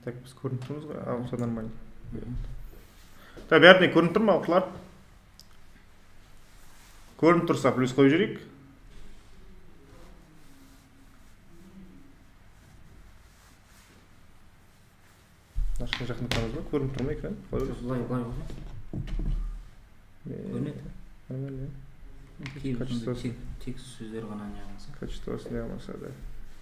Так, біз көрініп тұрмыз ғой, все нормально. Так, бәріне көрініп тұр ма, оқушылар? Көрініп тұрса, плюс қойып жіберейік. Ашқан жақын тұрамыз ба? Көрініп тұр ма екран? Бұлай болса. Көрінеді. Нормально. Текст сөздер ғана не қылса. Качествосы не қылса, да.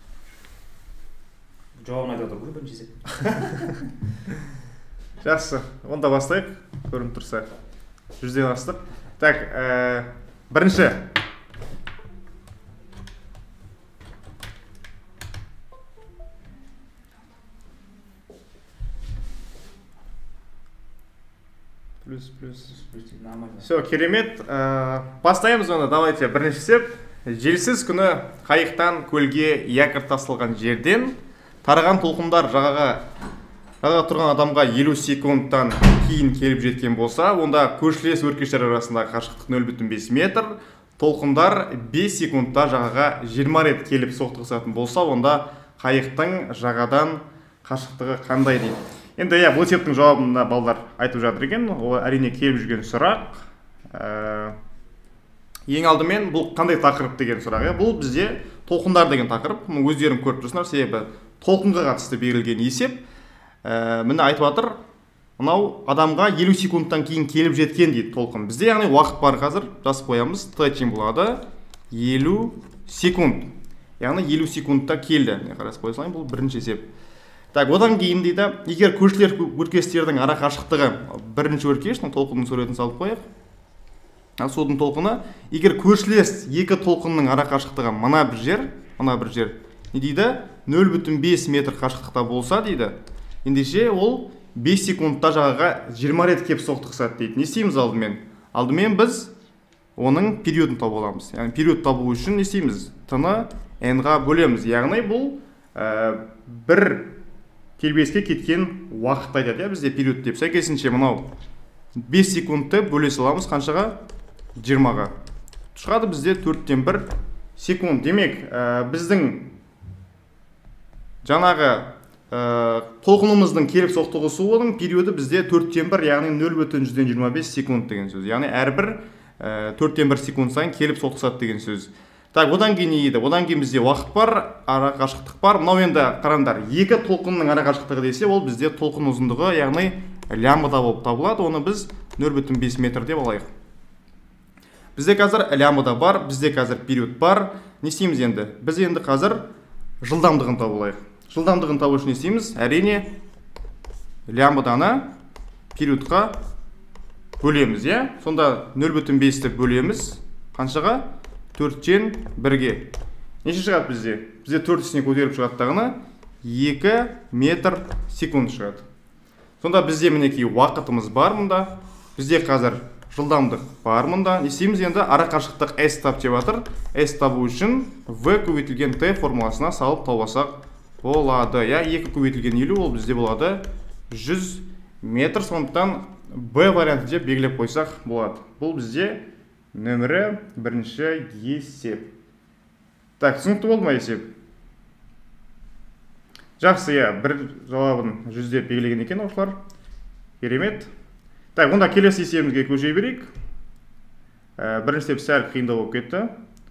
Жауабын айтып отыр ғой бірінші есеп. Жақсы, онда бастайық. Көрініп тұрса. 100-ден астық. Так, бірінші. Плюс. Все, керемет. Бастаймыз оны, давайте бірінші есеп. Желсіз күні қайықтан көлге якорь тасталған жерден тараған толқындар жағаға тұрған адамға 50 секундтан кейін келіп жеткен болса, онда көршілес өркештер арасындағы қашықтық 0,5 метр, толқындар 5 секундта жағаға 20 рет келіп соқтығысатын болса, онда қайықтың жағадан қашықтығы қандай дейді. Енді бұл есептің жауабында балдар айтып жатыр екен, ол әрине келіп жүрген сұрақ. Ең алдымен бұл қандай тақырып деген сұрақ. Бұл бізде толқындар деген тақырып. Өздерің көріп тұрсыңдар, себебі толқынға қатысты берілген есеп. Міне айтып жатыр, мынау адамға 50 секундтан кейін келіп жеткен дейді толқын. Бізде яғни уақыт бар қазір, жазып қоямыз. Т тең болады 50 секунд. Яғни 50 секундта келді. Қарасып қоя салайын, бұл бірінші есеп. Так, одан кейін дейді, егер көршілер өркештердің ара қашықтығы бірінші өркеш, толқынның суретін салып қояйық. Судың толқыны, егер көршілес екі толқынның ара қашықтығы мына бір жер, не дейді? 0,5 метр қашықтықта болса дейді. Ендеше ол 5 секундта жағаға 20 рет кеп соқтықсады дейді. Не істейміз алдымен? Алдымен біз оның периодын табу аламыз. Яғни период табу үшін не істейміз? Т-ны n-ға бөлеміз. Яғни бұл бір келбеске кеткен уақыт айтады. Бізде период деп. Сәйкесінше мынау 5 секундты бөле саламыз қаншаға? 20-ға. Шығады бізде 4-тен 1 секунд. Демек, біздің жаңағы толқынымыздың келіп соқтығысуының периоды бізде 4-тен 1, яғни 0,125 секунд деген сөз. Яғни әрбір 4-тен 1 секунд сайын келіп соқтығысады деген сөз. Так, одан кейін не дейді? Одан кейін бізде уақыт бар, ара қашықтық бар. Мынау енді қараңдар, екі толқынның ара қашықтығы десе, ол бізде толқын ұзындығы, яғни лямбда болып табылады. Оны біз 0,5 метр деп алайық. Бізде қазір лямбда бар, бізде қазір период бар. Не істейміз енді? Біз енді қазір жылдамдығын табу алайық. Жылдамдығын табу үшін не істейміз? Әрине лямбданы периодқа бөлеміз, иә? Сонда 0,5-ті бөлеміз. Қаншаға? 4-тен 1-ге. Неше шығады бізде? Бізде 4-тісіне көтеріп шығаттағына 2 метр секунд шығады. Сонда бізде мінекей уақытымыз бар мұнда. Бізде қазір жылдамдық бар мұнда. Не істейміз енді? Ара қашықтық S тап деп жатыр. S табу үшін V көбейтілген T формуласына салып табасақ болады. 2 көбейтілген 50 ол бізде болады 100 метр. Сондықтан B варианты деп белгілеп қойсақ болады. Бұл бізде нөмірі бірінші есеп. Так, түсінікті болды ма есеп? Жақсы, бір жауабын 100 деп белгілеген екен оқушылар. Керемет. Так, онда келесі есебімізге көше берейік. Бірінші есеп сәл қиындау болып кетті.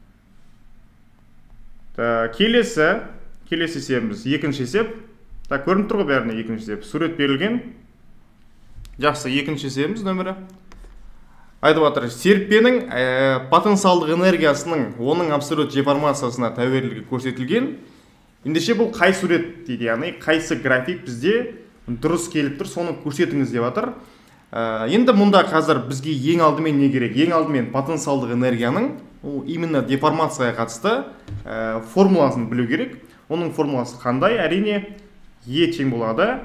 Келесі есебіміз екінші есеп. Так, көрініп тұр ғой бәріне екінші есеп. Сурет берілген. Жақсы, екінші есебіміз нөмірі. Айтып жатыр, серіппенің потенциалдық энергиясының оның абсолют деформациясына тәуелділігі көрсетілген. Ендеше бұл қай сурет дейді, яғни қайсы график бізде дұрыс келіп тұр, соны көрсетіңіз деп жатыр. Енді мұнда қазір бізге ең алдымен не керек? Ең алдымен потенциалдық энергияның именно деформацияға қатысты формуласын білу керек. Оның формуласы қандай? Әрине E тең болады.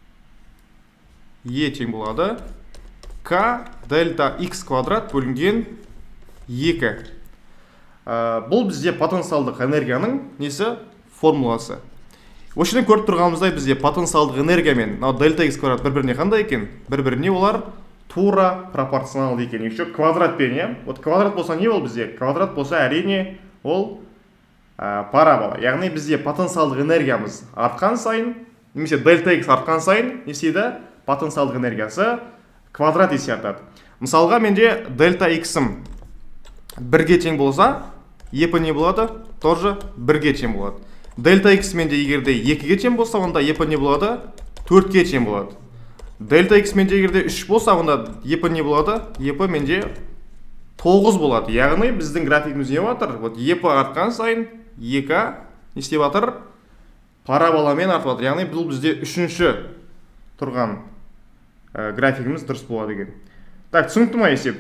К дельта x квадрат бөлінген 2. Бұл бізде потенциалдық энергияның несі? Формуласы. Осыны көріп тұрғанымыздай бізде потенциалдық энергия мен дельта x квадрат бір-біріне қандай екен? Бір-біріне олар тура пропорционал екен. Еще квадратпен, вот квадрат болса не ол бізде? Квадрат болса әрине ол парабола. Яғни бізде потенциалдық энергиямыз артқан сайын немесе дельта x артқан сайын не істейді? Потенциалдық энергиясы квадрат есе артады. Мысалға менде дельта x-ім 1-ге тең болса, епі не болады? Тоже 1-ге тең болады. Дельта x менде егерде 2-ге тең болса, онда епі не болады? 4-ге тең болады. Дельта x менде егерде 3 болса, онда епі не болады? Епі менде 9 болады. Яғни біздің графигіміз не батыр? Вот епі артқан сайын 2 не істеп батыр? Параболамен артып батыр. Яғни бұл бізде 3-ші тұрған графигіміз дұрыс болады екен. Так, түсінікті ма есеп?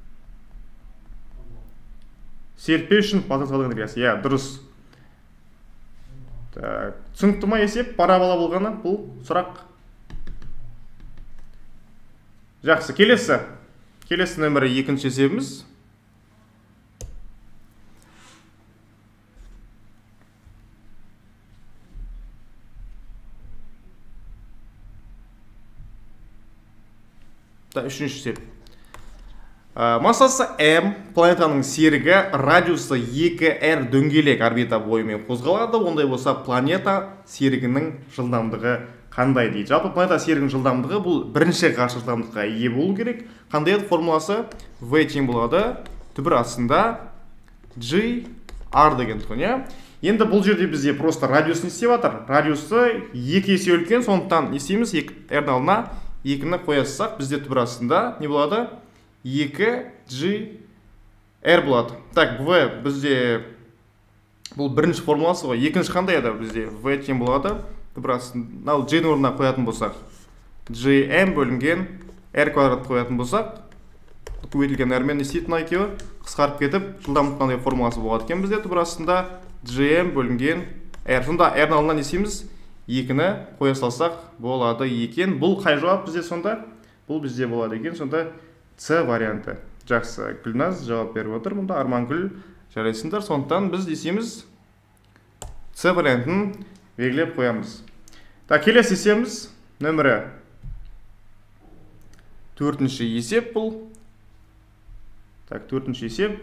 Серпе үшін потенциалдық энергиясы. Я, дұрыс. Так, түсінікті ма есеп? Парабола болғаны бұл сұрақ. Жақсы, келесі. Келесі нөмірі 2-ші есебіміз. Үшінші есеп. Массасы М, планетаның серігі, радиусы 2R дөңгелек орбита бойымен қозғалады. Ондай болса, планета серігінің жылдамдығы қандай дейді? Жалпы планета серігінің жылдамдығы бұл бірінші ғарыш жылдамдыққа ие болу керек. Қандай еді формуласы? V тең болады түбір астында GR деген тұғын. Енді бұл жерде бізде просто радиус не істеп жатыр? Радиусы 2 есе үлкен, сондықтан не істейміз? R-дің алдына 2-ні қоясақ, бізде түбір астында не болады? 2GR болады. Так, V бізде бұл бірінші формуласы ғой. Екінші қандай еді бізде? V тең болады. Түбір астында, ал G-ні орнына қоятын болсақ, GM бөлінген R квадрат қоятын болсақ, көбейтілген R-мен не істейтін екеуі қысқарып кетіп, жылдамдық қандай формуласы болады екен бізде? Түбір астында GM бөлінген R. Сонда R-ның алдына не істейміз? 2-ні қоя салсақ болады екен. Бұл қай жауап бізде сонда? Бұл бізде болады екен. Сонда С варианты. Жақсы, Гүлназ жауап беріп отыр. Мұнда Армангүл жарайсыңдар. Сондықтан біз десеміз С вариантын белгілеп қоямыз. Так, келесі есебіміз нөмірі 4-ші есеп бұл. Так, 4-ші есеп.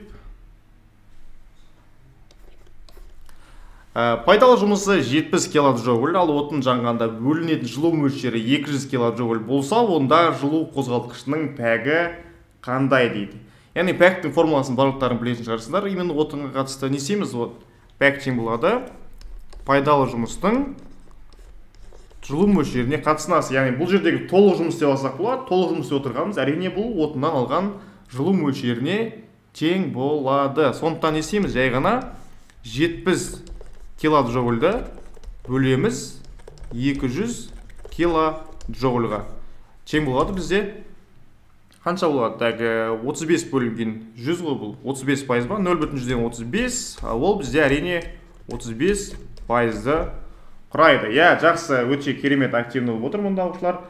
Пайдалы жұмысы 70 килоджоуль, ал отын жанғанда бөлінетін жылу мөлшері 200 килоджоуль болса, онда жылу қозғалтқышының пәгі қандай дейді. Яғни пәктің формуласын барлықтарын білетін шығарсыздар. Именно отынға қатысты не істейміз? Пәк тең болады пайдалы жұмыстың жылу мөлшеріне қатысынасы. Яғни бұл жердегі толық жұмыс деп алсақ болады. Толық жұмыс деп отырғанымыз әрине бұл отыннан алған жылу мөлшеріне тең болады. Сондықтан не істейміз? Жай ғана 70 килоджоульді бөлеміз 200 килоджоульға. Тең болады бізде қанша болады? Так, 35 бөлінген 100 ғой бұл. 35% ба? 0,35, ол бізде әрине 35% құрайды. Я, жақсы, өте керемет активны болып отыр мұнда оқушылар.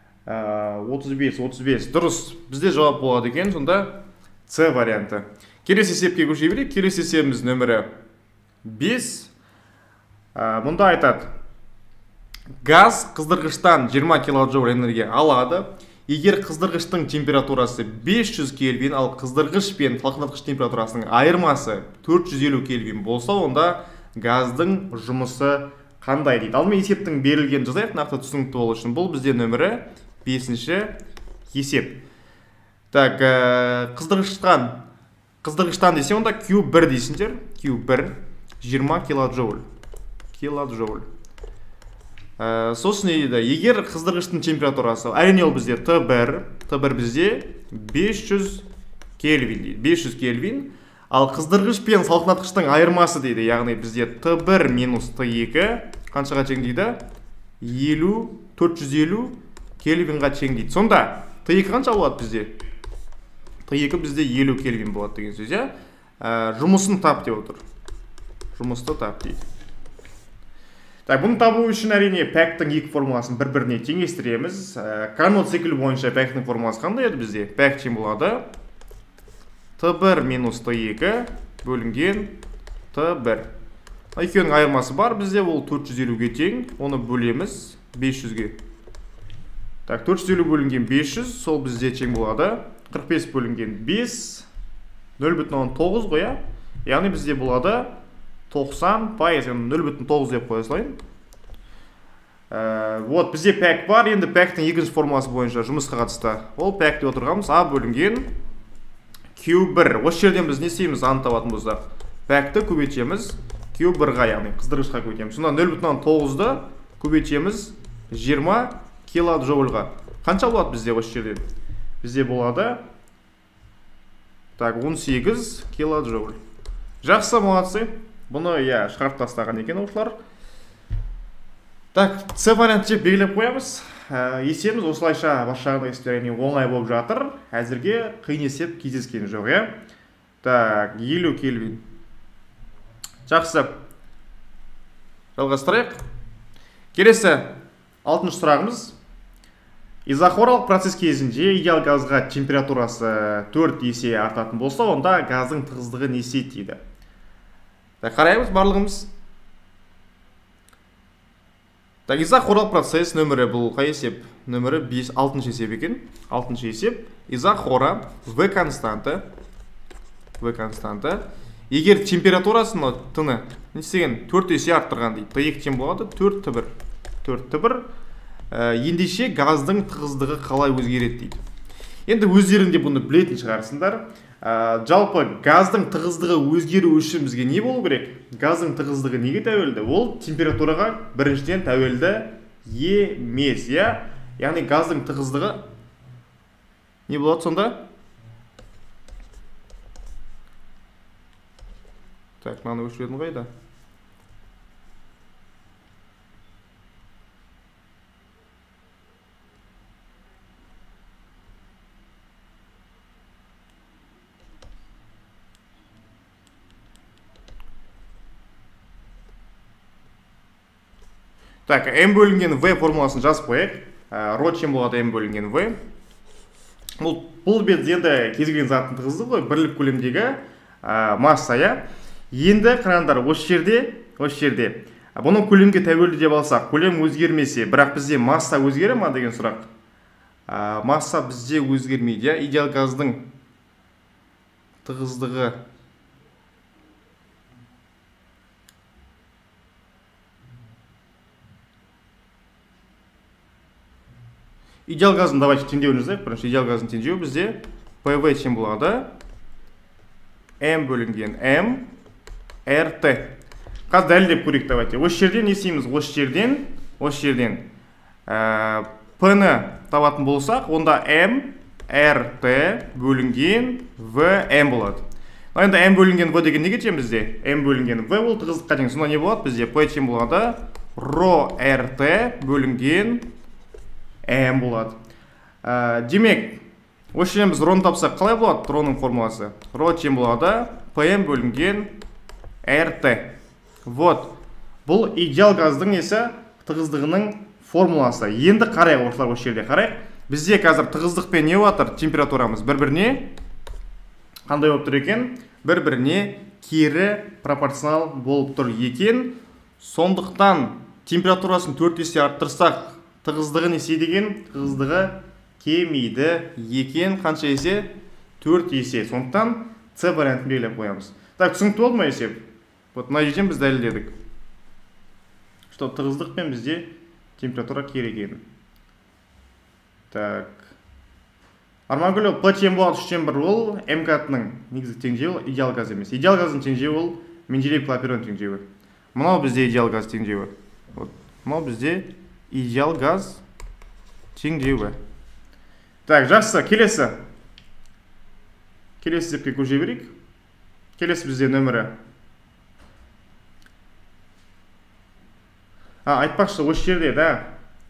35 дұрыс. Бізде жауап болады екен, сонда С варианты. Келесі есепке көше берейік. Келесі есебіміз нөмірі 5. Мұнда айтады, газ қыздырғыштан 20 килоджоуль энергия алады. Егер қыздырғыштың температурасы 500 кельвин, ал қыздырғыш пен салқындатқыш температурасының айырмасы 450 кельвин болса, онда газдың жұмысы қандай дейді. Ал мен есептің берілген жазайық, нақты түсінікті болу үшін. Бұл бізде нөмірі 5-ші есеп. Так, қыздырғыштан десе, онда Q1 дейсіңдер. Q1 20 килоджоуль. Сосын еді, егер қыздырғыштың температурасы, әрине ол бізде Т1 бізде 500 кельвин дейді, 500 кельвин, ал қыздырғыш пен салқындатқыштың айырмасы дейді, яғни бізде Т1 минус Т2 қаншаға тең дейді? 450 кельвинға тең дейді. Сонда Т2 қанша болады бізде? Т2 бізде 50 кельвин болады деген сөз, жұмысын тап деп отыр. Жұмысты тап дейді. Так, бұны табу үшін әрине пәктің екі формуласын бір-біріне теңестіреміз. Карнот циклі бойынша пәктің формуласы қандай еді бізде? Пәк тең болады Т1 минус Т2 бөлінген Т1. Екеуінің айырмасы бар бізде, ол 450-ге тең. Оны бөлеміз 500-ге. Так, 450 бөлінген 500, сол бізде тең болады 45 бөлінген 5, 0,9 қоя. Яғни бізде болады 90%, 0,9 деп қоя салайын. Вот бізде пәк бар. Енді пәктің екінші формуласы бойынша жұмысқа қатысты. Ол пәк деп отырғанымыз А бөлінген Q1. Осы жерден біз не істейміз? Аны табатын болсақ, пәкті көбейтеміз Q1-ға, яғни қыздырғышқа көбейтеміз. Сонда 0,9-ды көбейтеміз 20 килоджоульға. Қанша болады бізде осы жерден? Бізде болады 18 килоджоуль. Жақсы, молодцы. Бұны шығарып тастаған екен оқушылар. Так, С вариант деп белгілеп қоямыз. Есебіміз осылайша басшағында есептер оңай болып жатыр. Әзірге қиын есеп кездескен жоқ, Так, 50 кельвин. Жақсы. Жалғастырайық. Келесі 6-шы сұрағымыз. Изохорлық процесс кезінде идеал газға температурасы 4 есе артатын болса, онда газдың тығыздығы неше дейді. Қараймыз барлығымыз. Изохорлық процесс нөмірі бұл қай есеп? Нөмірі 6-шы есеп екен. 6-шы есеп. Изохора В константы. Егер температурасын Т-ны не істеген 4 есе арттырған дейді. Т2 тең болады 4Т1. Ендеше газдың тығыздығы қалай өзгереді дейді. Енді өздерінде бұны білетін шығарсыңдар. Жалпы газдың тығыздығы өзгеру үшін бізге не болу керек? Газдың тығыздығы неге тәуелді? Ол температураға біріншіден тәуелді емес, Яғни газдың тығыздығы не болады сонда? Так, мынаны өшіретін қайда? Так, М бөлінген В формуласын жазып қояйық. Ро тең болады М бөлінген В. Бұл бет енді кез келген заттың тығыздығы ғой, бірлік көлемдегі масса, Енді қараңдар, осы жерде. Бұның көлемге тәуелді деп алсақ, көлем өзгермесе, бірақ бізде масса өзгере ма деген сұрақ. Масса бізде өзгермейді, Идеал газдың тығыздығы идеал газын давайте теңдеуін жазайық. Бірінші идеал газын теңдеу бізде ПВ тең болады М бөлінген М РТ. Қазір дәлелдеп көрейік, давайте. Осы жерден не істейміз? Осы жерден П-ны табатын болсақ, онда М РТ бөлінген В М болады. Енді М бөлінген В деген неге тең бізде? М бөлінген В ол тығыздыққа тең. Сонда не болады бізде? П тең болады ро РТ бөлінген М болады. Демек, осы жерден біз роны тапсақ, қалай болады роның формуласы? Ро тең болады ПМ бөлінген РТ. Вот. Бұл идеал газдың тығыздығының формуласы. Енді қарайық, осылар осы жерде қарайық. Бізде қазір тығыздықпен не отыр? Температурамыз бір-біріне қандай болып тұр екен? Бір-біріне кері пропорционал болып тұр екен. Сондықтан температурасын 4 есе арттырсақ, тығыздығы несе деген? Тығыздығы кемейді екен. Қанша есе? 4 есе. Сондықтан С вариантын белгілеп қоямыз. Так, түсінікті болды ма есеп? Вот мына жерден біз дәлелдедік. Что тығыздықпен бізде температура кері екенін. Так. Армангүл, П тең болады 3/1 ол МК-тың негізгі теңдеуі идеал газ емес. Идеал газдың теңдеуі ол Менделеев Клапейрон теңдеуі. Мынау бізде идеал газ теңдеуі. Вот. Мынау бізде идеал газ теңдеуі. Так, жақсы, келесі. Келесі есепке көше берейік. Келесі бізде нөмірі. Айтпақшы, осы жерде, да.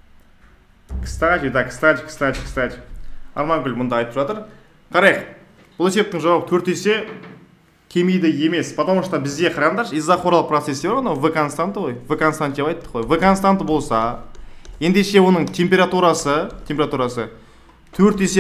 Кстати. Армангүл мұнда айтып жатыр. Қарайық, бұл есептің жауабы 4 есе кемейді емес. Потому что бізде қараңдар, изохорлық процессе бар, В константы ғой. В константы деп айттық қой. В константы болса, ендеше оның температурасы 4 есе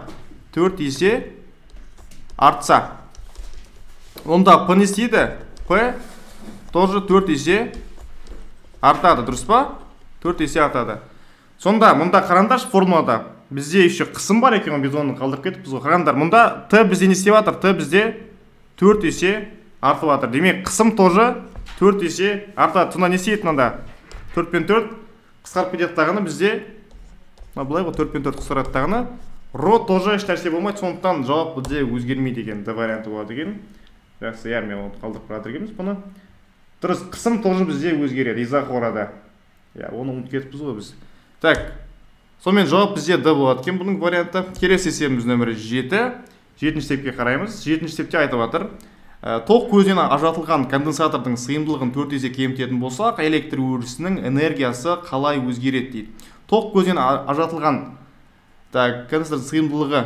артса. Онда П не істейді? П тоже 4 есе артады, дұрыс па? 4 есе артады. Сонда, мұнда қараңдаршы формулада. Бізде еще қысым бар екен, біз оны қалдырып кетіппіз ғой. Қараңдар, мұнда Т бізде не істеп жатыр? Т бізде 4 есе артып жатыр. Демек, қысым тоже 4 есе артады. Сонда не істейді мында? 4 пен 4 қысқарып кетеді дағыны бізде былай ғой 4 пен 4 қысқарады дағыны ро тоже еш нәрсе болмайды, сондықтан жауап бізде өзгермейді екен, д варианты болады екен. Жақсы, яғни оны қалдырып баратыр екенбіз бұны. Дұрыс, қысым тоже бізде өзгереді изах орада. Оны ұмытып кетіппіз ғой біз. Так, сонымен жауап бізде д болады екен бұның варианты. Келесі есебіміз нөмірі 7. 7-ші есепке қараймыз. 7-ші есепте айтып жатыр. Тоқ көзінен ажыратылған конденсатордың сыйымдылығын 4 есе кемітетін болсақ, электр өрісінің энергиясы қалай өзгереді дейді. Тоқ көзінен ажыратылған конденсатордың сыйымдылығы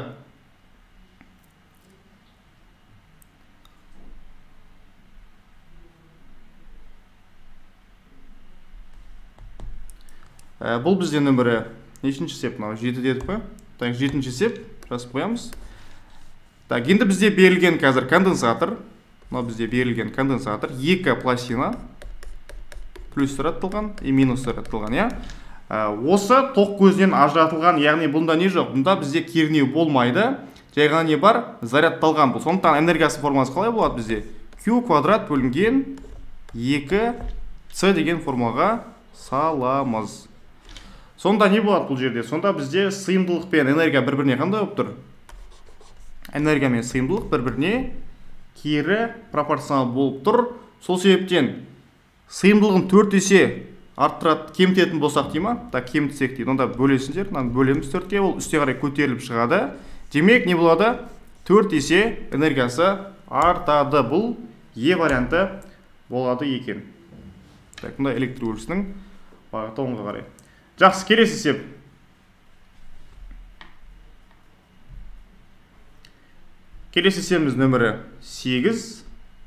бұл бізде нөмірі нешінші есеп, мынау 7 дедік пе? Так, 7-ші есеп жазып қоямыз. Так, енді бізде берілген қазір конденсатор, мынау бізде берілген конденсатор, 2 пластина плюс сыраттылған и минус сыраттылған, я? Осы тоқ көзінен ажыратылған, яғни бұнда не жоқ? Бұнда бізде кернеу болмайды, жай ғана не бар? Зарядталған бұл. Сондықтан энергиясы формуласы қалай болады бізде? Q квадрат бөлінген 2C деген формулаға саламыз. Сонда не болады бұл жерде? Сонда бізде сыйымдылық пен энергия бір-біріне қандай болып тұр? Энергия мен сыйымдылық бір-біріне кері пропорционал болып тұр. Сол себептен сыйымдылығын 4 есе арттырады, кемітетін болсақ дейма? Так, кемітсек дейді. Онда бөлесіңдер. Бөлеміз 4-ке, ол үсте қарай көтеріліп шығады. Демек, не болады? 4 есе энергиясы артады. Бұл Е варианты болады екен. Так, мұнда электр өрісінің бағыты оңға қарай. Жақсы, келесі есеп. Келесі есебіміз нөмірі 8.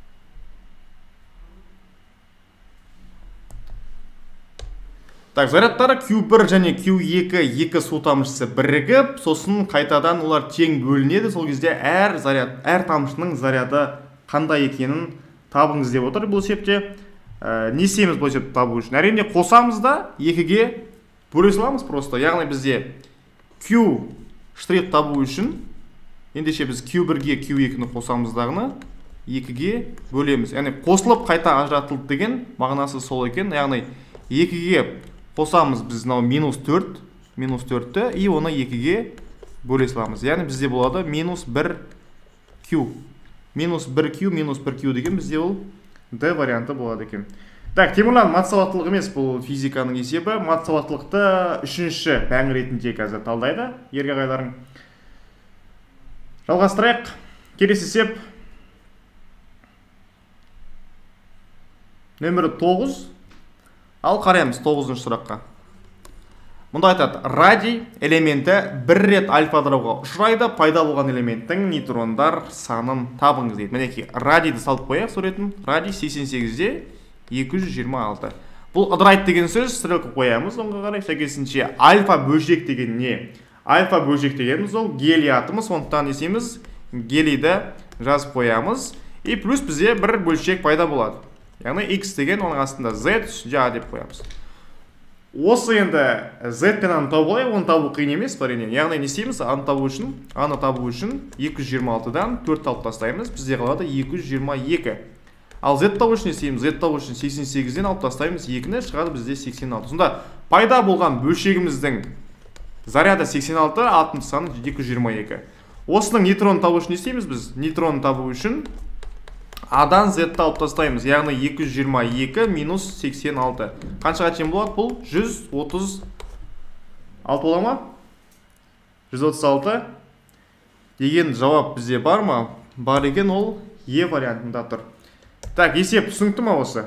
Так, зарядтары Q1 және Q2 екі су тамшысы бірігіп, сосын қайтадан олар тең бөлінеді. Сол кезде әр тамшының заряды қандай екенін табыңыз деп отыр бұл есепте. Не істейміз бұл есепті табу үшін? Әрине қосамыз да 2-ге бөле саламыз просто. Яғни бізде Q штрих табу үшін ендеше біз Q1-ге Q2-ні қосамыздағыны 2-ге бөлеміз. Яғни қосылып қайта ажыратылды деген мағынасы сол екен. Яғни 2-ге қосамыз біз минус 4-ті и оны 2-ге бөле саламыз. Яғни бізде болады минус 1Q. Минус 1Q, минус 1Q деген бізде ол D варианты болады екен. Так, Темірлан, мат сауаттылық емес бұл физиканың есебі. Мат сауаттылықты 3-ші пән ретінде қазір талдайды ерге ағайларың. Жалғастырайық. Келесі есеп нөмірі 9. Ал қараймыз 9-ші сұраққа. Мұнда айтады, радий элементі бір рет альфа ыдырауға ұшырайды, пайда болған элементтің нейтрондар санын табыңыз дейді. Мінеки, радийді салып қояйық суретін. Радий 88-де 226. Бұл ыдырайды деген сөз, стрелка қоямыз, оңға қарай. Сәйкесінше альфа бөлшек деген не? Альфа бөлшек дегеніміз ол гелий атомы, сондықтан есеміз гелийді жазып қоямыз. И плюс бізде бір бөлшек пайда болады. Яғни X деген оның астында Z үстінде A деп қоямыз. Осы енді Z пен A-ны табу болайық, оны табу қиын емес, әрине. Яғни не істейміз? A-ны табу үшін 226-дан 4 алып тастаймыз. Бізде қалады 222. Ал Z табу үшін не істейміз? Z табу үшін 88-ден алып тастаймыз, 2-ні шығады бізде 86. Сонда пайда болған бөлшегіміздің заряды 86, атом саны 222. Осының нейтронын табу үшін не істейміз біз? Нейтронын табу үшін A-дан Z-ті алып тастаймыз, яғни 222 минус 86. Қаншаға тең болады бұл? 136 бола ма? 136 деген жауап бізде бар ма? Бар екен, ол Е вариантында тұр. Так, есеп түсінікті ма осы?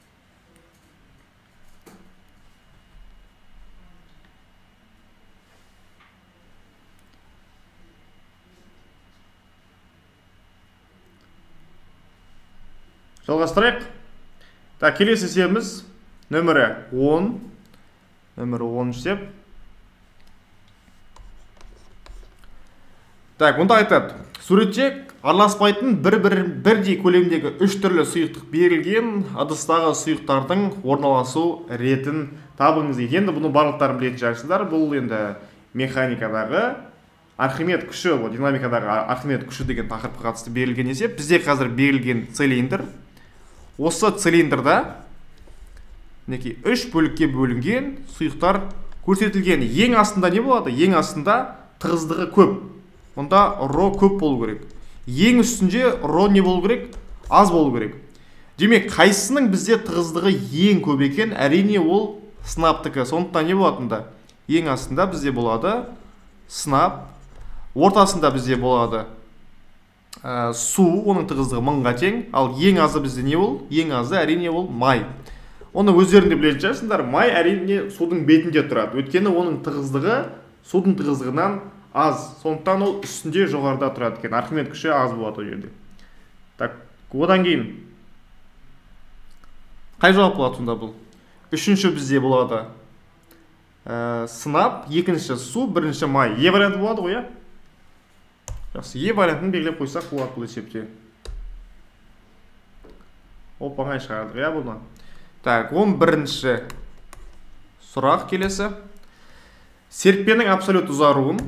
Жалғастырайық. Так, келесі есебіміз нөмірі 10. Нөмірі 10 есеп. Так, мұнда айтады. Суретте араласпайтын бірдей көлемдегі 3 түрлі сұйықтық берілген, ыдыстағы сұйықтардың орналасу ретін табыңыз дейді. Енді бұны барлықтарын білетін шығарсыздар. Бұл енді механикадағы Архимед күші, динамикадағы Архимед күші деген тақырыпқа қатысты берілген есеп. Бізде қазір берілген цилиндр. Осы цилиндрда мінекей 3 бөлікке бөлінген сұйықтар көрсетілген. Ең астында не болады? Ең астында тығыздығы көп. Онда ро көп болу керек. Ең үстінде ро не болу керек? Аз болу керек. Демек, қайсының бізде тығыздығы ең көп екен? Әрине ол сынаптікі. Сондықтан не болатында? Ең астында бізде болады сынап, ортасында бізде болады су, оның тығыздығы 1000-ға тең, ал ең азы бізде не ол? Ең азы әрине ол май. Оны өздерінде білетін шығарсыңдар, май әрине судың бетінде тұрады. Өйткені оның тығыздығы судың тығыздығынан аз. Сондықтан ол үстінде жоғарыда тұрады екен. Архимед күші аз болады ол жерде. Так, одан кейін қай жауап болады сонда бұл? Үшінші бізде болады сынап, екінші су, бірінші май. Е варианты болады ғой, иә? Жақсы, Е вариантын белгілеп қойсақ болады бұл есепте. Оп-оңай шығардық, иә бұны. Так, 11-ші сұрақ келесі. Серіппенің абсолют ұзаруын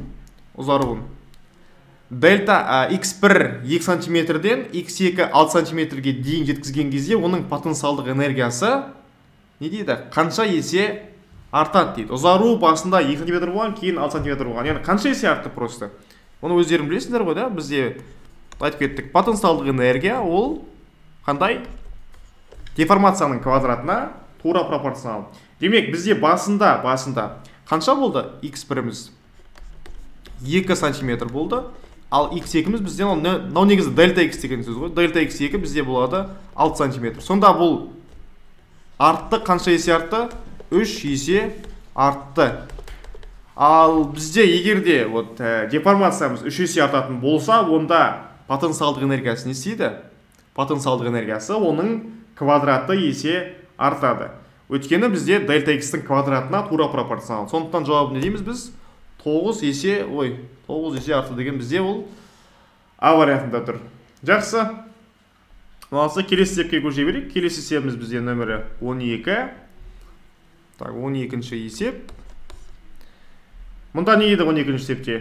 дельта x1 2 сантиметрден x2 6 сантиметрге дейін жеткізген кезде оның потенциалдық энергиясы не дейді? Қанша есе артады дейді. Ұзару басында 2 сантиметр болған, кейін 6 сантиметр болған. Яғни қанша есе артты просто. Оны өздерің білесіңдер ғой, да? Бізде айтып кеттік. Потенциалдық энергия ол қандай? Деформацияның квадратына тура пропорционал. Демек, бізде басында қанша болды? X1-іміз 2 сантиметр болды. Ал x2-іміз бізде негізі дельта x деген сөз ғой. Дельта x2 бізде болады 6 сантиметр. Сонда бұл артты, қанша есе артты? 3 есе артты. Ал бізде егерде деформациямыз 3 есе артатын болса, онда потенциалдық энергиясы не істейді? Потенциалдық энергиясы оның квадраты есе артады. Өйткені бізде дельта x-тің квадратына тура пропорционал. Сондықтан жауабы не дейміз біз? 9 есе арты деген бізде ол А вариантында тұр. Жақсы. Оласы келесі есепке көше берейік. Келесі есебіміз бізде нөмірі 12. Так, 12-ші есеп. Мұнда не еді 12-ші есепте?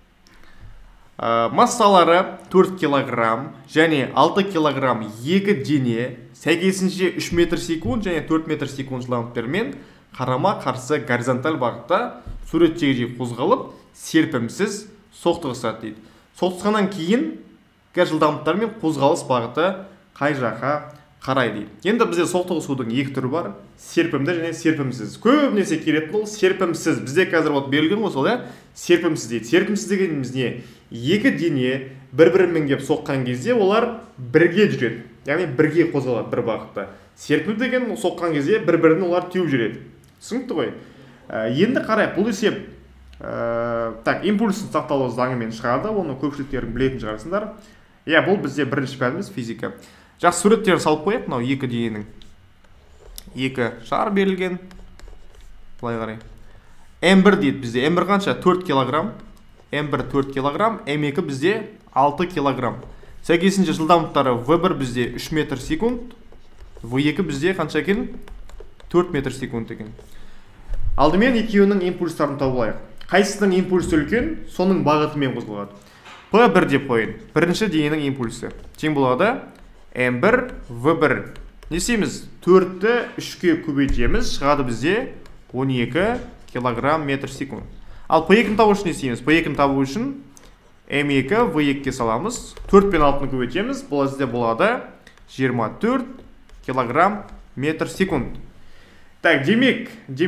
Массалары 4 килограмм және 6 килограмм екі дене сәйкесінше 3 метр секунд және 4 метр секунд жылдамдықпен қарама қарсы горизонталь бағытта суреттегідей қозғалып, серпімсіз соқтығысады дейді. Соқтығысқаннан кейін жылдамдықтармен қозғалыс бағыты қай жаққа қарай дейді. Енді бізде соқтығысудың екі түрі бар: серпімді және серпімсіз. Көбінесе келетін ол серпімсіз. Бізде қазір берілген ғой сол, иә? Серпімсіз дейді. Серпімсіз дегеніміз не? Екі дене бір-бірімен келіп соққан кезде олар бірге жүреді. Яғни бірге қозғалады бір бағытта. Серпімді деген соққан кезде бір-бірін олар теуіп жүреді. Түсінікті ғой? Енді қарайық, бұл есеп так, импульстың сақталу заңымен шығады. Оны көпшіліктерің білетін шығарсыңдар. Иә, бұл бізде бірінші пәніміз физика. Жақсы, суреттерін салып қояйық. Мынау екі дененің екі шар берілген. Былай қарай. М1 дейді бізде. М1 қанша? 4 килограмм. М1 4 килограмм, М2 бізде 6 килограмм. Сәйкесінше жылдамдықтары В1 бізде 3 метр секунд, В2 бізде қанша екен? 4 метр секунд екен. Алдымен екеуінің импульстарын табылайық. Қайсының импульсы үлкен, соның бағытымен қозғалады. P1 деп қойын. Бірінші дененің импульсы тең болады М1 В1. Не істейміз? 4-ті 3-ке көбейтеміз, шығады бізде 12 килограмм метр секунд. Ал P2-ні табу үшін не істейміз? P2-ні табу үшін М2 В2-ке саламыз, 4 пен 6-ны көбейтеміз, бұл бізде болады 24 килограмм метр секунд. Так, демек,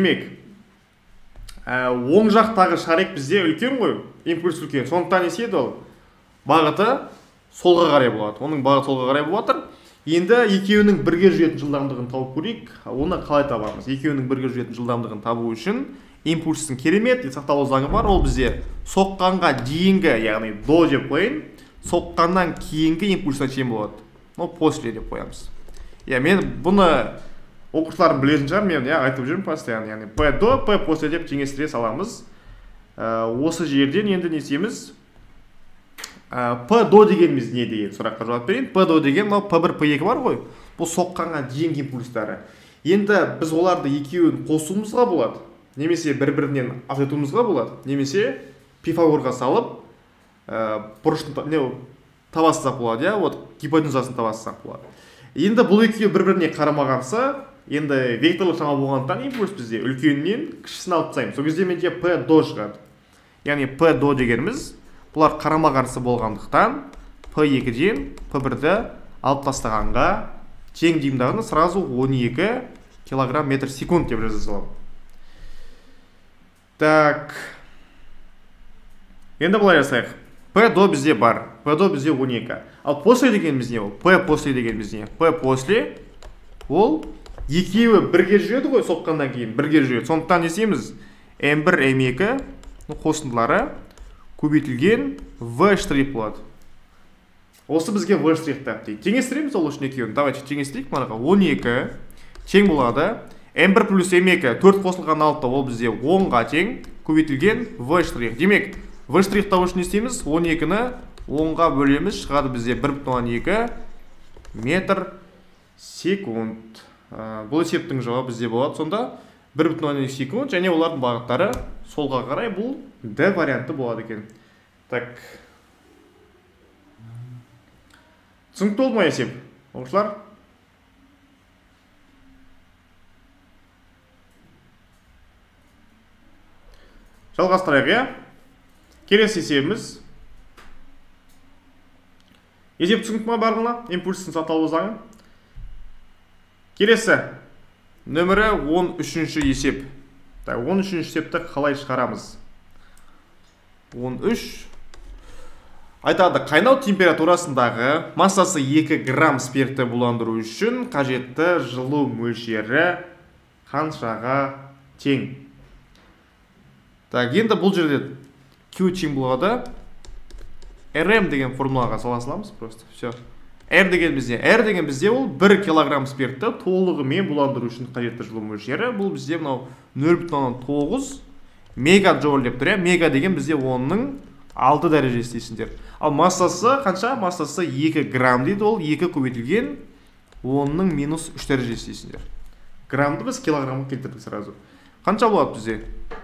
оң жақтағы шарик бізде үлкен ғой, импульс үлкен. Сондықтан не істейді ол? Бағыты солға қарай болады. Оның бағыты солға қарай болады. Енді екеуінің бірге жүретін жылдамдығын тауып көрейік. Оны қалай табамыз? Екеуінің бірге жүретін жылдамдығын табу үшін импульстың керемет сақталу заңы бар. Ол бізде соққанға дейінгі, яғни до деп қойын, соққаннан кейінгі импульстан тең болады. После деп қоямыз. Мен бұны оқушыларым білетін шығар, мен айтып жүрмін постоянно. Яғни P до, P после деп теңестіре саламыз. Осы жерден енді не істейміз? P до дегеніміз не деген сұраққа жауап берейін. P до деген P1, P2 бар ғой. Бұл соққанға дейінгі импульстары. Енді біз оларды екеуін қосуымызға болады. Немесе бір-бірінен ажыратуымызға болады. Немесе Пифагорға салып, бұрышын табастап болады. Гипотенузасын табастап болады. Енді бұл екеуі бір-біріне қарамағанса, енді векторлық шама болғандықтан импульс бізде үлкенінен кішісін алып тастаймыз. Сол кезде менде P до шығады. Яғни P до дегеніміз бұлар қарама-қарсы болғандықтан P2-ден P1-ді алып тастағанға тең деймін сразу 12 килограмм метр секунд деп жаза саламын. Так. Енді былай жасайық. P до бізде бар. P до бізде 12. Ал после дегеніміз не ол? P после дегеніміз не? P после ол екеуі бірге жүреді ғой, соққаннан кейін бірге жүреді. Сондықтан не істейміз? M1, M2 қосындылары көбейтілген V штрих болады. Осы бізге V штрих тапты. Теңестіреміз ол үшін екеуін. Давайте теңестірейік. Мынаға 12 тең болады. M1 плюс M2 4 қосылған 6, ол бізде 10-ға тең көбейтілген V штрих. Демек, V штрих табу үшін не істейміз? 12-ні 10-ға бөлеміз, шығады бізде 1,2 метр секунд. Бұл есептің жауабы бізде болады. Сонда 1,2 секунд, және олардың бағыттары солға қарай, бұл D варианты болады екен. Так. Түсінікті болды ма есеп? Оқушылар? Жалғастырайық, иә? Келесі есебіміз. Есеп түсінікті ма барлығына? Импульстың саталу заңы. Келесі. Нөмірі 13-ші есеп. 13-ші есепті қалай шығарамыз? 13. Айтады, қайнау температурасындағы массасы 2 грамм спиртті буландыру үшін қажетті жылу мөлшері қаншаға тең? Так, енді бұл жерде Q тең болады. RM деген формулаға саламыз просто. Все. R деген бізде ол 1 килограмм спиртті толығымен буландыру үшін қажетті жылу мөлшері. Бұл бізде мынау 0,9 мегаджоуль деп тұр. Мега деген бізде оның 6 дәрежесі дейсіңдер. Ал массасы қанша? Массасы 2 грамм дейді, ол 2 көбейтілген оның минус 3 дәрежесі дейсіңдер. Граммды біз килограммға келтірдік сразу. Қанша болады бізде?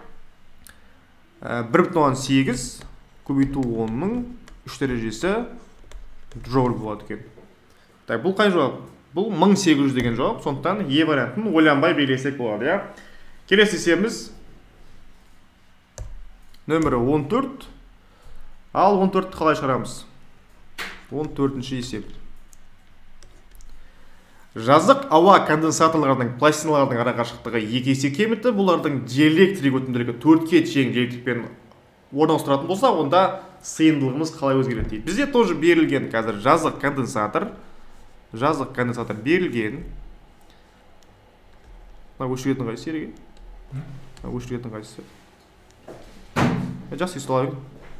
1,8 көбейту оның 3 дәрежесі джоуль болады екен. Так, бұл қай жауап? Бұл 1800 деген жауап. Сондықтан Е вариантын ойланбай белгілесек болады, иә. Келесі есебіміз нөмірі 14. Ал 14-ті қалай шығарамыз? 14-ші есеп. Жазық ауа конденсаторларының пластиналардың арақашықтығы 2 есе кеміті, бұлардың диэлектрик өтімділігі 4-ке тең диэлектрикпен орналастыратын болса, онда сыйымдылығымыз қалай өзгереді дейді. Бізде тоже берілген қазір жазық конденсатор берілген. Өшіретін қайсы ерге? Өшіретін қайсы? Жақсы ұсталайын.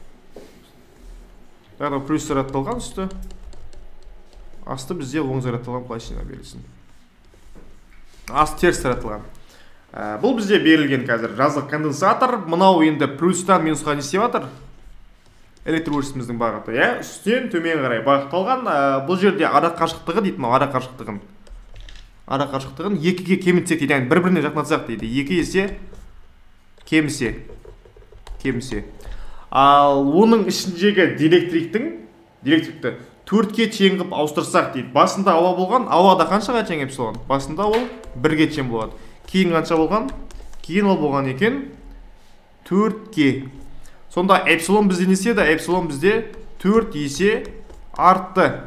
Яғни плюс зарядталған үсті. Асты бізде оң зарядталған пластина берілсін. Асты теріс зарядталған. Бұл бізде берілген қазір жазық конденсатор. Мынау енді плюстан минусқа не істеп жатыр? Электр өрісіміздің бағыты, иә? Үстен төмен қарай бағытталған. Бұл жерде ара қашықтығы дейді, ара қашықтығын 2-ге кемітсек дейді, яғни бір-біріне жақындатсақ дейді. 2 есе кемісе. Ал оның ішіндегі диэлектрикті 4-ке тең қылып ауыстырсақ дейді. Басында ауа болған, ауада қаншаға тең эпсилон? Басында ол 1-ге тең болады. Кейін қанша болған? Кейін ол болған екен 4-ке. Сонда эпсилон бізде не істеді? Эпсилон бізде 4 есе артты.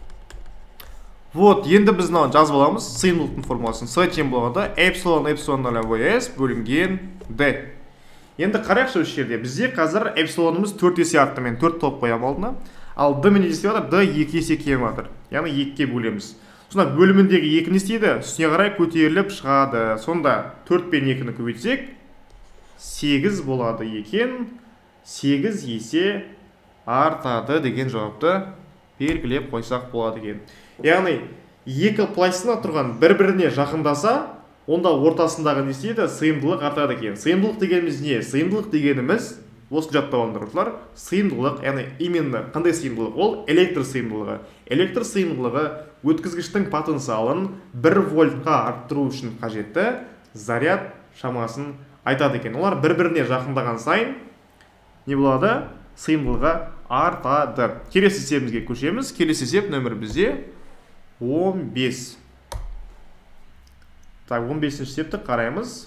Вот, енді біз жазып аламыз сыйымдылықтың формуласын. С тең болады эпсилон 0 бөлінген D. Енді қарайықшы осы жерде. Бізде қазір эпсилонымыз 4 есе артты, мен 4 тауып қоям алдына. Ал D мен есе жатыр, D 2 есе кем жатыр. Яғни 2-ке бөлеміз. Сонда бөліміндегі 2 не істейді? Үстіне қарай көтеріліп шығады. Сонда 4 пен 2-ні көбейтсек 8 болады екен. 8 есе артады деген жауапты белгілеп қойсақ болады екен. Яғни екі пластина тұрған бір-біріне жақындаса, онда ортасындағы не істейді? Сыйымдылық артады екен. Сыйымдылық дегеніміз не? Сыйымдылық дегеніміз осы жаттап алыңдар. Сыйымдылық, яғни именно қандай сыйымдылық? Ол электр сыйымдылығы. Электр сыйымдылығы өткізгіштің потенциалын 1 вольтқа арттыру үшін қажетті заряд шамасын айтады екен. Олар бір-біріне жақындаған сайын не болады? Сыйымдылығы артады. Келесі есебімізге көшеміз. Келесі есеп нөмір бізде 15. Так, 15-ші есепті қараймыз.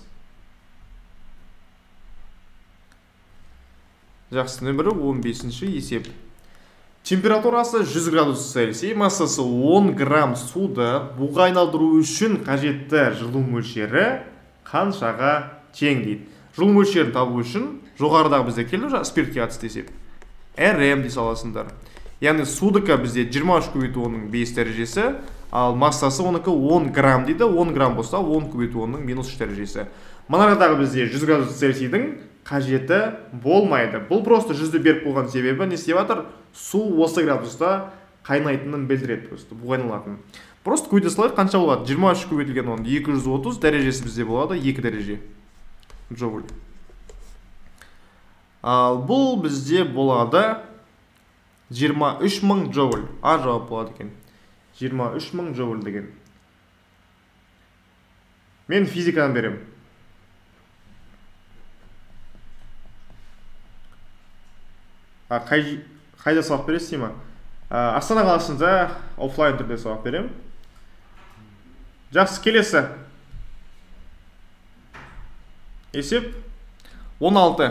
Жақсы, нөмірі 15-ші есеп. Температурасы 100 градус Цельсий, массасы 10 грамм суды буға айналдыру үшін қажетті жылу мөлшері қаншаға тең дейді. Жылу мөлшерін табу үшін жоғарыдағы бізде келді спиртке қатысты есеп. РМ дей саласыңдар. Яғни судыкі бізде 23 көбейту 10-ның 5 дәрежесі, ал массасы оныкі 10 грамм дейді. 10 грамм болса 10 көбейту 10-ның минус 3 дәрежесі. Мұнарадағы бізде 100 градус Цельсийдің қажеті болмайды. Бұл просто 100-ді беріп қойған себебі не істеп жатыр? Су осы градуста қайнайтынын білдіреді, просто бұғайналатын. Просто көйте салайық, қанша болады? 23 көбейтілген 10, 230 дәрежесі бізде болады 2 дәреже. Джоуль. Ал бұл бізде болады 23.000 джоуль. А жауап болады екен. 23.000 джоуль деген. Мен физикадан берем. Қайда сабақ бересіз ма? Астана қаласында офлайн түрде сабақ берем. Жақсы, келесі. Есеп 16.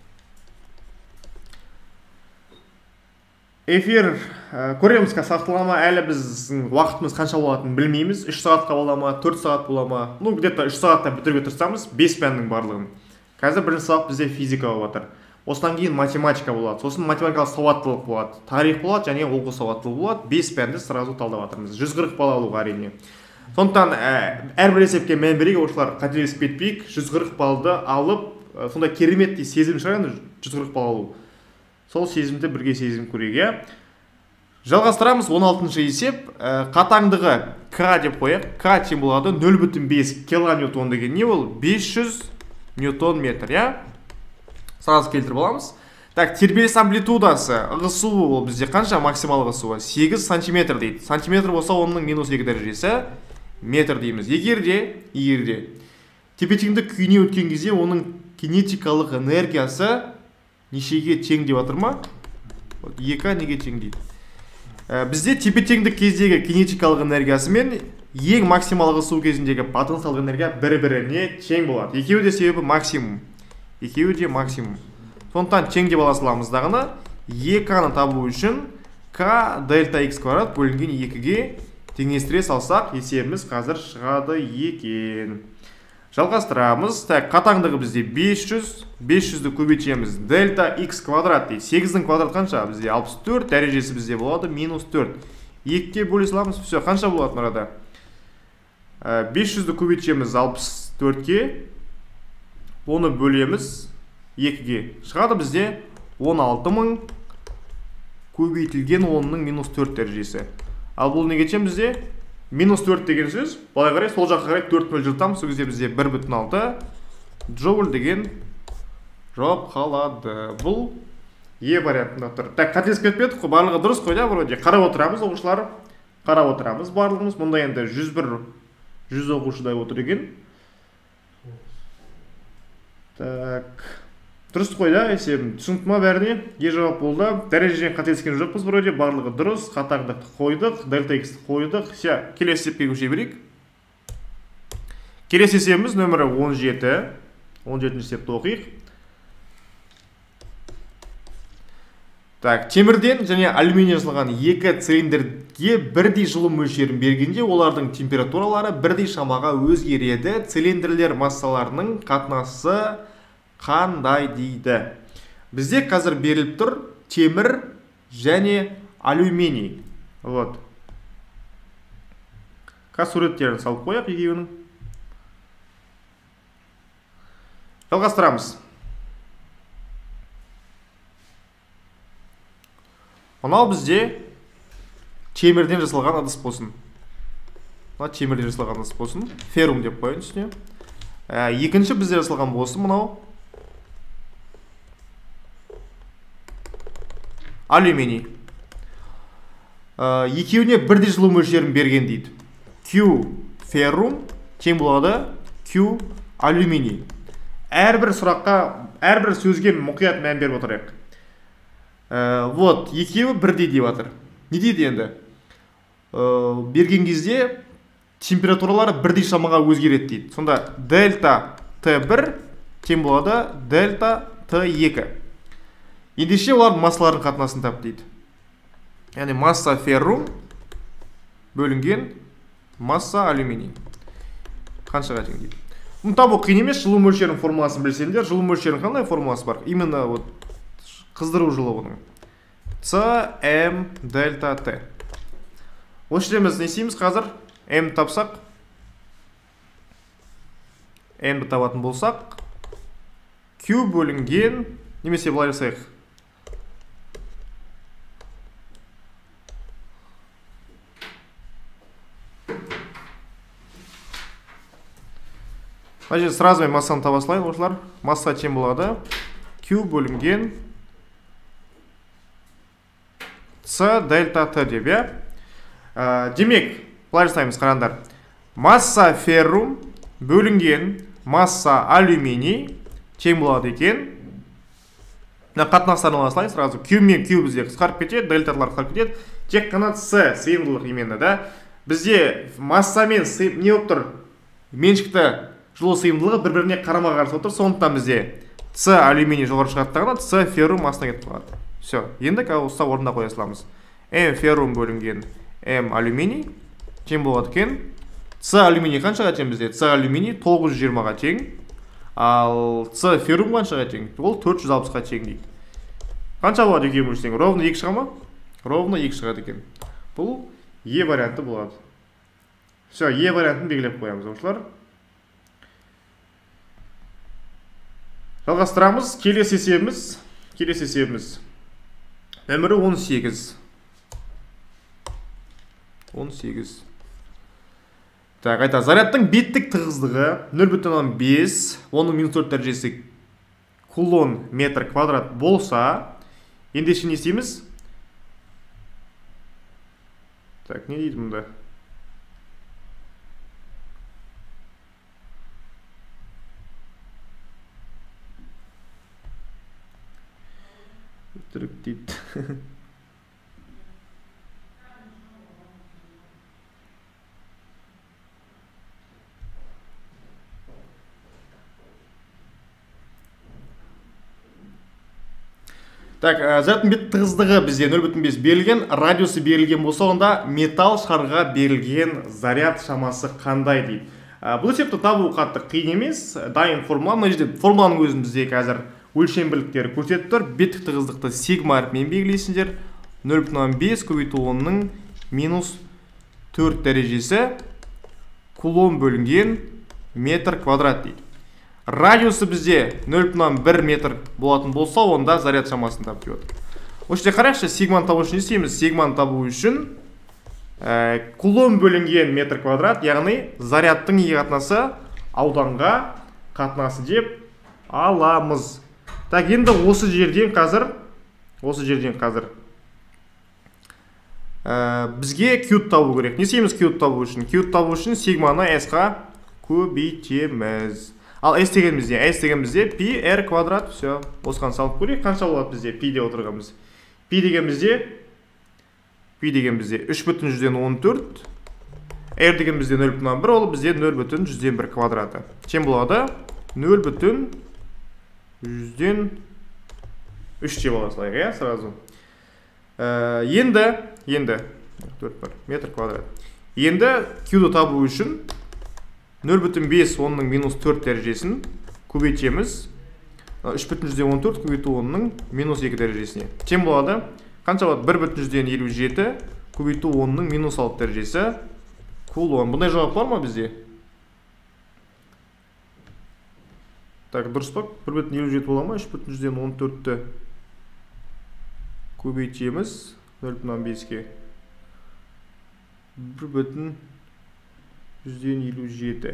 Эфир көреміз сақтыла ма, әлі біздің уақытымыз қанша болатынын білмейміз. 3 сағатқа бола ма, 4 сағат бола ма? Ну, где-то 3 сағатта бітіруге тырысамыз, 5 пәннің барлығын. Қазір бірінші сабақ бізде физика болып жатыр. Осыдан кейін математика болады. Сосын математикалық сауаттылық болады. Тарих болады және оқу сауаттылығы болады. 5 пәнді сразу талдап жатырмыз. 140 балл алуға әрине. Сондықтан әрбір есепке мән берейік, оқушылар қателесіп кетпейік. 140 баллды алып, сонда кереметтей сезім шығады 140 балл алу. Сол сезімді бірге сезім көрейік. Жалғастырамыз 16-шы есеп. Қатаңдығы К деп қояйық. К тең болады 0,5 килоньютон деген не ол? 500 ньютон метр, сразу келтіріп аламыз. Так, тербеліс амплитудасы, ығысуы ол бізде қанша максимал ығысуы? 8 сантиметр дейді. Сантиметр болса оның минус 2 дәрежесі метр дейміз. Егерде тепе-теңдік күйіне өткен кезде оның кинетикалық энергиясы нешеге тең деп жатыр ма? 2 неге тең дейді. Бізде тепе-теңдік кездегі кинетикалық энергиясы мен ең максимал ығысу кезіндегі потенциалдық энергия бір-біріне тең болады. Екеуі де себебі максимум. Екеуі де максимум. Сондықтан тең деп ала саламыздағыны 2-ны табу үшін К дельта X квадрат бөлінген 2-ге теңестіре салсақ, есебіміз қазір шығады екен. Жалғастырамыз. Қатаңдығы бізде 500. 500-ді көбейтеміз. Дельта X квадрат дейді. 8-дің квадрат қанша? Бізде 64. Дәрежесі бізде болады минус 4. 2-ге бөле саламыз. Все, қанша болады мұрада? 500-ді көбейтеміз 64-ге. Оны бөлеміз 2-ге. Шығады бізде 16.000 көбейтілген 10-ның минус 4 дәрежесі. Ал бұл неге тең бізде? Минус 4 деген сөз. Былай қарай, сол жаққа қарай 4 бөл жылтамыз. Сол кезде бізде 1,6 джоуль деген жауап қалады. Бұл Е вариантында тұр. Так, қателесіп кетпедік қой, барлығы дұрыс қой, вроде. Қарап отырамыз, оқушылар. Қарап отырамыз барлығымыз. Мұнда енді 100 оқушыдай отыр екен. Так, дұрыс қой, есебім. Түсінікті ма бәріне? Е жауап болды. Дәрежеден қателескен жоқпыз вроде, барлығы дұрыс. Қатаңдықты қойдық, дельта X қойдық. Келесі есепке көше берейік. Келесі есебіміз нөмірі 17. 17-ші есепті оқиық. Так, темірден және алюминий жасалған екі цилиндрге бірдей жылу мөлшерін бергенде олардың температуралары бірдей шамаға өзгереді. Цилиндрлер массаларының қатынасы қандай дейді? Бізде қазір беріліп тұр темір және алюминий. Вот. Суреттерін салып қояқ екеуінің. Жалғастырамыз. Мынау бізде темірден жасалған ыдыс болсын. Темірден жасалған ыдыс болсын. Феррум деп қояйын үстіне. Екінші бізде жасалған болсын мынау. Алюминий. Екеуіне бірдей жылу мөлшерін берген дейді. Q феррум тең болады Q алюминий. Әрбір сұраққа, әрбір сөзге мұқият мән беріп отырайық. Вот, екеуі бірдей деп жатыр. Не дейді енді? Берген кезде температуралары бірдей шамаға өзгереді дейді. Сонда дельта Т1 тең болады дельта Т2. Ендеше олардың массаларының қатынасын тап дейді. Яғни масса феррум бөлінген масса алюминий қаншаға тең дейді. Бұны табу қиын емес, жылу мөлшерінің формуласын білсеңдер, жылу мөлшерінің қандай формуласы бар? Именно вот қыздыру жылу бұның. Cm дельта Т. Осы жерде біз не істейміз қазір? М тапсақ, М табатын болсақ, Q бөлінген, немесе былай жасайық. Мына жерде сразу массаны таба салайын, осылар. Масса тең болады Q бөлінген С дельта Т деп, демек, былай жасаймыз, қараңдар. Масса феррум бөлінген масса алюминий тең болады екен. Қатынастарын аласылайын, сразу Q мен Q бізде қысқарып кетеді, дельталар қысқарып кетеді. Тек қана С сыйымдылық именно, да. Бізде масса мен не болып тұр? Меншікті жылу сыйымдылығы бір-біріне қарама-қарсы отыр. Сондықтан бізде С алюминий жоғары шығаттағанда С феррум астына кетіп қалады. Все, енді ұста орында қоя саламыз. М феррум бөлінген М алюминий тең болады екен. С алюминий қаншаға тең бізде? С алюминий 920-ға тең. Ал С феррум қаншаға тең? Ол 460-ға тең дейді. Қанша болады екен бөлсең? Ровно 2 шыға ма? Ровно 2 шығады екен. Бұл Е варианты болады. Все, Е вариантын белгілеп қоямыз, оқушылар. Жалғастырамыз. Келесі есебіміз. Нөмірі 18. Так, айта, зарядтың беттік тығыздығы 0,5, оның -4 дәрежесі кулон метр квадрат болса, ендеше не істейміз? Так, не дейді мұнда? Түрік дейді. Так, зарядтың бет тығыздығы бізде 0,5 берілген, радиусы берілген болса, онда металл шарға берілген заряд шамасы қандай дейді. Бұл есепті табу қатты қиын емес, дайын формула. Мына жерде формуланың өзін бізде қазір өлшем бірліктері көрсетіп тұр. Беттік тығыздықты сигма әрпімен белгілейсіңдер. 0,5 көбейту 10-ның -4 дәрежесі кулон бөлінген метр квадрат дейді. Радиусы бізде 0,1 метр болатын болса, онда заряд шамасын тап дейді. Осы жерде қарайықшы, сигманы табу үшін не істейміз? Сигманы табу үшін кулон бөлінген метр квадрат, яғни зарядтың е қатынасы ауданға қатынасы деп аламыз. Так, енді осы жерден қазір бізге Q табу керек. Не істейміз Q табу үшін? Q табу үшін сигманы S-қа көбейтеміз. Ал S деген бізде пи R квадрат. Все, осыған салып көрейік. Қанша болады бізде пи де отырғанбыз? Пи деген бізде 3,14. R деген бізде 0,1, ол бізде 0,1 квадраты. Тең болады 0,3 деп бола салайық, сразу. Енді 4 метр квадрат. Енді Q-ді табу үшін 0,5 оның -4 дәрежесін көбейтеміз. 3,14 көбейту 10-ның -2 дәрежесіне. Тең болады. Қанша болады? 1,57 көбейту 10-ның -6 дәрежесі кулон. Бұндай жауап бар ма бізде? Так, дұрыс па? 1,57 бола ма? 3,14-ті көбейтеміз 0,5-ке. 1,57.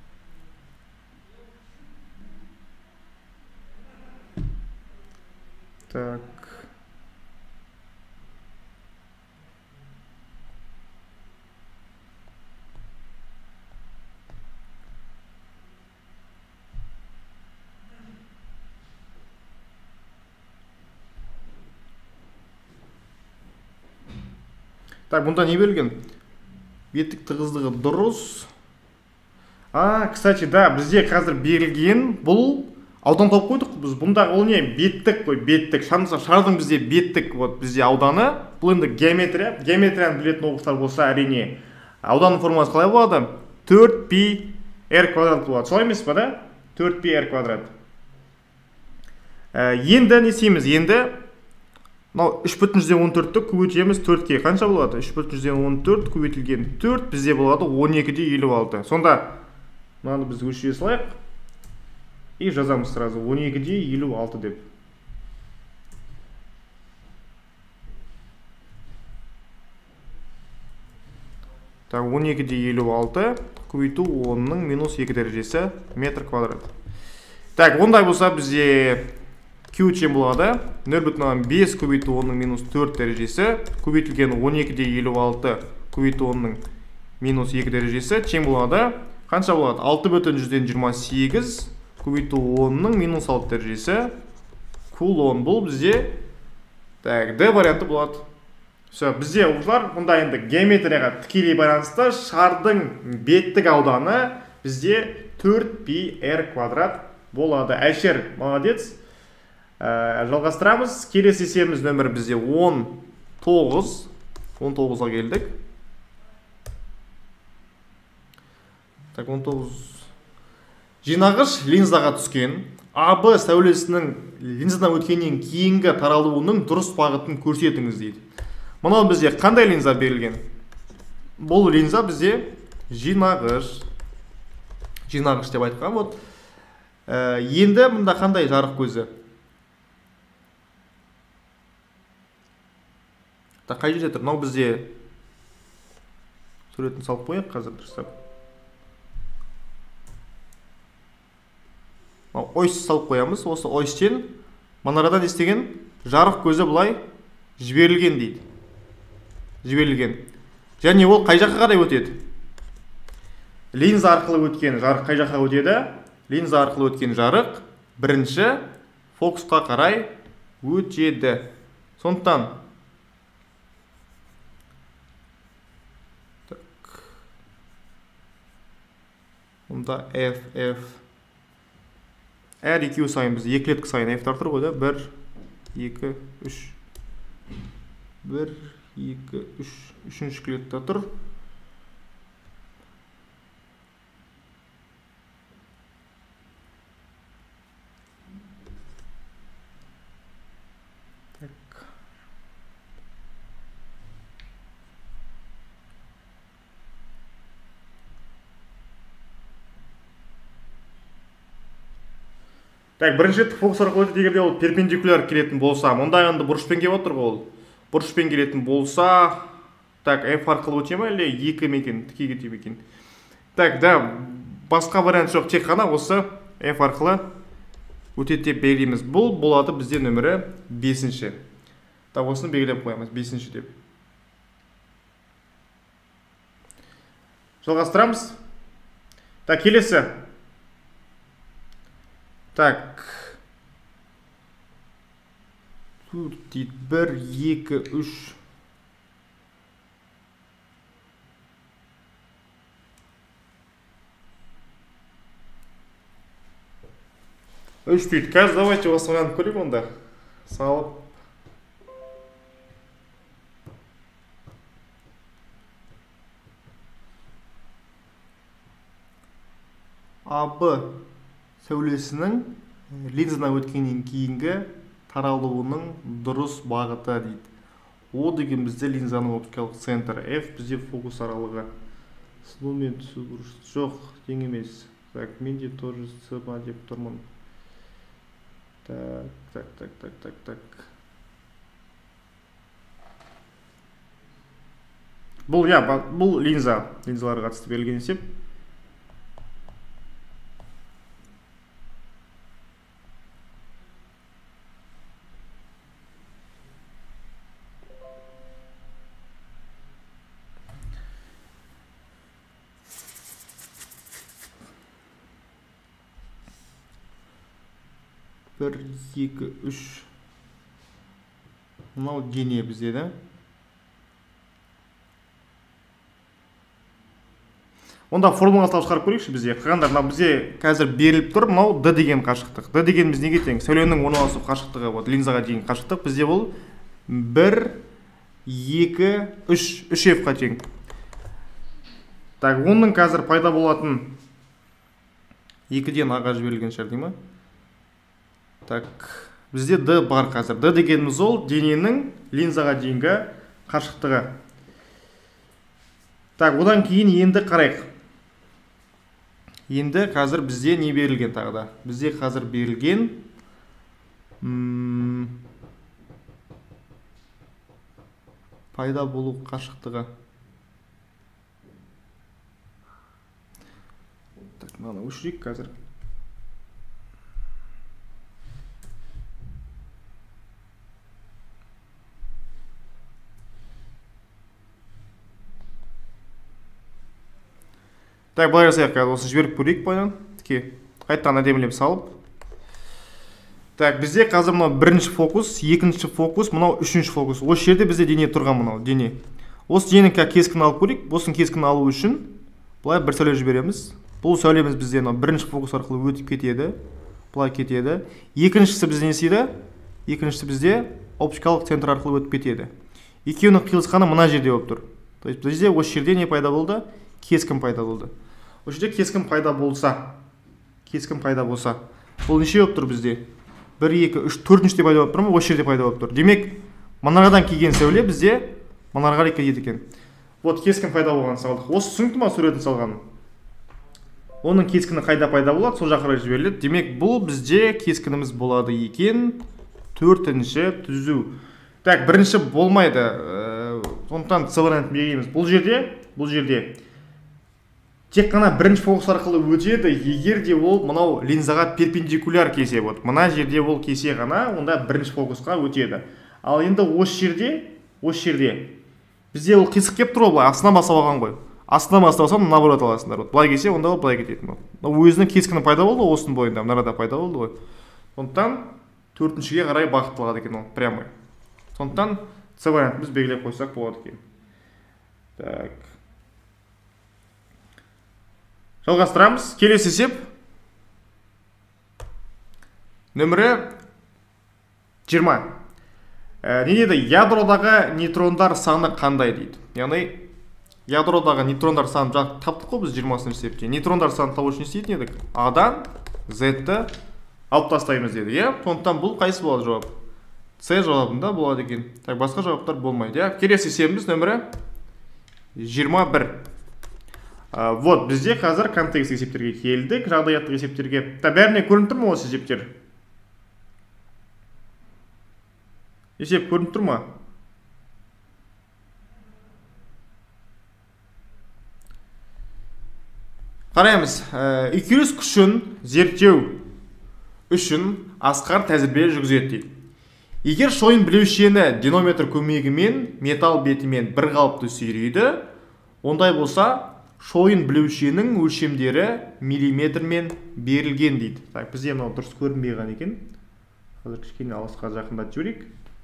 Так. Так, бұнда не берілген? беттік тығыздығы дұрыс. Кстати, да, бізде қазір берілген бұл аудан тауып қойдық біз. Бұндағы ол не? Беттік қой, беттік. Шардың бізде беттік, вот бізде ауданы. Бұл енді геометрия. Геометрияны білетін оқушылар болса, әрине ауданның формуласы қалай болады? 4πr квадрат болады. Солай емес па, да? 4πr квадрат. Енді не істейміз? Енді 3,14-ті көбейтеміз 4-ке. Қанша болады? 3,14 көбейтілген 4 бізде болады 12,56. Сонда мынаны біз өлшей салайық. И жазамыз сразу 12,56 деп. Так, 12,56 көбейту 10-ның минус 2 дәрежесі метр квадрат. Так, ондай болса бізде Q чем болады? 0,5 көбейту 10-ның минус 4 дәрежесі көбейтілген 12,56 көбейту 10-ның минус 2 дәрежесі чем болады? Қанша болады? 6,128 көбейту 10-ның минус 6 дәрежесі кулон. Бұл бізде так, D варианты болады. Все, бізде оқушылар мұнда енді геометрияға тікелей байланысты шардың беттік ауданы бізде 4πr квадрат болады. Әлшер, молодец. Жалғастырамыз. Келесі есебіміз нөмір бізде 19-ға келдік. Так, 19. Жинағыш линзаға түскен АБ сәулесінің линзадан өткеннен кейінгі таралуының дұрыс бағытын көрсетіңіз дейді. Мынау бізде қандай линза берілген? Бұл линза бізде жинағыш деп айтқан. Вот. Енді мұнда қандай жарық көзі? Қай жерде тұр? Мынау бізде суретін салып қояйық қазір дұрыстап. Ойс салып қоямыз. Осы ойстен манарадан естеген жарық көзі бұлай жіберілген дейді. Жіберілген. Және ол қай жаққа қарай өтеді? Линза арқылы өткен жарық қай жаққа өтеді? Линза арқылы өткен жарық бірінші фокусқа қарай өтеді. Сондықтан мұнда F әр екеу сайын біз екілеткі сайын F тартыр ғой да? 1, 2, 3 1, 2, 3 үшінші клетті тұр. Так, бірінші фокус арқылы өтеді, егерде ол перпендикуляр келетін болса, мұнда енді бұрышпен келіп отыр ғой ол. Бұрышпен келетін болса, так, F арқылы өте ме, әлде 2 мекен, тікеге тиіп екен. Так, да, басқа вариант жоқ, тек қана осы F арқылы өтеді деп белгілейміз. Бұл болады бізде нөмірі 5-ші. Так, осыны белгілеп қоямыз, 5-ші деп. Жалғастырамыз. Так, келесі. Так. Тут дейді 1, 2, 3. Үш дейді. Қазір давайте осы вариант көрейік онда. Салып. АБ сәулесінің линзадан өткеннен кейінгі таралуының дұрыс бағыты дейді. О деген бізде линзаның оптикалық центр. F бізде фокус аралығы. Сыну мен түсу бұрыш. Жоқ, тең емес. Так, мен де тоже сыма деп тұрмын. Так. Бұл линзаларға қатысты берілген есеп. Bir, 2, 3. Мынау дене бізде, да? Онда формула тауып шығарып көрейікші бізде. Қағандар, мынау бізде қазір беріліп тұр, мынау d деген қашықтық. D дегеніміз неге тең? Сәуленің орналасу қашықтығы, вот линзаға дейін қашықтық бізде бұл 1, 2, 3f-қа тең. Так, оның қазір пайда болатын 2-ден аға жіберілген шығар дей ма? Так, бізде d бар қазір. D дегеніміз ол дененің линзаға дейінгі қашықтығы. Так, одан кейін енді қарайық. Енді қазір бізде не берілген тағы да? Бізде қазір берілген пайда болу қашықтығы. Так, мынаны өшірейік қазір. Так, былай жасайық, осы жіберіп көрейік байдан. Қайттан әдемілеп салып. Так, бізде қазір мынау бірінші фокус, екінші фокус, мынау үшінші фокус. Осы жерде бізде дене тұрған мынау, дене. Осы дененің кескінін алып көрейік. Осының кескінін алу үшін былай бір сәуле жібереміз. Бұл сәулеміз бізде бірінші фокус арқылы өтіп кетеді. Былай кетеді. Екіншісі бізде не істейді? Екіншісі бізде оптикалық центр арқылы өтіп кетеді. Екеуінің қиылысқаны мына жерде болып тұр. То есть бізде осы жерде не пайда болды? Кескін пайда болды. Осы жерде кескін пайда болса, бұл неше болып тұр бізде? 1, 2, 3, 4-те пайда болып тұр ма? Осы жерде пайда болып тұр. Демек, мынардан келген сәуле бізде мынарға қарай кетеді екен. Вот кескін пайда болған салдық. Осы түсінікті ма суретін салғаным? Оның кескіні қайда пайда болады? Сол жаққа қарай жіберіледі. Демек, бұл бізде кескініміз болады екен. 4-ші түзу. Так, бірінші болмайды. Сондықтан C вариантын береміз. Бұл жерде тек қана бірінші фокус арқылы өтеді, егер де ол мынау линзаға перпендикуляр кесе. Вот мына жерде ол кесе ғана, онда бірінші фокусқа өтеді. Ал енді осы жерде бізде ол қисық кеп тұр, былай астынан бастап алған ғой. Астынан бастап алсам, наоборот аласыңдар. Вот былай кесе, онда ол былай кетеді. Өзінің кескіні пайда болды, осының бойында, мынарада пайда болды ғой. Сондықтан 4-шіге қарай бағытталады екен ол, прямой. Сондықтан C вариантын біз белгілеп қойсақ болады екен. Так. Жалғастырамыз. Келесі есеп. Нөмірі 20. Не дейді? Ядродағы нейтрондар саны қандай дейді? Яғни, ядродағы нейтрондар саны таптық қой біз 20-шы есепте. Нейтрондар саны табу үшін істейтін едік. А-дан Z-ті алып тастаймыз деді. Сондықтан бұл қайсы болады жауап? С жауабында болады екен. Так, басқа жауаптар болмайды. Келесі есебіміз нөмірі 21. Вот, бізде қазір контекст есептерге келдік, жағдаяттық есептерге. Бәріне көрініп тұр ма осы есептер? Есеп көрініп тұр ма? Қараймыз, үйкеліс күшін зерттеу үшін Асқар тәжірибе жүргізеді дейді. Егер шойын білеушені динометр көмегімен металл бетімен бір қалыпты сүйрейді, ондай болса, шойын білеушенің өлшемдері миллиметрмен берілген дейді. Так, бізде мынау дұрыс көрінбеген екен. Қазір кішкене алысқа жақындатып жіберейік.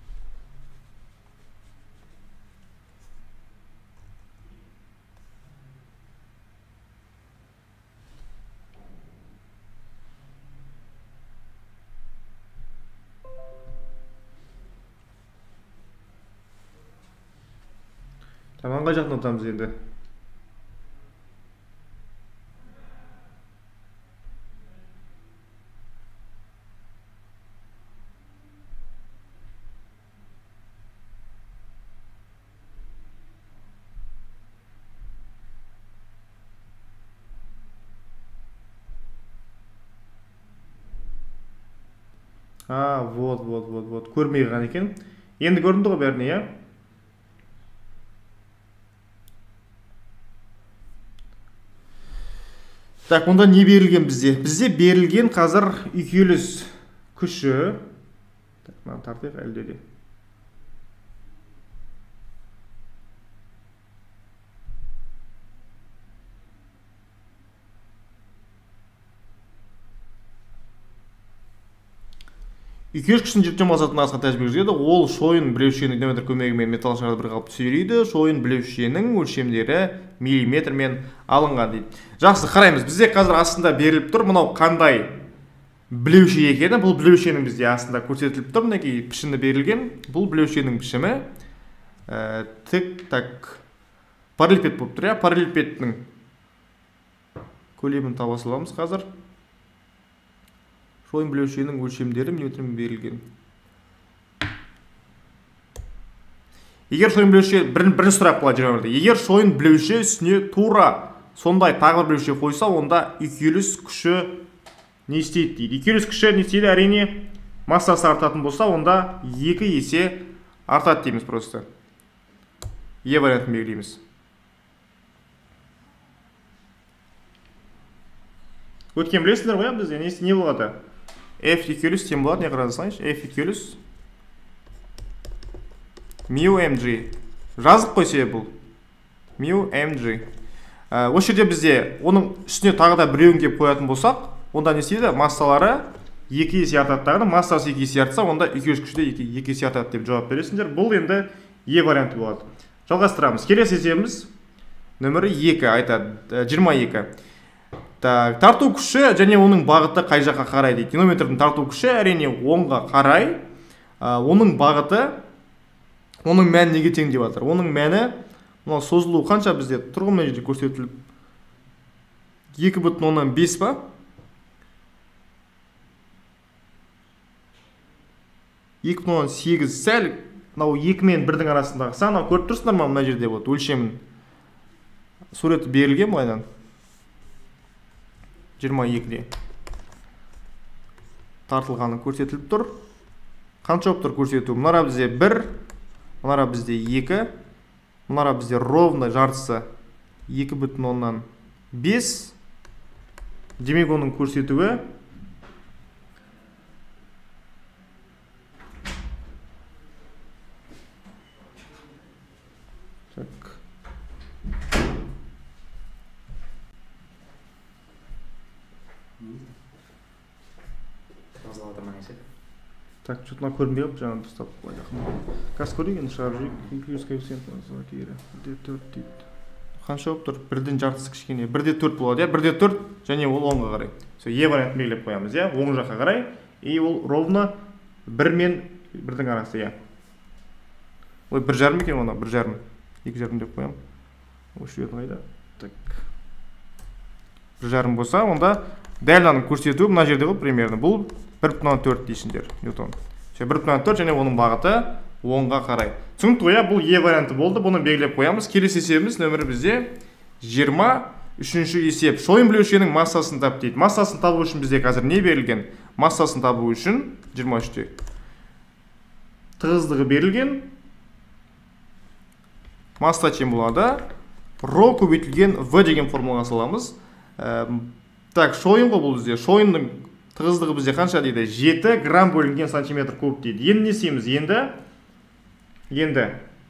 Таманға жақындатамыз енді. Вот. Көрмей қалған екен. Енді көрінді ғой бәріне, я? Так, онда не берілген бізде? Бізде берілген қазір үйкеліс күші. Так, мынаны тартайық әлде де. Үйкеліс күшін зерттеу мақсатында асқан тәжірибе жүргізеді. Ол шойын білеушенің диаметр көмегімен металл шарды бір қалыпты сүйрейді. Шойын білеушенің өлшемдері миллиметрмен алынған дейді. Жақсы, қараймыз. Бізде қазір астында беріліп тұр. Мынау қандай білеуше екені. Бұл білеушенің бізде астында көрсетіліп тұр. Мінекей пішіні берілген. Бұл білеушенің пішімі тік так параллелепипед болып тұр. Параллелепипедтің көлемін таба саламыз қазір. Шойын білеушенің өлшемдері миллиметрмен берілген. Егер шойын білеуше, бірінші сұрақ болады 21-де. Егер шойын білеуше үстіне тура сондай тағы бір білеуше қойса, онда үйкеліс күші не істейді дейді. Үйкеліс күші не істейді? Әрине, массасы артатын болса, онда 2 есе артады дейміз просто. Е вариантын белгілейміз. Өткен білесіздер ғой, бізде не болады? F үйкеліс тем болады, не қарасаңыз? F үйкеліс mu mg. Жазық қой себебі бұл. Mu mg. Осы жерде бізде оның үстіне тағы да біреуін кеп қоятын болсақ, онда не істейді? Массалары 2 есе артады тағыда, массасы 2 есе артса, онда үйкеліс күші де 2 есе артады деп жауап бересіңдер. Бұл енді Е варианты болады. Жалғастырамыз. Келесі есебіміз нөмірі 2 айтады, 22. Тарту күші және оның бағыты қай жаққа қарай дейді. Динамотрдың тарту күші әрине оңға қарай. Оның бағыты, оның мәні неге тең деп жатыр? Оның мәні, мынау созылу қанша бізде тұрғын мына жерде көрсетіліп? 2,5 ба? сәл, мынау 2 мен 1-дің арасындағы сан, көріп тұрсыңдар ма мына жерде вот өлшемін? Суреті берілген былайдан. 22-де тартылғаны көрсетіліп тұр. Қанша болып тұр көрсету? Мұнара бізде 1, мұнара бізде 2, мұнара бізде ровно жартысы 2,5. Демек оның көрсетуі так, что-то көрінбей қалып, жаңа дұрыстап қазір көрейік, енді шығарып жүрейік. Үйкеліс коэффициентінің кері 1,4 дейді. Қанша болып тұр? 1-дің жартысы кішкене 1,4 болады, 1,4 және ол оңға қарай. Е вариантын белгілеп қоямыз, оң жаққа қарай. И ол ровно 1 мен 1-дің арасы, Ой, 1,5 екен оны, 1,5. 2,5 деп қоям. Осы жердің қайда? Так. 1,5 болса, онда дәл аның көрсетуі мына жерде ғой, примерно. Бұл 1,4 дейсіңдер, Ньютон. 1,4 және оның бағыты оңға қарай. Түсінікті ғой, бұл Е варианты болды. Бұны белгілеп қоямыз. Келесі есебіміз нөмірі бізде 23-ші есеп. Шойын білеушенің массасын тап дейді. Массасын табу үшін бізде қазір не берілген? Массасын табу үшін 23-те тығыздығы берілген. Масса тең болады. Ро көбейтілген В деген формулаға саламыз. Так, шойын ғой бұл бізде. Шойынның тығыздығы бізде қанша дейді? 7 грамм бөлінген сантиметр куб дейді. Енді не істейміз? Енді.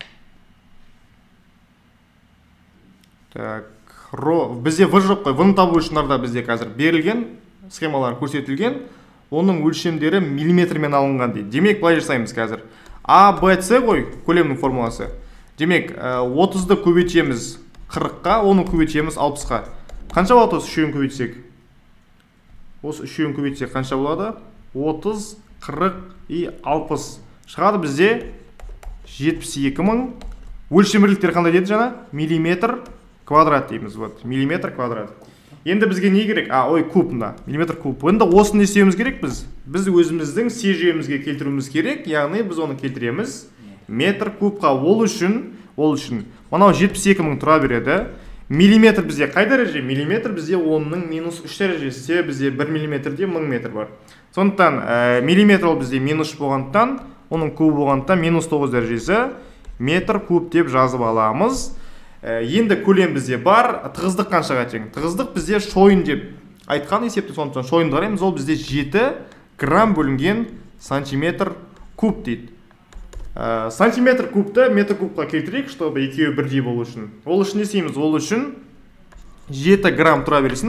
Так, ро бізде В жоқ қой. В-ны табу үшін арда бізде қазір берілген, схемалар көрсетілген. Оның өлшемдері миллиметрмен алынған дейді. Демек, былай жасаймыз қазір. А, Б, С ғой көлемнің формуласы. Демек, 30-ды көбейтеміз 40-қа, оны көбейтеміз 60-қа. Қанша болады осы үшеуін көбейтсек? Осы үшеуін көбейтсек қанша болады? 30, 40 и 60. Шығады бізде 72 мың. Өлшем бірліктері қандай деді жаңа? Миллиметр квадрат дейміз. Миллиметр квадрат. Енді бізге не керек? Куб мына. Миллиметр куб. Енді осыны не істеуіміз керек біз? Біз өзіміздің С жүйемізге келтіруіміз керек. Яғни біз оны келтіреміз метр кубқа. Ол үшін мынау 72 мың тұра береді. Миллиметр бізде қай дәреже? Миллиметр бізде 10-ның -3 дәрежесі. Бізде 1 миллиметрде 1000 метр бар. Сондықтан миллиметр ол бізде -3 болғандықтан, оның кубы болғандықтан -9 дәрежесі метр куб деп жазып аламыз. Енді көлем бізде бар. Тығыздық қаншаға тең? Тығыздық бізде шойын деп айтқан есепті, сондықтан шойынды қараймыз. Ол бізде 7 грамм бөлінген сантиметр куб дейді. Сантиметр кубты метр кубқа келтірейік, чтобы екеуі бірдей болу үшін. Ол үшін не істейміз? Ол үшін 7 грамм тұра берсін.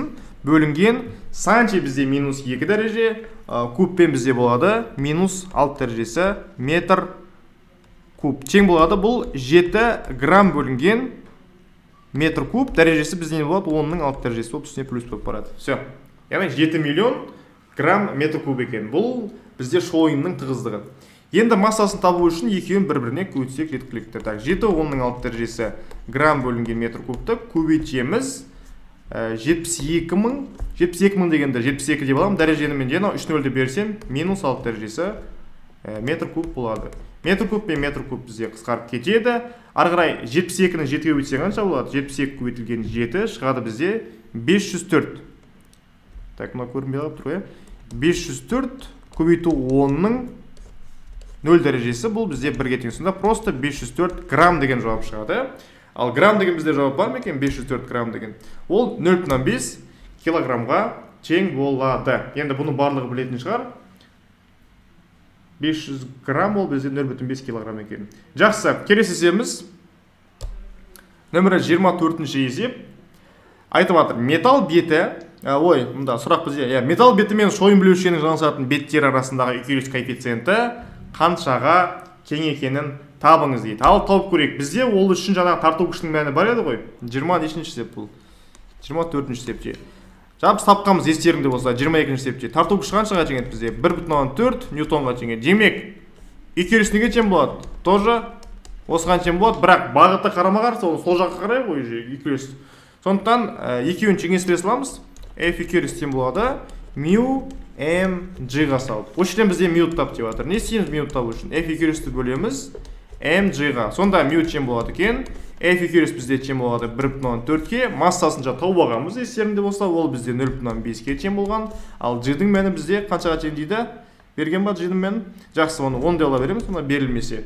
бөлінген санче бізде минус 2 дәреже, кубпен бізде болады минус 6 дәрежесі метр куб. Тең болады бұл 7 грамм бөлінген метр куб дәрежесі бізде не болады? 10-ның 6 дәрежесі болып үстіне плюс болып барады. Все. Яғни 7 миллион грамм метр куб екен. Бұл бізде шойынның тығыздығы. Енді массасын табу үшін екеуін бір-біріне көбейтсек жеткілікті. Так, 7 10-ның 6 дәрежесі грамм бөлінген метр кубты көбейтеміз 72 мың дегенде 72 деп аламын. Дәрежені мен жена 3 нөлді берсем минус 6 дәрежесі метр куб болады. Метр куб пен метр куб бізде қысқарып кетеді. Ары қарай 72-ні 7-ге көбейтсек қанша болады? 72 көбейтілген 7 шығады бізде 504. Так, мына көрінбей қалып тұр ғой. 504 көбейту 10-ның 0 дәрежесі бұл бізде 1-ге тең. Сонда просто 504 грамм деген жауап шығады. Ал грамм деген бізде жауап бар ма екен? 504 грамм деген. Ол 0,5 килограммға тең болады. Енді бұны барлығы білетін шығар. 500 грамм ол бізде 0,5 килограмм екен. Жақсы, келесі есебіміз нөмірі 24-ші есеп. Айтып жатыр, металл беті, мұнда сұрақ бізде, металл беті мен шойын білеушенің жанасатын беттер арасындағы үйкеліс коэффициенті қаншаға тең екенін табыңыз дейді. Ал тауып көрейік. Бізде ол үшін жаңағы тарту күшінің мәні бар еді ғой. 20-ші есеп бұл. 24-ші есепте. Жабыз тапқанымыз естеріңде болса 22-ші есепте. Тарту күші қаншаға тең еді бізде? 1,4 ньютонға тең еді. Демек, үйкеліс неге тең болады? Тоже осыған тең болады, бірақ бағыты қарама-қарсы, ол сол жаққа қарай ғой үйкеліс. Сондықтан екеуін теңестіре саламыз. F үйкеліс тең болады. Мю mg-ға салып. Осы жерден бізде мю тап деп жатыр. Не істейміз мю табу үшін? F үйкелісті бөлеміз mg-ға. Сонда мю тең болады екен. F үйкеліс бізде тең болады 1,4-ке. Массасын тауып алғанбыз естеріңде болса, ол бізде 0,5-ке тең болған. Ал g-дің мәні бізде қаншаға тең дейді? Берген ба g-дің мәні? Жақсы, оны 10 деп ала береміз, сонда берілмесе.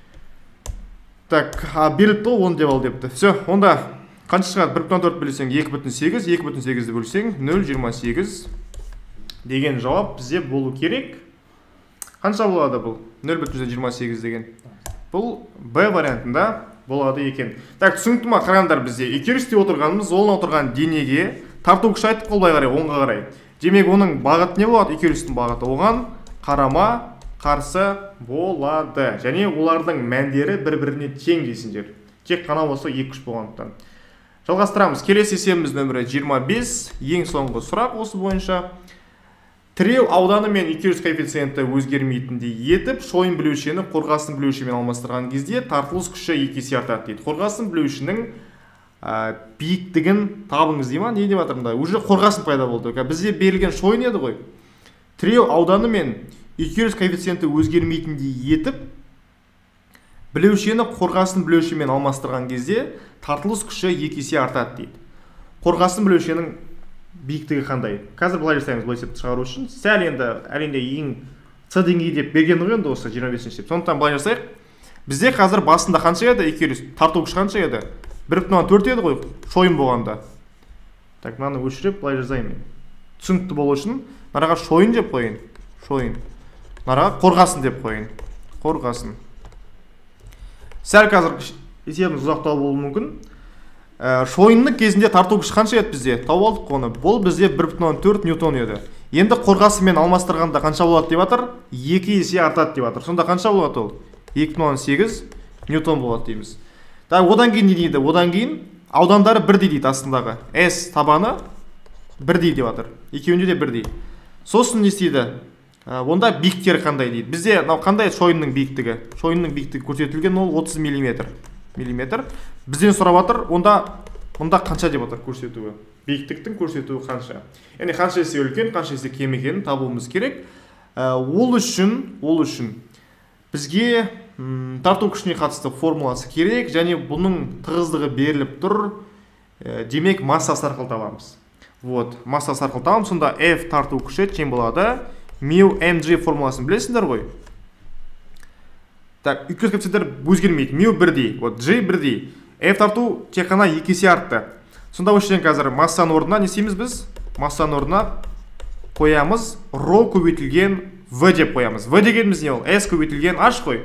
Так, беріліпті 10 деп ал депті. Все, онда қанша шығады? 1,4 бөлсең 2,8, 2,8-ді бөлсең 0,28 деген жауап бізде болу керек. Қанша болады бұл? 0,28 деген. Бұл Б вариантында болады екен. Так, түсінікті ма? Қараңдар бізде. Үйкелісте отырғанымыз, олын отырған денеге тарту күші айттық қол қарай, оңға қарай. Демек, оның бағыты не болады? Үйкелістің бағыты оған қарама қарсы болады. Және олардың мәндері бір-біріне тең дейсіңдер. Тек қана осы екі күш болғандықтан. Жалғастырамыз. Келесі есебіміз нөмірі 25. Ең соңғы сұрақ осы бойынша. Тіреу ауданы мен үйкеліс коэффициенті өзгермейтіндей етіп, шойын білеушені қорғасын білеушімен алмастырған кезде тартылыс күші 2 есе артады дейді. Қорғасын білеушінің биіктігін табыңыз дей ма? Не деп жатырмында? Уже қорғасын пайда болды. Бізде берілген шойын еді ғой. Тіреу ауданы мен үйкеліс коэффициенті өзгермейтіндей етіп, білеушені қорғасын білеушімен алмастырған кезде тартылыс күші 2 есе артады дейді. Қорғасын білеушенің биіктігі қандай? Қазір былай жасаймыз бұл есепті шығару үшін. Сәл енді әлемде ең С деңгейі деп берген ғой енді осы 25-ші есеп. Сондықтан былай жасайық. Бізде қазір басында қанша еді? Үйкеліс тарту күші қанша еді? 1,4 еді ғой шойын болғанда. Так, мынаны өшіріп былай жазайын. Түсінікті болу үшін нараға шойын деп қойын. Шойын. Нараға қорғасын деп қойын. Қорғасын. Сәл қазір есебіміз ұзақтау болуы мүмкін. Шойынның кезінде тарту күші қанша еді бізде? Тауып алдық оны. Бұл бізде 1,4 ньютон еді. Енді қорғасымен алмастырғанда қанша болады деп жатыр? 2 есе артады деп жатыр. Сонда қанша болады ол? 2,8 ньютон болады дейміз. Одан кейін не дейді? Одан кейін аудандары бірдей дейді астындағы. S табаны бірдей деп жатыр. Екеуінде де бірдей. Сосын не істейді? Онда биіктері қандай дейді? Бізде қандай шойынның биіктігі? Шойынның биіктігі көрсетілген ол 30 мм. Бізден сұрап жатыр, онда қанша деп жатыр көрсетуі? Биіктіктің көрсетуі қанша? Яғни қанша есе үлкен, қанша есе кем екенін табуымыз керек. Ол үшін бізге тарту күшіне қатысты формуласы керек, және бұның тығыздығы беріліп тұр. Демек, массасы арқылы табамыз. Вот, массасы арқылы табамыз. Сонда F тарту күші тең болады. Мю mg формуласын білесіңдер ғой? Так, үйкеліс коэффициенттері өзгермейді. Мю бірдей, вот G бірдей. F тарту тек қана 2 есе артты. Сонда өшіден қазір массаның орнына не істейміз біз? Массаның орнына қоямыз ρ көбейтілген V деп қоямыз. V дегеніміз не ол? S көбейтілген H қой.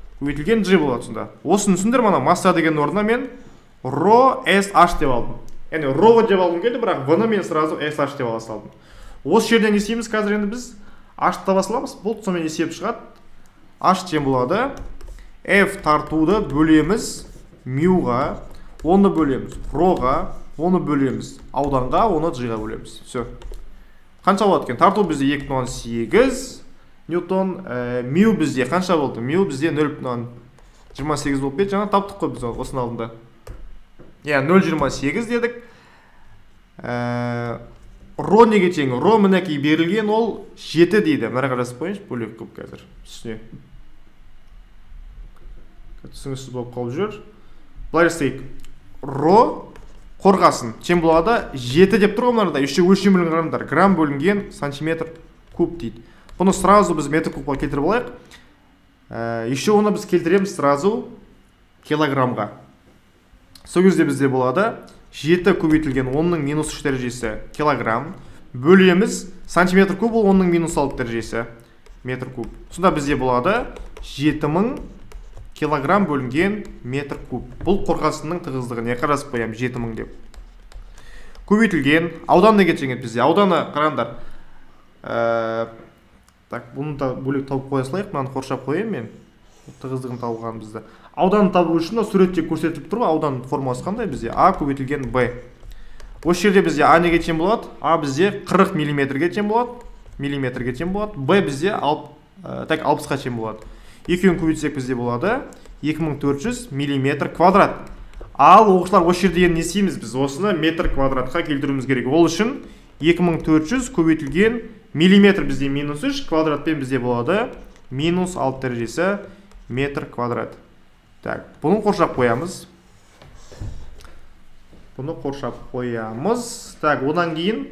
Көбейтілген G болады сонда. Осыны түсіндер мана масса деген орнына мен ρ S H деп алдым. яғни ро деп алғым келді, бірақ в-ны мен сразу sh деп ала салдым. Осы жерден не істейміз? Қазір енді біз h таба саламыз. Бұл сонымен есеп шығады. H тең болады f тартуды бөлеміз мюға, оны бөлеміз роға, оны бөлеміз ауданға, оны g-ға бөлеміз. Все. Қанша болады екен? Тарту бізде 2,8 ньютон, мю бізде қанша болды? Мю бізде 0,28 болып бет. Жаңа таптық қой біз осының алдында. 0,28 дедік. Ро неге тең? Ро мінекей берілген, ол 7 дейді. Мәрі қарасып қойыңыз, бөлек көп қазір. Түсіне. Түсіңізсіз болып қалып жүр. Бұлай істейік. Ро қорғасын. Тең болады 7 деп тұр ғымларында. Еще өлшем бөлінген қарамдар. Грамм бөлінген сантиметр куб дейді. Бұны сразу біз метр кубқа келтіріп алайық. Еще оны біз келтіреміз сразу килограммға. Сол кезде бізде болады 7 көбейтілген 10-ның минус 3 дәрежесі килограмм. Бөлеміз сантиметр куб, ол 10-ның минус 6 дәрежесі метр куб. Сонда бізде болады 7000 килограмм бөлінген метр куб. Бұл қорғасынның тығыздығы. Не қарасып қоям 7000 деп. Көбейтілген аудан неге тең еді бізде? Ауданы қараңдар. Так, бұны да бөлек тауып қоя салайық. Мынаны қоршап қояйын мен. Тығыздығын табылған бізді. Ауданын табу үшін суретте көрсетіліп тұр. Аудан формасы қандай бізде? А көбейтілген Б. Осы жерде бізде А неге тең болады? А бізде 40 миллиметрге тең болады. Миллиметрге тең болады. Б бізде 60-ға тең болады. Екеуін көбейтсек бізде болады 2400 миллиметр квадрат. Ал оқушылар осы жерде не істейміз біз? Осыны метр квадратқа келтіруіміз керек. Ол үшін 2400 көбейтілген миллиметр бізде минус 3, квадратпен бізде болады минус 6 дәрежесі метр квадрат. Так, бұны қоршап қоямыз. Бұны қоршап қоямыз. Так, одан кейін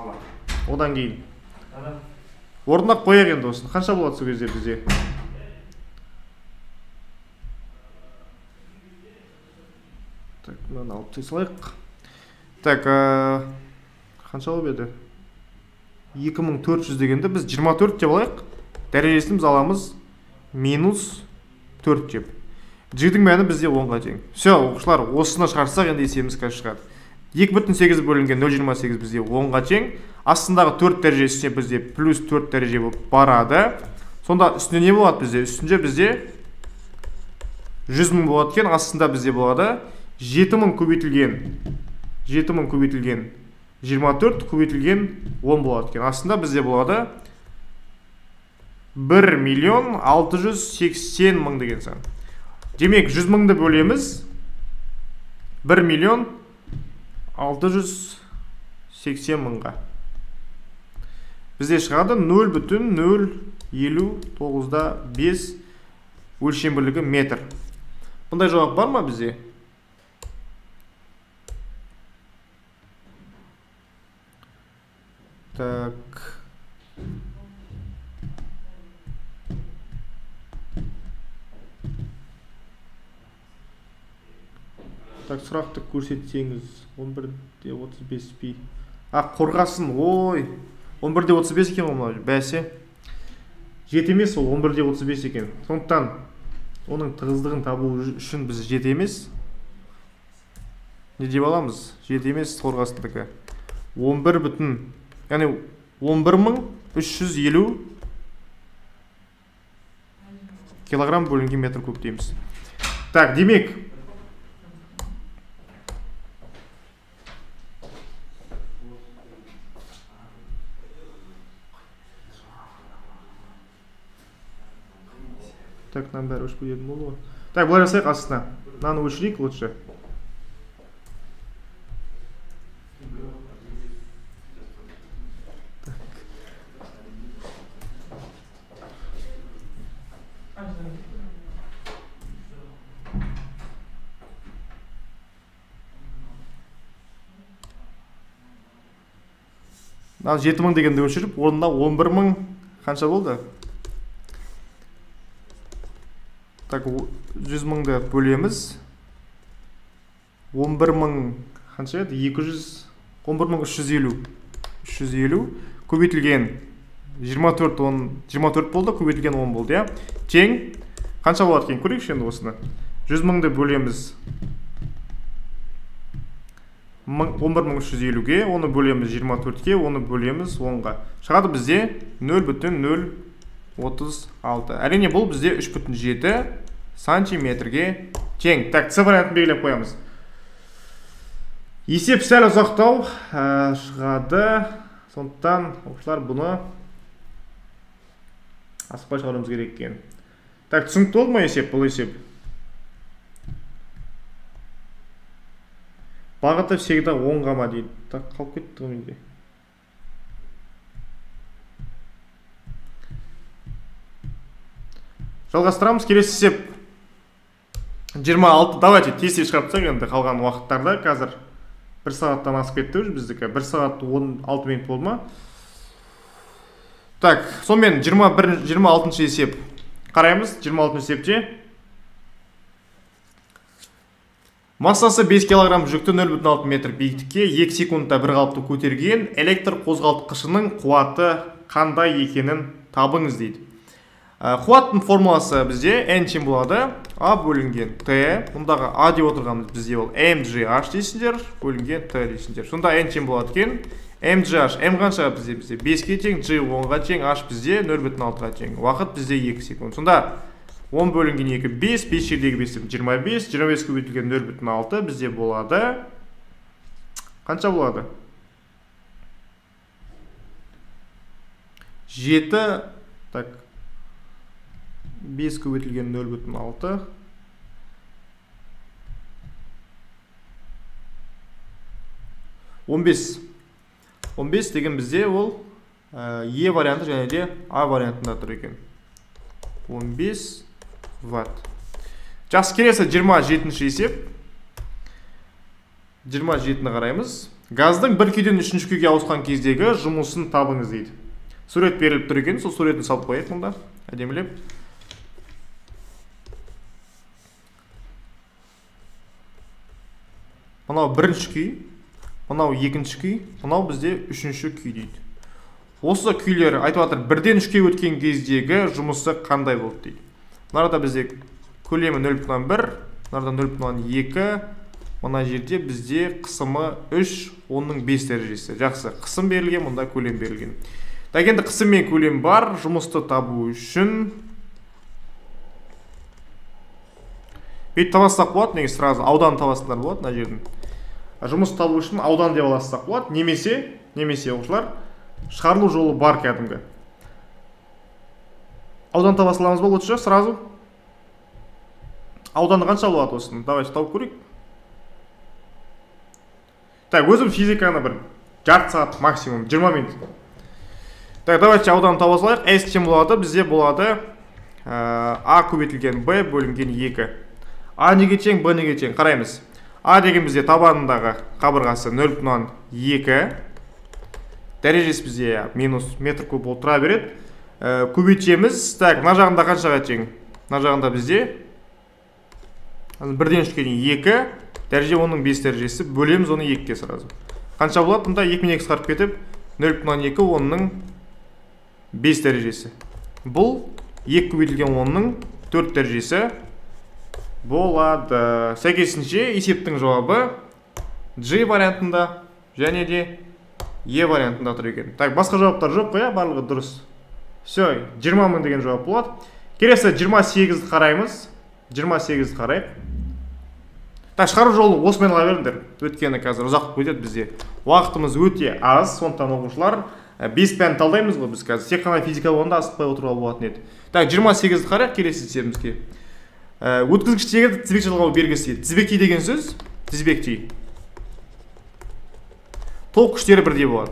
орнына қояқ енді осыны. Қанша болады сол кезде бізде? Так, мынаны алып тесілайық. Так, қанша болып еді? 2400 дегенде біз 24 деп алайық. Дәрежесін біз аламыз минус 4 деп. G-дің мәні бізде 10-ға тең. Все, оқушылар, осыны шығарсақ енді есебіміз қазір шығады. 2,8 бөлінген 0,28 бізде 10-ға тең. Астындағы 4 дәрежесіне бізде плюс 4 дәреже болып барады. Сонда үстінде не болады бізде? Үстінде бізде 100 000 болады екен. Астында бізде болады 7000 көбейтілген 24 көбейтілген 10 болады екен. Астында бізде болады 1.680.000 деген сан. Демек 100 000-ды бөлеміз 1.680.000-ға. Бізде шығады 0,059,5 өлшем бірлігі метр. Бұндай жауап бар ма бізде? Так. Так, сұрақты көрсетсеңіз 11,35 пи. Қорғасын, ой, 11,35 екен ол бәсе. 7 емес, ол 11,35 екен. Сондықтан оның тығыздығын табу үшін біз 7 емес. Не деп аламыз? 7 емес қорғасындығы. 11 бүтін, яғни 11350 килограмм бөлінген метр куб дейміз. Так, демек Так, нам бәрі өшіп едім ол. Так, бұлай жасайық астына. Наны өшірейік лучше. Наны 7000 дегенде өшіріп, орнына 11000 қанша болды? Так, 100 000-ды бөлеміз. 11000 қанша еді? 11350. 350 көбейтілген 24 болды, көбейтілген 10 болды, я? Тең қанша болады екен? Көрейікші енді осыны. 100 000-ды бөлеміз 11350-ге, оны бөлеміз 24-ке, оны бөлеміз 10-ға. Шығады бізде 0,036. Әрине бұл бізде 3,7 сантиметрге тең. Так, С вариантын белгілеп қоямыз. Есеп сәл ұзақтау шығады. Сондықтан оқушылар бұны асықпай шығаруымыз керек екен. Так, түсінікті болды ма есеп? Бұл есеп. Бағыты всегда 10-ға ма дейді. Так, қалып кетті ғой менде. Жалғастырамыз. Келесі есеп 26. Давайте тез шығарып енді қалған уақыттарда. Қазір 1 сағаттан асып кетті біздікі. 1 сағат 16 минут болды ма? Так, сонымен 26 есеп қараймыз. 26 есепте массасы 5 кг жүкті 0,6 метр биіктікке 2 секундта бір қалыпты көтерген электр қозғалтқышының қуаты қандай екенін табыңыз дейді. Қуаттың формуласы бізде N тең болады А бөлінген Т. Мұндағы А деп отырғанымыз бізде ол mgh дейсіңдер, бөлінген Т дейсіңдер. Сонда N тең болады екен. mgh, M қанша бізде 5-ке тең, G 10-ға тең, H бізде 0,6-ға тең. Уақыт бізде 2 секунд. Сонда 10 бөлінген 2 5, 5 жердегі 5 25, 25 көбейтілген 0,6 бізде болады. Қанша болады? 7, так, 5 көбейтілген 0,6. 15 деген бізде ол Е варианты және де А вариантында тұр екен. 15 ватт. Жақсы, келесі 27-ші есеп. 27-ні қараймыз. Газдың бір күйден үшінші күйге ауысқан кездегі жұмысын табыңыз дейді. Сурет беріліп тұр екен, сол суретін салып қояйық мұнда. Әдемілеп. Мынау бірінші күй, мынау екінші күй, мынау бізде үшінші күй дейді. Осы күйлер айтып жатыр, бірден үшке өткен кездегі жұмысы қандай болды дейді. Мынарда бізде көлемі 0,1, мынарда 0,2, мына жерде бізде қысымы 3, оның 5 дәрежесі. Жақсы, қысым берілген, мұнда көлем берілген. Так, енді қысым мен көлем бар, жұмысты табу үшін бет табассақ болады, неге сразу аудан табасындар болады мына жердің. Жұмыс табу үшін аудан деп аласақ болады, немесе оқушылар шығарылу жолы бар кәдімгі. Аудан табасыламыз ба лучше сразу? Ауданды қанша болады осыны? Давайте тауып көрейік. Так, өзім физиканы бір жарты сағат максимум 20 минут. Так, давайте ауданды таба салайық. S тең болады, бізде болады А көбейтілген Б бөлінген 2. А неге тең, Б неге тең? Қараймыз. А деген бізде табанындағы қабырғасы 0,2. Дәрежесі бізде минус метр куб болып тұра береді. Көбейтеміз. Так, мына жағында қаншаға тең? Мына жағында бізде 1-ден 3-ке 2, дәреже оның 5 дәрежесі, бөлеміз оны 2-ке сразу. Қанша болады? Мұнда 2 мен 2 қарып кетіп 0,2 оның 5 дәрежесі. Бұл 2 көбейтілген оның 4 дәрежесі болады. Сәйкесінше есептің жауабы G вариантында және де Е вариантында тұр екен. Так, басқа жауаптар жоқ қой, барлығы дұрыс. Все, 20 мың деген жауап болады. Келесі 28-ді қараймыз. 28-ді қарайық. Так, шығару жолы осымен ала беріңдер. Өткені қазір ұзақ өтеді бізде. Уақытымыз өте аз, сондықтан оқушылар 5 пән талдаймыз ғой біз қазір. Тек қана физика болғанда асықпай отыруға болатын еді. Так, 28-ді қарайық келесі есебімізге. Өткізгіштегі тізбек жалғау белгісі. Тізбектей деген сөз, тізбектей. Тоқ күштері бірдей болады.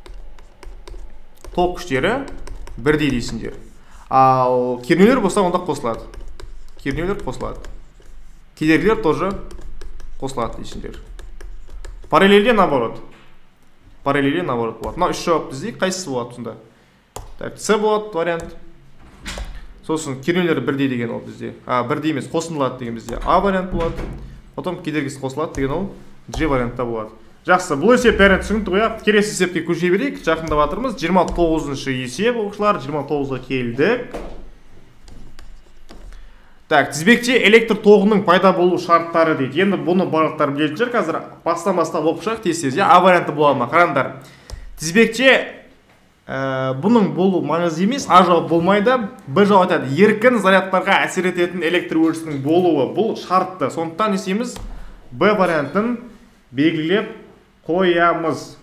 Тоқ күштері бірдей дейсіңдер. Ал кернеулер болса онда қосылады. Кернеулер қосылады. Кедергілер тоже қосылады дейсіңдер. Параллельде наоборот. Параллельде наоборот болады. Мына үш жауап бізде қайсысы болады сонда? Так, С болады вариант. Сосын кернеулер бірдей деген ол бізде. Бірдей емес, қосылады деген бізде А вариант болады. Потом кедергісі қосылады деген ол G вариантта болады. Жақсы, бұл есеп бәрін түсінікті ғой. Келесі есепке көше берейік. Жақындап жатырмыз. 29-шы есеп оқушылар, 29-ға келдік. Так, тізбекте электр тоғының пайда болу шарттары дейді. Енді бұны барлықтар білетін шығар, қазір бастан оқып шығайық тез. А варианты бола ма? Қараңдар. Тізбекте бұның болу маңызды емес, А жауап болмайды. Б жауап айтады. Еркін зарядтарға әсер ететін электр өрісінің болуы бұл шартты. Сондықтан не істейміз? Б вариантын белгілеп қоямыз.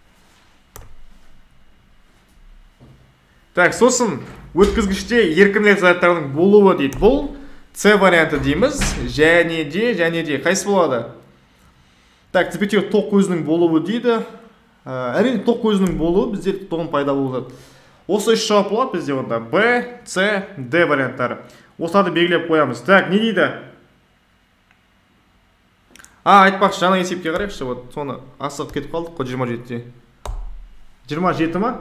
Так, сосын өткізгіште еркін электр зарядтарының болуы дейді. Бұл С варианты дейміз. Және де. Қайсы болады? Так, тізбекте тоқ көзінің болуы дейді. Әрине тоқ көзінің болуы бізде тоғын пайда болады. Осы үш жауап болады бізде онда. Б, С, Д варианттары. Осыларды белгілеп қоямыз. Так, не дейді? Айтпақшы, жаңа есепке қарайықшы. Вот соны асығып кетіп қалдық қой 27-те. 27 ма?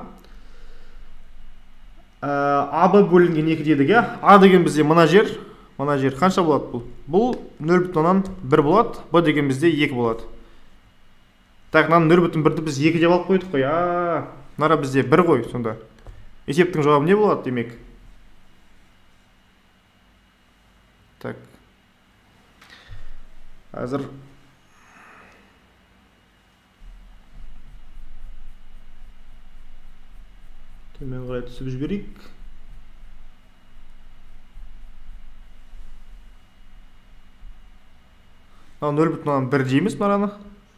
А, Б бөлінген 2 дедік, иә? А деген бізде мына жер қанша болады бұл? Бұл 0,1 болады, Б деген бізде 2 болады. Так, мына 0,1-ді біз 2 деп алып қойдық қой. Мына бізде 1 ғой сонда. Есептің жауабы не болады демек? Так. Қазір төмен қарай түсіп жіберейік. Мына 0,1 дейміз мынаны.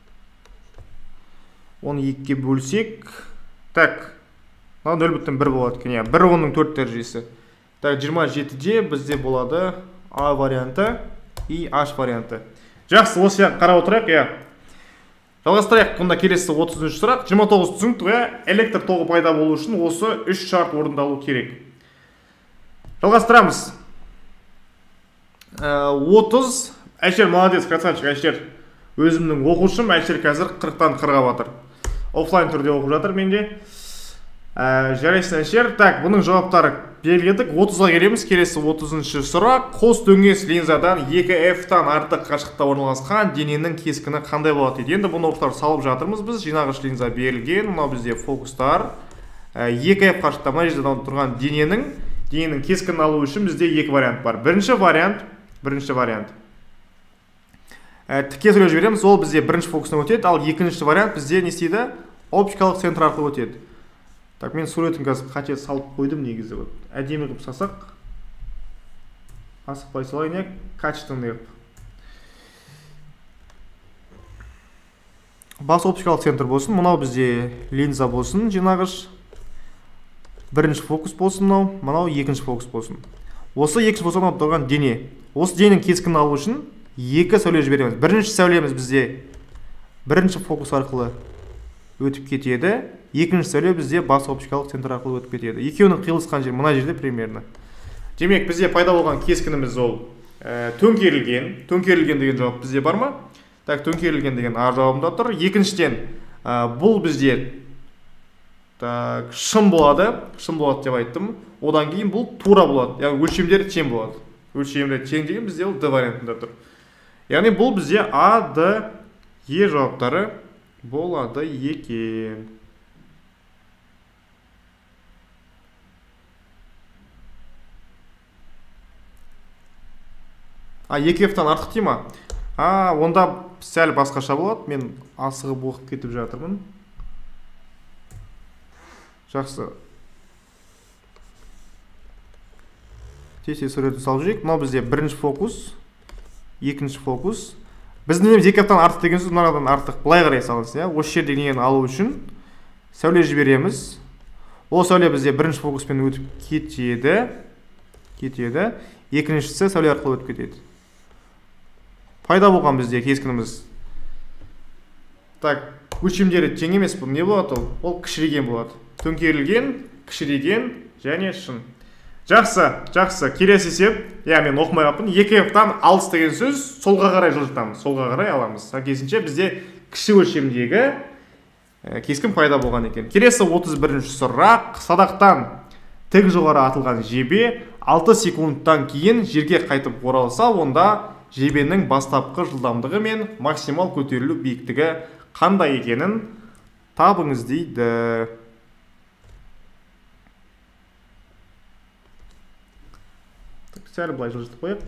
Оны 2-ге бөлсек. Так. Мына 0,1 болады екен. 1 оның 4 дәрежесі. Так, 27-де бізде болады А варианты и H варианты. Жақсы, осы қарап отырайық, Жалғастырайық, мұнда келесі 30-ші сұрақ. 29 түсінікті, электр тоғы пайда болу үшін осы 3 шарт орындалу керек. Жалғастырамыз. 30. Әшер, молодец, красавчик, Әшер. Өзімнің оқушым, Әшер қазір 40-тан 40-ға батыр. Оффлайн түрде оқып жатыр менде. Жарайсын Әшер. Так, бұның жауаптары белгіледік. 30-ға келеміз. Келесі 30-ші сұрақ. Қос дөңес линзадан 2F-тан артық қашықтықта орналасқан дененің кескіні қандай болады дейді. Енді бұны оқытар салып жатырмыз біз. Жинағыш линза берілген. Мынау бізде фокустар. 2F қашықтықта мына жерде тұрған дененің кескінін алу үшін бізде 2 вариант бар. Бірінші вариант. Тіке сөйлеп жібереміз. Ол бізде бірінші фокусына өтеді, ал екінші вариант бізде не істейді? Оптикалық центр арқылы өтеді. Так, мен суретін қазір қате салып қойдым негізі. Әдемі қып сасақ. Асықпай салайын, качественный қып. Бас оптикалық центр болсын, мынау бізде линза болсын, жинағыш. Бірінші фокус болсын, мынау екінші фокус болсын. Осы екінші фокусына тұрған дене. Осы дененің кескінін алу үшін 2 сәуле жібереміз. Бірінші сәулеміз бізде бірінші фокус арқылы өтіп кетеді. Екінші сәуле бізде бас оптикалық центр арқылы өтіп кетеді. Екеуінің қиылысқан жері мына жерде примерно. Демек, бізде пайда болған кескініміз ол төңкерілген. Төңкерілген деген жауап бізде бар ма? Так, төңкерілген деген А жауабында тұр. Екіншіден, бұл бізде шын болады деп айттым. Одан кейін бұл тура болады. Яғни өлшемдері тең болады. Өлшемдері тең деген бізде ол Д вариантында тұр. Яғни бұл бізде А, Д, Е жауаптары болады екен. Екі F-тан артық дей ма? Онда сәл басқаша болады. Мен асығып оқып кетіп жатырмын. Жақсы. Тез суретін салып жүрейік. Мынау бізде бірінші фокус, екінші фокус. Біздің неміз 2 F-тан артық деген сөз мынадан артық. Былай қарай салыңыз, осы жерде нені алу үшін сәуле жібереміз. Ол сәуле бізде бірінші фокуспен өтіп кетеді. Екіншісі сәуле арқылы өтіп кетеді. Пайда болған бізде кескініміз. Так, өлшемдері тең емес бұл. Не болады ол? Ол кішірейген болады. Төңкерілген, кішірейген және шын. Жақсы. Келесі есеп. Мен оқымай қалыппын. 2 F-тан алыс деген сөз солға қарай жылжытамыз. Солға қарай аламыз. Сәйкесінше бізде кіші өлшемдегі кескін пайда болған екен. Келесі 31-ші сұрақ. Садақтан тік жоғары атылған жебе 6 секундтан кейін жерге қайтып оралса, онда жебенің бастапқы жылдамдығы мен максимал көтерілу биіктігі қандай екенін табыңыз дейді. сәл былай жылжытып қояйық.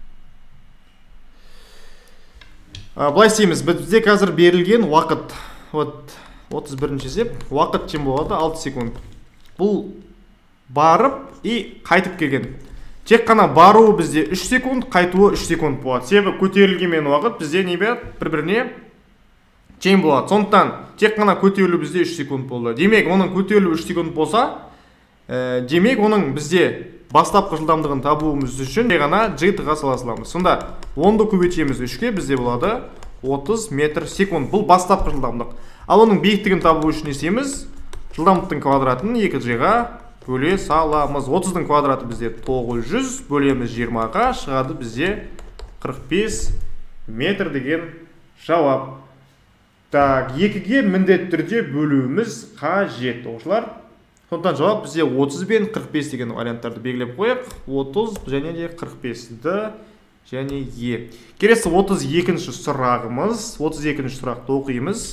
Былай істейміз. Бізде қазір берілген уақыт, вот 31-ші есеп, уақыт тең болады 6 секунд. Бұл барып и қайтып келген. Тек қана баруы бізде 3 секунд, қайтуы 3 секунд болады. Себебі көтерілген уақыт бізде не болады? Бір-біріне тең болады. Сондықтан тек қана көтерілу бізде 3 секунд болды. Демек, оның көтерілу 3 секунд болса, демек, оның бізде бастапқы жылдамдығын табуымыз үшін ғана J-ға саласыламыз. Сонда 10-ды көбейтеміз 3-ке, бізде болады 30 метр секунд. Бұл бастапқы жылдамдық. Ал оның биіктігін табу үшін несеміз? Жылдамдықтың квадратын 2J-ға бөле саламыз. 30-дың квадраты бізде 900, бөлеміз 20-ға, шығады бізде 45 метр деген жауап. Так, 2-ге міндетті түрде бөлуіміз қажет. Оқушылар, сондықтан жауап бізде 30 бен 45 деген варианттарды белгілеп қояйық. 30 және де 45-ді және Е. Келесі 32-ші сұрағымыз. 32-ші сұрақты оқимыз.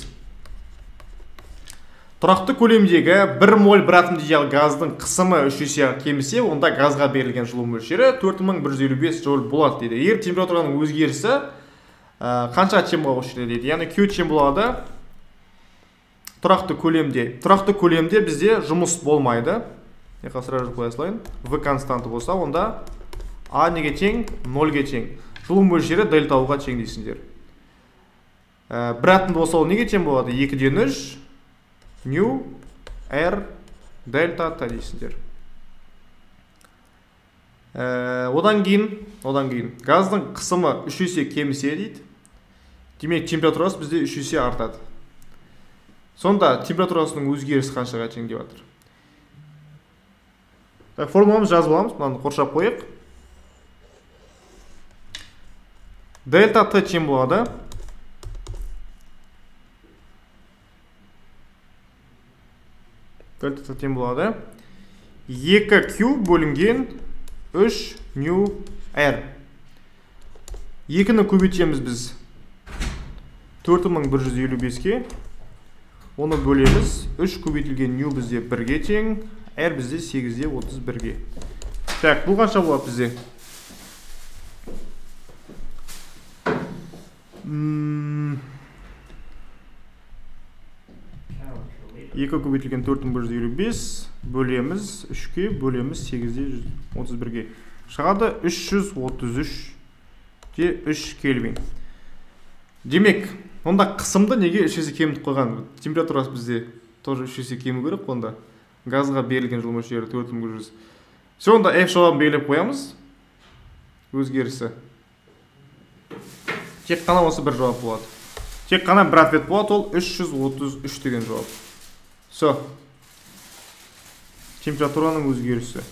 Тұрақты көлемдегі 1 моль 1 атом идеал газдың қысымы 3 есе кемісе, онда газға берілген жылу мөлшері 4155 джоуль болады дейді. Егер температураның өзгерісі қанша тең болушы дейді. Яғни Q тең болады тұрақты көлемде. Тұрақты көлемде бізде жұмыс болмайды. Сразу қоя салайын. В константы болса, онда А неге тең? 0-ге тең. Жылу мөлшері дельта Уға тең дейсіңдер. 1 атом болса, ол неге тең болады? 2-ден 3 нью R дельта Т дейсіңдер. Одан кейін газдың қысымы 3 есе кемісе дейді. Демек, температурасы бізде 3 есе артады. Сонда температурасының өзгерісі қаншаға тең деп жатыр. Формуламыз жазып аламыз, мынаны қоршап қойып. Дельта Т тең болады. Дельта Т тең болады. 2Q бөлінген 3 нью R. 2-ні көбейтеміз біз 4155-ке. Оны бөлеміз. 3 көбейтілген нью бізде 1-ге тең, R бізде 8-де 31-ге. Так, бұл қанша болады бізде? 2 көбейтілген 4155 бөлеміз 3-ке, бөлеміз 8-де 31-ге. Шығады 333-де 3 кельвин. Демек, онда қысымды неге 3 есе кемітіп қойған? Температурасы бізде тоже 3 есе кемі керек, онда газға берілген жылу мөлшері 4100. Сонда F жауабын белгілеп қоямыз. Өзгерісі. Тек қана осы бір жауап болады. Тек қана бір ответ болады, ол 333 деген жауап. Все. Температураның өзгерісі.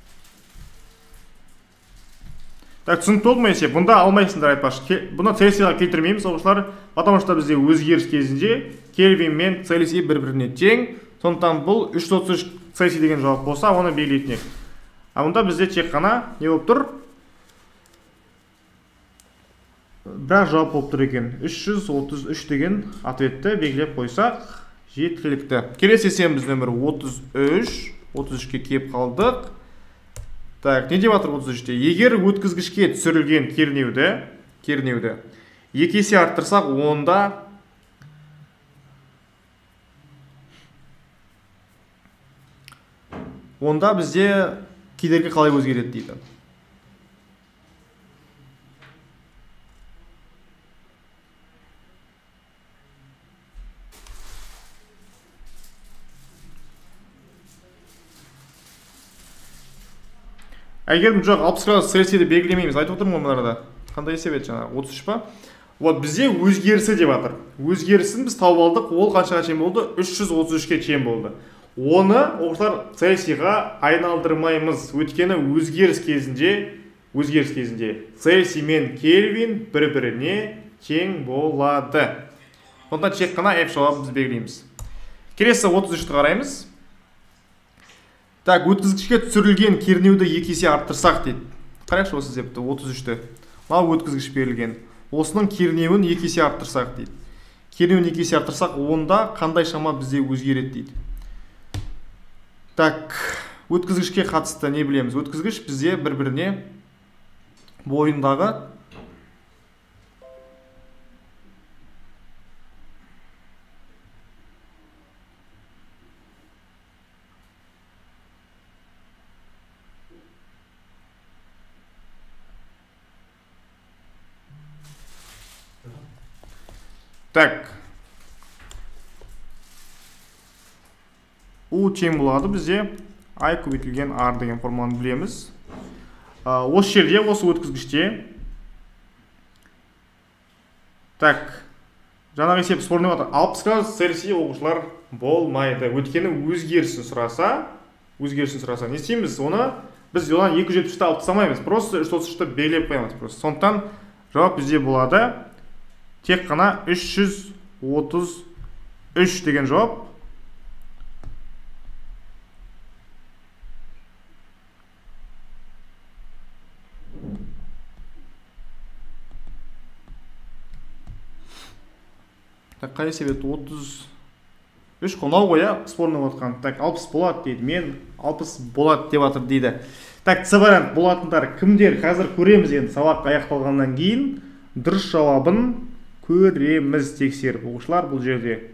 Так, түсінікті болды ма есеп? Бұнда алмайсыңдар айтпақшы. Бұны Цельсийға келтірмейміз, оқушылар, потому что бізде өзгеріс кезінде Кельвин мен Цельсий бір-біріне тең. Сондықтан бұл 333 Цельсий деген жауап болса, оны белгілейтін ек. А бұнда бізде тек қана не болып тұр? Бірақ жауап болып тұр екен. 333 деген ответті белгілеп қойсақ, жеткілікті. Келесі есебіміз нөмір 33-ке кеп қалдық. Так, не деп жатыр 33-те? Егер өткізгішке түсірілген кернеуді 2 есе арттырсақ, онда бізде кедергі қалай өзгереді дейді. Әйгерім жоқ, 60 градус Цельсийді белгілемейміз. Айтып отырмын ғымларда. Қандай есеп еді жаңа? 33 па? Вот бізде өзгерісі деп жатыр. Өзгерісін біз тауып алдық. Ол қаншаға тең болды? 333-ке тең болды. Оны оқушылар Цельсийға айналдырмаймыз. Өйткені өзгеріс кезінде Цельсий мен Кельвин бір-біріне тең болады. Онда тек қана F жауабын біз белгілейміз. Келесі 33-ті қараймыз. Так, өткізгішке түсірілген кернеуді 2 есе арттырсақ дейді. Қарайықшы осы есепті 33-ті. Мынау өткізгіш берілген. Осының кернеуін 2 есе арттырсақ дейді. Кернеуін 2 есе арттырсақ, онда қандай шама бізде өзгереді дейді. Так, өткізгішке қатысты не білеміз? Өткізгіш бізде бір-біріне бойындағы так u тең болады бізде I көбейтілген R деген формуланы білеміз. Осы жерде, осы өткізгіште так жаңағы есеп спорный болады. 60 градус Цельсий оқушылар болмайды. Өйткені өзгерісін сұраса не істейміз? Оны біз одан 273-ті алып тастамаймыз. Просто 333-ті белгілеп қоямыз. Сондықтан жауап бізде болады тек қана 333 деген жауап. Так, қай себет 33 қонау қоя спорный отқан. Так, 60 болады дейді. Мен 60 болады деп атыр дейді. Так, С вариант болатындар кімдер? Қазір көреміз енді сабақ аяқталғаннан кейін дұрыс жауабын көреміз тексеріп. Оқушылар бұл жерде.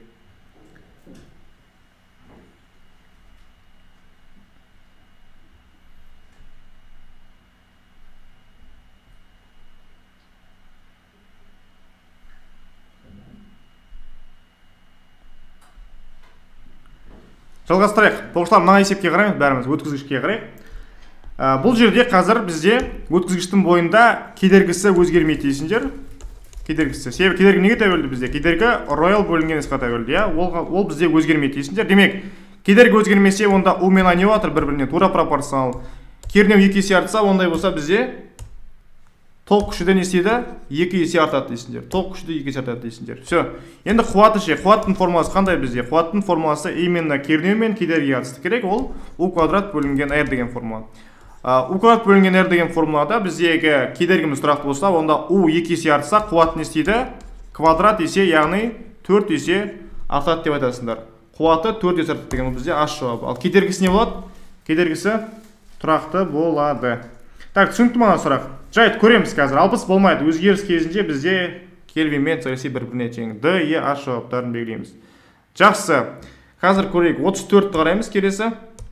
Жалғастырайық. Оқушылар, мына есепке қараймыз, бәріміз өткізгішке қарайық. Бұл жерде қазір бізде өткізгіштің бойында кедергісі өзгермейді дейсіңдер. Кедергісі. Себебі кедергі неге тәуелді бізде? Кедергі роял бөлінген ісқа тәуелді, ол бізде өзгермейді дейсіңдер. Демек, кедергі өзгермесе, онда у мен А не отыр бір-біріне тура пропорционал. Кернеу 2 есе артса, ондай болса бізде тоқ күші не істейді? 2 есе артады дейсіңдер. Тоқ күші 2 есе артады дейсіңдер. Все. Енді қуаты ше, қуаттың формуласы қандай бізде? Қуаттың формуласы именно кернеу мен кедергіге қатысты керек. Ол у квадрат бөлінген r деген формула. У квадрат бөлінген r деген формулада біздегі кедергіміз тұрақты болса, онда у 2 есе артса, қуат не істейді? Квадрат есе, яғни 4 есе артады деп айтасыңдар. Қуаты 4 есе артады деген бізде аш жауабы. Ал кедергісі не болады? Кедергісі тұрақты болады. Так, түсінікті мана сұрақ. Жайт көреміз қазір. 60 болмайды. Өзгеріс кезінде бізде Кельвин мен Цельсий бір-біріне тең. Д, Е, H жауаптарын белгілейміз. Жақсы. Қазір көрейік. 34-ті қараймыз келесі.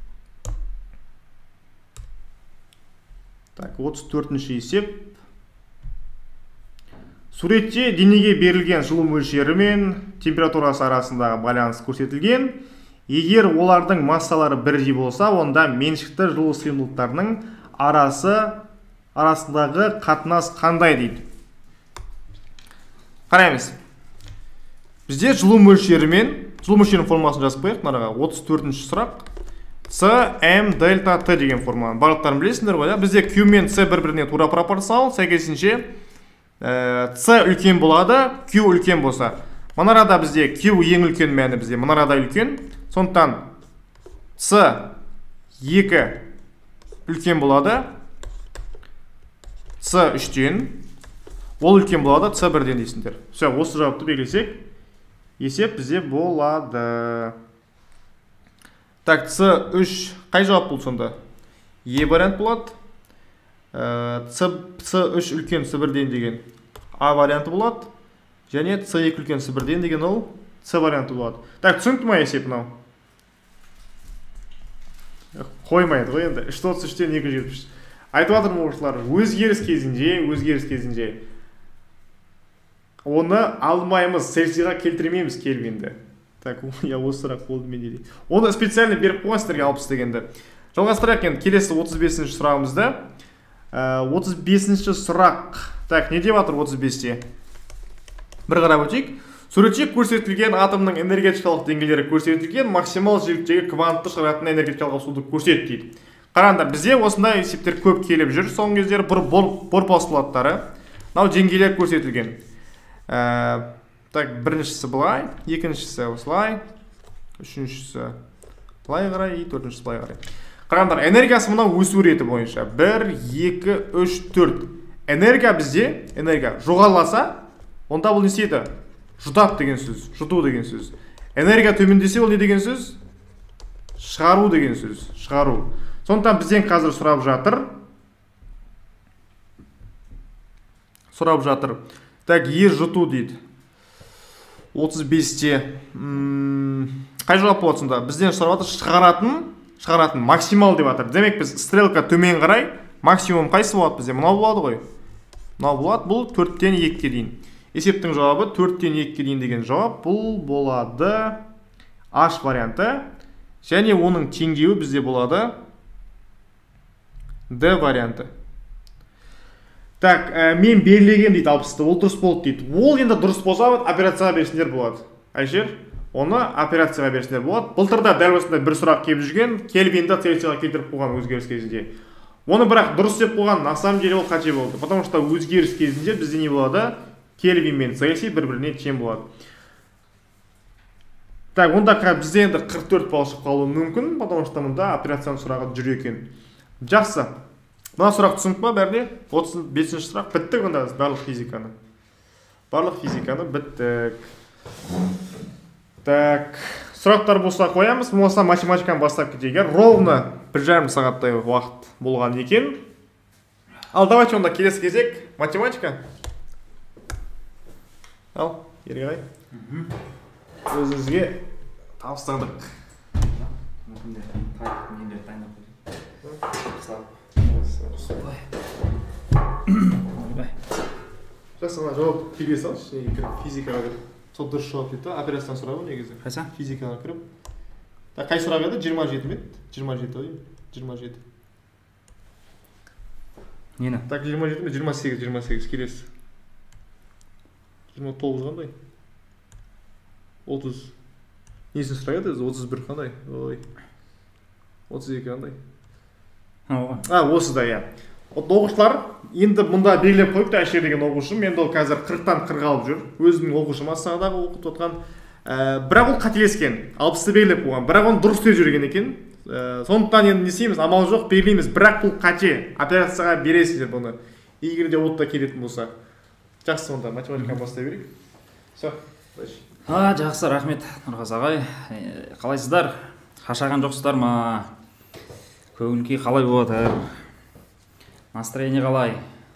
Так, 34-ші есеп. Суретте денеге берілген жылу мөлшері мен температурасы арасындағы байланыс көрсетілген. Егер олардың массалары бірдей болса, онда меншікті жылу сыйымдылықтарының арасындағы қатынас қандай дейді. Қараймыз. Бізде жылу мөлшерінің формуласын жазып қояйық. Мынаға 34-ші сұрақ. С, М, дельта, Т деген формуланы. Барлықтарын білесіңдер ғой, бізде Q мен С бір-біріне тура пропорционал, сәйкесінше С үлкен болады, Q үлкен болса. Мынарада бізде Q ең үлкен мәні бізде, мынарада үлкен. Сондықтан С 2 үлкен болады, С 3-тен, ол үлкен болады, С 1-ден дейсіңдер. Все, осы жауапты белгілесек, есеп бізде болады. Так, С 3 қай жауап бұл сонда? Е вариант болады. С 3 үлкен С 1-ден деген А варианты болады. Және С 2 үлкен С 1-ден деген ол С варианты болады. Так, түсінікті ма есеп мынау? Қоймайды ғой енді. 333-тен 273. Айтып жатырмын оқушылар, өзгеріс кезінде оны алмаймыз, Цельсийға келтірмейміз Кельвинді. Так, я осы сұрақ болды менде дейді. Оны специально беріп қойған сіздерге 60 дегенді. Жалғастырайық енді келесі 35-ші сұрағымызды. 35-ші сұрақ. Так, не деп жатыр 35-те? Бір қарап өтейік. Суретте көрсетілген атомның энергетикалық деңгейлері көрсетілген, максимал жиіліктегі квантты шығаратын энергетикалық ауысуды көрсет дейді. Қараңдар, бізде осындай есептер көп келіп жүр. Соңғы кездері бор постулаттары. Мынау деңгейлер көрсетілген. Так, біріншісі былай, екіншісі осылай, үшіншісі былай қарай, төртіншісі былай қарай. Қараңдар, энергиясы мынау өсу реті бойынша. 1, 2, 3, 4. Энергия бізде, жоғарыласа, онда бұл не істейді? Жұтап деген сөз, жұту деген сөз. Энергия төмендесе ол не деген сөз? Шығару деген сөз, шығару. Сондықтан бізден қазір сұрап жатыр. сұрап жатыр. Так, ер жұту дейді. 35-те. Қай жауап болады сонда? Бізден сұрап жатыр, шығаратын максимал деп жатыр. Демек біз стрелка төмен қарай, максимум қайсы болады бізде? Мынау болады ғой. Мынау болады, бұл 4-тен 2-ке дейін. Есептің жауабы 4-тен 2-ке дейін деген жауап. Бұл болады H варианты. Және оның теңдеуі бізде болады D варианты. Так, мен белгілегем дейді 60-ты, ол дұрыс болды дейді. Ол енді дұрыс болса, операцияға берсіндер болады. Айшер, оны операцияға берсіндер болады. Былтырда дәл осындай бір сұрақ келіп жүрген, Кельвинді Цельсияға келтіріп қойған өзгеріс кезінде. Оны бірақ дұрыс деп қойған, на самом деле ол қате болды. Потому что өзгеріс кезінде бізде не болады? Кельвин мен Цельсий бір-біріне тең болады. Так, онда бізде енді 44 балл шығып қалуы мүмкін, потому что мұнда операцияның сұрағы жүр екен. Жақсы. Мына сұрақ түсініп па бәріне? 35-ші сұрақ біттік онда барлық физиканы. Барлық физиканы біттік. Так, сұрақтар болса қоямыз. Болса математиканы бастап кетейік. Ровно 1,5 сағаттай уақыт болған екен. Ал давайте онда келесі кезек математика. Ал, Ергай. Өзіңізге табыстадық. Жақсы, ана жауап келе салшы, физикаға кіріп. Сол дұрыс жауап дейді, операциядан сұрағы негізі. Қайса? Физикаға кіріп. Қай сұрақ еді? 27 ме? 27 ойым. 27. Нені? Так, 27 ме? 28 келесі. 29 қандай? 30. Несін сұрақ еді? 31 қандай? Ой. 32 қандай? Осы да, иә. Оқушылар енді мұнда белгілеп қойыпты, Әшер деген оқушым. Енді ол қазір 40-тан 40 алып жүр. Өзінің оқушым Астанадағы оқып отқан. Бірақ ол қателескен. 60-ты белгілеп қойған. Бірақ оны дұрыс деп жүрген екен. Сондықтан енді не істейміз? Амал жоқ, белгілейміз. Бірақ бұл қате. Операцияға бересіздер бұны. Егер де отта келетін болса. Жақсы, онда математиканы бастай берейік. Все. Жақсы, рахмет Нұрғаз ағай. Қалайсыздар? Қашаған жоқсыздар ма? Көңіл-күй қалай болады? Настроение қалай?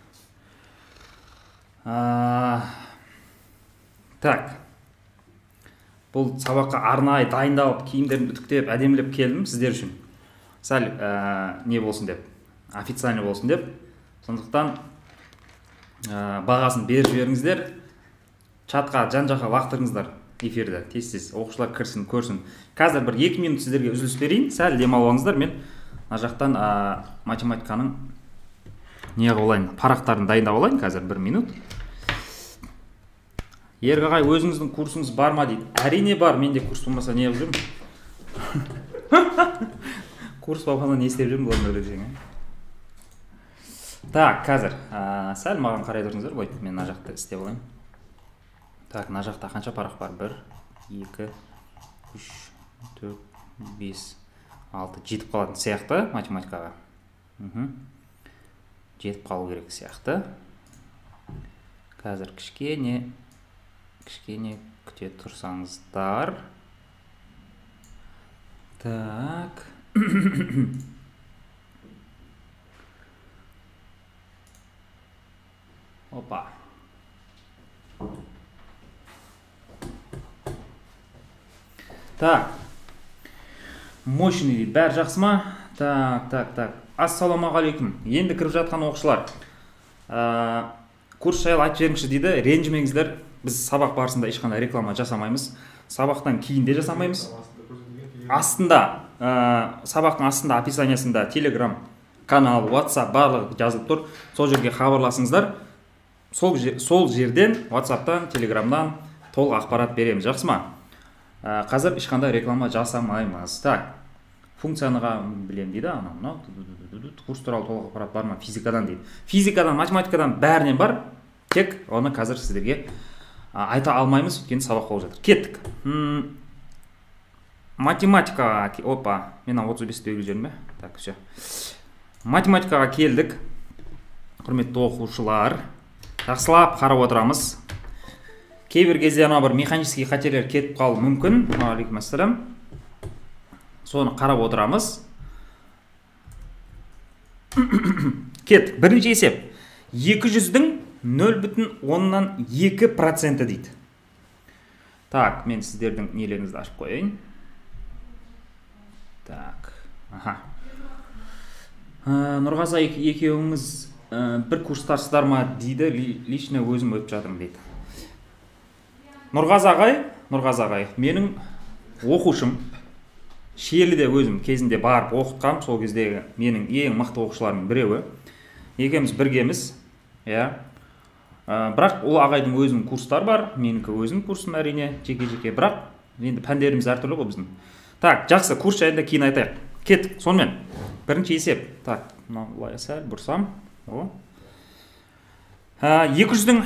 Так. Бұл сабаққа арнайы дайындалып, киімдерін үтіктеп, әдемілеп келдім сіздер үшін. Сәл не болсын деп, официальный болсын деп. Сондықтан бағасын беріп жіберіңіздер. Чатқа жан-жаққа лақтырыңыздар эфирді. Тез-тез оқушылар кірсін, көрсін. Қазір бір 2 минут сіздерге үзіліс берейін. Сәл демалып алыңыздар. Мен мына жақтан математиканың неғып алайын, парақтарын дайындап алайын қазір 1 минут. Ергағай, өзіңіздің курсыңыз бар ма дейді. Әрине бар, менде курс болмаса не қылып жүрмін? Курс болмаса не істеп жүрмін болмайды десең. Так, қазір сәл маған қарай тұрыңыздар, ғой. Мен мына жақты істеп алайын. Так, мына жақта қанша парақ бар? 1, 2, 3, 4, 5, 6, жетіп қалатын сияқты математикаға. Жетіп қалу керек сияқты. Қазір кішкене күте тұрсаңыздар. Так. Опа. Так. Мощный дейді. Бәрі жақсы ма? Так. Ассаламағалейкум. Енді кіріп жатқан оқушылар. Курс жайлы айтып жіберіңізші дейді. Ренжімеңіздер. Біз сабақ барысында ешқандай реклама жасамаймыз. Сабақтан кейін де жасамаймыз. Астында, сабақтың астында описаниясында Telegram канал, WhatsApp барлығы жазылып тұр. Сол жерге хабарласыңыздар. Сол жерден WhatsApp-тан, Telegram-дан толық ақпарат береміз. Жақсы ма? Қазір ешқандай реклама жасамаймыз. Так. Функцияныға білем дейді. Курс туралы толық ақпарат бар ма? Физикадан дейді. Физикадан, математикадан бәрінен бар. Тек оны қазір сіздерге айта алмаймыз, өйткені сабақ болып жатыр. Кеттік. Математикаға, опа, мен 35-ті өйгіз жерім бе? Так, все. Математикаға келдік. Құрметті оқушылар. Жақсылап қарап отырамыз. Кейбір кезде ана бір механический қателер кетіп қалуы мүмкін. Алейкум ассалам. Соны қарап отырамыз. Кет, бірінші есеп. 200-дің 0,2% дейді. Так, мен сіздердің нелеріңізді ашып қойайын. Так, Нұрғаза екеуіңіз бір курстарсыздар ма дейді, лично өзім өтіп жатырмын дейді. Нұрғаза ағай, менің оқушым, Шиеліде өзім кезінде барып оқытқам, сол кездегі менің ең мықты оқушыларымның біреуі. Екеуміз біргеміз, бірақ ол ағайдың өзінің курстар бар, менікі өзім курсым әрине, жеке-жеке, бірақ енді пәндеріміз әртүрлі ғой біздің. Так, жақсы, курс жайында кейін айтайық. Кеттік, сонымен. Бірінші есеп. Так, мынау сәл бұрсам. 200-дің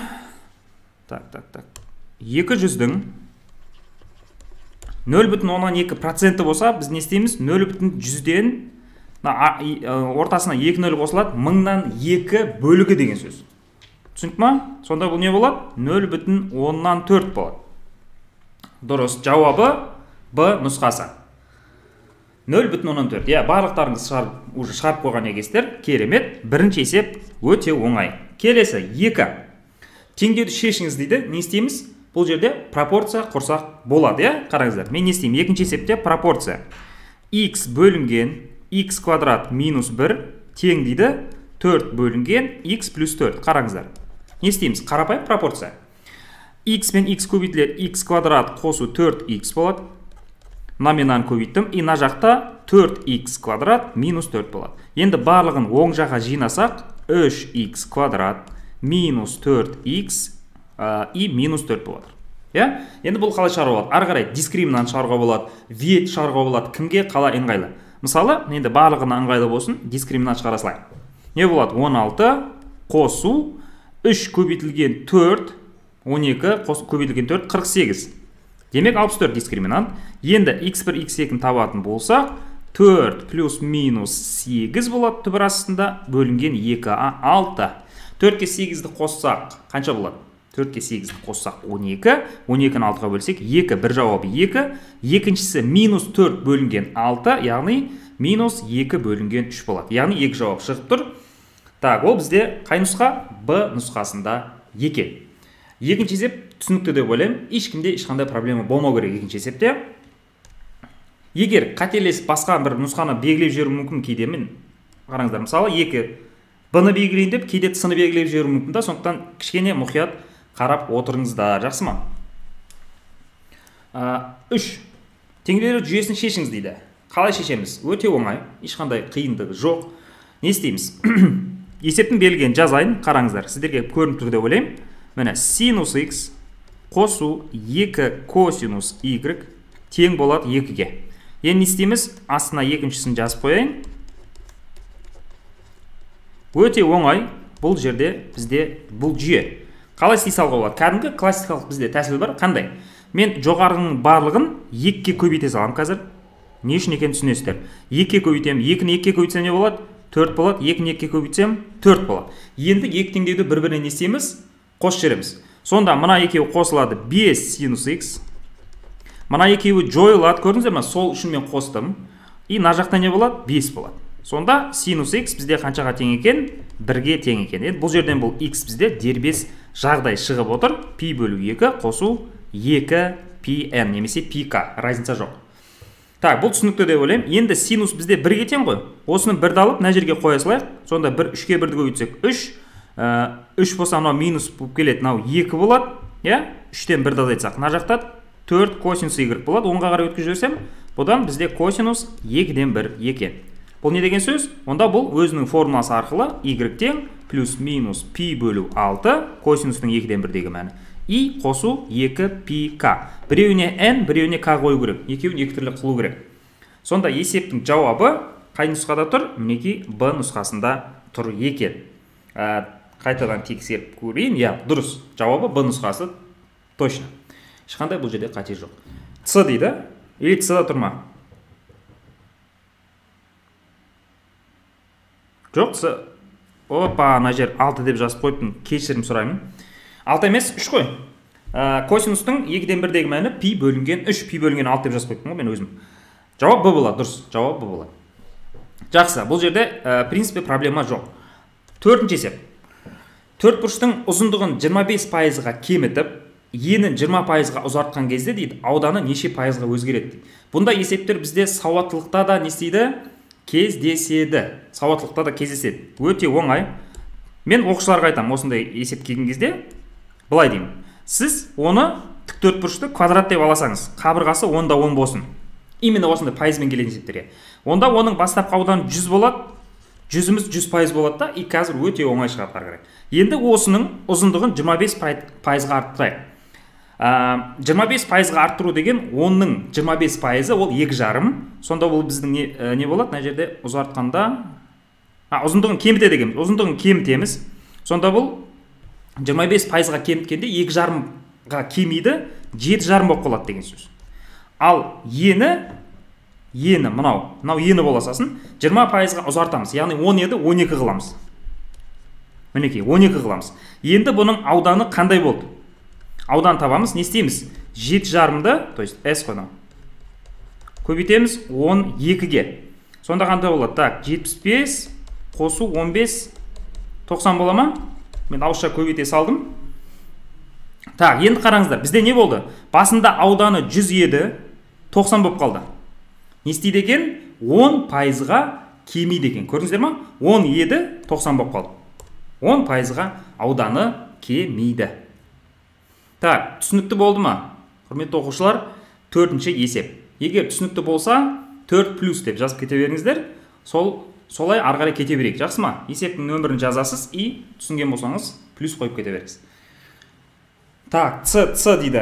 0,12% болса, біз не істейміз? 0,100-ден ортасына 2,0 қосылады, 1000-нан 2 бөлігі деген сөз. Түсініп ма? Сонда бұл не болады? 0,4 болады. Дұрыс, жауабы Б нұсқасы. 0,4. Барлықтарыңыз шығарып қойған екенсіздер. Керемет. Бірінші есеп өте оңай. Келесі 2. Теңдеуді шешіңіз дейді. Не істейміз? Бұл жерде пропорция құрсақ болады, қараңыздар. Мен не істеймін? Екінші есепте пропорция. X бөлінген x квадрат минус 1 тең дейді 4 бөлінген x плюс 4. Қараңыздар. Не істейміз? Қарапайым пропорция. X пен x көбейтілер x квадрат қосу 4x болады. Номинан көбейттім. И на жақта 4x квадрат минус 4 болады. Енді барлығын оң жаққа жинасақ 3x квадрат минус 4x и минус 4 болады. Енді бұл қалай шығаруға болады? Ары қарай дискриминант шығаруға болады, вет шығаруға болады. Кімге қалай ыңғайлы? Мысалы, енді барлығына ыңғайлы болсын, дискриминант шығара салайық. Не болады? 16 қосу 3 көбейтілген 4, 12 көбейтілген 4, 48. Демек 64 дискриминант. Енді x1, x2 табатын болсақ, 4 плюс минус 8 болады түбір астында, бөлінген 2, 6. 4-ке 8-ді қоссақ, қанша болады? 4-ке 8-ді қоссақ 12, 12-ні 6-ға бөлсек 2, бір жауабы 2. Екіншісі минус 4 бөлінген 6, яғни минус 2 бөлінген 3 болады. Яғни 2 жауап шығып тұр. Так, ол бізде қай нұсқа? Б нұсқасында екен. Екінші есеп түсінікті деп ойлаймын. Ешкімде ешқандай проблема болмау керек екінші есепте. Егер қателесіп басқа бір нұсқаны белгілеп жіберу мүмкін кейде, мен қараңыздар, мысалы 2 Б-ны белгілейін деп, кейде С-ны белгілеп жіберу мүмкін да, сондықтан кішкене мұқият қарап отырыңыздар, жақсы ма? 3. Теңдеулер жүйесін шешіңіз дейді. Қалай шешеміз? Өте оңай, ешқандай қиындығы жоқ. Не істейміз? Есептің берілгенін жазайын, қараңыздар. Сіздерге көрініп тұр деп ойлаймын. Міне синус x қосу 2 косинус y тең болады 2-ге. Енді не істейміз? Астына екіншісін жазып қояйын. Өте оңай, бұл жерде бізде бұл жүйе. Қалай істей салуға болады? Кәдімгі классикалық бізде тәсіл бар. Қандай? Мен жоғарының барлығын 2-ге көбейте салам қазір. Не үшін екенін түсінесіздер. 2-ге көбейтем, 2-ні 2-ге көбейтсем не болады? 4 болады. 2-ні 2-ге көбейтсем 4 болады. Енді 2 теңдеуді бір-біріне не істейміз? Қосып жібереміз. Сонда мына екеуі қосылады 5 синус x. Мына екеуі жойылады. Көрдіңіздер ме? Сол үшін мен қостым. И мына жақта не болады? 5 болады. Сонда синус x бізде қаншаға тең екен? 1-ге тең екен. Бұл жерден бұл x бізде дербес жағдай шығып отыр. Пи бөлу 2 қосу 2 pn немесе pk. Разница жоқ. Так, бұл түсінікті деп ойлаймын. Енді синус бізде 1-ге тең ғой. Осыны 1-ді алып, мына жерге қоя салайық. Сонда 3-ке 1-ді көбейтсек 3. 3 болса мынау минус болып келеді. Мынау 2 болады. 3-тен 1-ді азайтсақ, мына жақта 4 косинус y болады. Оңға қарай өткізіп жіберсем, бұдан бізде косинус 2-ден 1 екен. Бұл не деген сөз? Онда бұл өзінің формуласы арқылы y тең плюс минус пи бөлу 6 косинустың 2-ден 1-дегі мәні. И қосу 2pk. Біреуіне n, біреуіне k қою керек. Екеуін екі түрлі қылу керек. Сонда есептің жауабы қай нұсқада тұр? Мінекей Б нұсқасында тұр екен. Қайтадан тексеріп көрейін. Дұрыс. Жауабы Б нұсқасы точно. Ешқандай бұл жерде қате жоқ. С дейді. Или С-да тұр ма? Жоқ, С. Опа, ана жер 6 деп жазып қойыппын. Кешірім сұраймын. 6 емес, 3 қой. Косинустың 2-ден 1-дегі мәні пи бөлінген 3, пи бөлінген 6 деп жазып қойыппын ғой мен өзім. Жауап Б болады, дұрыс. Жауап Б болады. Жақсы, бұл жерде принципе проблема жоқ. 4-ші есеп. төртбұрыштың ұзындығын 25%-ға кемітіп, енін 20%-ға ұзартқан кезде дейді, ауданы неше пайызға өзгереді дейді. Бұндай есептер бізде сауаттылықта да не істейді? Кездеседі. Сауаттылықта да кездеседі. Өте оңай. Мен оқушыларға айтамын, осындай есеп келген кезде былай деймін. Сіз оны тік төртбұрышты квадрат деп аласаңыз, қабырғасы 10-да 10 болсын. Именно осындай пайызбен келетін есептерге. Онда оның бастапқы ауданы 100 болады, 100-іміз 100% болады да, и қазір өте оңай шығады ары қарай. Енді осының ұзындығын 25%-ға арттырайық. 25%-ға арттыру деген 10-ның 25%-ы ол 2,5. Сонда бұл біздің не болады? Мына жерде ұзартқанда ұзындығын кемітеді деген. Ұзындығын кемітеміз. Сонда бұл 25%-ға кеміткенде 2,5-ға кемейді, 7,5 болып қалады деген сөз. Ал ені мынау ені боласасын 20%-ға ұзартамыз. Яғни 10 еді 12 қыламыз. Мінекей 12 қыламыз. Енді бұның ауданы қандай болды? Аудан табамыз, не істейміз? 7,5-ды, то есть S қойды. Көбейтеміз 12-ге. Сонда қандай болады? Так, 75 қосу 15 90 бола ма? Мен ауызша көбейте салдым. Так, енді қараңыздар, бізде не болды? Басында ауданы 100 еді, 90 болып қалды. Не істейді екен? 10%-ға кемейді екен. Көрдіңіздер ма? 10 еді, 90 болып қалды. 10%-ға ауданы кемейді. Так, түсінікті болды ма? Құрметті оқушылар, 4-ші есеп. Егер түсінікті болса, 4 плюс деп жазып кете беріңіздер. Солай ары қарай кете берейік. Жақсы ма? Есептің нөмірін жазасыз и түсінген болсаңыз, плюс қойып кете беріңіз. Так, С дейді.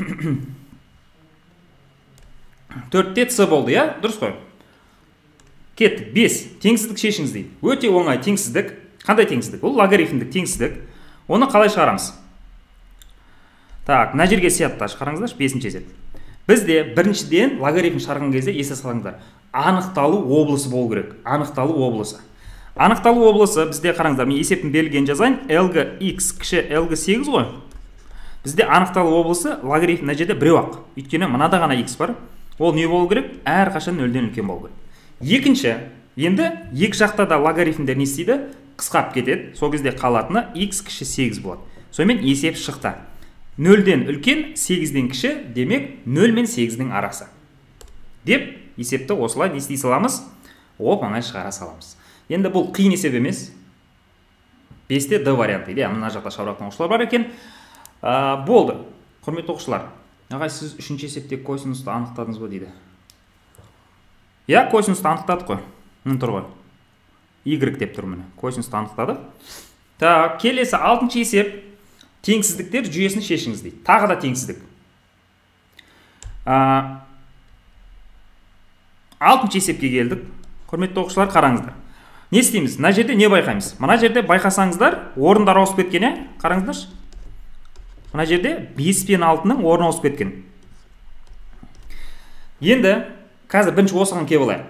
4-те С болды, я? Дұрыс қой. Кеттік, 5. Теңсіздік шешіңіз дейді. Өте оңай теңсіздік. Қандай теңсіздік? Ол логарифмдік теңсіздік. Оны қалай шығарамыз? Так, мына жерге сиятташ, қараңыздар, 5-ші есеп. Бізде біріншіден логарифм шығарған кезде есте салыңыздар. Анықталу облысы болу керек. Анықталу облысы. Анықталу облысы бізде қараңыздар, мен есептің берілгенін жазайын. LG(x) кіші LG8 ғой. Бізде анықталу облысы логарифм мына жерде біреу-ақ. Өйткені мынада ғана x бар. Ол не болу керек? Әрқашан 0-ден үлкен болу керек. Екінші, енді екі жақта да логарифмдер не істейді? Қысқарып кетеді. Сол кезде қалатыны x кіші 8 болады. Сонымен есеп шықты. 0-ден үлкен, 8-ден кіші, демек 0 мен 8-дің арасы. Деп есепті осылай не істей саламыз? Оп-оңай шығара саламыз. Енді бұл қиын есеп емес. 5-те D варианты. Мына жақта шаурақтан оқушылар бар екен. Болды. Құрметті оқушылар. Ағай, сіз 3-ші есепте косинусты анықтадыңыз ба дейді. Я косинусты анықтадық қой. Мұны тұр ғой. Y деп тұр міне. Косинусты анықтадық. Так, келесі 6-ші есеп. Теңсіздіктер жүйесін шешіңіз дейді. Тағы да теңсіздік. 6-ші есепке келдік. Құрметті оқушылар, қараңыздар. Не істейміз? Мына жерде не байқаймыз? Мына жерде байқасаңыздар, орындар ауысып кеткен, қараңыздаршы. Мына жерде 5 пен 6-ның орны ауысып кеткен. Енді қазір бірінші осыған кеп алайық.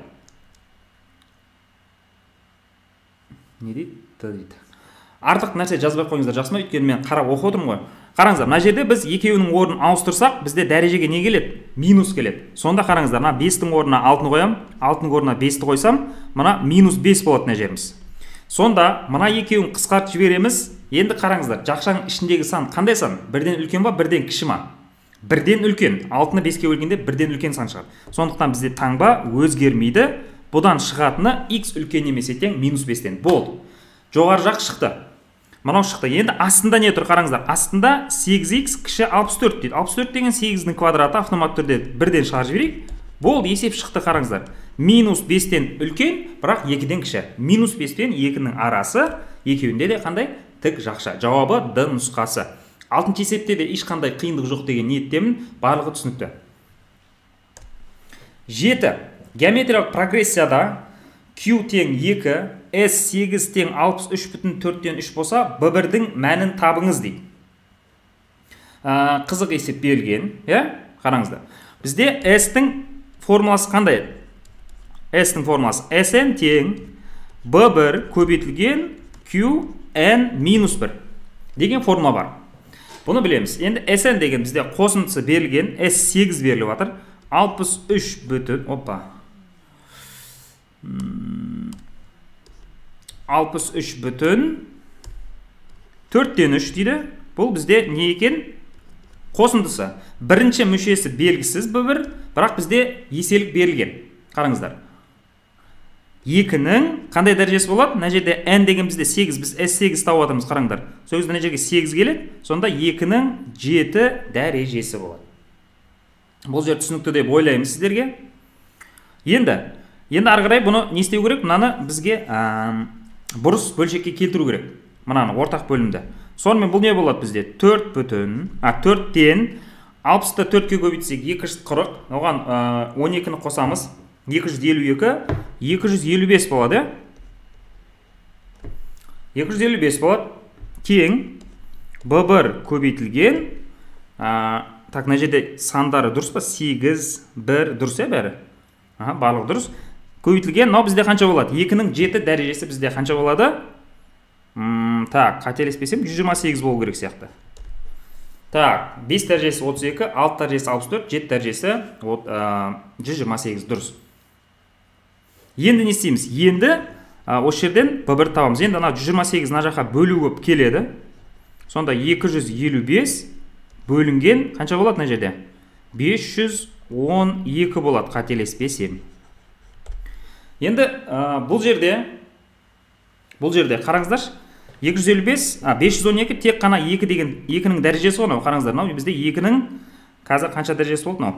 Не дейді? Артық нәрсе жазбай қойыңыздар, жақсы ма? Өйткені мен қарап оқып отырмын ғой. Қараңыздар, мына жерде біз екеуінің орнын ауыстырсақ, бізде дәрежеге не келеді? Минус келеді. Сонда қараңыздар, мына 5-тің орнына 6-ны қоям, 6-ның орнына 5-ті қойсам, мына минус 5 болады мына жеріміз. Сонда мына екеуін қысқартып жібереміз. Енді қараңыздар, жақшаның ішіндегі сан қандай сан? Бірден үлкен ба, бірден кіші ма? Бірден үлкен. 6-ны 5-ке бөлгенде бірден үлкен сан шығады. Сондықтан бізде таңба өзгермейді. Бұдан шығатыны x үлкен немесе тең минус 5-тен. Болды. Жоғары жақ шықты. Мынау шықты. Енді астында не тұр? Қараңыздар. Астында 8x кіші 64 дейді. 64 деген 8-дің квадраты автомат түрде бірден шығарып жіберейік. Болды, есеп шықты, қараңыздар. Минус 5-тен үлкен, бірақ 2-ден кіші. Минус 5 пен 2-ның арасы, екеуінде де қандай? Тік жақша. Жауабы D нұсқасы. 6-ші есепте де ешқандай қиындық жоқ деген ниеттемін, барлығы түсінікті. 7. Геометриялық прогрессияда Q тең 2, S 8 тең 63,4-тен 3 болса, B1-дің мәнін табыңыз дейді. Қызық есеп берілген, қараңыздар. Бізде S-тің формуласы қандай? S-тің формуласы Sn тең B1 көбейтілген Qn минус 1 деген формула бар. Бұны білеміз. Енді Sn деген бізде қосындысы берілген, S8 беріліп жатыр. 63 бүтін, 63 бүтін 4-тен 3 дейді. Бұл бізде не екен? Қосындысы. Бірінші мүшесі белгісіз b1, бірақ бізде еселік берілген. Қараңыздар. 2-нің қандай дәрежесі болады? Мына жерде n деген бізде 8, біз s8 тауып жатырмыз, қараңдар. Сол кезде мына жерге 8 келеді, сонда 2-нің 7 дәрежесі болады. Бұл жер түсінікті деп ойлаймыз сіздерге. Енді ары қарай бұны не істеу керек? Мынаны бізге бұрыс бөлшекке келтіру керек. Мынаны ортақ бөлімді. Сонымен бұл не болады бізде? 4-тен 60-ты 4-ке көбейтсек 240, оған 12-ні қосамыз. 252, 255 болады. 255 болады. Тең b1 көбейтілген. Так, мына жерде сандары дұрыс па? 8, 1 дұрыс бәрі? Барлығы дұрыс. Көбейтілген, мынау бізде қанша болады? 2-нің 7 дәрежесі бізде қанша болады? Так, қателеспесем 128 болу керек сияқты. Так, 5 дәрежесі 32, 6 дәрежесі 64, 7 дәрежесі 128 дұрыс. Енді не істейміз? Енді осы жерден b1 табамыз. Енді 128 мына жаққа бөлу көп келеді. Сонда 255 бөлінген қанша болады мына жерде? 512 болады, қателеспесем. Енді бұл жерде қараңыздаршы, 512 тек қана 2 деген 2-нің дәрежесі ғой. Қараңыздар, бізде 2-нің қазір қанша дәрежесі болды?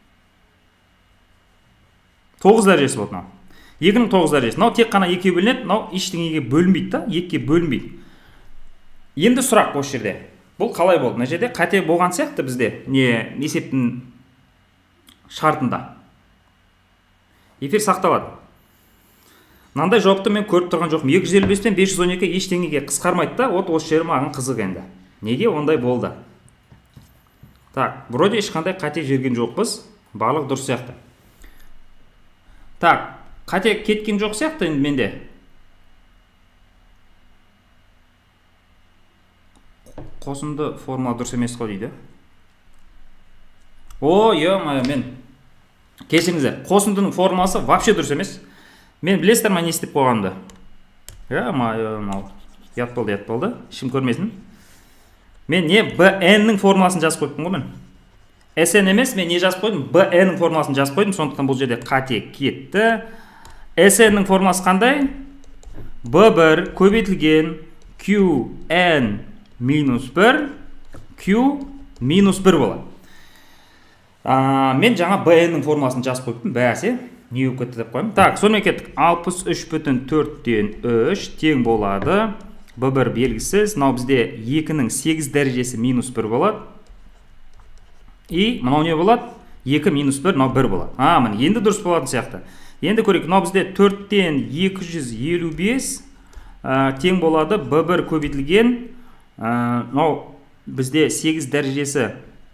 9 дәрежесі болды. 2-нің 9 дәрежесі. Тек қана 2-ге бөлінеді, ештеңеге бөлінбейді, 2-ге бөлінбейді. Енді сұрақ осы жерде. Бұл қалай болды? Мына жерде қате болған сияқты бізде есептің шартында. Эфир сақталады. Мынандай жауапты мен көріп тұрған жоқпын. 255-тен 512 ештеңеге қысқармайды да, осы жері маған қызық енді. Неге ондай болды? Так, вроде ешқандай қате жерген жоқпыз. Барлық дұрыс сияқты. Так, қате кеткен жоқ сияқты енді менде. Қосынды формула дұрыс емес қой дейді. Мен кешіріңіздер, қосындының формуласы вообще дұрыс емес. Мен білесіздер ма не істеп қойғанымды? Ят болды, ешкім көрмесін. Мен не bn-нің формуласын жазып қойыппын ғой мен. Sn емес, мен не жазып қойдым? bn-нің формуласын жазып қойдым, сондықтан бұл жерде қате кетті. Sn-нің формуласы қандай? b1 көбейтілген qn минус 1 q минус 1 болады. Мен жаңа bn-нің формуласын жазып қойыппын, бәсе не өп кетті деп қойым. Так, сонымен кеттік. 63,4-тен 3 тең болады. b1 белгісіз. Мынау бізде 2-нің 8 дәрежесі минус 1 болады. И мынау не болады? 2 минус 1, мынау 1 болады. Міне, енді дұрыс болатын сияқты. Енді көрейік, мынау бізде 4-тен 255 тең болады. b1 көбейтілген. Мынау бізде 8 дәрежесі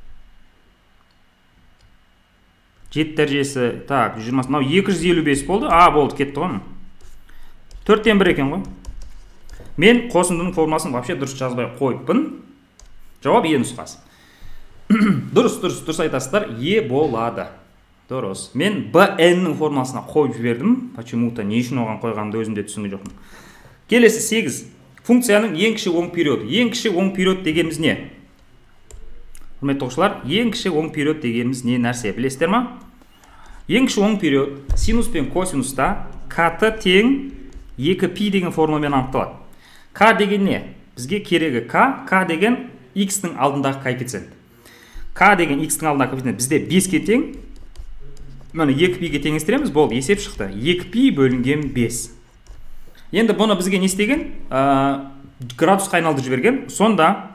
7 дәрежесі, так, 120, мынау 255 болды. Болды, кетті ғой. 4-тен 1 екен ғой. Мен қосындының формуласын вообще дұрыс жазбай қойыппын. Жауап Е нұсқасы. Дұрыс айтасыздар, Е болады. Дұрыс. Мен bn-нің формуласына қойып жібердім. Почему-то не үшін оған қойғанымды өзімде түсінген жоқпын. Келесі 8. Функцияның ең кіші оң периоды. Ең кіші оң период дегеніміз не? Құрметті оқушылар, ең кіші оң период дегеніміз не нәрсе білесіздер ма? Ең кіші оң период синус пен косинуста k-ты тең 2π деген формуламен анықталады. К деген не? Бізге керегі k деген x-ның алдындағы коэффициент. К деген x-ның алдындағы коэффициент бізде 5-ке тең. Міне 2π-ге теңестіреміз, болды, есеп шықты. 2π бөлінген 5. Енді бұны бізге не істеген? Градусқа айналдырып жіберген. Сонда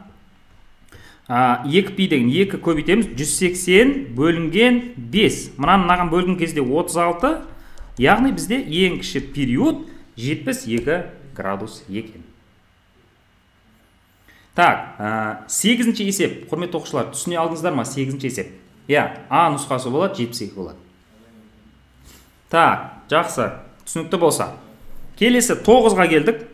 2π деген 2 көбейтеміз, 180 бөлінген 5. Мынаған бөлген кезде 36, яғни бізде ең кіші период 72 градус екен. Так, 8-ші есеп, құрметті оқушылар, түсіне алдыңыздар ма 8-ші есеп? А нұсқасы болады, 72 болады. Так, жақсы, түсінікті болса. Келесі 9-ға келдік.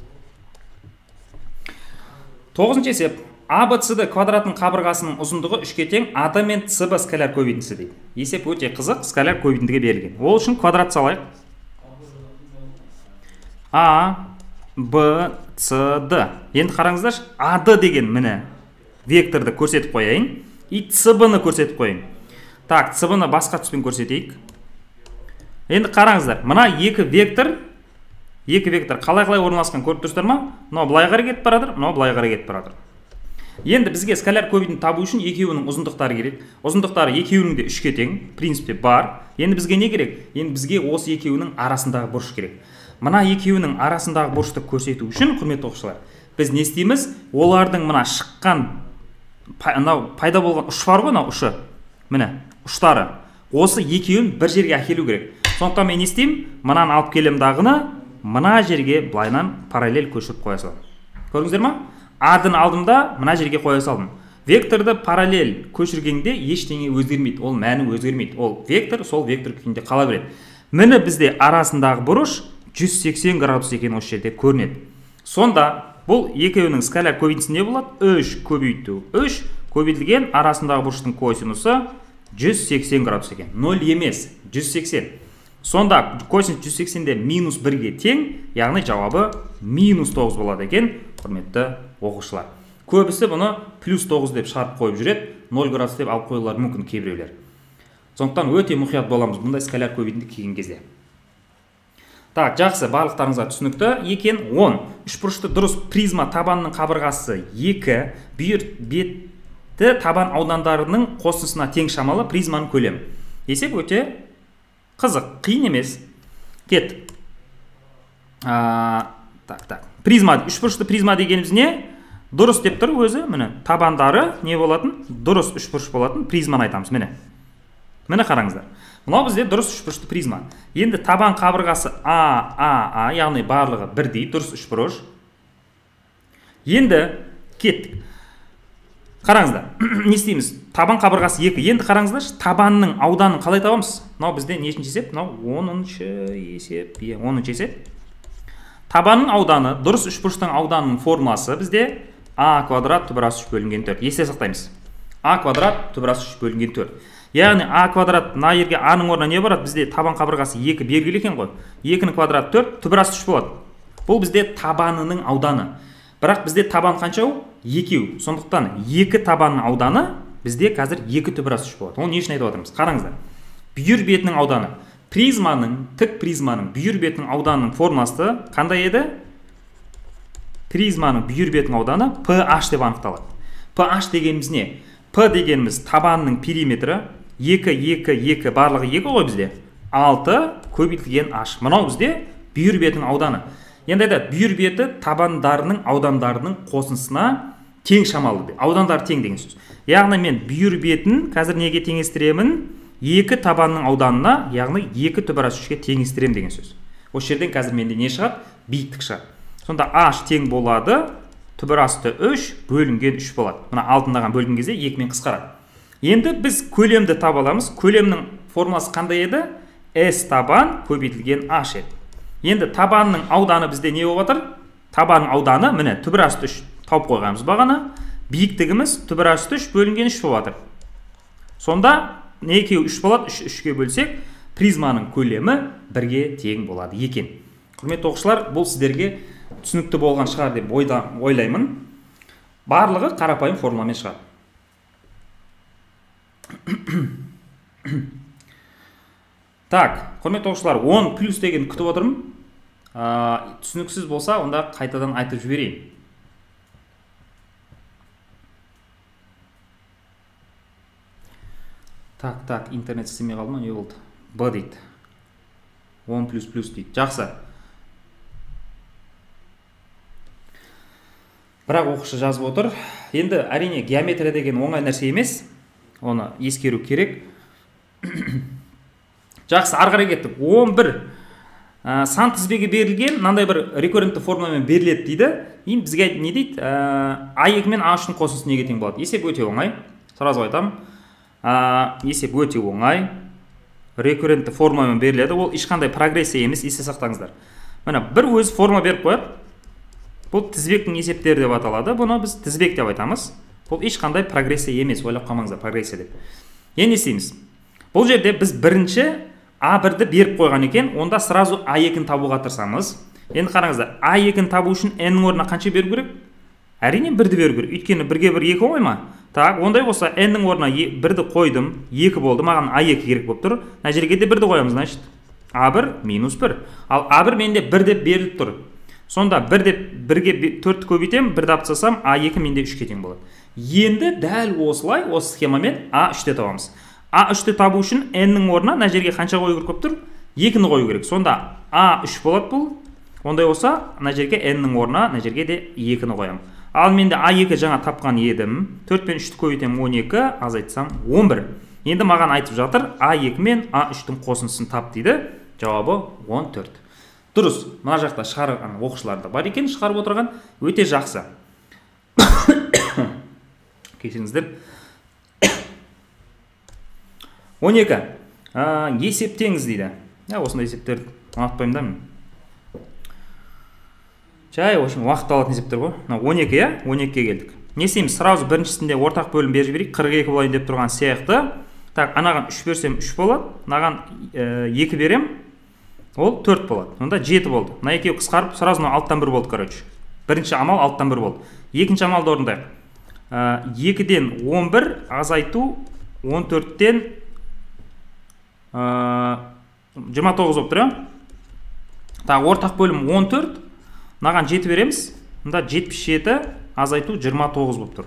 9-ші есеп. ABCD квадратының қабырғасының ұзындығы 3-ке тең АД мен СБ скаляр көбейтіндісі дейді. Есеп өте қызық, скаляр көбейтіндіге берілген. Ол үшін квадрат салайық. А b c d. Енді қараңыздаршы, ад деген міне векторды көрсетіп қояйын и cb-ны көрсетіп қояйын. Так, cb-ны басқа түспен көрсетейік. Енді қараңыздар, мына екі вектор қалай орналасқан көріп тұрсыздар ма? Мынау былай қарай кетіп баратыр, мынау былай қарай кетіп баратыр. Енді бізге скаляр көбейтін табу үшін екеуінің ұзындықтары керек. Ұзындықтары екеуінің де 3-ке тең, принципте бар. Енді бізге не керек? Енді бізге осы екеуінің арасындағы бұрыш керек. Мына екеуінің арасындағы бұрышты көрсету үшін, құрметті оқушылар, біз не істейміз? Олардың мына шыққан пайда болған ұш бар ғой, мына ұшы. Міне, ұштары. Осы екеуін бір жерге әкелу керек. Сондықтан мен не істеймін? Мынаны алып келем дағыны, мына жерге былайынан параллель көшіріп қоя салдым. Көрдіңіздер ма? Адын алдымда мына жерге қоя салдым. Векторды параллель көшіргенде ештеңе өзгермейді. Ол мәні өзгермейді. Ол вектор, сол вектор күйінде қала береді. Міне бізде арасындағы бұрыш 180 градус екен осы жерде көрінеді. Сонда бұл екеуінің скаляр көбейтіндісі не болады? 3 көбейту 3 көбейтілген арасындағы бұрыштың косинусы 180 градус екен. 0 емес, 180. Сонда косинус 180-де минус 1-ге тең, яғни жауабы минус 9 болады екен, құрметті оқушылар. Көбісі бұны плюс 9 деп шығарып қойып жүреді, 0 градус деп алып қойылар мүмкін кейбіреулер. Сондықтан өте мұқият боламыз бұндай скаляр көбейтінді келген кезде. Так, жақсы, барлықтарыңызға түсінікті екен. 10. Үшбұрышты дұрыс призма табанның қабырғасы 2, бүйір бетті табан аудандарының қосындысына тең шамалы призманың көлемі. Есеп өте қызық, қиын емес. Кет. Призма, үшбұрышты призма дегеніміз не? Дұрыс деп тұр өзі, міне, табандары не болатын? Дұрыс үшбұрыш болатын призманы айтамыз, міне. Міне қараңыздар. Мынау бізде дұрыс үшбұрышты призма. Енді табан қабырғасы А, яғни барлығы бірдей, дұрыс үшбұрыш. Енді кеттік. Қараңыздар, не істейміз? Табан қабырғасы 2. Енді қараңыздар, табанның ауданын қалай табамыз? Мынау бізде нешінші есеп? Мынау 10-шы есеп. 10-шы есеп. Табанның ауданы, дұрыс үшбұрыштың ауданының формуласы бізде А квадрат түбірас 3 бөлінген 4. Есте сақтаймыз. А квадрат түбірас 3 бөлінген 4. Яғни А квадрат, мына жерге А-ның орнына не барады? Бізде табан қабырғасы 2 белгілі екен ғой. 2-ның квадрат 4, түбірас 3 болады. Бұл бізде табанының ауданы. Бірақ бізде табан қаншау? 2. Сондықтан 2 табанның ауданы бізде қазір 2 түбірас 3 болады. Оны не үшін айтып отырмыз? Қараңыздар. Бүйір бетінің ауданы. Тік призманың бүйір бетінің ауданының формуласы қандай еді? Призманың бүйір бетінің ауданы PH деп анықталады. PH дегеніміз не? P дегеніміз табанның периметрі 2 барлығы 2 ғой бізде. 6 көбейтілген H. Мынау бізде бүйір бетінің ауданы. Енді айтады, бүйір беті табандарының аудандарының қосындысына тең шамалы. Аудандар тең деген сөз. Яғни мен бүйір бетін қазір неге теңестіремін? 2 табанның ауданына, яғни 2 түбірас 3-ке теңестірем деген сөз. Осы жерден қазір менде не шығады? Биіктік шығады. Сонда H тең болады, түбірасты 3 бөлінген 3 болады. Мына алтындаған бөлінген кезде 2-мен қысқарады. Енді біз көлемді таба аламыз. Көлемнің формуласы қандай еді? S табан көбейтілген H еді. Енді табанның ауданы бізде не болып жатыр? Табанның ауданы, міне, түбірасты 3 тауып қойғанбыз бағана. Биіктігіміз түбірасты 3 бөлінген 3 болып жатыр. Сонда не екеуі 3 болады? 3-3-ке бөлсек, призманың көлемі 1-ге тең болады екен. Құрметті оқушылар, бұл сіздерге түсінікті болған шығар деп ойлаймын. Барлығы қарапайым формуламен шығады. Так, құрметті оқушылар, 10 плюс деген күтіп отырмын. Түсініксіз болса, онда қайтадан айтып жіберейін. Так, интернет істемей қалды ма, не болды? Б дейді. 10 плюс дейді. Жақсы. Бірақ оқушы жазып отыр. Енді әрине геометрия деген оңай нәрсе емес. Оны ескеру керек. Жақсы, ары қарай кеттік. 11 сан тізбегі берілген, мынандай бір рекуррентті формуламен беріледі дейді. Енді бізге не дейді? А2 мен А3-ның қосындысы неге тең болады? Есеп өте оңай. Сразу айтамын. Есеп өте оңай. Рекуррентті формуламен беріледі. Ол ешқандай прогрессия емес, есте сақтаңыздар. Мына бір өз формула беріп қояды. Бұл тізбектің есептері деп аталады. Бұны біз тізбек деп айтамыз. Бұл ешқандай прогрессия емес, ойлап қалмаңыздар, прогрессия деп. Енді істейміз. Бұл жерде біз бірінші А1-ді беріп қойған екен, онда сразу А2-ні табуға тырысамыз. Енді қараңыздар, А2-ні табу үшін n-нің орнына қанша беру керек? Әрине 1-ді беру керек. Өйткені 1-ге 1 2 ғой ма? Так, ондай болса n-нің орнына 1-ді қойдым, 2 болды, маған А2 керек болып тұр. Мына жерге де 1-ді қоямыз, значит. А1 минус 1. Ал А1 менде 1 деп беріліп тұр. Сонда 1 деп 1-ге 4-ті көбейтем, 1-ді алып тастасам, А2 менде 3-ке тең болады. Енді дәл осылай, осы схемамен А3-ті табамыз. А3-ті табу үшін n-нің орнына мына жерге қанша қою керек болып тұр? 2-ні қою керек. Сонда А3 болады бұл. Ондай болса, мына жерге n-нің орнына мына жерге де 2-ні қоямын. Ал менде А2 жаңа тапқан едім. 4 пен 3-ті көбейтем 12, азайтсам 11. Енді маған айтып жатыр, А2 мен А3-тің қосындысын тап дейді. Жауабы 14. Дұрыс. Мына жақта шығарған оқушылар да бар екен, шығарып отырған. Өте жақсы. Кешіріңіздер. 12. Есептеңіз дейді. Осындай есептерді ұнатпаймын да мен. Жай, в общем, уақыт алатын есептер ғой. 12, иә? 12-ге келдік. Не істейміз? Сразу біріншісінде ортақ бөлім беріп жіберейік. 42 болайын деп тұрған сияқты. Так, анаған 3 берсем 3 болады. Анаған 2 берем. Ол 4 болады. Онда 7 болды. Мына екеуі қысқарып, сразу алттан 1 болды, короче. Бірінші амал алттан 1 болды. Екінші амалды орындайық. 2-ден 11 азайту 14-тен 29 болып тұр. Так, ортақ бөлім 14. Мынаған 7 береміз. Мында 77 азайту 29 болып тұр.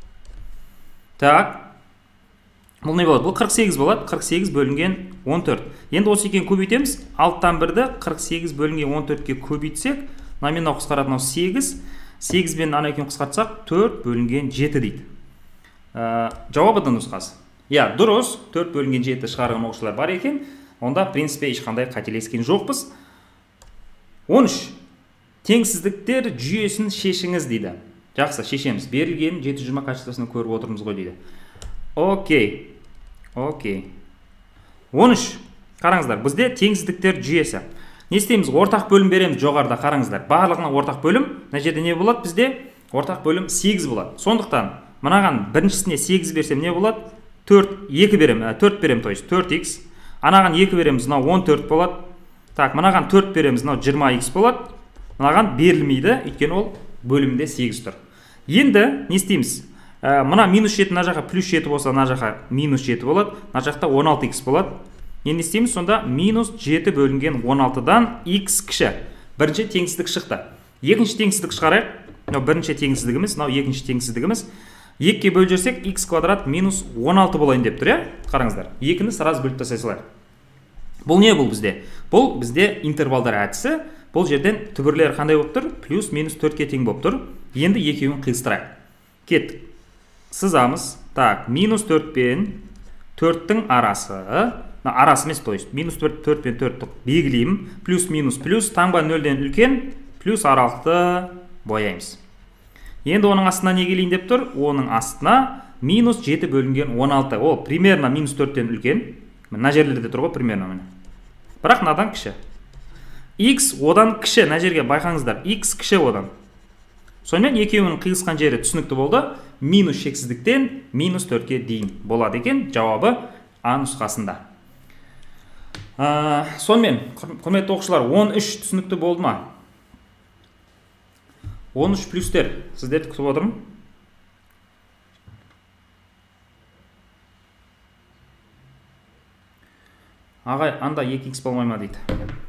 Так. Бұл не болады? Бұл 48 болады. 48 бөлінген 14. Енді осы екені көбейтеміз. Алттан 1-ді 48 бөлінген 14-ке көбейтсек, мына қысқаратын 8. 8 бен ана екені қысқартсақ, 4 бөлінген 7 дейді. Жауабы нұсқасы. Я, дұрыс. 4 бөлінген 7 шығарған оқушылар бар екен. Онда, в принципе, ешқандай қателескен жоқпыз. 13. Теңсіздіктер жүйесін шешіңіз дейді. Жақсы, шешеміз. Берілген 720 качествосын көріп отырмыз ғой дейді. Окей. 13. Қараңыздар, бізде теңсіздіктер жүйесі. Не істейміз? Ортақ бөлім береміз жоғарыда, қараңыздар. Барлығына ортақ бөлім. Мына жерде не болады бізде? Ортақ бөлім 8 болады. Сондықтан, мынаған біріншісіне 8 берсем не болады? 2 берем, 4 берем, то есть 4x. Анаған 2 береміз, мынау 14 болады. Так, мынаған 4 береміз, мынау 20x болады. Мынаған берілмейді, өйткені ол бөлімде 8 тұр. Енді не істейміз? Мына минус 7 мына жаққа плюс 7 болса, мына жаққа минус 7 болады. Мына жақта 16x болады. Енді істейміз, сонда минус 7 бөлінген 16-дан x кіші. Бірінші теңсіздік шықты. Екінші теңсіздік шығарайық. Мынау бірінші теңсіздігіміз, мынау екінші теңсіздігіміз. 2-ке бөліп жүрсек, x квадрат минус 16 болайын деп тұр, қараңыздар. 2-ні сразу бөліп тастай салайық. Бұл не бұл бізде? Бұл бізде интервалдар әдісі. Бұл жерден түбірлер қандай болып тұр? Плюс минус 4-ке тең болып тұр. Енді екеуін қиыстырайық. Кеттік. Сызамыз. Так, минус 4 пен 4-тің арасы. Арасы емес, то есть минус 4 пен 4-ті белгілеймін. Плюс минус плюс. Таңба 0-ден үлкен. Плюс аралықты бояймыз. Енді оның астына не келейін деп тұр? Оның астына минус 7 бөлінген 16. Ол примерно минус 4-тен үлкен. Мына жерлерде тұр ғой, примерно. Бірақ надан кіші. X одан кіші, мына жерге байқаңыздар. X кіші одан. Сонымен екеуінің қиылысқан жері түсінікті болды. Минус шексіздіктен минус 4-ке дейін болады екен. Жауабы А нұсқасында. Сонымен, құрметті оқушылар, 13 түсінікті болды ма? 13 плюстер сіздерді күтіп отырмын. Ағай, анда 2x болмай ма дейді.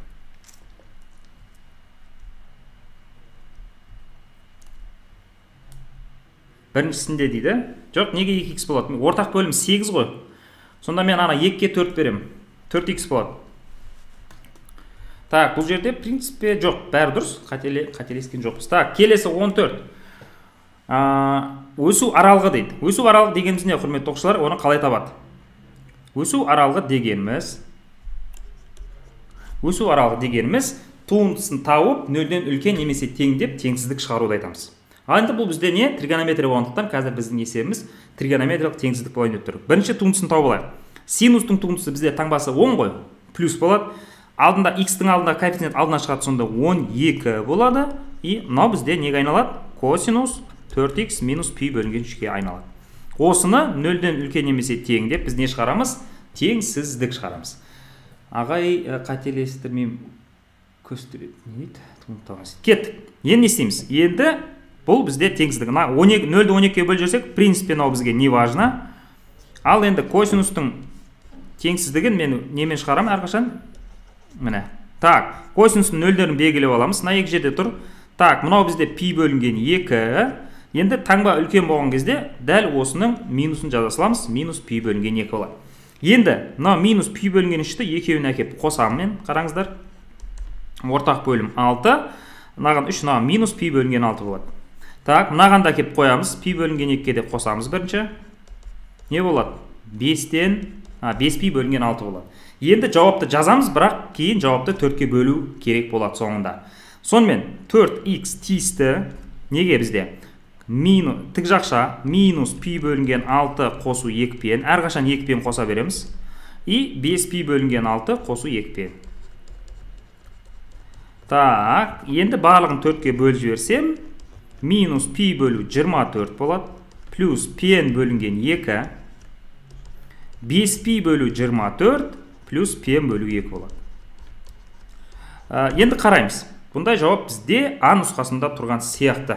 Біріншісінде дейді. Жоқ, неге 2x болады? Ортақ бөлім 8 ғой. Сонда мен ана 2-ке 4 берем. 4x болады. Так, бұл жерде, в принципе, жоқ. Бәрі дұрыс. Қателескен жоқпыз. Так, келесі 14. Өсу аралығы дейді. Өсу аралығы дегеніміз не, құрметті оқушылар, оны қалай табады? Өсу аралығы дегеніміз туындысын тауып, 0-ден үлкен немесе тең деп теңсіздік шығаруды айтамыз. Ал енді бұл бізде не? Тригонометрия болғандықтан қазір біздің есебіміз тригонометриялық теңсіздік болайын деп тұр. Бірінші туындысын тауып алайық. Синустың туындысы бізде таңбасы 10 ғой, плюс болады. Алдында x-тің алдында коэффициент алдына шығады, сонда 12 болады. И мынау бізде неге айналады? Косинус 4x минус π бөлінген 3-ке айналады. Осыны 0-ден үлкен немесе тең деп біз не шығарамыз? Теңсіздік шығарамыз. Ағай, қателестірмеймін. көстереді не дейді кеттік. Енді не істейміз? Енді бұл бізде теңсіздік. 0-ді 12-ге бөліп жіберсек, в принципе, мынау бізге не важно. Ал енді косинустың теңсіздігін мен немен шығарамын әрқашан? Міне. Так, косинустың нөлдерін белгілеп аламыз. Мына екі жерде тұр. Так, мынау бізде пи бөлінген 2. Енді таңба үлкен болған кезде дәл осының минусын жаза саламыз. Минус пи бөлінген 2 болады. Енді мынау минус пи бөлінген 3-ті екеуін әкеп қосамын мен. Қараңыздар. Ортақ бөлім 6. Мынаған 3, мынаған минус пи бөлінген 6 болады. Так, мынаған да әкеп қоямыз. Пи бөлінген 2-ге де қосамыз бірінші. Не болады? 5 пи бөлінген 6 болады. Енді жауапты жазамыз, бірақ кейін жауапты 4-ке бөлу керек болады соңында. Сонымен 4х тиісті неге бізде? Тік жақша минус пи бөлінген 6 қосу 2пен. Әрқашан 2пен қоса береміз. И 5 пи бөлінген 6 қосу 2пен. Так, енді барлығын 4-ке бөліп жіберсем, минус пи бөлу 24 болады. Плюс пен бөлінген 2. 5 пи бөлу 24. Плюс пен бөлу 2 болады. Енді қараймыз. Бұндай жауап бізде А нұсқасында тұрған сияқты.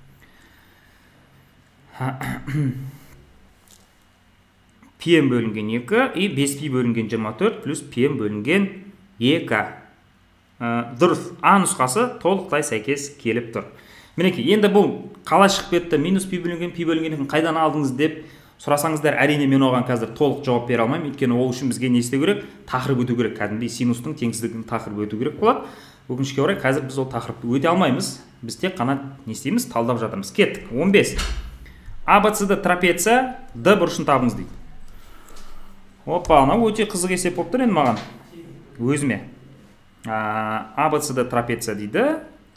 Пен бөлінген 2 и 5 пи бөлінген 24 плюс пен бөлінген 2. Дұрыс, А нұсқасы толықтай сәйкес келіп тұр. Мінекей, енді бұл қалай шығып кетті? Минус пи бөлінген қайдан алдыңыз деп сұрасаңыздар, әрине мен оған қазір толық жауап бере алмаймын. Өйткені ол үшін бізге не істеу керек? Тақырып өту керек. Кәдімгідей синустың теңсіздігінің тақырып өту керек болады. Өкінішке орай қазір біз ол тақырыпты өте алмаймыз. Біз тек қана не істейміз? Талдап жатырмыз. Кеттік. 15. АБЦД трапеция Д бұрышын табыңыз дейді. Опа, анау өте қызық есеп болып тұр енді маған. Өзіме. АБЦД трапеция дейді.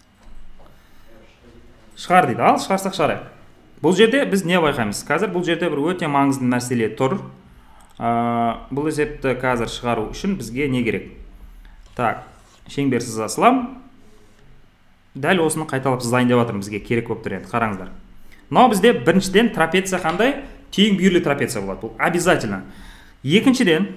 Шығар дейді. Ал, шығарсақ шығарайық. Бұл жерде біз не байқаймыз? Қазір бұл жерде бір өте маңызды мәселе тұр. Бұл есепті қазір шығару үшін бізге не керек? Так, шеңбер сызасылам. Дәл осыны қайталап сызайын деп жатырмын, бізге керек болып тұр енді. Қараңыздар. Мынау бізде біріншіден трапеция қандай? Тең бүйірлі трапеция болады. Бұл обязательно. Екіншіден,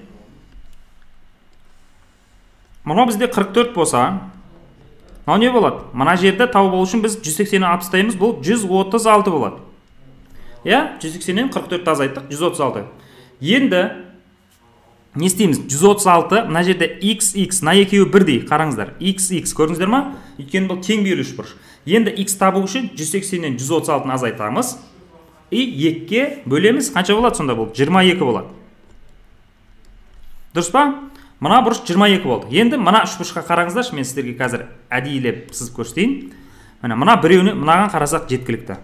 мынау бізде 44 болса, мынау не болады? Мына жерді тауып алу үшін біз 180-ні алып тастаймыз, бұл 136 болады. Я, 180-нен 44-ті азайттық, 136. Енді не істейміз? 136, мына жерде XX, мына екеуі бірдей, қараңыздар. XX, көрдіңіздер ма? Өйткені бұл тең бүйірлі үшбұрыш. Енді X табу үшін 180-нен 136-ны азайтамыз. И 2-ке бөлеміз, қанша болады сонда бұл? 22 болады. Дұрыс па? Мына бұрыш 22 болды. Енді мына үшбұрышқа қараңыздаршы, мен сіздерге қазір әдейілеп сызып көрсетейін. Мына біреуіне мынаған қарасақ жеткілікті.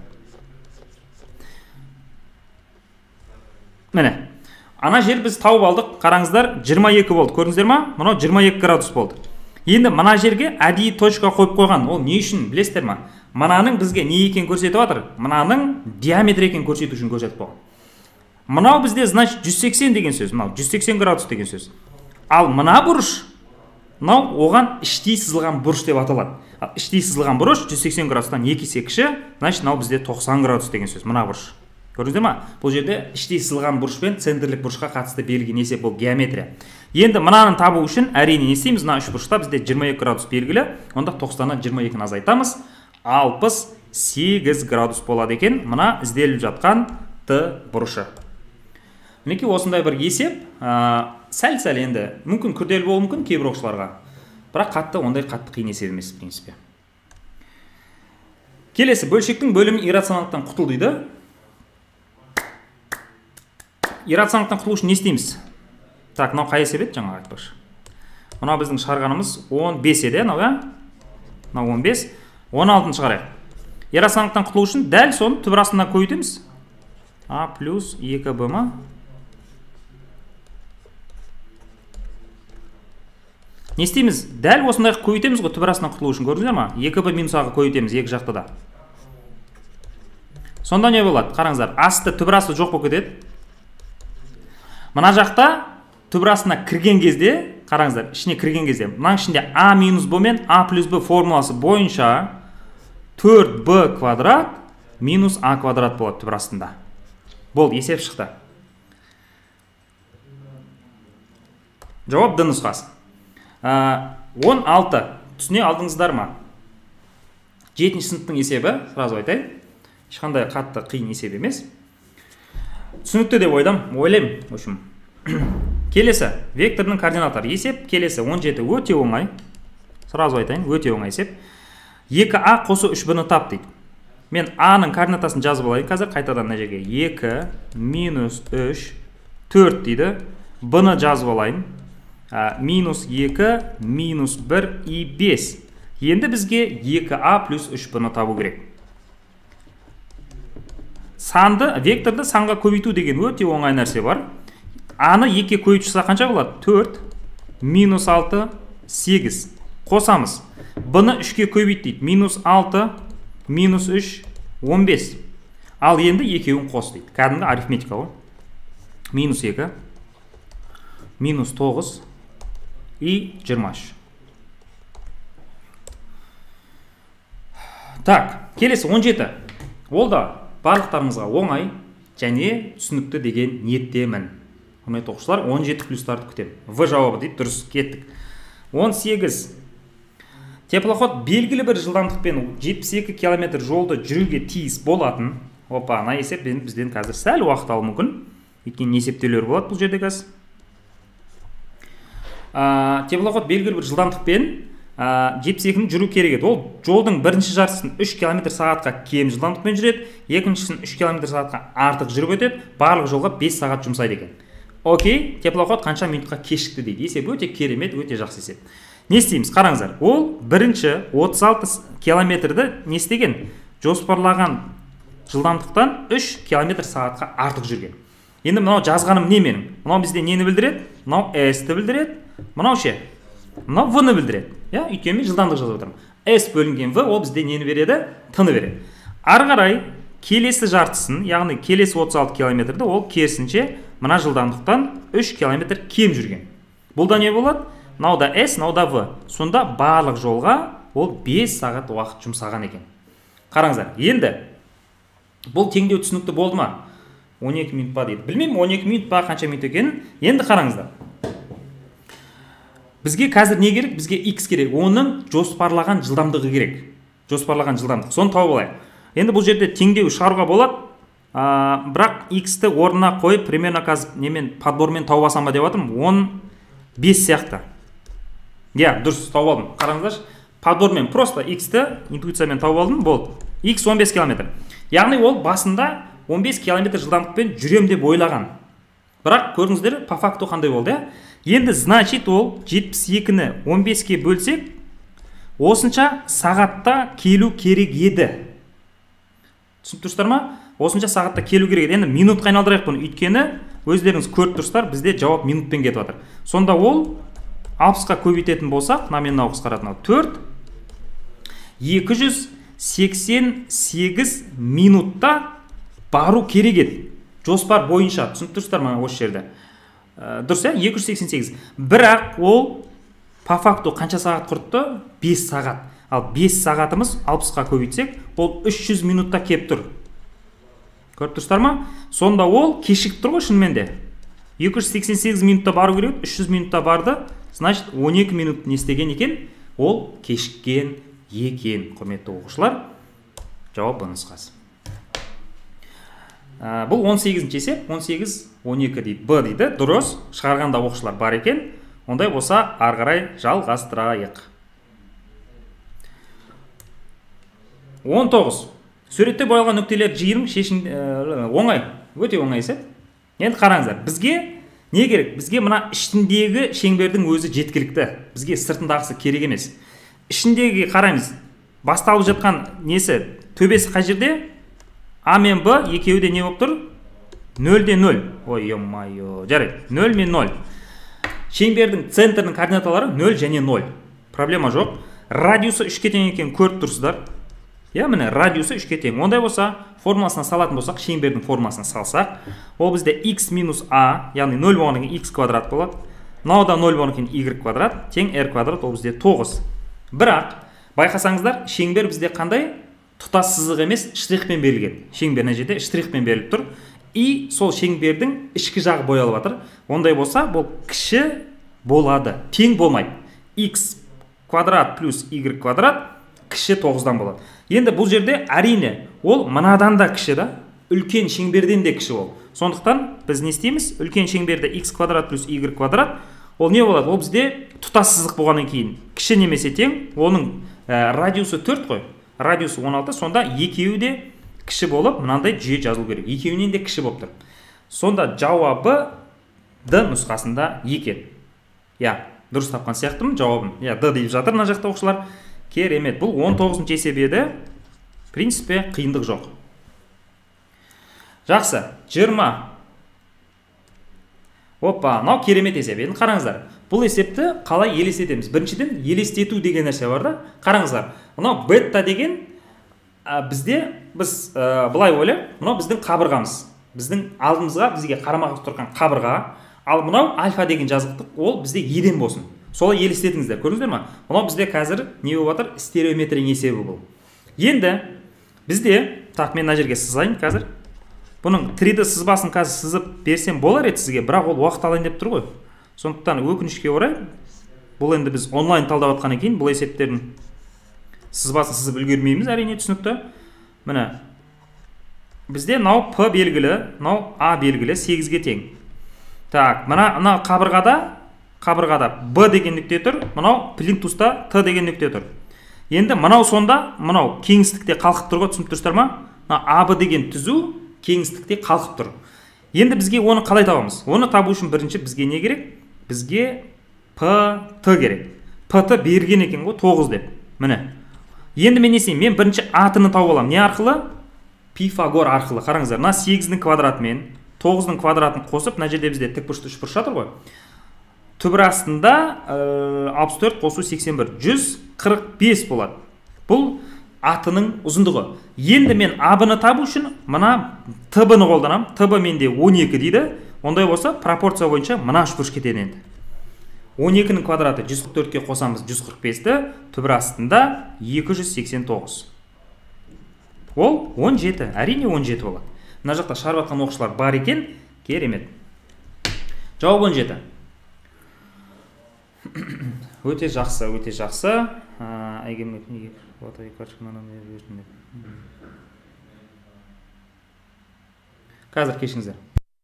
Міне, ана жер біз тауып алдық, қараңыздар, 22 болды. Көрдіңіздер ма? Мынау 22 градус болды. Енді мына жерге әдейі точка қойып қойған. Ол не үшін білесіздер ма? Мынаның бізге не екенін көрсетіп жатыр? Мынаның диаметр екенін көрсету үшін көрсетіп қойған. Мынау бізде, значит, 180 деген сөз. Мынау 180 градус деген сөз. Ал мына бұрыш, мынау оған іштей сызылған бұрыш деп аталады. Ал іштей сызылған бұрыш 180 градустан 2 есе кіші, значит, мынау бізде 90 градус деген сөз. Мына бұрыш. Көрдіңіздер ма? Бұл жерде іштей сызылған бұрыш пен центрлік бұрышқа қатысты берілген есеп, бұл геометрия. Енді мынаны табу үшін әрине не істейміз? Мына үш бұрышта бізде 22 градус белгілі, онда 90-нан 22-ні азайтамыз. 68 градус болады екен мына ізделіп жатқан Т бұрышы. Мінекей осындай бір есеп, сәл-сәл енді мүмкін күрделі болуы мүмкін кейбір оқушыларға. Бірақ ондай қатты қиын есеп емес, в принципе. Келесі, бөлшектің бөлімі иррационалдықтан құтыл дейді. Иррационалдықтан құтылу үшін не істейміз? Так, мынау қай есеп еді жаңа айтпақшы. Мынау біздің шығарғанымыз 15 еді, мынау 15, 16-ны шығарайық. Иррационалдықтан құтылу үшін дәл соны түбір астына көйтеміз. А плюс 2b ма? Не істейміз? Дәл осындай көйтеміз ғой түбір астына құтылу үшін, көрдіңіздер ма? 2b минус а-ға көйтеміз екі жақта да. Сонда не болады? Қараңыздар, асты түбір асты жоқ болып кетеді. Мына жақта түбір астына кірген кезде, қараңыздар, ішіне кірген кезде, мынаның ішінде а минус б мен а плюс б формуласы бойынша 4b квадрат минус а квадрат болады түбір астында. Болды, есеп шықты. Жауап Д нұсқасы. 16. түсіне алдыңыздар ма? 7-ші сыныптың есебі, сразу айтайын. Ешқандай қатты қиын есеп емес. Түсінікті деп ойлаймын. В общем, келесі вектордың координаттары есеп. Келесі 17 өте оңай. Сразу айтайын, өте оңай есеп. 2а қосу 3b-ні тап дейді. Мен а-ның координатасын жазып алайын қазір қайтадан мына жерге. 2 минус 3 4 дейді. b-ны жазып алайын. Минус 2 минус 1 и 5. Енді бізге 2а плюс 3b-ны табу керек. Векторды санға көбейту деген өте оңай нәрсе бар. А-ны 2-ке көбейтіп шықса қанша болады? 4 минус 6 8. Қосамыз. B-ны 3-ке көбейт дейді. Минус 6 минус 3 15. Ал енді екеуін қос дейді. Кәдімгі арифметика ғой. Минус 2 минус 9 и 23. Так, келесі 17. Ол да барлықтарыңызға оңай және түсінікті деген ниеттемін. Құрметті оқушылар, 17 плюстарды күтемін. В жауабы дейді, дұрыс, кеттік. 18. Теплоход белгілі бір жылдамдықпен 72 км жолды жүруге тиіс болатын. Опа, ана есеп бізден қазір сәл уақыт алуы мүмкін. Өйткені есептеулер болады бұл жерде қазір. Теплоход белгілі бір жылдамдықпен 72-ні жүру керек еді. Ол жолдың бірінші жартысын 3 км сағатқа кем жылдамдықпен жүреді, екіншісін 3 км сағатқа артық жүріп өтеді, барлық жолға 5 сағат жұмсайды екен. Окей, теплоход қанша минутқа кешікті дейді. Есеп өте керемет, өте жақсы есеп. Не істейміз? Қараңыздар. Ол бірінші 36 километрді не істеген? Жоспарлаған жылдамдықтан 3 км сағатқа артық жүрген. Енді мынау жазғаным не менің? Мынау бізде нені білдіреді? Мынау S-ті білдіреді. Мынау ше? Мынау V-ні білдіреді. Өйткені мен жылдамдық жазып отырмын. S бөлінген V ол бізде нені береді? Т-ны береді. Ары қарай келесі жартысын, яғни келесі 36 километрді ол керісінше мына жылдамдықтан 3 км кем жүрген. Бұлда не болады? Мынауда S, мынауда V. Сонда барлық жолға ол 5 сағат уақыт жұмсаған екен. Қараңыздар, енді бұл теңдеу түсінікті болды ма? 12 минут па дейді. Білмеймін, 12 минут па қанша минут екенін. Енді қараңыздар. Бізге қазір не керек? Бізге X керек. Оның жоспарлаған жылдамдығы керек. Жоспарлаған жылдамдық. Соны тауып алайық. Енді бұл жерде теңдеу шығаруға болады. Бірақ X-ті орнына қойып, примерно қазір немен подбормен тауып алсам ба деп жатырмын. 15 сияқты. Дұрыс тауып алдым. Қараңыздаршы. Подбормен просто X-ті интуициямен тауып алдым. Болды. X 15 км. Яғни ол басында 15 км жылдамдықпен жүрем деп ойлаған. Бірақ көрдіңіздер, по факту қандай болды? Енді значит ол 72-ні 15-ке бөлсек, осынша сағатта келу керек еді. Түсініп тұрсыздар ма? Осынша сағатта келу керек еді. Енді минутқа айналдырайық бұны. Өйткені өздеріңіз көріп тұрсыздар, бізде жауап минутпен кетіп жатыр. Сонда ол 60-қа көбейтетін болсақ, мынау қысқаратын 4 288 минутта бару керек еді. Жоспар бойынша. Түсініп тұрсыздар ма осы жерде? Дұрыс, 288. Бірақ ол по факту қанша сағат құртты? 5 сағат. Ал 5 сағатымыз 60-қа көбейтсек, ол 300 минутта кеп тұр. Көріп тұрсыздар ма? Сонда ол кешігіп тұр ғой шынымен де. 288 минутта бару керек, 300 минутта барды. Значит, 12 минут не істеген екен? Ол кешіккен екен, құрметті оқушылар. Жауап Б нұсқасы. Бұл 18-ші есеп, 18 12 дейді, Б дейді. Дұрыс, шығарғанда оқушылар бар екен. Ондай болса, ары қарай жалғастырайық. 19. Суретте боялған нүктелер жиырым шешім оңай, өте оңай есеп. Енді қараңыздар, бізге не керек? Бізге мына ішіндегі шеңбердің өзі жеткілікті. Бізге сыртындағысы керек емес. Ішіндегі қараймыз. Басталып жатқан несі? Төбесі қай жерде? А мен Б екеуі де не болып тұр? 0-де 0. Ой, ё-майо. Жарайды. 0 мен 0. Шеңбердің центрінің координаталары 0 және 0. Проблема жоқ. Радиусы 3-ке тең екен көріп тұрсыздар. Міне радиусы 3-ке тең. Ондай болса, формуласына салатын болсақ, шеңбердің формуласына салсақ, ол бізде x минус a, яғни 0 болғаннан кейін x квадрат болады. Мынауда 0 болғаннан кейін y квадрат тең r квадрат, ол бізде 9. Бірақ байқасаңыздар, шеңбер бізде қандай? Тұтас сызық емес, штрихпен берілген. Шеңбер мына жерде штрихпен беріліп тұр. И сол шеңбердің ішкі жағы боялып жатыр. Ондай болса, бұл кіші болады, тең болмайды. X квадрат плюс y квадрат кіші 9-дан болады. Енді бұл жерде әрине ол мынадан да кіші да, үлкен шеңберден де кіші ол. Сондықтан біз не істейміз? Үлкен шеңберді x квадрат плюс y квадрат, ол не болады? Ол бізде тұтас сызық болғаннан кейін кіші немесе тең, оның радиусы 4 қой, радиусы 16, сонда екеуі де кіші болып, мынандай жүйе жазылу керек. Екеуінен де кіші болып тұр. Сонда жауабы D нұсқасында екен. Дұрыс тапқан сияқтымын жауабым. D deyіп жатыр мына жақта оқушылар. Керемет. Бұл 19-шы есеп еді. В принципе, қиындық жоқ. Жақсы. 20. Опа, мынау керемет есеп. Енді қараңыздар. Бұл есепті қалай елестетеміз? Біріншіден, елестету деген нәрсе бар да. Қараңыздар. Мынау бета деген біз былай ойлайық, мынау біздің қабырғамыз. Біздің алдымызға бізге қарама-қарсы тұрған қабырға. Ал мынау альфа деген жазықтық, ол бізде еден болсын. Солай елестетіңіздер, көрдіңіздер ма? Мынау бізде қазір не болып жатыр? Стереометрия есебі бұл. Енді бізде, так, мен мына жерге сызайын қазір. Бұның 3D сызбасын қазір сызып берсем болар еді сізге, бірақ ол уақыт алайын деп тұр ғой. Сондықтан өкінішке орай, бұл енді біз онлайн талдап жатқаннан кейін бұл есептердің сызбасын сызып үлгермейміз, әрине түсінікті. Міне бізде мынау P белгілі, мынау A белгілі 8-ге тең. Так, мына қабырғада B деген нүкте тұр, мынау плинтуста T деген нүкте тұр. Енді мынау сонда, мынау кеңістікте қалқып тұрға, түсініп тұрсыздар ма? AB деген түзу кеңістікте қалқып тұр. Енді бізге оны қалай табамыз? Оны табу үшін бірінші бізге не керек? Бізге PT керек. PT берген екен ғой 9 деп. Міне. Енді мен не істеймін? Мен бірінші A-тыны тауып аламын. Не арқылы? Пифагор арқылы. Қараңыздар, мына 8-дің квадраты мен 9-ның квадратын қосып, мына жерде бізде тікбұрышты үшбұрыш жатыр ғой. Түбір астында 64 қосу 81, 145 болады. Бұл A-тының ұзындығы. Енді мен AB-ны табу үшін мына TB-ны қолданам. TB менде 12 дейді. Ондай болса, пропорция бойынша мына үшбұрыш кетеді енді. 12-нің квадраты 144-ке қосамыз 145-ті, түбір астында 289. Ол 17, әрине 17 болады. Мына жақта шығарып жатқан оқушылар бар екен, керемет. Жауап 17. Өте жақсы, өте жақсы. Қазір кешіңіздер.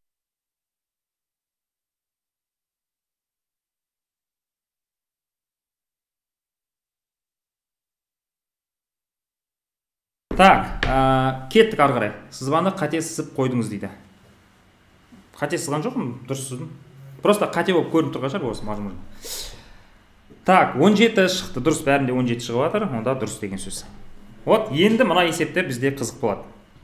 Так, кеттік ары қарай. Сызбаны қате сызып қойдыңыз дейді. Қате сызған жоқпын, дұрыс сыздым. Просто қате болып көрініп тұрған шығар осы мазмұн. Так, 17 шықты, дұрыс, бәрінде 17 шығып жатыр, онда дұрыс деген сөз. Вот, енді мына есептер бізде қызық болады.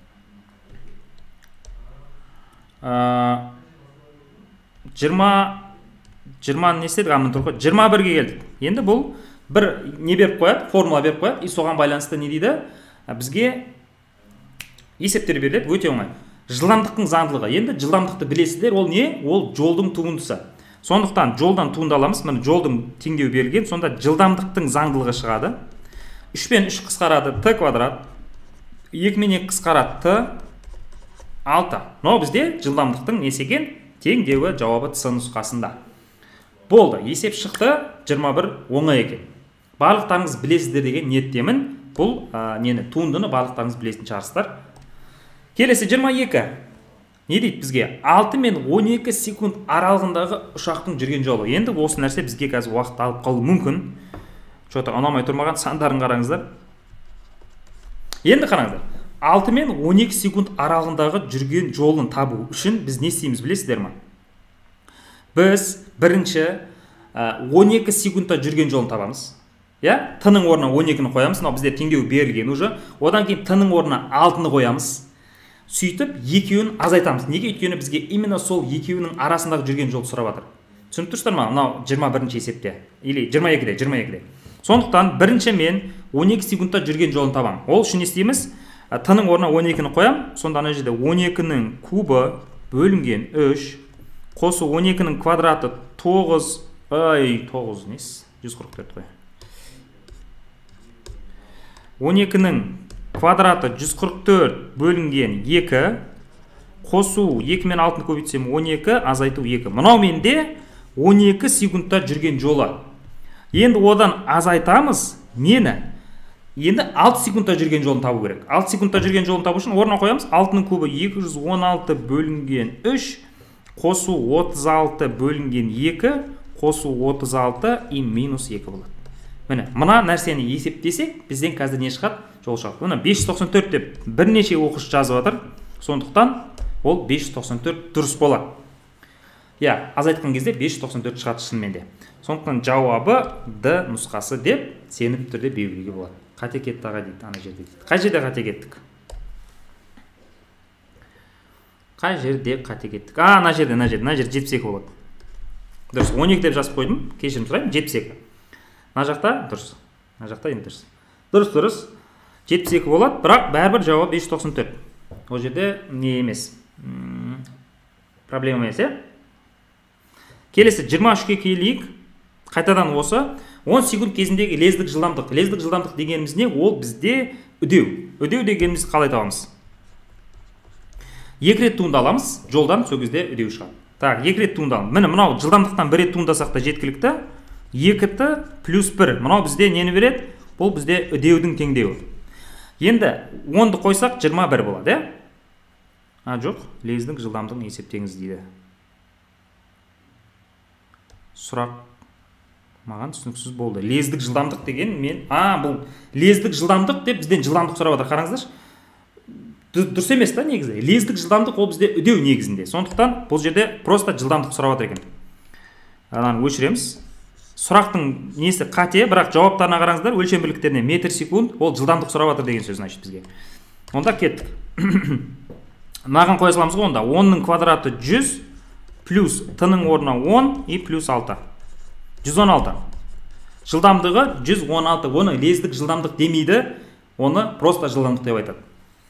20 не істедік, 21-ге келдік. Енді бұл бір не беріп қояды, формула беріп қояды, и соған байланысты не дейді? Бізге есептер беріледі, өте оңай. Жылдамдықтың заңдылығы. Енді жылдамдықты білесіздер, ол не? Ол жолдың туындысы. Сондықтан жолдан туындаламыз, міне жолдың теңдеуі берілген, сонда жылдамдықтың заңдылығы шығады. 3 пен 3 қысқарады t квадрат, 2 мен 2 қысқарады t 6. Но бізде жылдамдықтың несеген теңдеуі жауабы С нұсқасында. Болды, есеп шықты, 21 оңай екен. Барлықтарыңыз білесіздер деген ниеттемін. Бұл туындыны барлықтарыңыз білетін шығарсыздар. Келесі 22. Не дейді бізге? 6 мен 12 секунд аралығындағы ұшақтың жүрген жолы. Енді осы нәрсе бізге қазір уақыт алып қалуы мүмкін. Что-то ұнамай тұрмаған сандарын қараңыздар. Енді қараңыздар. 6 мен 12 секунд аралығындағы жүрген жолын табу үшін біз не істейміз білесіздер ме? Біз бірінші 12 секундта жүрген жолын табамыз. Т-ның орнына 12-ні қоямыз, бізде теңдеу берілген уже. Одан кейін Т-ның орнына 6-ны қоямыз. Сөйтіп екеуін азайтамыз. Неге? Өйткені бізге именно сол екеуінің арасындағы жүрген жол сұрап жатыр. Түсініп тұрсыздар ма? Мынау 21-ші есепте или 22-де. Сондықтан бірінші мен 12 секундта жүрген жолын табам. Ол үшін не істейміз? Т-ның орнына 12-ні қоям. Сонда ана жерде 12-нің кубы бөлінген 3 қосу 12-нің квадраты 9 несі? 144 қой. 12-нің квадраты 144 бөлінген 2 қосу 2 мен 6-ны көбейтсем 12 азайту 2. Мынау менде 12 секундта жүрген жолы. Енді одан азайтамыз нені? Енді 6 секундта жүрген жолын табу керек. 6 секундта жүрген жолын табу үшін орнына қоямыз. 6-ның кубы 216 бөлінген 3, қосу 36 бөлінген 2, қосу 36 и минус 2 болады. Міне, мына нәрсені есептесек, бізден қазір не шығады? Жол шығады. Мына 594 деп бірнеше оқушы жазып жатыр. Сондықтан ол 594 дұрыс болады. Я, азайтқан кезде 594 шығады шынымен де. Сондықтан жауабы Д нұсқасы деп сеніп түрде белгілеуге болады. Қате кетті аға дейді, ана жерде дейді. Қай жерде қате кеттік? Қай жерде қате кеттік? Ана жерде 72 болады. Дұрыс, 12 деп жазып қойдым, кешірім сұраймын, 72. Мына жақта дұрыс. Мына жақта енді дұрыс. Дұрыс. 72 болады, бірақ бәрібір жауап 594. Ол жерде не емес. Проблема емес, Келесі 23-ке келейік. Қайтадан осы 10 секунд кезіндегі лездік жылдамдық. Лездік жылдамдық дегеніміз не? Ол бізде үдеу. Үдеу дегеніміз қалай табамыз? 2 рет туындаламыз, жолдан сол кезде үдеу шығады. Так, 2 рет туындалым. Міне, мынау жылдамдықтан 1 рет туындасақ та жеткілікті. 2-ті плюс 1. Мынау бізде нені береді? Бұл бізде үдеудің теңдеуі. Енді 10-ды қойсақ 21 болады, жоқ, лездік жылдамдығын есептеңіз дейді. Сұрақ маған түсініксіз болды. Лездік жылдамдық деген бұл лездік жылдамдық деп бізден жылдамдық сұрап жатыр. Қараңыздаршы. Дұрыс емес та негізі. Лездік жылдамдық ол бізде үдеу негізінде. Сондықтан бұл жерде просто жылдамдық сұрап жатыр екен. Ананы өшіреміз. Сұрақтың несі қате, бірақ жауаптарына қараңыздар, өлшем бірліктеріне метр секунд, ол жылдамдық сұрап жатыр деген сөз значит бізге. Онда кеттік. Маған қоя саламыз ғой онда. 10-ның квадраты 100 плюс т-ның орнына 10 и плюс 6. 116. Жылдамдығы 116. Оны лездік жылдамдық демейді, оны просто жылдамдық деп айтады.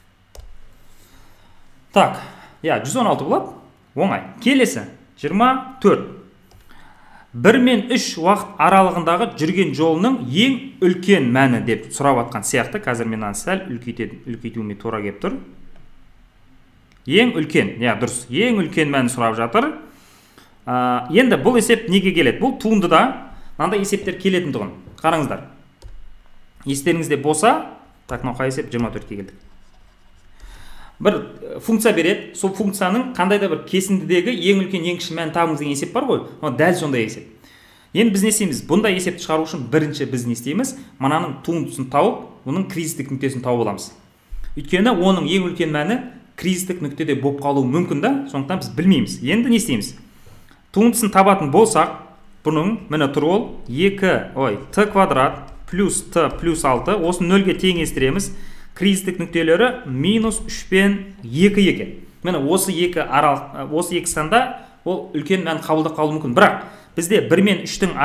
Так, 116 болады. Оңай. Келесі 24. 1 мен 3 уақыт аралығындағы жүрген жолының ең үлкен мәні деп сұрап атқан сияқты. Қазір мен сәл үлкейтуіме тура кеп тұр. Ең үлкен, дұрыс, ең үлкен мәні сұрап жатыр. Енді бұл есеп неге келеді? Бұл туындыда мынандай есептер келетін тұғын. Қараңыздар. Естеріңізде болса, так, мынау қай есеп? 24-ке келдік. Бір функция береді, сол функцияның қандай да бір кесіндідегі ең үлкен ең кіші мәнін табыңыз деген есеп бар ғой. Дәл сондай есеп. Енді біз не істейміз? Бұндай есепті шығару үшін бірінші біз не істейміз? Мынаның туындысын тауып, оның кризистік нүктесін тауып аламыз. Өйткені оның ең үлкен мәні кризистік нүктеде болып қалуы мүмкін да, сондықтан біз білмейміз. Енді не істейміз? Туындысын табатын болсақ, бұның міне тұр ол т квадрат плюс т плюс 6, осы 0-ге теңестіреміз. Кризистік нүктелері минус 3 пен 2 екен. Міне осы екі санда ол үлкен мән қабылдап қалуы мүмкін. Бірақ бізде 1 мен 3-тің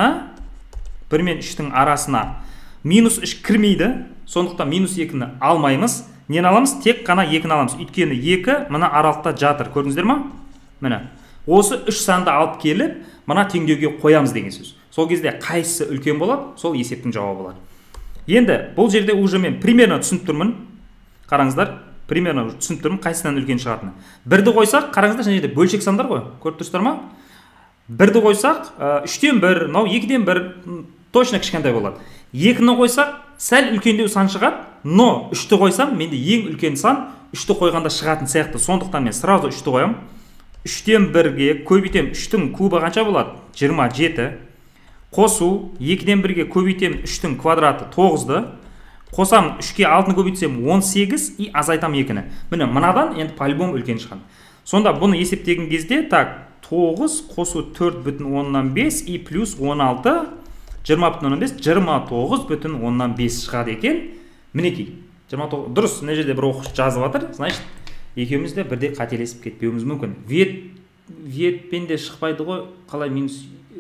арасына минус 3 кірмейді. Сондықтан минус 2-ні алмаймыз. Нені аламыз? Тек қана 2-ні аламыз. Өйткені 2 мына аралықта жатыр. Көрдіңіздер ма? Міне. Осы 3 санды алып келіп, мына теңдеуге қоямыз деген сөз. Сол кезде қайсысы үлкен болады, сол есептің жауабы болады. Енді бұл жерде уже мен примерно түсініп тұрмын. Қараңыздар, примерно түсініп тұрмын қайсынан үлкен шығатыны. 1-ді қойсақ, қараңыздар, және де бөлшек сандар ғой. Көріп тұрсыздар ма? 1-ді қойсақ, 3-тен 1, 2-ден 1 точно кішкентай болады. 2-ні қойсақ, сәл үлкендеу сан шығады, но 3-ті қойсам, менде ең үлкен сан 3-ті қойғанда шығатын сияқты. Сондықтан мен сразу 3-ті қоям. 3-тен 1-ге көбейтем, 3-тің кубы қанша болады? 27. Қосу, 2-ден 1-ге көбейтем, 3-тің квадраты 9-ды. Қосам, 3-ке 6-ны көбейтсем 18 и азайтам 2-ні. Міне, мынадан енді по-любому үлкен шығады. Сонда бұны есептеген кезде, так, 9 қосу 4,5 и плюс 16, 20,5, 29,5 шығады екен. Мінекей, 29, дұрыс, мына жерде бір оқушы жазып жатыр, значит, екеуміз де бірде қателесіп кетпеуіміз мүмкін. Ветпен де шықпайды ғой, қалай минус...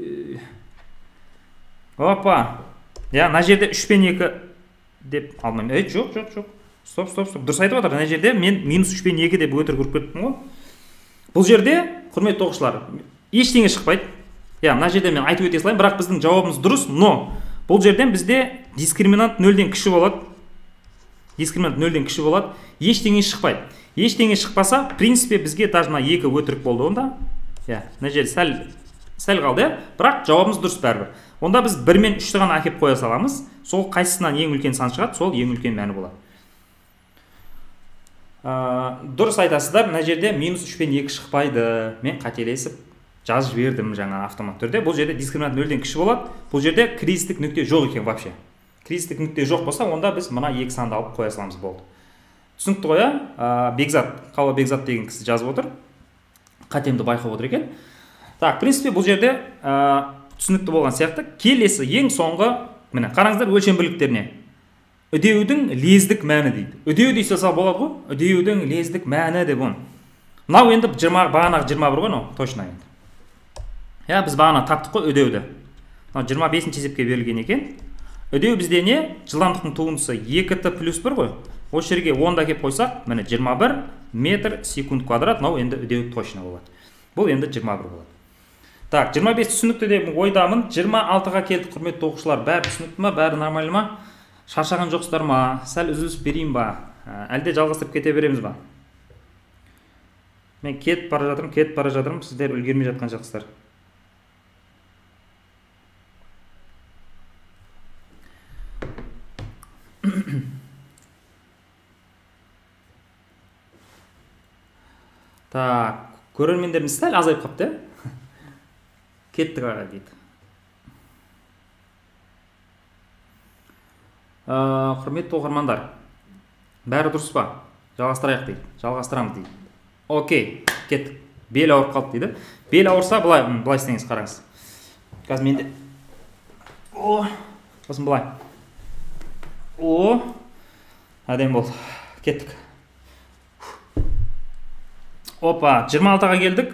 Опа! Мына жерде 3 пен 2 деп алмаймын. Жоқ. Стоп. Дұрыс айтып отыр. Мына жерде мен минус 3 пен 2 деп өтірік ұрып кеттім ғой. Бұл жерде, құрметті оқушылар, ештеңе шықпайды. Мына жерде мен айтып өте салайын, бірақ біздің жауабымыз дұрыс, но бұл жерден бізде дискриминант 0-ден кіші болады. Ештеңе шықпайды. Ештеңе шықпаса, в принципе, бізге даже 2 өтірік болды онда. Мына жерде сәл қалды, бірақ жауабымыз дұрыс бәрібір. Онда біз 1 мен 3-ті ғана әкеп қоя саламыз. Сол қайсысынан ең үлкен сан шығады, сол ең үлкен мәні болады. Дұрыс айтасыздар, мына жерде -3 пен 2 шықпайды. Мен қателесіп жазып жібердім жаңа автомат түрде. Бұл жерде дискриминант 0-ден кіші болады. Бұл жерде кризистік нүкте жоқ екен вообще. Кризистік нүкте жоқ болса, онда біз мына 2 санды алып қоя саламыз болды. Түсінікті ғой, Бекзат, Қауа Бекзат деген кісі жазып отыр. Қатемді байқап отыр екен. Так, в принципе, бұл жерде түсінікті болған сияқты. Келесі ең соңғы, міне қараңыздар өлшем бірліктеріне. Үдеудің лездік мәні дейді. Үдеу дей салса болады ғой? Үдеудің лездік мәні деп оны. Мынау енді бағанағы 21 ғой, точно енді. Я, біз бағана таптық қой үдеуді. 25-ші есепке берілген екен. Үдеу бізде не? Жылдамдықтың туындысы 2t плюс 1 ғой. Осы жерге 10-ды әкеп қойсақ, міне 21 метр секунд квадрат, мынау енді үдеу точно болады. Бұл енді 21 болады. Так, 25 түсінікті деп ойдамын. 26-ға келдік, құрметті оқушылар. Бәрі түсінікті ма, бәрі нормально ма? Шаршаған жоқсыздар ма? Сәл үзіліс берейін ба? Әлде жалғастырып кете береміз ба? Мен кетіп бара жатырмын, сіздер үлгермей жатқан жоқсыздар. Так, көрермендеріміз сәл азайып қапты. Кеттік аға дейді. Құрметті оқырмандар, бәрі дұрыс па? Жалғастырайық дейді. Жалғастырамыз дейді. Окей, кеттік. Бел ауырып қалды дейді. Бел ауырса, былай істеңіз, қараңыз. Қазір менде сосын былай. Әдем болды. Кеттік. Опа, 26-ға келдік.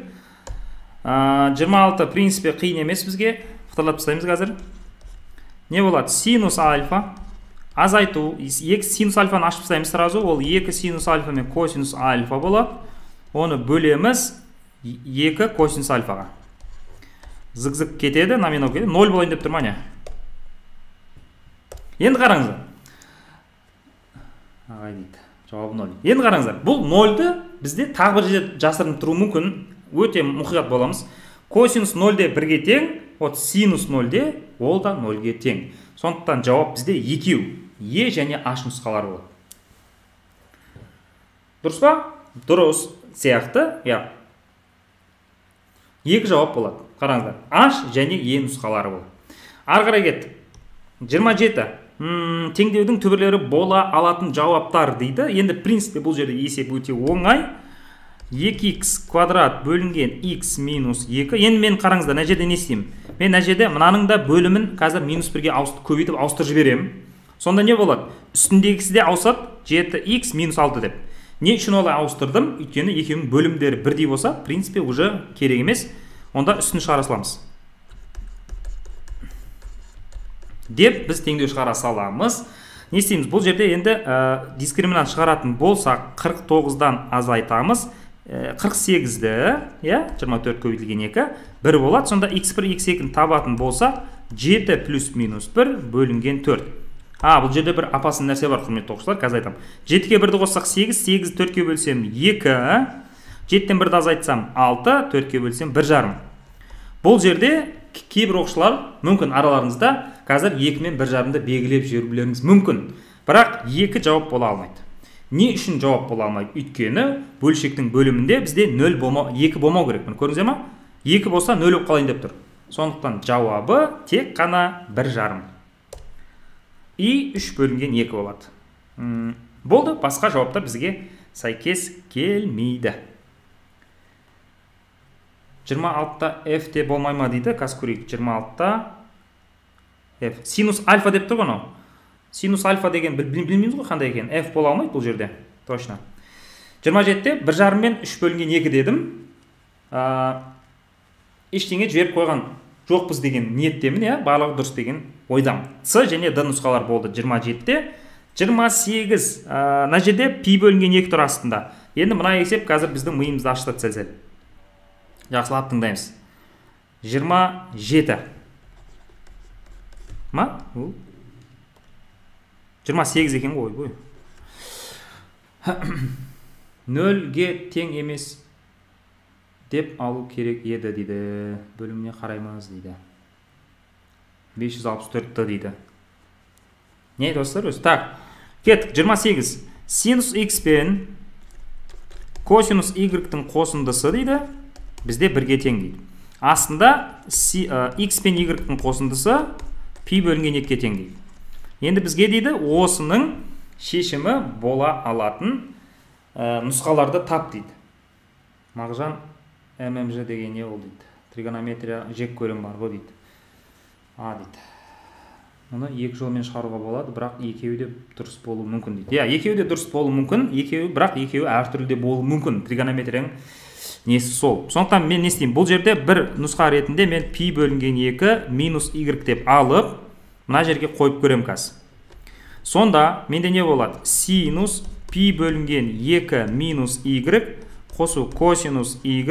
26 принципе қиын емес бізге. Фотолап тастаймыз қазір. Не болады? Синус альфа. Азайту. Синус альфаны ашып тастаймыз сразу. Ол 2 синус альфа мен косинус альфа болады. Оны бөлеміз 2 косинус альфаға. Зық-зық кетеді, номинал кетеді. 0 болайын деп тұр ма не? Енді қараңыздар. Ағай дейді. Жауабы 0. Енді қараңыздар. Бұл 0-ды бізде тағы бір жерде жасырынып тұру мүмкін. Өте мұқият боламыз. Косинус 0-де 1-ге тең, от синус 0-де ол да 0-ге тең. Сондықтан жауап бізде екеу. Е және H нұсқалары болады. Дұрыс па? Дұрыс сияқты. Екі жауап болады. Қараңыздар. H және E нұсқалары болады. Ары қарай кеттік. 27. Теңдеудің түбірлері бола алатын жауаптар дейді. Енді принципе бұл жерде есеп өте оңай. 2x квадрат бөлінген x минус 2. Енді мен қараңыздар, мына жерде не істеймін? Мен мына жерде мынаның да бөлімін қазір минус 1-ге көбейтіп ауыстырып жіберемін. Сонда не болады? Үстіндегісі де ауысады 7x минус 6 деп. Не үшін олай ауыстырдым? Өйткені екеуінің бөлімдері бірдей болса, принципе уже керек емес. Онда үстін шығара саламыз. Деп біз теңдеу шығара саламыз. Не істейміз? Бұл жерде енді дискриминант шығаратын болсақ 49-дан азайтамыз. 48-ді, 24 көбейтілген 2, 1 болады. Сонда x1, x2 табатын болса 7 плюс минус 1 бөлінген 4. Бұл жерде бір апасын нәрсе бар, құрметті оқушылар, қазір айтам. 7-ге 1-ді қоссақ 8, 8-ді 4-ке бөлсем 2, 7-тен 1-ді азайтсам 6, 4-ке бөлсем 1,5. Бұл жерде кейбір оқушылар мүмкін араларыңызда қазір 2 мен 1,5-ды белгілеп жіберулеріңіз мүмкін. Бірақ 2 жауап бола алмайды. Не үшін жауап бола алмайды? Өйткені бөлшектің бөлімінде бізде 2 болмау керек. Көрдіңіздер ме? 2 болса 0 болып қалайын деп тұр. Сондықтан жауабы тек қана 1,5. И 3 бөлінген 2 болады. Болды, басқа жауаптар бізге сәйкес келмейді. 26-та f те болмай ма дейді. Қазір көрейік. 26-та f. Синус альфа деп тұр ғой. Синус альфа деген білмейміз ғой қандай екен. F бола алмайды бұл жерде. Точно. 27-те 1,5 мен 3 бөлінген 2 дедім. Ештеңе жіберіп қойған жоқпыз деген ниеттемін, барлығы дұрыс деген ойдам. С және D нұсқалар болды 27-те. 28, мына жерде пи бөлінген 2 тұр астында. Енді мына есеп қазір біздің миымызды ашты сәл-сәл. Жақсылап тыңдаймыз. 27. Ма? 28 екен ғой. 0-ге тең емес деп алу керек еді дейді. Бөліміне қараймыз дейді. 564 дейді. Не достар өзі? Так, кеттік. 28. Синус x пен косинус y-тің қосындысы дейді. Бізде бірге тең дейді. Астында x пен y-тің қосындысы пи бөлінген 2-ге тең дейді. Енді бізге дейді осының шешімі бола алатын нұсқаларды тап дейді. Мағжан ММЖ деген не ол дейді. Тригонометрия жек көрем бар ғой дейді. Дейді. Мұны екі жолмен шығаруға болады, бірақ екеуі де дұрыс болуы мүмкін дейді. Екеуі де дұрыс болуы мүмкін, бірақ екеуі әртүрлі де болуы мүмкін. Тригонометрияның несі сол. Сондықтан мен не істеймін? Бұл жерде бір нұсқа ретінде мен пи бөлінген 2 минус y деп алып, мына жерге қойып көрем қазір. Сонда менде не болады? Синус пи бөлінген 2 минус y қосу косинус y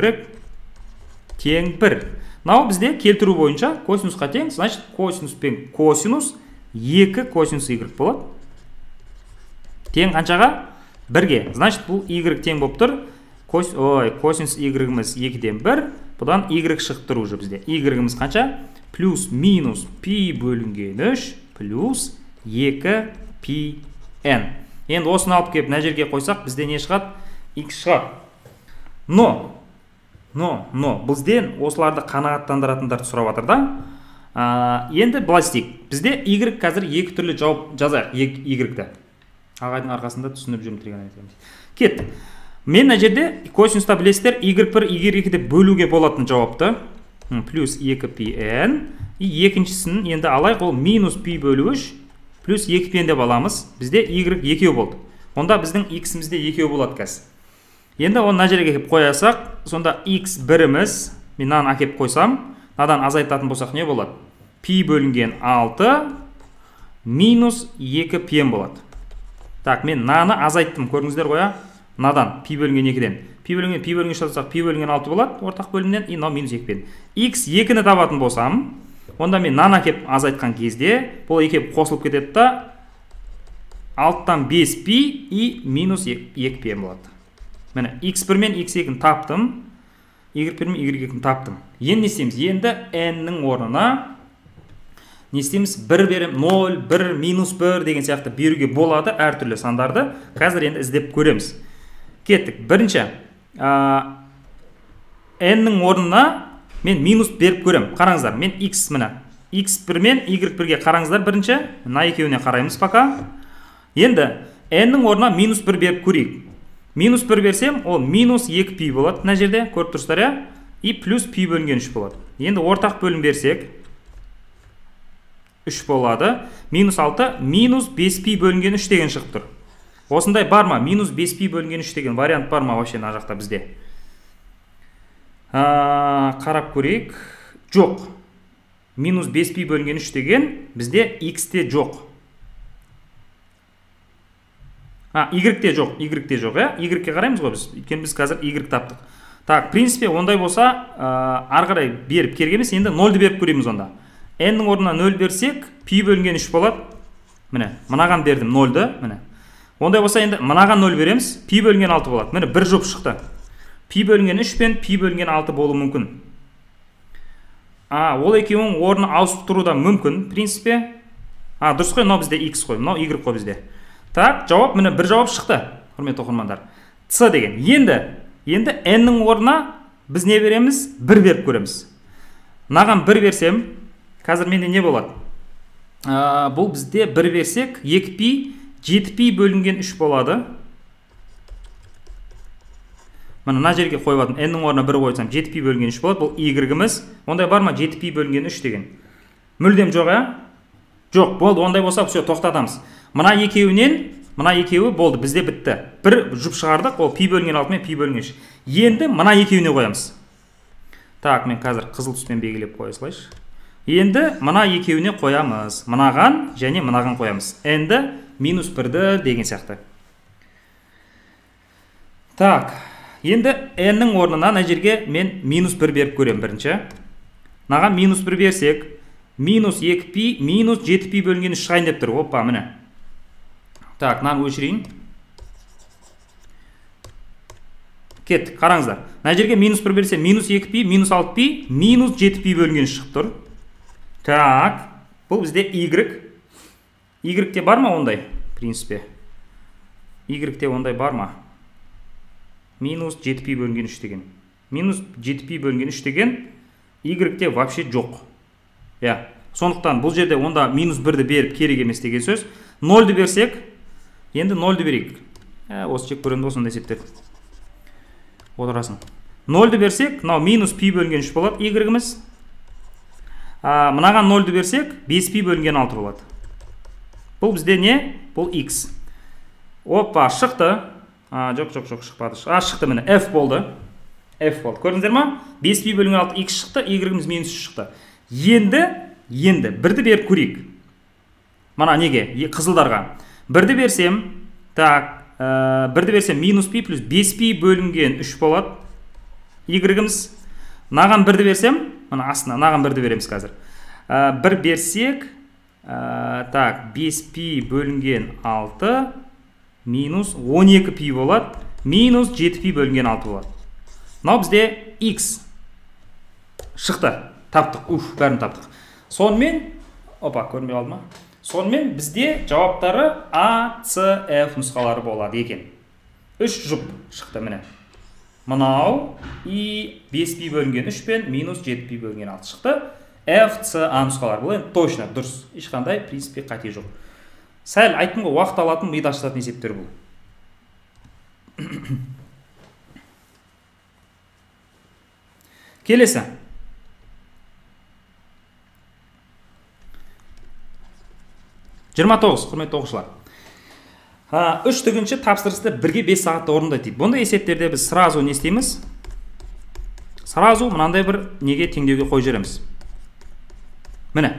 тең 1. Мынау бізде келтіру бойынша косинусқа тең, значит косинус пен косинус 2 косинус y болады. Тең қаншаға? 1-ге. Значит бұл y тең болып тұр. Косинус y-іміз 2-ден 1, бұдан y шығып тұр уже бізде. Y-іміз қанша? Плюс минус пи бөлінген 3 плюс 2 пи n. Енді осыны алып келіп мына жерге қойсақ, бізде не шығады? X шығады. Но бізден осыларды қанағаттандыратындарды сұрап жатыр да. Енді былай істейік. Бізде y қазір екі түрлі жауап жазайық y-ді. Ағайдың арқасында түсініп жүрмін тригонометрияны. Кет. Мен мына жерде косинуста білесіздер, y1 y2 деп бөлуге болатын жауапты. Плюс 2 пи n. Екіншісін енді алайық, ол минус пи бөлу 3 плюс 2 пи n деп аламыз. Бізде y екеу болды. Онда біздің x-імізде екеу болады қазір. Енді оны мына жерге келіп қоясақ, сонда x1-іміз, мен наны әкеп қойсам, надан азайтатын болсақ не болады? Пи бөлінген 6 минус 2 пи n болады. Так, мен наны азайттым, көріңіздер қоя. Надан пи бөлінген 2-ден. Пи бөлінген шалсақ, пи бөлінген 6 болады, ортақ бөлімден, и мынау минус 2 пи n. x2-ні табатын болсам, онда мен наны әкеп азайтқан кезде, бұл екеп қосылып кетеді да, 6-тан 5 пи и минус 2 пи n болады. Міне, x1 мен x2-ні таптым, y1 мен y2-ні таптым. Енді не істейміз? Енді n-нің орнына не істейміз? 1 берем, 0, 1, минус 1 деген сияқты беруге болады әртүрлі сандарды. Қазір енді іздеп көреміз. Кеттік. Бірінші, n-нің орнына мен минус беріп көрем. Қараңыздар, мен x міне. x1 мен y1-ге қараңыздар бірінші. Мына екеуіне қараймыз пока. Енді n-нің орнына минус 1 беріп көрейік. Минус 1 берсем, ол минус 2 пи болады мына жерде, көріп тұрсыздар я? И плюс пи бөлінген 3 болады. Енді ортақ бөлім берсек, 3 болады. Минус 6, минус 5 пи бөлінген 3 деген шығып тұр. Осындай бар ма? Минус 5 пи бөлінген 3 деген вариант бар ма вообще мына жақта бізде? Қарап көрейік. Жоқ. Минус 5 пи бөлінген 3 деген бізде x-те жоқ. Y-те жоқ, Y-те жоқ, Y-ке қараймыз ғой біз, өйткені біз қазір Y таптық. Так, в принципе, ондай болса, ары қарай беріп кергенбіз, енді 0-ды беріп көреміз онда. N-нің орнына 0 берсек, пи бөлінген 3 болады. Міне, мынаған бердім 0-ды, міне. Ондай болса, енді мынаған 0 береміз, пи бөлінген 6 болады. Міне, бір жоп шықты. Пи бөлінген 3 пен пи бөлінген 6 болу мүмкін. Ол екеуінің орны ауысып тұру да мүмкін, в принципе. Дұрыс қой, мынау бізде X қой, мынау Y қой бізде. Так, жауап, міне бір жауап шықты, құрметті оқырмандар. С деген. Енді n-нің орнына біз не береміз? 1 беріп көреміз. Мынаған 1 берсем, қазір менде не болады? Бұл бізде 1 берсек, 2 пи, 7 пи бөлінген 3 болады. Мына жерге қойып атым, n-нің орнына 1 қойсам, 7 пи бөлінген 3 болады. Бұл y-іміз. Ондай бар ма? 7 пи бөлінген 3 деген. Мүлдем жоқ, Жоқ, болды, ондай болса, все, тоқтатамыз. Мына екеуі болды, бізде бітті. Бір жұп шығардық, ол пи бөлінген 6 мен пи бөлінген 3. Енді мына екеуіне қоямыз. Так, мен қазір қызыл түспен белгілеп қоя салайыншы. Енді мына екеуіне қоямыз. Мынаған және мынаған қоямыз. N-ді минус 1-ді деген сияқты. Так, енді n-нің орнына мына жерге мен минус 1 беріп көрем бірінші. Мынаған минус 1 берсек, минус 2 пи, минус 7 пи бөлінген 3 шығайын деп тұр. Опа, міне. Так, мынаны өшірейін. Кеттік, қараңыздар. Мына жерге минус 1 берсе, минус 2 пи, минус 6 пи, минус 7 пи бөлінген шығып тұр. Так, бұл бізде y-те бар ма ондай, в принципе? Y-те ондай бар ма? Минус 7π бөлінген 3 деген. Минус 7π бөлінген 3 деген y-те вообще жоқ. Сондықтан бұл жерде онда минус 1-ді беріп керек емес деген сөз. 0-ді берсек, енді 0-ді берейік. Осы чек көрінді осында есептер. Отырасын. 0-ді берсек, минус π бөлінген 3 болады y-іміз. Мынаған 0-ді берсек, 5π бөлінген 6 болады. Бұл бізде не? Бұл x. Опа, шықты. Жоқ, шықпады. Шықты міне, f болды. Көрдіңіздер ма? 5π бөлінген 6 x шықты, y-іміз минус 3 шықты. Енді бірді беріп көрейік. Мана неге? Қызылдарға. Бірді берсем, минус π плюс 5π бөлінген 3 болады. Y-іміз. Наған бірді берсем, мына астына, наған бірді береміз қазір. Бір берсек, 5π бөлінген 6 минус 12π болады. Минус 7π бөлінген 6 болады. Мынау бізде x шықты. Таптық. Бәрін таптық. Сонымен, көрмей алды ма? Сонымен бізде жауаптары A, C, F нұсқалары болады екен. 3 жұп шықты міне. Мынау и 5π бөлінген 3 пен минус 7π бөлінген 6 шықты. F, C, A нұсқалары. Бұл енді точно дұрыс. Ешқандай принципе қате жоқ. Сәл айттым ғой, уақыт алатын, миды ашытатын есептер бұл. Келесі. Құрметті оқушылар. 3 тігінші тапсырысты 1-5 сағатта орындайды дейді. Бұндай есептерде біз сразу не істейміз? Сразу мынандай бір неге теңдеуге қойып жібереміз. Міне.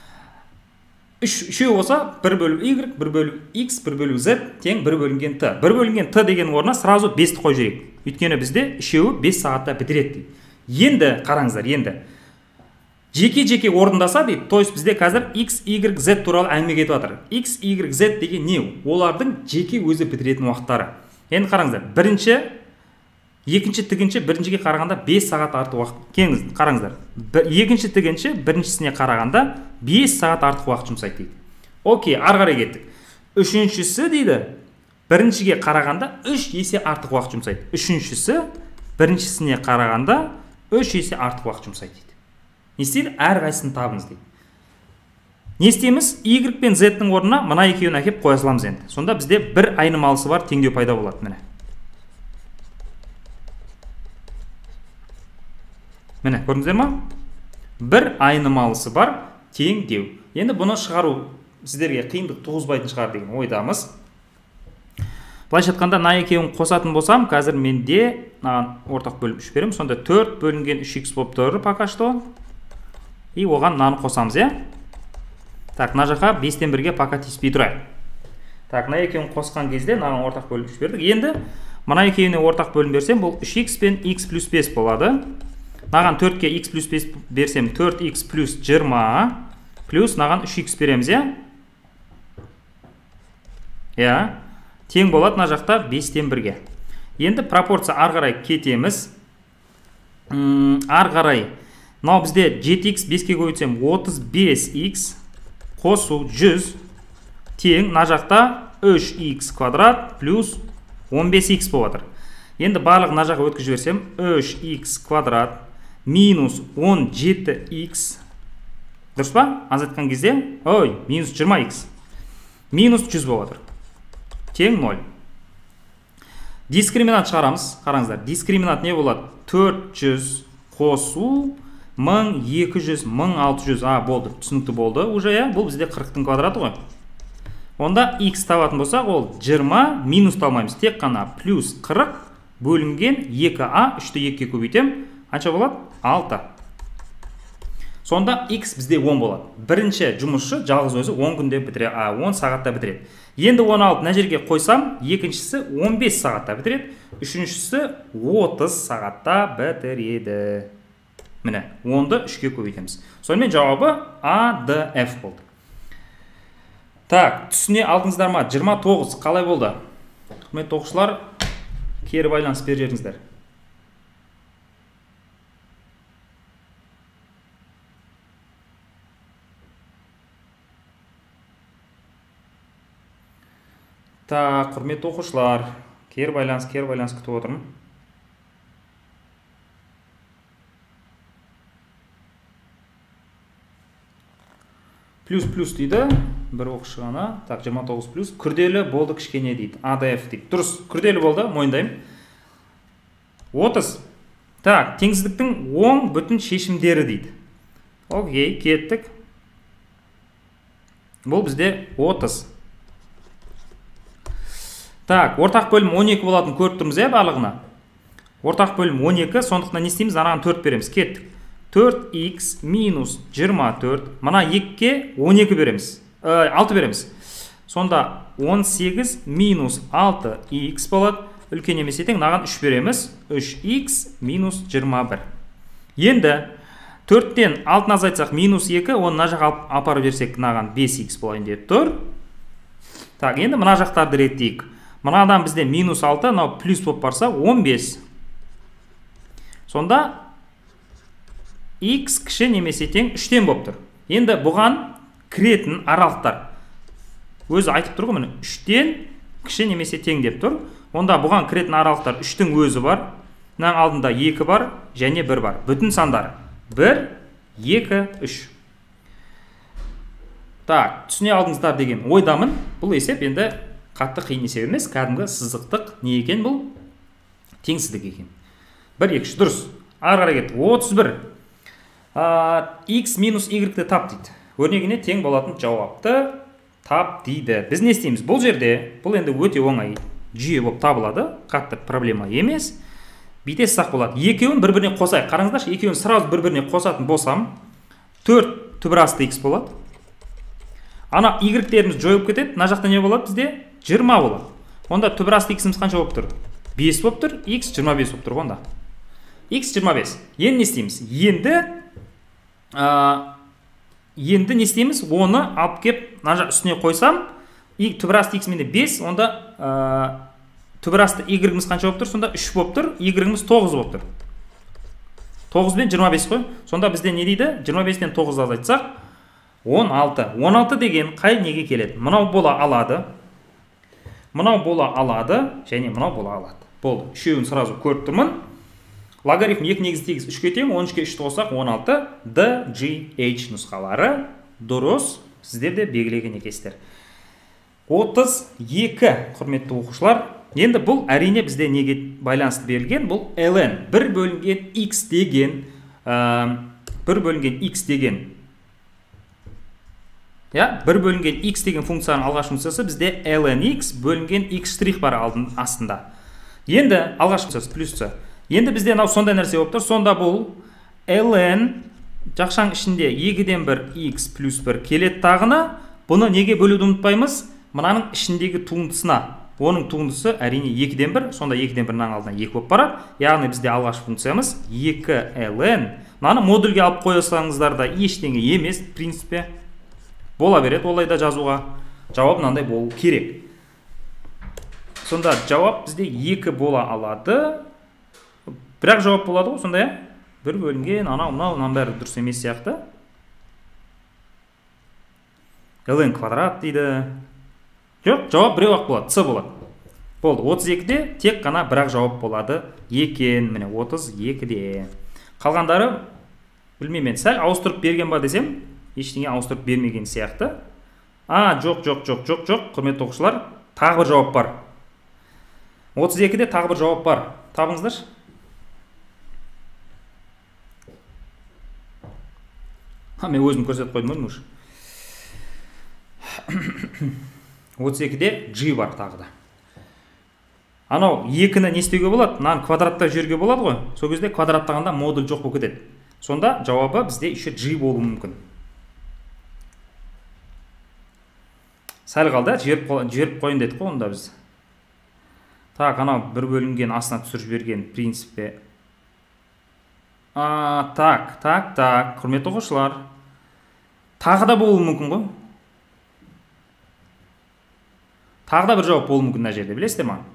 Үшеу болса 1 бөліп y, 1 бөліп x, 1 бөліп z тең 1 бөлінген t. 1 бөлінген t деген орнына сразу 5-ті қойып жіберейік. Өйткені бізде үшеуі 5 сағатта бітіреді дейді. Енді қараңыздар, енді жеке орындаса дейді, то есть бізде қазір x, y, z туралы әңгіме кетіп жатыр. X, y, z деген не? Олардың жеке өзі бітіретін уақыттары. Енді қараңыздар, екінші тігінші біріншіге қарағанда 5 сағат артық уақыт. Кеңіз, қараңыздар. Екінші тігінші біріншісіне қарағанда 5 сағат артық уақыт жұмсайды дейді. Окей, ары қарай кеттік. Үшіншісі дейді, біріншіге қарағанда 3 есе артық уақыт жұмсайды. Үшіншісі біріншісіне қарағанда 3 есе артық уақыт жұмсайды дейді. Не істейді? Әрқайсысын табыңыз дейді. Не істейміз? Y пен Z-дің орнына мына екеуін әкеп қоя саламыз енді. Сонда бізде бір айнымалысы бар теңдеу пайда болады міне. Міне, көрдіңіздер ма? Бір айнымалысы бар теңдеу. Енді бұны шығару сіздерге қиындық туғызбайтын шығар деген ойдамыз. Былайша айтқанда, мына екеуін қосатын болсам, қазір менде ортақ бөліп 3 беремін. Сонда 4 бөлінген 3x болып тұр пока что. И оған мынаны қосамыз, мына жаққа 5-тен 1-ге пока тиіспей тұрайық. Мына екеуін қосқан кезде мынаны ортақ бөліп 3 бердік. Енді мына екеуіне ортақ бөлім берсем, бұл 3x пен x плюс 5 болады. Мынаған 4-ке x плюс 5 берсем, 4x плюс 20 плюс мынаған 3x береміз, тең болады мына жақта 5-тен 1-ге. Енді пропорция ары қарай кетеміз. Ары қарай. Мынау бізде 7x 5-ке көбейтсем 35x қосу 100 тең мына жақта 3x квадрат плюс 15x болып жатыр. Енді барлық мына жаққа өткізіп жіберсем 3x квадрат минус 17x. Дұрыс па? Азайтқан кезде, минус 20x. Минус 100 болып жатыр. Тең 0. Дискриминант шығарамыз. Қараңыздар, дискриминант не болады? 400 қосу 1200, 1600. Болды, түсінікті болды уже, бұл бізде 40-тың квадраты ғой. Онда x табатын болсақ, ол 20 минус талмаймыз. Тек қана плюс 40 бөлінген 2a, 3-ті 2-ке көбейтем. Қанша болады? 6. Сонда x бізде 10 болады. Бірінші жұмысшы жалғыз өзі 10 күнде бітіреді, 10 сағатта бітіреді. Енді 16 мына жерге қойсам, екіншісі 15 сағатта бітіреді, үшіншісі 30 сағатта бітіреді. Міне, 10-ды 3-ке көбейтеміз. Сонымен жауабы A, D, F болды. Түсіне алдыңыздар ма? 29 қалай болды? Құрметті оқушылар, кері байланыс беріп жеріңіздер. Так, құрметті оқушылар, кері байланыс күтіп отырмын. Плюс дейді, бір оқушы ғана. Так, 29 плюс. Күрделі болды кішкене дейді. ADF дейді. Дұрыс, күрделі болды, мойындаймын. 30. Так, теңсіздіктің оң бүтін шешімдері дейді. Окей, кеттік. Бұл бізде 30. Так, ортақ бөлім 12 болатын көріп тұрмыз, барлығына. Ортақ бөлім 12, сондықтан не істейміз? Анаған 4 береміз. Кеттік. 4х минус 24. Мына 2-ке 12 береміз. 6 береміз. Сонда 18 минус 6х болады. Үлкен емес етең, наған 3 береміз. 3х минус 21. Енді 4-тен 6-ны азайтсақ минус 2, оны мына жаққа апарып берсек, наған 5х болайын деп тұр. Так, енді мына жақтарды реттейік. Мынадан бізде минус 6, мынау плюс болып барса 15. Сонда x кіші немесе тең 3-тен болып тұр. Енді бұған кіретін аралықтар. Өзі айтып тұр ғой, міне 3-тен кіші немесе тең деп тұр. Онда бұған кіретін аралықтар 3-тің өзі бар. Мынаның алдында 2 бар және 1 бар. Бүтін сандары 1, 2, 3. Так, түсіне алдыңыздар деген ойдамын. Бұл есеп енді қатты қиын есеп емес, кәдімгі сызықтық не екен бұл? Теңсіздік екен. 1, 2, 3, дұрыс. Ары қарай кет. 31. X минус Y-ді тап дейді. Өрнегіне тең болатын жауапты тап дейді. Біз не істейміз? Бұл жерде, бұл енді өте оңай жүйе болып табылады. Қатты проблема емес. Бүйте сақ болады. Екеуін бір-біріне қосайық. Қараңыздаршы, екеуін сразу бір-біріне қосатын болсам, 4 түбірасты X болады. Ана Y-теріміз жойып кетеді. Мына жақта не болады бізде? 20 болады. Онда түбірасты X-іміз қанша болып тұр? 5 болып тұр. X 25 болып тұр онда. X 25. Енді не істейміз? Енді не істейміз? Оны алып кеп, мына үстіне қойсам, түбірасты X менде 5, онда түбірасты Y-іміз қанша болып тұр? Сонда 3 болып тұр, Y-іміз 9 болып тұр. 9 бен 25 қой. Сонда бізде не дейді? 25-тен 9 азайтсақ, 16. 16 деген қай неге келеді? Мынау бола алады. Мынау бола алады, және мынау бола алады. Болды. Үшеуін сразу көріп тұрмын. Логарифм 2 негізі тегіз 3-ке тең, 13-ке 3 қосақ 16. D, G, H нұсқалары дұрыс. Сіздер де белгілеген екенсіздер. 32, құрметті оқушылар. Енді бұл әрине бізде неге байланысты берілген? Бұл ln 1 бөлінген x деген 1 бөлінген x деген 1 бөлінген x деген функцияның алғаш функциясы бізде ln x бөлінген x штрих бар астында. Енді алғаш функциясы плюсі. Енді бізде сондай нәрсе болып тұр. Сонда бұл ln жақшаң ішінде 2-ден 1 x плюс 1 келеді тағына. Бұны неге бөлуді ұмытпаймыз? Мынаның ішіндегі туындысына. Оның туындысы әрине 2-ден 1, сонда 2-ден 1-нің алдына 2 болып барады. Яғни бізде алғаш функциямыз 2ln. Мынаны модульге алып қойсаңыздар да ештеңе емес, в принципе. Бола береді, олай да жазуға. Жауап мынандай болу керек. Сонда жауап бізде 2 бола алады. Бірақ жауап болады ғой, сонда бір бөлінген, мынау бәрі дұрыс емес сияқты. ln квадрат дейді. Жоқ, жауап біреу ақ болады, c болады. Болды, 32-де тек қана бірақ жауап болады екен, міне 32-де. Қалғандары, білмеймін, сәл ауыстырып берген ба десем, ештеңе ауыстырып бермеген сияқты. Жоқ, құрметті оқушылар, тағы бір жауап бар. 32-де тағы бір жауап бар. Табыңыздар. Мен өзім көрсетіп қойдым өз. 32-де G бар тағы да. Анау 2-ні не істеуге болады? Мынаны квадраттап жіберуге болады ғой. Сол кезде квадраттағанда модуль жоқ болып кетеді. Сонда жауабы бізде еще G болуы мүмкін. Сәл қалды, жіберіп қойын дедік қой онда біз. Так, анау бір бөлінген астына түсіріп жіберген принципе. Так, құрметті оқушылар. Тағы да болуы мүмкін ғой. Тағы да бір жауап болуы мүмкін мына жерде, білесіздер ме?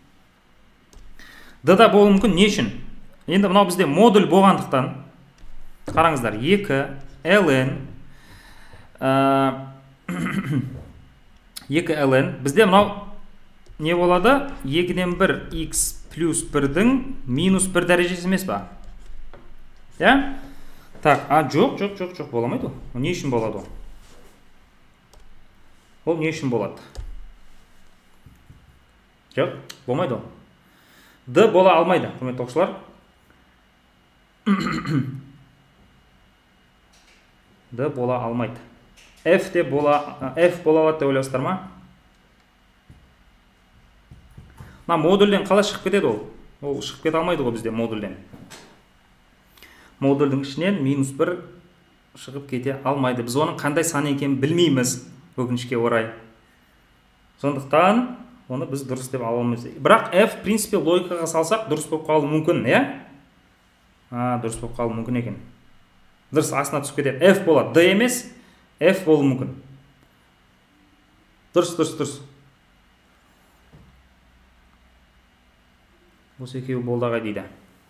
D-да болуы мүмкін, не үшін? Енді мынау бізде модуль болғандықтан, қараңыздар, 2ln 2ln бізде мынау не болады? 2-ден 1 x плюс 1-дің минус 1 дәрежесі емес па? Я? Так, жоқ, боламайды ол. Не үшін болады ол? Ол не үшін болады? Жоқ, болмайды ол. D бола алмайды, құрметті оқушылар. D бола алмайды. F бола алады деп ойлайсыздар ма? Модульден қалай шығып кетеді ол? Ол шығып кете алмайды ғой бізде модульден. Модульдің ішінен -1 шығып кете алмайды. Біз оның қандай сан екенін білмейміз, өкінішке орай. Сондықтан оны біз дұрыс деп ала алмаймыз. Бірақ F, в принципе, логикаға салсақ, дұрыс болып қалуы мүмкін, иә? Дұрыс болып қалуы мүмкін екен. Дұрыс, астына түсіп кетеді. F болады, D емес, F болуы мүмкін. Дұрыс. Осы екеуі болды ағай дейді.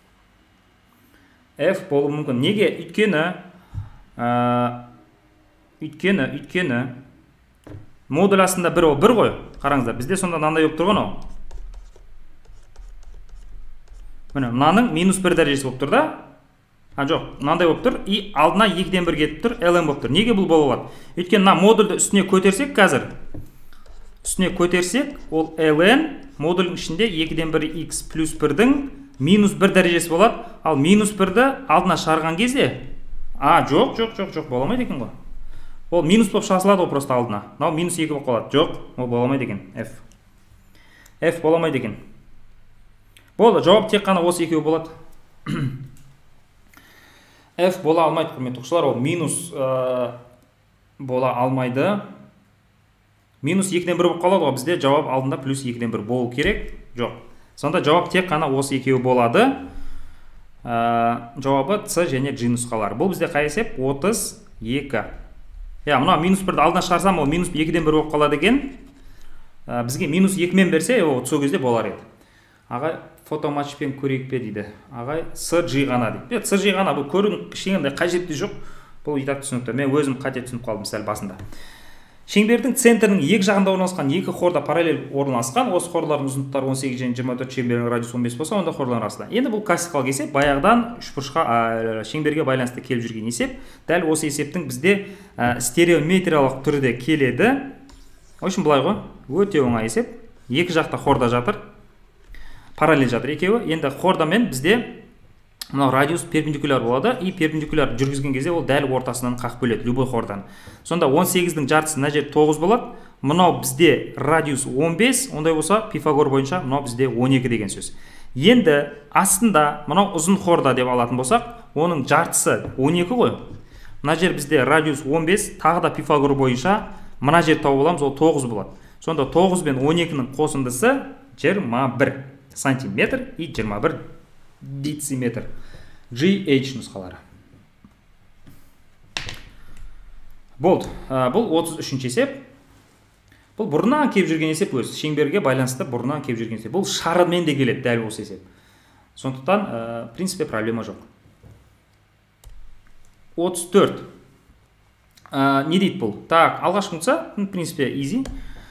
F болуы мүмкін. Неге? Өйткені модуль астында 1 ол 1 ғой. Қараңыздар, бізде сонда мынандай болып тұрған ол. Міне, мынаның -1 дәрежесі болып тұр да? Жоқ, мынандай болып тұр. И алдына 2-ден 1 кетіп тұр, ln болып тұр. Неге бұл бола алады? Өйткені мына модульді үстіне көтерсек қазір. Үстіне көтерсек, ол ln модульдің ішінде 2-ден 1 x плюс 1-дің -1 дәрежесі болады. Ал -1-ді алдына шығарған кезде, жоқ, боламайды екен ғой. Ол минус болып шығасылады ол просто алдына. Мынау -2 болып қалады. Жоқ, ол боламайды екен. F боламайды екен. Болды, жауап тек қана осы екеуі болады. F бола алмайды, құрметті оқушылар, ол минус бола алмайды. -2-ден 1 болып қалады ғой, бізде жауап алдында +2-ден 1 болу керек. Жоқ. Сонда жауап тек қана осы екеуі болады. Жауабы C және G нұсқалары. Бұл бізде қай есеп? 32. Мына -1-ді алдына шығарсам, ол -2-ден 1 болып қалады екен. Бізге -2 мен берсе, ол сол кезде болар еді. Ағай, фотоматчпен көрейік пе дейді. Ағай, CG ғана дейді. CG ғана, бұл көрін кішкентай қажетті жоқ. Бұл итак түсінікті. Мен өзім қате түсініп қалдым сәл басында. Шеңбердің центрінің екі жағында орналасқан екі хорда параллель орналасқан. Осы хорлардың ұзындықтары 18 және 24, шеңберінің радиусы 15 болса, онда хорлардың арасында. Енді бұл классикалық есеп баяғыдан үшбұрышқа шеңберге байланысты келіп жүрген есеп. Дәл осы есептің бізде стереометриялық түрде келеді. В общем, былай ғой, өте оңай есеп. Екі жақта хорда жатыр. Параллель жатыр екеуі. Енді хордамен бізде мынау радиус перпендикуляр болады, и перпендикуляр жүргізген кезде ол дәл ортасынан қақ бөледі, любой хордан. Сонда 18-дің жартысы мына жер 9 болады. Мынау бізде радиус 15, ондай болса Пифагор бойынша мынау бізде 12 деген сөз. Енді астында мынау ұзын хорда деп алатын болсақ, оның жартысы 12 ғой. Мына жер бізде радиус 15, тағы да Пифагор бойынша мына жер тауып аламыз, ол 9 болады. Сонда 9 бен 12-ның қосындысы 21 сантиметр и 21 дециметр. GH нұсқалары. Болды. Бұл 33-ші есеп. Бұл бұрыннан келіп жүрген есеп өз. Шеңберге байланысты бұрыннан келіп жүрген есеп. Бұл шарымен де келеді дәл осы есеп. Сондықтан, в принципе, проблема жоқ. 34. Не дейді бұл? Так, алғаш мұнса, в принципе, easy.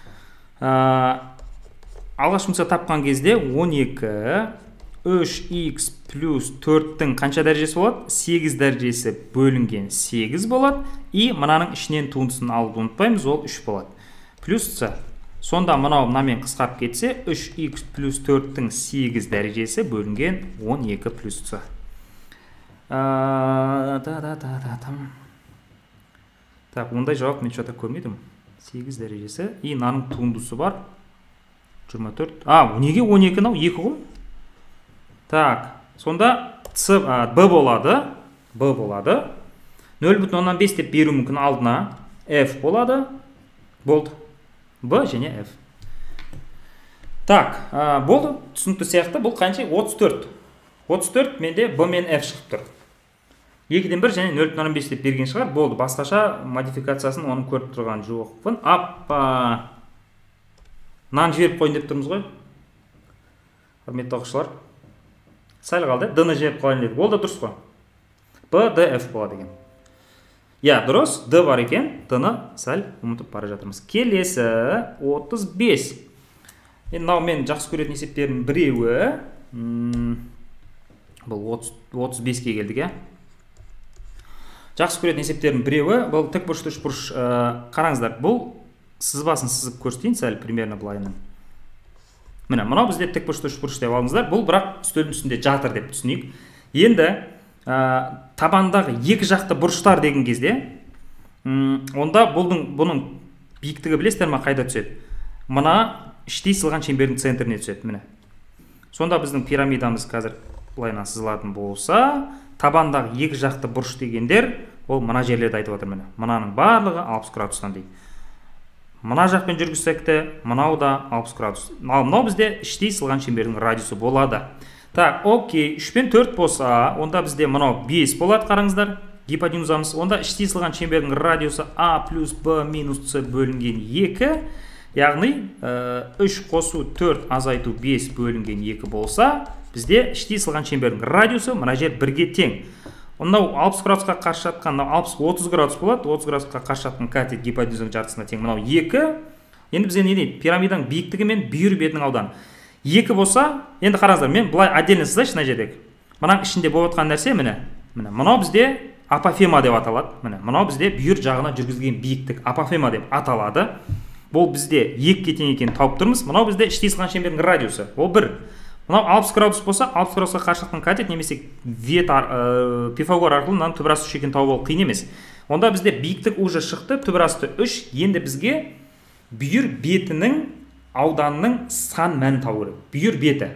Алғаш мұнса тапқан кезде 12 3x плюс 4-тің қанша дәрежесі болады? 8 дәрежесі бөлінген 8 болады. И мынаның ішінен туындысын алып ұмытпаймыз, ол 3 болады. Плюс С. Сонда мынау мынамен қысқарып кетсе, 3x плюс 4-тің 8 дәрежесі бөлінген 12 плюс С. Так, ондай жауап мен что-то көрмедім. 8 дәрежесі. И мынаның туындысы бар. 24. Неге 12 нау? 2 ғой? Так, сонда Б болады. 0,5 деп беру мүмкін алдына. F болады. Болды. Б және F. Так, болды. Түсінікті сияқты. Бұл қанша? 34. 34 менде Б мен F шығып тұр. 2-ден 1 және 0,5 деп берген шығар. Болды. Басқаша модификациясын оның көріп тұрған жоқпын. Нан жіберіп қойын деп тұрмыз ғой. Құрметті оқушылар. Сәл қалды, D-ны жіберіп қойын деді. Ол да дұрыс қой. B, D, F болады екен. Дұрыс, D бар екен, D-ны сәл ұмытып бара жатырмыз. Келесі 35. енді мынау мен жақсы көретін есептердің біреуі, бұл 35-ке келдік, иә. Жақсы көретін есептердің біреуі, бұл тік бұрышты үшбұрыш. Қараңыздар, бұл сызбасын сызып көрсетейін сәл примерно былайынан. Міне, мынау бізде тік бұрышты үшбұрыш деп алдыңыздар. Бұл бірақ үстелдің үстінде жатыр деп түсінейік. Енді табандағы екі жақты бұрыштар деген кезде, онда бұның биіктігі білесіздер ме қайда түседі? Мына іштей сызылған шеңбердің центріне түседі, міне. Сонда біздің пирамидамыз қазір былайынан сызылатын болса, табандағы екі жақты бұрыш дегендер, ол мына жерлерді айтып отыр, міне. Мынаның барлығы 60 градустан дейді. Мына жақпен жүргізсек те, мынау да 60 градус. Ал мынау бізде іштей сызылған шеңбердің радиусы болады. Так, окей, 3 пен 4 болса, онда бізде мынау 5 болады, қараңыздар. Гипотенузамыз. Онда іштей сызылған шеңбердің радиусы А плюс Б минус С бөлінген 2. Яғни 3 қосу 4 азайту 5 бөлінген 2 болса, бізде іштей сызылған шеңбердің радиусы мына жер 1-ге тең. Мынау 60 градусқа қарсы жатқан, 30 градус болады. 30 градусқа қарсы жатқан катет гипотенузаның жартысына тең. Мынау 2. Енді бізде не дейді? Пирамиданың биіктігі мен бүйір бетінің ауданы. 2 болса, енді қараңыздар, мен былай отдельно сызайыншы мына жердегі. Мынаның ішінде болып жатқан нәрсе міне. Мынау бізде апофема деп аталады. Міне, мынау бізде бүйір жағына жүргізілген биіктік апофема деп аталады. Бұл бізде 2-ге тең екенін тауып тұрмыз. Мынау бізде іштей сызылған шеңбердің радиусы. Ол 1. Мынау 60 градус болса, 60 градусқа қарсы жатқан катет немесе Пифагор арқылы мынаның түбірасты 3 екенін тауып алу қиын емес. Онда бізде биіктік уже шықты, түбірасты 3. Енді бізге бүйір бетінің ауданының сан мәнін табу керек. Бүйір беті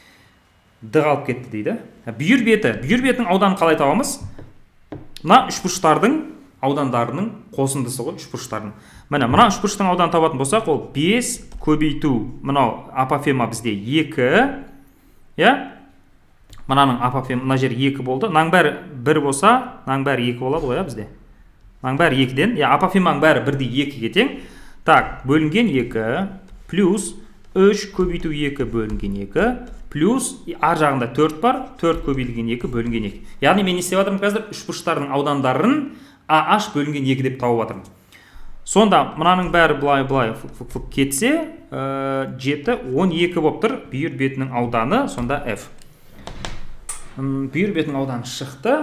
Д қалып кетті дейді. Бүйір бетінің ауданын қалай табамыз? Мына үшбұрыштардың аудандарының қосындысы ғой, үшбұрыштардың. Мына үшбұрыштың ауданын табатын болсақ, ол 5 көбейту, мынау апофема бізде 2. Я? Мынаның апофема, мына жер 2 болды. Мынаның бәрі 1 болса, мынаның бәрі 2 болады ғой, бізде. Мынаның бәрі 2-ден, апофеманың бәрі 1-де 2-ге тең. Так, бөлінген 2 плюс 3 көбейту 2 бөлінген 2 плюс ар жағында 4 бар, 4 көбейтілген 2 бөлінген 2. Яғни мен не істеп жатырмын қазір? Үшбұрыштардың аудандарын AH бөлінген 2 деп тауып жатырмын. Сонда мынаның бәрі былай кетсе, 7 12 болып тұр. Бүйір бетінің ауданы, сонда F. Бүйір бетінің ауданы шықты.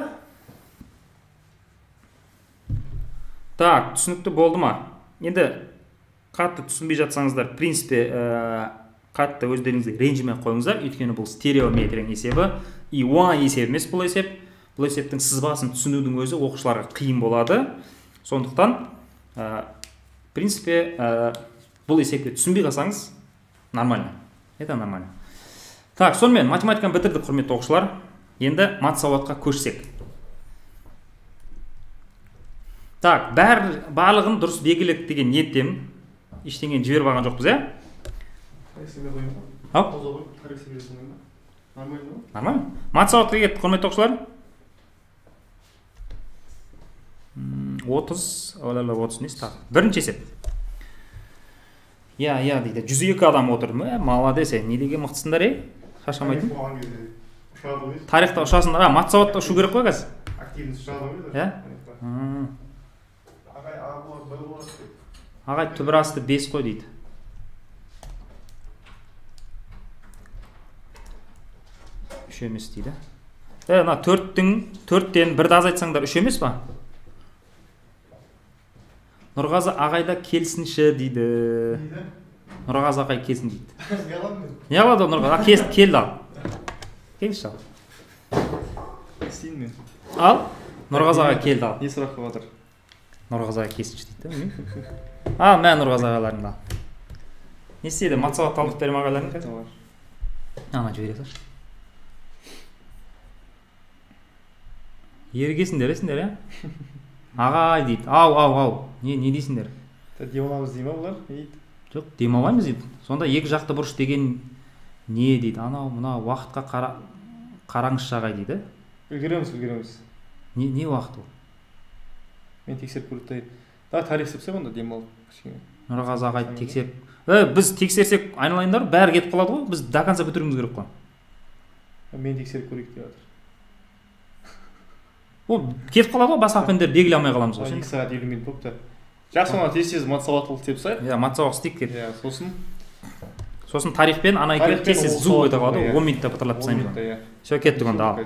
Так, түсінікті болды ма? Енді қатты түсінбей жатсаңыздар, принципе, қатты өздеріңізге ренжімен қойыңыздар, өйткені бұл стереометрияның есебі, и оңай есеп емес бұл есеп. Бұл есептің сызбасын түсінудің өзі оқушыларға қиын болады. Сондықтан, принципе, бұл есепті түсінбей қалсаңыз, нормально. Это нормально. Так, сонымен математиканы бітірдік, құрметті оқушылар. Енді матсауатқа көшсек. Так, барлығын дұрыс белгілік деген ниеттемін. Ештеңені жіберіп алған жоқпыз, Нормально. Матсауатқа кеттік, құрметті оқушылар. 30 несі тағы. Бірінші есеп. Дейді. 102 адам отыр. Молодец, не деген мықтысыңдар, шашамайтын. Тарихта ұшасыңдар. Матсауатта ұшу керек қой қазір. Активность ұшады. Ағай түбірасты 5 қой дейді. Үш емес дейді. Мына 4-тен 1-ді азайтсаңдар 3 емес па? Нұрғазы ағайда келсінші дейді. Нұрғазы ағай келсін дейді. Не алады Нұрғазы? Келді ал. Келші ал. Ал, Нұрғазы ағай келді ал. Не сұрақ қылып отыр? Нұрғазы ағай келсінші дейді. Мә Нұрғазы ағайларың да. Не істейді? Матсауат алдық берем ағайларың қайда? Ана жібере салшы. Ергесіңдер, Ағай дейді. Ау. Не дейсіңдер? Демаламыз дей ма бұлар? Жоқ, демалаймыз дейді. Сонда екі жақты бұрыш деген не дейді? Анау, мына уақытқа қараңызшы ағай дейді. Үлгереміз. Не уақыт ол? Мен тексеріп көріп та тарих сепсем онда демалып. Нұрғазы ағай тексеріп. Біз тексерсек айналайындар, бәрі кетіп қалады ғой. Біз до конца бітіруіміз керек қой. Мен тексеріп көрейік деп жатыр. Ол кетіп қалады ғой, басқа пәндер белгілей алмай қаламыз ғой. 2 сағат 50 минут болыпты. Жақсы, оны тез матсауаттылық деп сай. Матсауат істейік керек. Сосын сосын тарихпен ана екеуі тез зу өте қалады, 10 минутта бітіріліп тастаймын. Все, кеттік онда ал.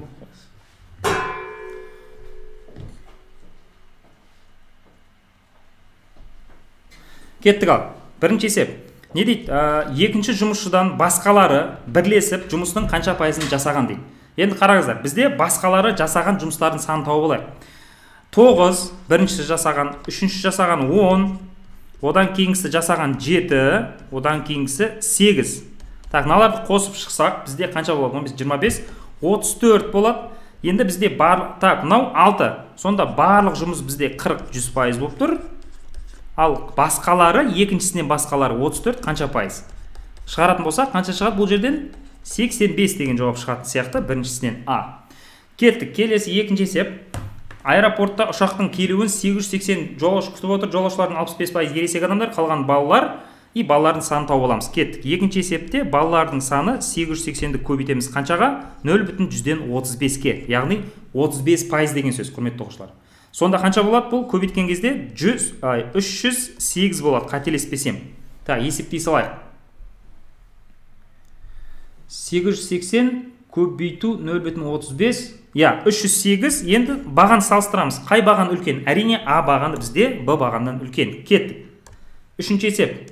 Кеттік ал. Бірінші есеп. Не дейді? Екінші жұмысшыдан басқалары бірлесіп жұмыстың қанша пайызын жасаған дейді. Енді қараңыздар, бізде басқалары жасаған жұмыстардың санын тауып алайық. 9, біріншісі жасаған, үшінші жасаған 10, одан кейінгісі жасаған 7, одан кейінгісі 8. Так, мыналарды қосып шықсақ, бізде қанша болады? 15, 25, 34 болады. Енді бізде так, мынау 6. Сонда барлық жұмыс бізде 40-100% болып тұр. Ал басқалары, екіншісінен басқалары 34, қанша пайыз? Шығаратын болсақ, қанша шығады бұл жерден? 85 деген жауап шығатын сияқты, біріншісінен А. Кеттік, келесі екінші есеп. Аэропортта ұшақтың келуін 880 жолаушы күтіп отыр. Жолаушылардың 65% ересек адамдар, қалған балалар и балалардың санын тауып аламыз. Кеттік. Екінші есепте балалардың саны 880-ді көбейтеміз қаншаға? 0,35-ке. Яғни 35% деген сөз, құрметті оқушылар. Сонда қанша болады бұл? Көбейткен кезде 308 болады, қателеспесем. Так, есептей салайық. 880 көбейту 0,35. Я, 308. Енді баған салыстырамыз. Қай баған үлкен? Әрине А бағаны бізде Б бағаннан үлкен. Кеттік. Үшінші есеп.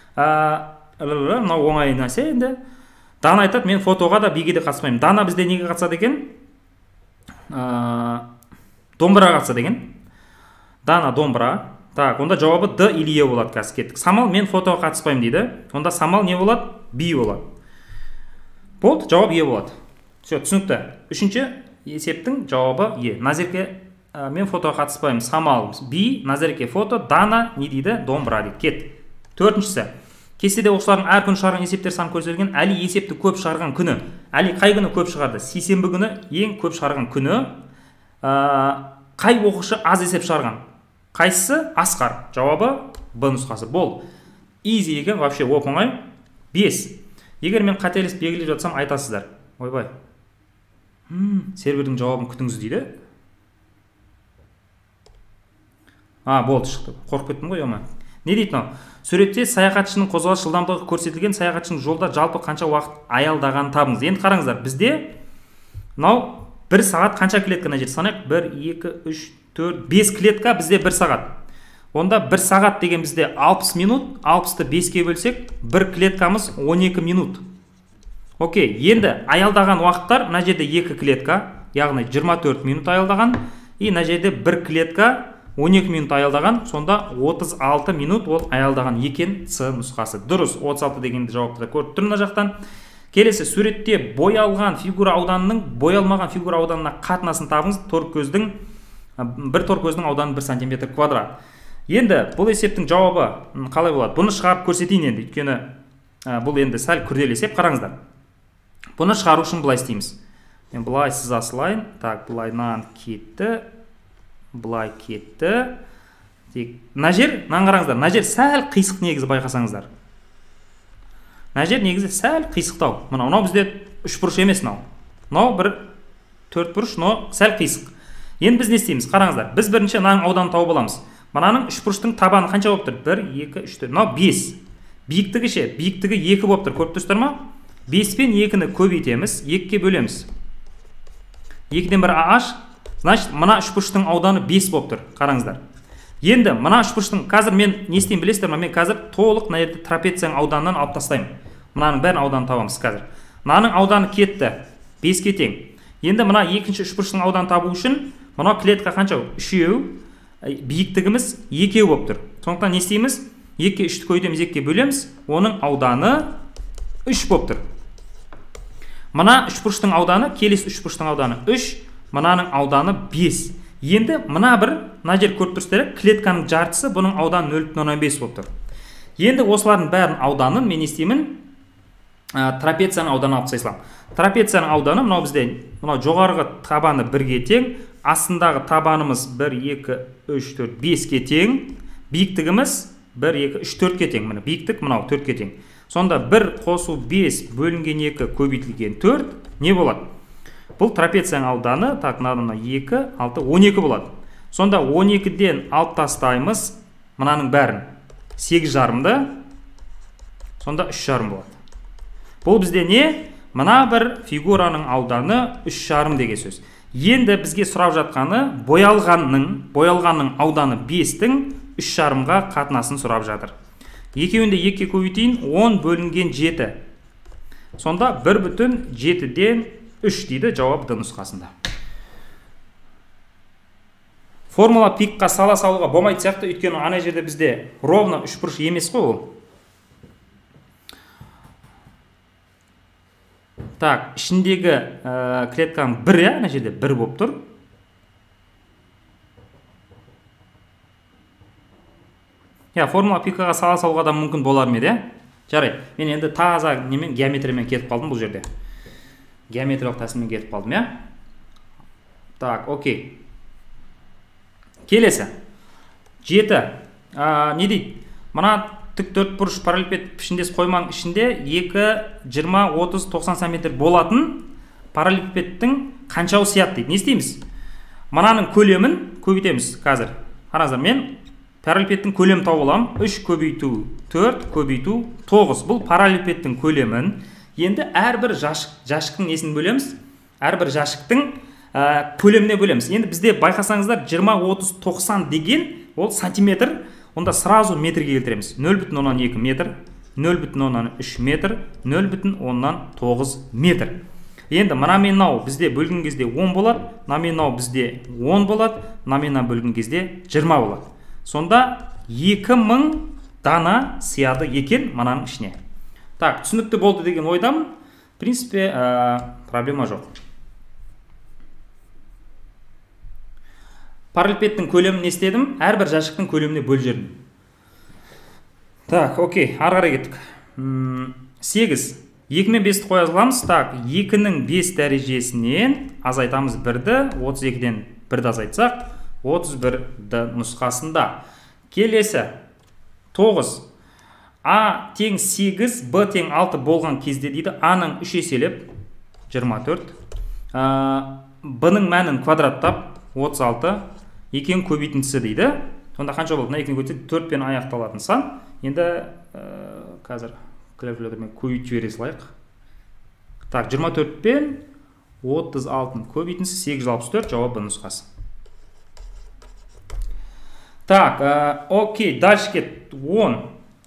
Мынау оңай нәрсе енді. Дана айтады, мен фотоға да биге де қатыспаймын. Дана бізде неге қатысады екен? Домбыра қатысады екен. Дана домбыра. Так, онда жауабы Д или Е болады. Қазір кеттік. Самал, мен фотоға қатыспаймын дейді. Онда Самал не болады? Би болады. Болды, жауап Е болады. Все, түсінікті. Үшінші есептің жауабы Е. Назерке, мен фотоға қатыспаймын. Самал, Би, Назерке фото, Дана не дейді? Домбыра дейді. Кет. Төртіншісі. Кестеде оқушылардың әр күн шығарған есептер саны көрсетілген. Әли есепті көп шығарған күні. Әли қай күні көп шығарды? Сейсенбі күні ең көп шығарған күні. Қай оқушы аз есеп шығарған? Қайсысы? Асқар. Жауабы Б нұсқасы. Бол. Easy екен, вообще оп-оңай. 5. Егер мен қателесіп белгілеп жатсам айтасыздар. Ойбай. Сервердің жауабын күтіңіз дейді. Болды, шықты. Қорқып кеттім ғой, ома. Не дейді мынау? Суретте саяхатшының қозғалыс жылдамдығы көрсетілген, саяхатшының жолда жалпы қанша уақыт аялдағанын табыңыз. Енді қараңыздар, бізде мынау 1 сағат қанша клетка мына жерде санайық? 1, 2, 3, 4, 5 клетка бізде 1 сағат. Онда 1 сағат деген бізде 60 минут, 60-ты 5-ке бөлсек, 1 клеткамыз 12 минут. Окей, енді аялдаған уақыттар мына жерде 2 клетка, яғни 24 минут аялдаған, и мына жерде 1 клетка 12 минут аялдаған, сонда 36 минут ол аялдаған екен. С нұсқасы дұрыс. 36 дегенді жауапты да көріп тұр мына жақтан. Келесі суретте боялған фигура ауданының боялмаған фигура ауданына қатынасын табыңыз. Бір торкөздің ауданы 1 см квадрат. Енді бұл есептің жауабы қалай болады? Бұны шығарып көрсетейін енді, өйткені бұл енді сәл күрделі есеп. Қараңыздар. Бұны шығару үшін былай істейміз. Мен былай сызасылайын. Так, былайнан кетті. Былай кетті. Мына жер, қараңыздар, мына жер сәл қисық негізі байқасаңыздар. Мына жер негізі сәл қисықтау. Мынау бізде 3 бұрыш емес мынау. Мынау бір 4 бұрыш, но сәл қисық. Енді біз не істейміз? Қараңыздар. Біз бірінші мынаның ауданын тауып аламыз. Мынаның 3 бұрыштың табаны қанша болып тұр? 1, 2, 3, 4. Мынау 5. Биіктігі ше? Биіктігі 2 болып тұр. Көріп тұрсыздар ма? 5 пен 2-ні көбейтеміз, 2-ке бөлеміз. 2-ден 1 аш. Значит, мына 3 бұрыштың ауданы 5 болып тұр. Қараңыздар. Енді мына 3 бұрыштың, қазір мен не істеймін білесіздер ме? Мен қазір толық мына жерде трапецияның ауданынан алып тастаймын. Мынаның бәрін ауданын табамыз қазір. Мынаның ауданы кетті. 5-ке тең. Енді мына екінші 3 бұрыштың ауданын табу үшін мына клетка қанша? 3, биіктігіміз 2 болып тұр. Сондықтан не істейміз? 2-ке 3-ті көбейтеміз, 2-ке бөлеміз. Оның ауданы 3 болып тұр. Мына 3 бұрыштың ауданы, келесі 3 бұрыштың ауданы 3, мынаның ауданы 5. Енді мына жер көріп тұрсыздар, клетканың жартысы, бұның ауданы 0,15 болып тұр. Енді осылардың бәрін ауданын мен естеймін трапецияның ауданы алып тастайсам. Трапецияның ауданы мынау бізде, мынау жоғарғы табаны 1-ге тең, астындағы табанымыз 1, 2, 3, 4, 5-ке тең, биіктігіміз 1, 2, 3, 4-ке тең. Міне биіктік мынау 4-ке тең. Сонда 1 қосу 5 бөлінген 2 көбейтілген 4 не болады? Бұл трапецияның ауданы, так, мына 2, 6, 12 болады. Сонда 12-ден алып тастаймыз мынаның бәрін. 8 жарымды Сонда 3,5 болады. Бұл бізде не? Мына бір фигураның ауданы 3,5 деген сөз. Енді бізге сұрап жатқаны боялғанның ауданы 5-тің 3,5-ға қатынасын сұрап жатыр. Екеуінде 2-ке көбейтейін, 10 бөлінген 7. Сонда 1,7-ден 3 дейді жауап Д нұсқасында. Формула пикқа сала салуға болмайды сияқты, өйткені ана жерде бізде ровно 3 бұрыш емес қой ол. Так, ішіндегі клетканың 1, ана жерде 1 болып тұр. Формула пикаға сала салуға да мүмкін болар ма еді? Жарайды. Мен енді таза немен геометриямен кетіп қалдым бұл жерде. Геометриялық тәсілмен кетіп қалдым, иә? Так, окей. Келесі. 7. Не дейді? Мына тік төртбұрыш параллелепипед пішіндес қойманың ішінде 2, 20, 30, 90 см болатын параллелепипедтің қаншауы сияды дейді. Не істейміз? Мынаның көлемін көбейтеміз қазір. Қараңыздар, мен параллелепипедтің көлемін тауып аламын. 3 көбейту 4 көбейту 9. Бұл параллелепипедтің көлемін енді әрбір жәшіктің несін бөлеміз? Әрбір жәшіктің көлеміне бөлеміз. Енді бізде байқасаңыздар 20, 30, 90 деген ол сантиметр. Онда сразу метрге келтіреміз. 0,2 метр, 0,3 метр, 0,9 метр. Енді мынау бізде бөлген кезде 10 болады, мынау бізде 10 болады, мына бөлген кезде 20 болады. Сонда 2000 дана сияды екен мынаның ішіне. Так, түсінікті болды деген ойдамын. В принципе, проблема жоқ. Параллелепипедтің көлемін не істедім? Әрбір жәшіктің көлеміне бөліп жібердім. Так, окей, ары қарай кеттік. 8. 2 мен 5-ті қоя саламыз. Так, 2-нің 5 дәрежесінен азайтамыз 1-ді, 32-ден 1-ді азайтсақ, 31-ді нұсқасында. Келесі 9. А тең 8, Б тең 6 болған кезде дейді, А-ның 3 еселеп 24, Б-ның мәнін квадраттап 36, 2-ның көбейтіндісі дейді. Сонда қанша болды? 2-ні көбейтсе 4 пен аяқталатын сан. Енді қазір калькулятормен көбейтіп жібере салайық. Так, 24 пен 36-ның көбейтіндісі 864, жауап Б нұсқасы. Так, окей, дальше кет. 10.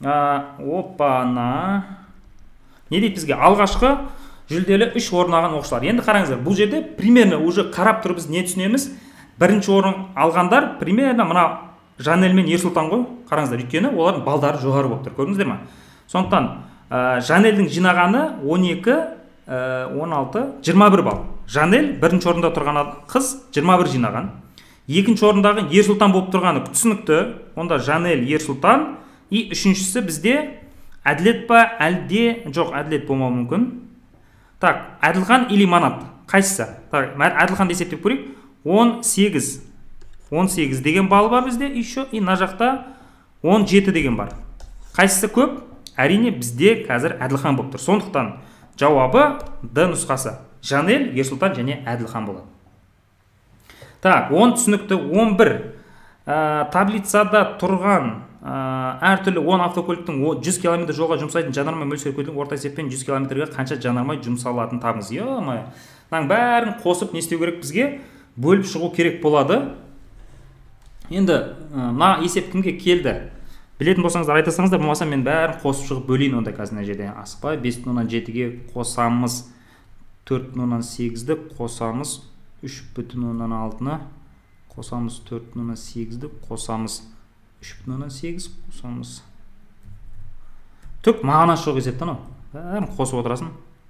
Опана. Не дейді бізге? Алғашқы жүлделі 3 орын алған оқушылар. Енді қараңыздар, бұл жерде примерно уже қарап тұрып біз не түсінеміз? Бірінші орын алғандар примерно мына Жанел мен Ерсұлтан ғой. Қараңыздар, өйткені олардың балдары жоғары болып тұр. Көрдіңіздер ме? Сондықтан Жанелдің жинағаны 12, 16, 21 балл. Жанел бірінші орында тұрған қыз 21 жинаған. Екінші орындағы Ерсұлтан болып тұрғаны түсінікті. Онда Жанел, Ерсұлтан. И үшіншісі бізде Әділет па, әлде жоқ, Әділет болмауы мүмкін. Так, Әділхан или Манат. Қайсысы? Так, Әділхан есептеп көрейік. 18 деген балл бар бізде еще, и мына жақта 17 деген бар. Қайсысы көп? Әрине бізде қазір Әділхан болып тұр. Сондықтан жауабы Д нұсқасы. Жанел, Ерсұлтан және Әділхан болады. Так, 10 түсінікті. 11. Таблицада тұрған әртүрлі 10 автокөліктің 100 км жолға жұмсайтын жанармай мөлшері көлдің орта есеппен 100 км-ге қанша жанармай жұмсалатын табыңыз. Бәрін қосып не істеу керек бізге? Бөліп шығу керек болады. Енді мына есеп кімге келді? Білетін болсаңыздар айтасаңыздар, болмаса мен бәрін қосып шығып бөлейін онда қазір мына жерде. Асықпай 5,7-ге қосамыз 4,8-ді, қосамыз 3,6-ны, қосамыз 4,8-ді, қосамыз 3,8, қосамыз. Түк мағынасы жоқ есептен, бәрін қосып отырасың.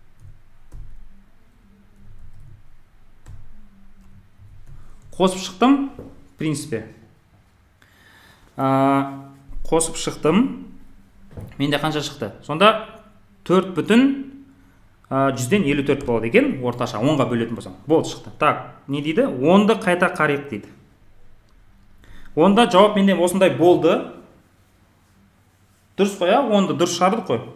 Қосып шықтым, в принципе. Қосып шықтым. Менде қанша шықты? Сонда 4,54 болады екен, орташа 10-ға бөлетін болсам. Болды, шықты. Так, не дейді? 10-ды қайта қарайық дейді. Онда жауап менде осындай болды. Дұрыс қой, 10-ды дұрыс шығардық қой.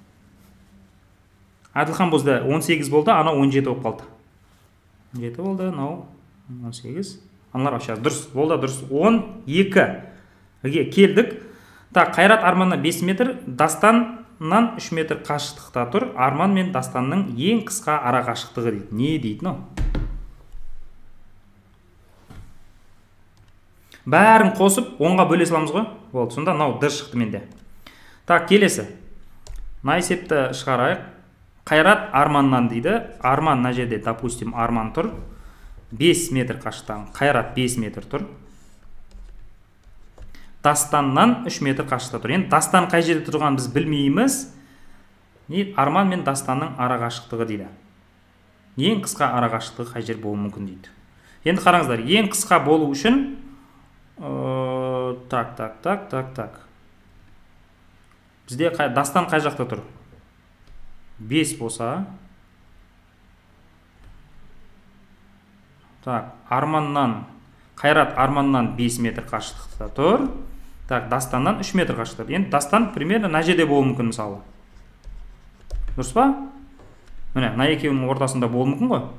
Әділхан болды 18 болды, ана 17 болып қалды. 17 болды, анау 18. Аналар вообще дұрыс болды, дұрыс. 12-ге келдік. Так, Қайрат Арманна 5 метр, Дастан дастаннан 3 метр қашықтықта тұр. Арман мен дастанның ең қысқа ара қашықтығы дейді. Не дейді мынау? Бәрін қосып 10-ға бөле саламыз ғой. Болды, сонда мынау д шықты менде. Так, келесі. Мына есепті шығарайық. Қайрат Арманнан дейді. Арман мына жерде, допустим, Арман тұр. 5 метр қашықтан. Қайрат 5 метр тұр. Дастаннан 3 метр қашықта тұр. Енді дастан қай жерде тұрған біз білмейміз. Арман мен дастанның ара қашықтығы дейді. Ең қысқа ара қашықтығы қай жер болуы мүмкін дейді. Енді қараңыздар, ең қысқа болу үшін так. Бізде дастан қай жақта тұр? 5 болса. Так, Қайрат Арманнан 5 метр қашықтықта тұр. Так, дастаннан 3 метр қашықтықта. Енді дастан примерно мына жерде болуы мүмкін мысалы. Дұрыс па? Міне, мына екеуінің ортасында болуы мүмкін ғой.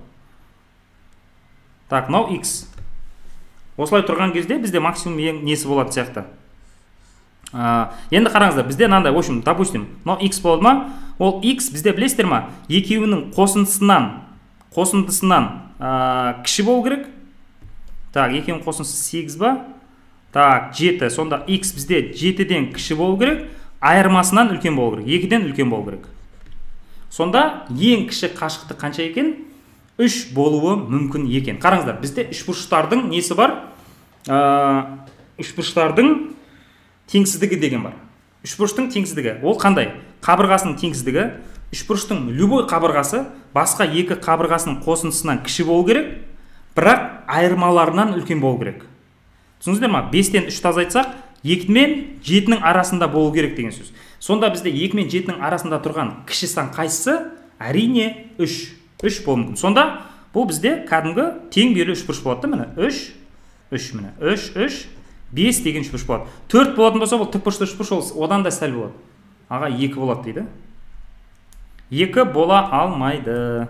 Так, мынау x. Осылай тұрған кезде бізде максимум ең несі болады сияқты. Енді қараңыздар, бізде мынандай, в общем, допустим, мынау x болды ма? Ол x бізде білесіздер ма? Екеуінің қосындысынан кіші болу керек. Так, екеуінің қосындысы 8 ба? Так, 7. Сонда x бізде 7-ден кіші болу керек, айырмасынан үлкен болу керек, 2-ден үлкен болу керек. Сонда ең кіші қашықтық қанша екен? 3 болуы мүмкін екен. Қараңыздар, бізде үшбұрыштардың несі бар? Үшбұрыштардың теңсіздігі деген бар. Үшбұрыштың теңсіздігі. Ол қандай? Қабырғасының теңсіздігі. Үшбұрыштың любой қабырғасы басқа екі қабырғасының қосындысынан кіші болу керек, бірақ айырмаларынан үлкен болу керек. Түсініңіздер ма? 5-тен 3 азайтсақ, 2 мен 7-нің арасында болу керек деген сөз. Сонда бізде 2 мен 7-нің арасында тұрған кіші сан қайсысы? Әрине 3 болуы мүмкін. Сонда бұл бізде кәдімгі тең берілу үшбұрыш болады да, міне 3 міне 3 5 деген үшбұрыш болады. 4 болатын болса, бұл тікбұрышты үшбұрыш, ол одан да сәл болады. Аға 2 болады дейді. 2 бола алмайды.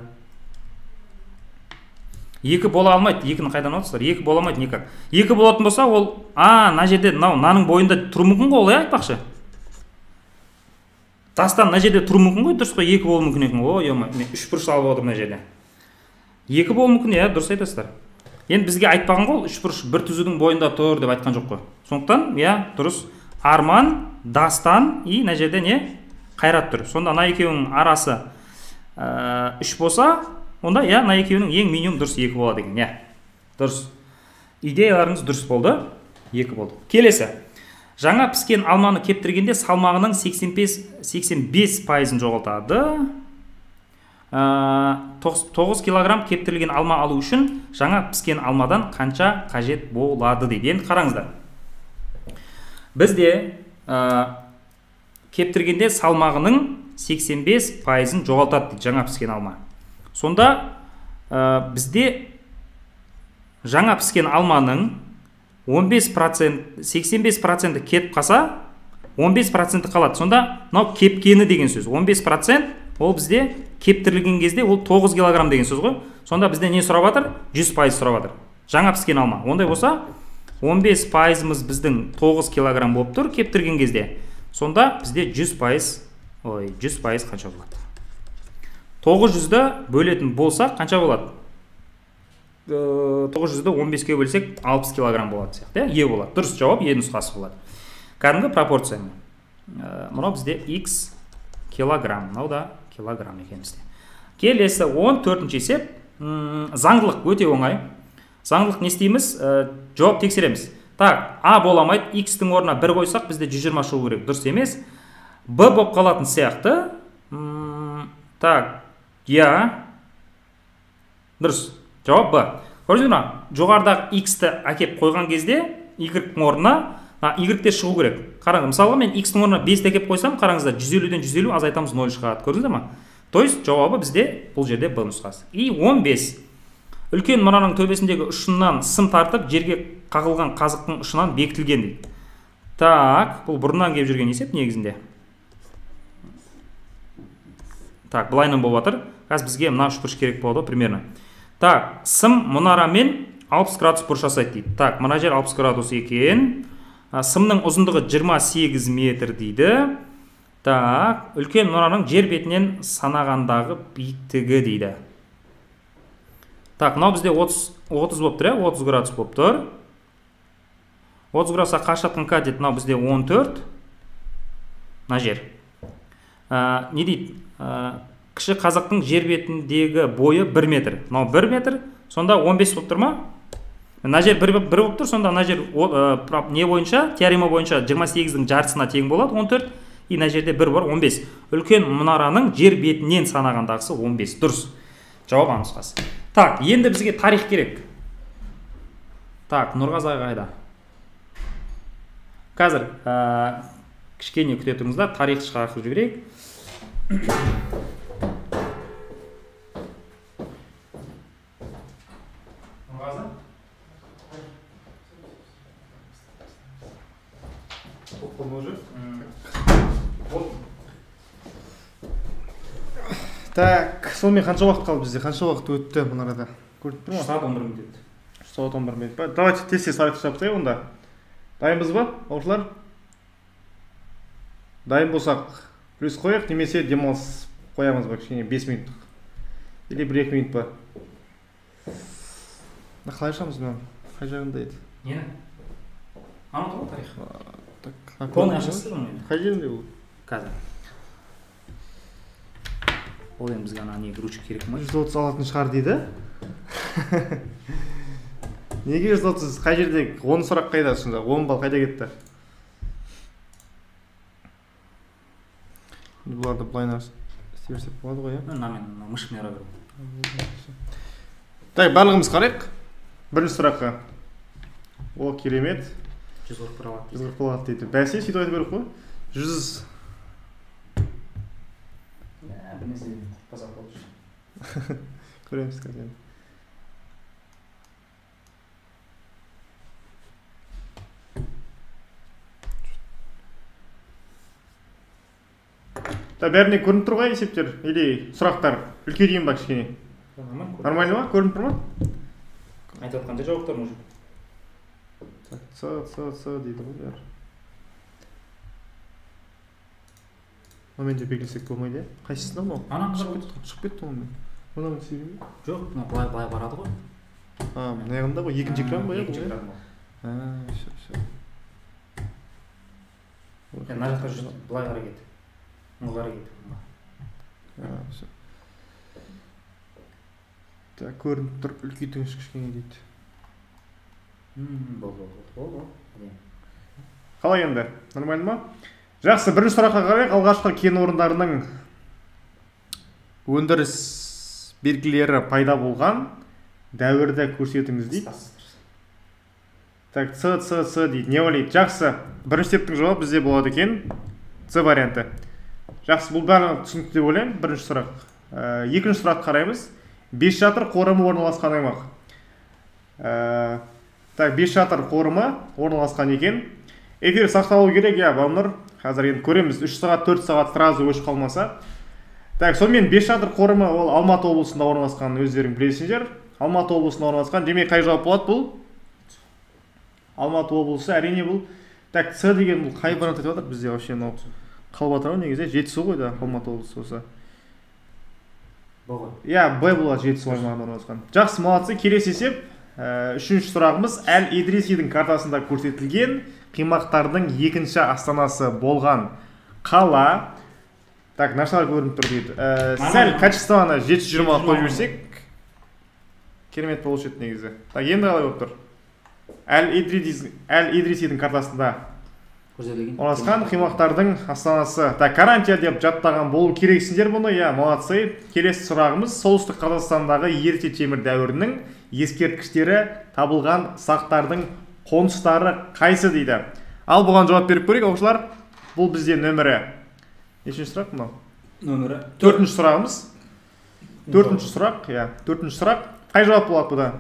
2 бола алмайды. 2-ні қайдан аласыздар? 2 бола алмайды никак. 2 болатын болса, ол мына жерде мынаның бойында тұру мүмкін ғой, олай айтпақшы. Дастан мына жерде тұру мүмкін ғой, дұрыс қой, 2 болу мүмкін екен. Ой, мен 3 бұрыш алып отырмын мына жерде. 2 болу мүмкін, иә, дұрыс айтасыздар. Енді бізге айтпаған ғой, 3 бұрыш бір түзудің бойында тұр деп айтқан жоқ қой. Сондықтан, иә, дұрыс. Арман, дастан и мына жерде не? Қайрат тұр. Сонда мына екеуінің арасы 3 болса, онда иә, мына екеуінің ең минимум дұрыс 2 болады екен, иә. Дұрыс. Идеяларыңыз дұрыс болды. 2 болды. Келесі. Жаңа піскен алманы кептіргенде салмағының 85%-ын жоғалтады. 9 килограмм кептірілген алма алу үшін жаңа піскен алмадан қанша қажет болады дейді. Енді қараңыздар. Бізде кептіргенде салмағының 85%-ын жоғалтады дейді жаңа піскен алма. Сонда бізде жаңа піскен алманың 85% кетіп қалса, 15% қалады. Сонда мынау кепкені деген сөз. 15% ол бізде кептірілген кезде ол 9 килограмм деген сөз ғой. Сонда бізде не сұрап жатыр? 100% сұрап жатыр. Жаңа піскен алма. Ондай болса, 15%-ымыз біздің 9 килограмм болып тұр кептірген кезде. Сонда бізде 100% қанша болады? 900-ді бөлетін болса қанша болады? 900-ді 15-ке бөлсек 60 килограмм болады сияқты. Е болады. Дұрыс жауап Е нұсқасы болады. Кәдімгі пропорция. Мынау бізде x килограмм. Мынау да килограмм екен бізде. Келесі 14-ші есеп. Заңдылық өте оңай. Заңдылық не істейміз? Жауап тексереміз. Так, А боламайды. X-тің орнына 1 қойсақ, бізде 120 шығу керек. Дұрыс емес. Б болып қалатын сияқты. Так, я. Дұрыс. Жауап Б. Көрдіңіз ме? Жоғарыдағы X-ті әкеп қойған кезде Y-тің орнына Y-те шығу керек. Қараңыз, мысалға мен X-тің орнына 5-ті әкеп қойсам, қараңыздар, 150-ден 150 азайтамыз 0 шығады. Көрдіңіз ме? То есть жауабы бізде бұл жерде Б нұсқасы. И 15. Үлкен мұнаның төбесіндегі ұшынан сым тартып, жерге қағылған қазықтың ұшынан бекітілген дейді. Так, бұл бұрыннан келіп жүрген есеп негізінде. Так, былайынан болып жатыр. Қазір бізге мына үшбұрыш керек болады примерно. Так, сым мұнарамен 60 градус бұрыш жасайды дейді. Так, мына жер 60 градус екен. Сымның ұзындығы 28 метр дейді. Так, үлкен мұнараның жер бетінен санағандағы биіктігі дейді. Так, мынау бізде 30 болып тұр, 30 градус болып тұр. 30 градусқа қарсы жатқан к дейді, мынау бізде 14. Мына жер. Не дейді? Кіші қазақтың жер бетіндегі бойы 1 метр. Мынау 1 метр, сонда 15 болып тұр ма? Мына жер 1 болып тұр, сонда мына жер не бойынша, теорема бойынша 28-дің жартысына тең болады 14. И мына жерде 1 бар 15. Үлкен мұнараның жер бетінен санағандағысы 15. Дұрыс. Жауап А нұсқасы. Так, енді бізге тарих керек. Так, Нұрғазы қайда? Қазір кішкене күте тұрыңыздар, тарих шығарып жіберейік. Нұрғазы? Так, сонымен қанша уақыт қалды бізде? Қанша уақыт өтті бұл арада? Көріп тұр ма? Сағат 11 минут өтті. Сағат 11 минут па? Давайте тез-тез сарайты жабытайық онда. Дайынбыз ба, оқушылар? Дайын болсақ, плюс қояйық, немесе демалыс қоямыз ба, кішкене 5 минуттық. Или 1-2 минут па? Қалай ашамыз мен? Қай жағында еді? Нені? Ана тұр тарих. Так, Қолын ашасыздар ма? қай жерінде бұл? Қазір. Ол енді бізге ана не ручка керек ма? 130 алатын шығар дейді. Неге 130? Қай жерде? 10 сұрақ қайда сонда? 10 балл қайда кетті? Бұларды былайына істей берсек болады ғой, иә? Мен мышықны ара беру. Так, барлығымыз қарайық. Бірінші сұраққа. О, керемет. 140 алады. 140 алады дейді. Бәсе, сөйтіп айтып беріп қой. 100. Бірнесе қазақ болды. Көреміз қазір. Бәріне көрініп тұр ғой есептер? Или сұрақтар? Үлкейдейін ба кішкене? Нормально ма? Көрініп тұр ма? Айтып отқанда жауаптар может. Так, С дейді ғой бәрі. Моменде белгілесек болмайды, иә? Қайсысында мынау? Ана қызар шығып кетті онымен. Мұнан себебі? Жоқ, былай барады ғой. Мына жағында ғой, екінші экран ба? Екінші экран ғой. Все. Мына жақта жүрді, былай қарай кетті. Мұнға қарай кетті. Все. Так, көрініп тұр, үлкейтіңіз кішкене дейді. Бол. Қалай енді? Нормально ма? Жақсы, бірінші сұраққа қарайық. Алғашқы кен орындарының өндіріс белгілері пайда болған дәуірді көрсетіңіз дейді. Так, С дейді. Не ойлайды? Жақсы. Бірінші септің жауап бізде болады екен. С варианты. Жақсы, бұл бәрі түсінікті деп ойлаймын. Бірінші сұрақ. Екінші сұрақ қараймыз. Бесшатыр қорымы орналасқан аймақ. Так, Бесшатыр қорымы орналасқан екен. Эфир сақталу керек, иә, балалар. Қазір енді көреміз, 3 сағат, 4 сағат сразу өшіп қалмаса. Так, сонымен Бесшатыр қорымы ол Алматы облысында орналасқан, өздерің білесіңдер. Алматы облысында орналасқан. Демек қай жауап болады бұл? Алматы облысы, әрине бұл. Так, С деген бұл қай вариант айтып жатыр бізде вообще мынау? Қалып жатыр ғой негізі, Жетісу ғой да, Алматы облысы болса. Иә, Б болады, Жетісу аймағында орналасқан. Жақсы, молодцы. Келесі есеп. Үшінші сұрағымыз Әл-Идрисидің картасында көрсетілген қимақтардың екінші астанасы болған қала. Так, нашар көрініп тұр дейді. Сәл качествоны 720 қойып жіберсек керемет болушы еді негізі. Так, енді қалай болып тұр? Әл-Идрисидің картасында орналасқан қимақтардың астанасы. Так, Карантия деп жаттаған болу керексіңдер бұны. Иә, молодцы. Келесі сұрағымыз солтүстік Қазақстандағы ерте темір дәуірінің ескерткіштері табылған сақтардың қоныстары қайсы дейді. Ал бұған жауап беріп көрейік, оқушылар. Бұл бізде нөмірі. Нешінші сұрақ мынау? Нөмірі. Төртінші сұрағымыз. Төртінші сұрақ, иә. Төртінші сұрақ. Қай жауап болады бұда?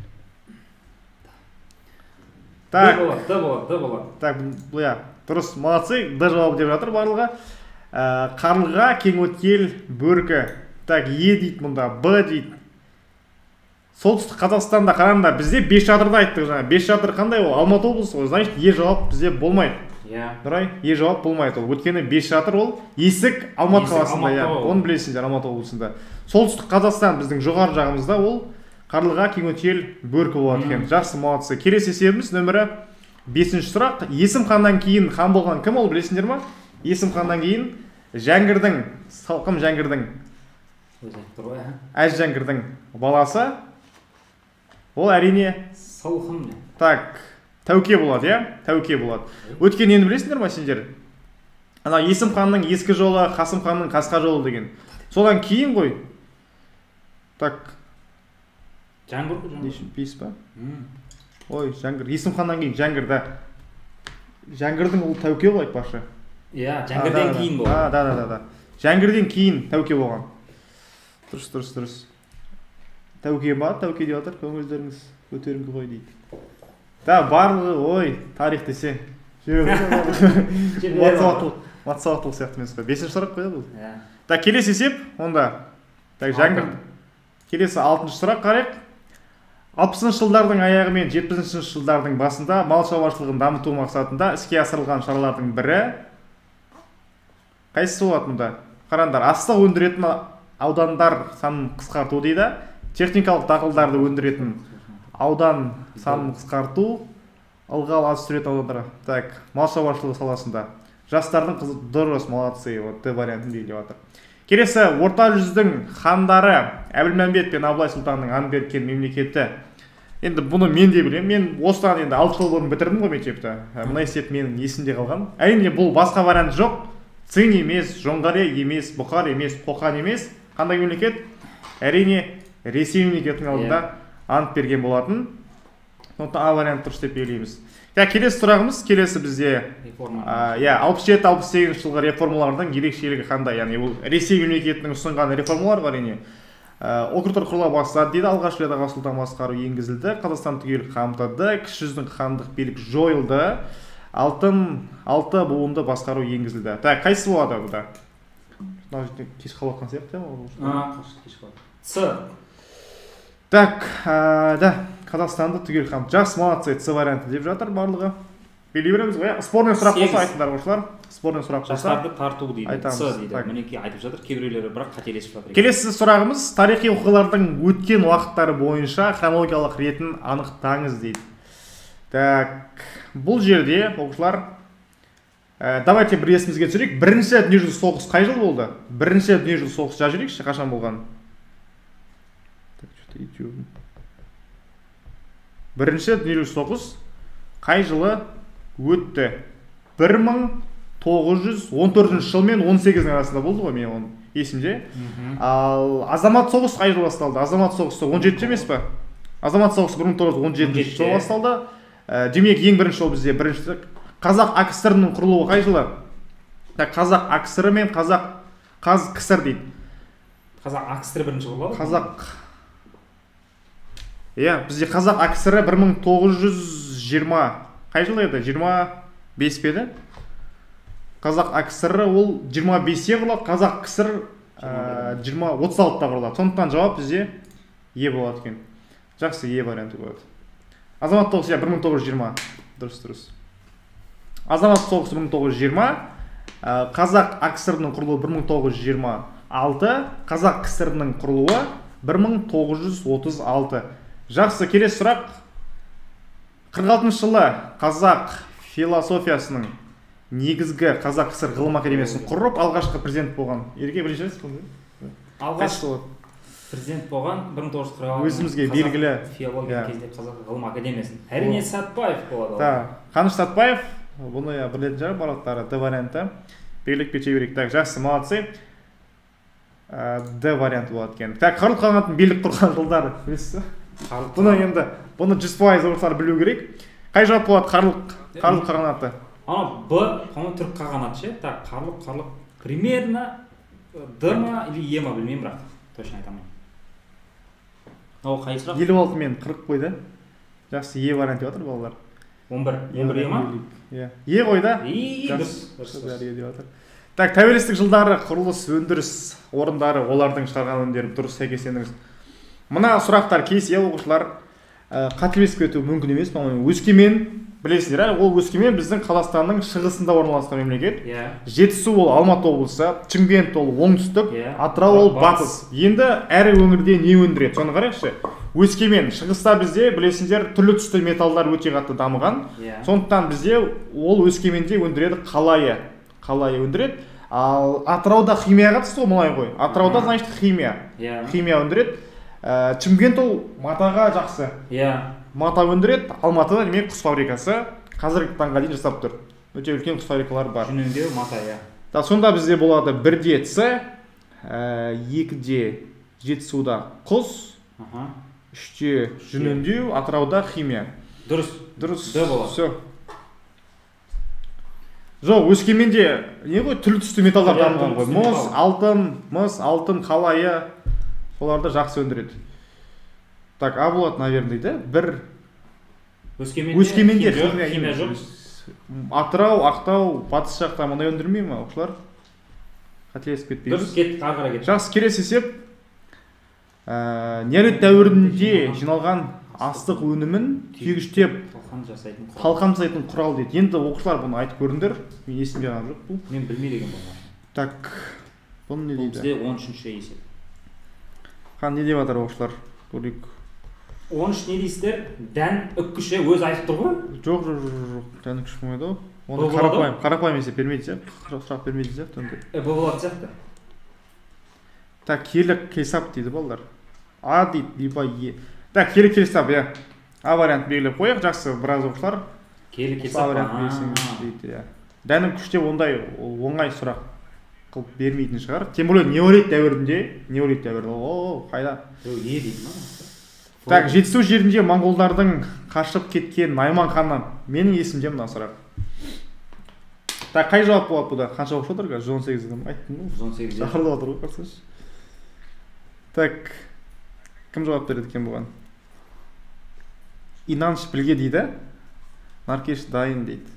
Так. Д болады. Так, бұя. Дұрыс, молодцы. Д жауап деп жатыр барлығы. Қарлыға, кеңөткел, бөркі. Так, Е дейді мұнда, Б дейді. Солтүстік Қазақстанда қараңдар, бізде Бесшатырды айттық жаңа. Бесшатыр қандай ол? Алматы облысы ғой. Значит, Е жауап бізде болмайды. Иә. Нұрай, жауап болмайды ол. Өйткені Бесшатыр ол Есік Алматы қаласында, иә. Оны білесіңдер, Алматы облысында. Солтүстік Қазақстан біздің жоғары жағымызда ол Қарлыға, Кеңөтел, Бөркі болады екен. Жақсы, молодцы. Келесі есебіміз нөмірі 5-ші сұрақ. Есім ханнан кейін хан болған кім ол, білесіңдер ма? Есім ханнан кейін Жәңгірдің, Салқым Жәңгірдің, Әз Жәңгірдің баласы. Ол әрине Салқым. Так, Тәуке болады, иә? Тәуке болады. Өткен енді білесіңдер ма сендер? Ана Есім ханның ескі жолы, Қасым ханның қасқа жолы деген. Содан кейін ғой. Так. Жәңгір ғой, Бес па? Ой, Жәңгір. Есім ханнан кейін Жәңгір, да. Жәңгірдің ол Тәуке ғой айтпақшы. Иә, Жәңгірден кейін болған. Да. Жәңгірден кейін Тәуке болған. Дұрыс. Тәуке ма? Тәуке деп жатыр, көңілдеріңіз көтеріңкі ғой дейді. Да, барлығы, ой, тарих десе. Матсауаттылық сияқты емес қой. 5-ші сұрақ қоя бұл. Так, келесі есеп, онда. Так, Жәңгір. Келесі 6-шы сұрақ қарайық. 60-шы жылдардың аяғы мен 70-ші жылдардың басында мал шаруашылығын дамыту мақсатында іске асырылған шаралардың бірі қайсысы болады мұнда? Қараңдар, астық өндіретін аудандар санын қысқарту дейді. Техникалық дақылдарды өндіретін аудан санын қысқарту, ылғал аз түсіретін аудандарға. Так, мал шаруашылығы саласында. Жастардың қызы дұрыс, молодцы, вот Д вариантын дейді жатыр. Келесі, орта жүздің хандары Әбілмәмбет пен Абылай сұлтанның ан берген мемлекеті. Енді бұны мен де білемін. Мен осыдан енді 6 жыл бұрын бітірдім ғой мектепті. Мына есеп менің есімде қалған. Әрине бұл басқа вариант жоқ. Цин емес, Жоңғария емес, Бұқар емес, Қоқан емес. Қандай мемлекет? Әрине Ресей мемлекетінің алдында ант берген болатын. Сондықтан А вариант дұрыс деп белгілейміз. Келесі сұрағымыз, келесі бізде 67-68 жылғы реформалардың ерекшелігі қандай? Яғни бұл Ресей мемлекетінің ұсынған реформалар бар, әрине. Округтар құрыла бастады дейді, алғаш рет аға сұлтан басқару енгізілді, Қазақстан түгел қамтыды, кіші жүздің хандық билік жойылды, алты буынды басқару енгізілді. Так, қайсысы болады бұда? Кеш қалып жатқан сияқты ма? С. Так, да, Қазақстанды түгел қамтыды. Жақсы, молодцы, С варианты деп жатыр барлығы. Белей береміз ғой, спорный сұрақ болса айтыңдар оқушылар. Спорный сұрақ болса. Жастарды тарту дейді. С дейді. Мінекей айтып жатыр, кейбіреулері бірақ қателесіп жатыр. Келесі сұрағымыз, тарихи оқиғалардың өткен уақыттары бойынша хронологиялық ретін анықтаңыз дейді. Так, бұл жерде оқушылар, давайте бір есімізге түсірейік. Бірінші дүниежүзілік соғыс қай жыл болды? Бірінші дүниежүзілік соғыс жазып жүрейікші, қашан болған? Бірінші дүниежүзілік соғыс қай жылы өтті? 1914 жыл мен 18-дің арасында болды ғой, мен оның есімде. Ал азамат соғыс қай жылы басталды? Азамат соғысы 17 емес па? Азамат соғысы 1917 жылы басталды. Демек, ең бірінші жол бізде бірінші Қазақ АКСР-ның құрылуы қай жылы? Қазақ АКСР мен КСР дейді. Қазақ АКСР бірінші құрылды? Бізде Қазақ АКСР 1920 қай жылы еді? 25 пе еді? Қазақ АКСР ол 25-те құрылады, Қазақ КСР 36-та құрылады. Сондықтан жауап бізде Е болады екен. Жақсы, Е варианты болады. Азамат соғысы 1920. Дұрыс. Азамат соғысы 1920, Қазақ АКСР-ның құрылуы 1926, Қазақ КСР-ның құрылуы 1936. Жақсы, келесі сұрақ. 46 жылы қазақ философиясының негізгі Қазақ КСР ғылым академиясын құрып, алғашқы президент болған. Ерке білесіз бе? Алғашқы президент болған 1946. Өзімізге белгілі филология кезінде Қазақ ғылым академиясын. Әрине Сәтбаев болады. Да, Қаныш Сәтбаев, бұны білетін жар барлықтары Д варианты. Белгілік пече берейік. Так, жақсы, молодцы. Д варианты болады екен. Так, Қарлұқ қағанаттың билік құрған жылдары білесіз бе? Бұны 100% орыстар білу керек. Қай жауап болады Қарлұқ қағанаты? Б, түрік қағанаты ше. Так, Қарлұқ примерно Д ма или Е ма білмеймін, бірақ точно айтамын. Қай сұрақ? 56 мен 40 қойды. Жақсы, Е вариант деп жатыр балалар. 11 Е ма? Е ғой да? Так, тәуелсіздік жылдары құрылыс өндіріс орындары, олардың шығарған өнімдері дұрыс сәйкестендіріңіз. Мына сұрақтар келесі оқушылар. қателесіп кету мүмкін емес. Өскемен, білесіздер, ол Өскемен біздің Қазақстанның шығысында орналасқан мемлекет. Жетісу ол Алматы облысы, Шымкент ол оңтүстік, Атырау ол батыс. Енді әр өңірде не өндіреді? Соны қарайықшы. Өскемен, шығыста бізде білесіңдер түрлі түсті металдар өте қатты дамыған. Сондықтан бізде ол Өскеменде өндіреді қалайы өндіреді. Ал Атырауда химия қатысты ғой, мұнай ғой. Атырауда значит химия өндіреді. Шымкент ол матаға жақсы. Мата өндіреді. Алматыда демек құс фабрикасы қазіргі таңға дейін жасап тұр. Өте үлкен құс фабрикалары бар. Жүн өңдеу мата, Сонда бізде болады 1-де С, 2-де Жетісуда құс, 3-де жүн өңдеу, Атырауда химия. Дұрыс. Д болады. Все. Жоқ, Өскеменде не ғой, түрлі түсті металдар дамыған ғой. Мыс, алтын, қалайы, соларды жақсы өндіреді. Так, а болады, наверное, да? Өскеменде химия жоқ. Атырау, Ақтау, батыс жақта мұнай өндірмей ма, оқушылар? Қателесіп кетпейміз. Дұрыс, кеттік, ағыра кеттік. Жақсы, келесі есеп. Неолит дәуірінде жиналған астық өнімін түйгіштеп қалқан жасайтын құрал дейді. Енді оқушылар бұны айтып көріңдер. Мен есімде ғана жоқ бұл. Мен білмей деген болған. Так, бұны не дейді? Бізде 13-ші есеп. Не деп жатыр оқушылар? Көрейік. 13 не дейсіздер? Дән үккіші өз айтып тұр ғой? Жоқ, дән үккіш болмайды ғой. Оны қарапайым есеп бермейді сияқты. Сұрақ бермейді сияқты. Бұл болады сияқты. Так, келісап дейді балалар. А дейді, либо Е. Так, келісап, А вариант белгілеп қояқ, жақсы, біраз оқушылар. Келісап, дәнім күштеп ондай оңай сұрақ қылып бермейтін шығар. Тем более неолит дәуірінде, қайда? Е дейді ма? Так, Жетісу жерінде моңғолдардың қашып кеткен Найман ханнан. Менің есімде мына сұрақ. Так, қай жауап болады бұда? Қанша оқып отыр? 118 адам айттым ғой. 118. Шақырылып отыр ғой, қарсаңшы. Так, кім жауап береді екен бұған? Инанш білге дейді. Наркеш дайын дейді.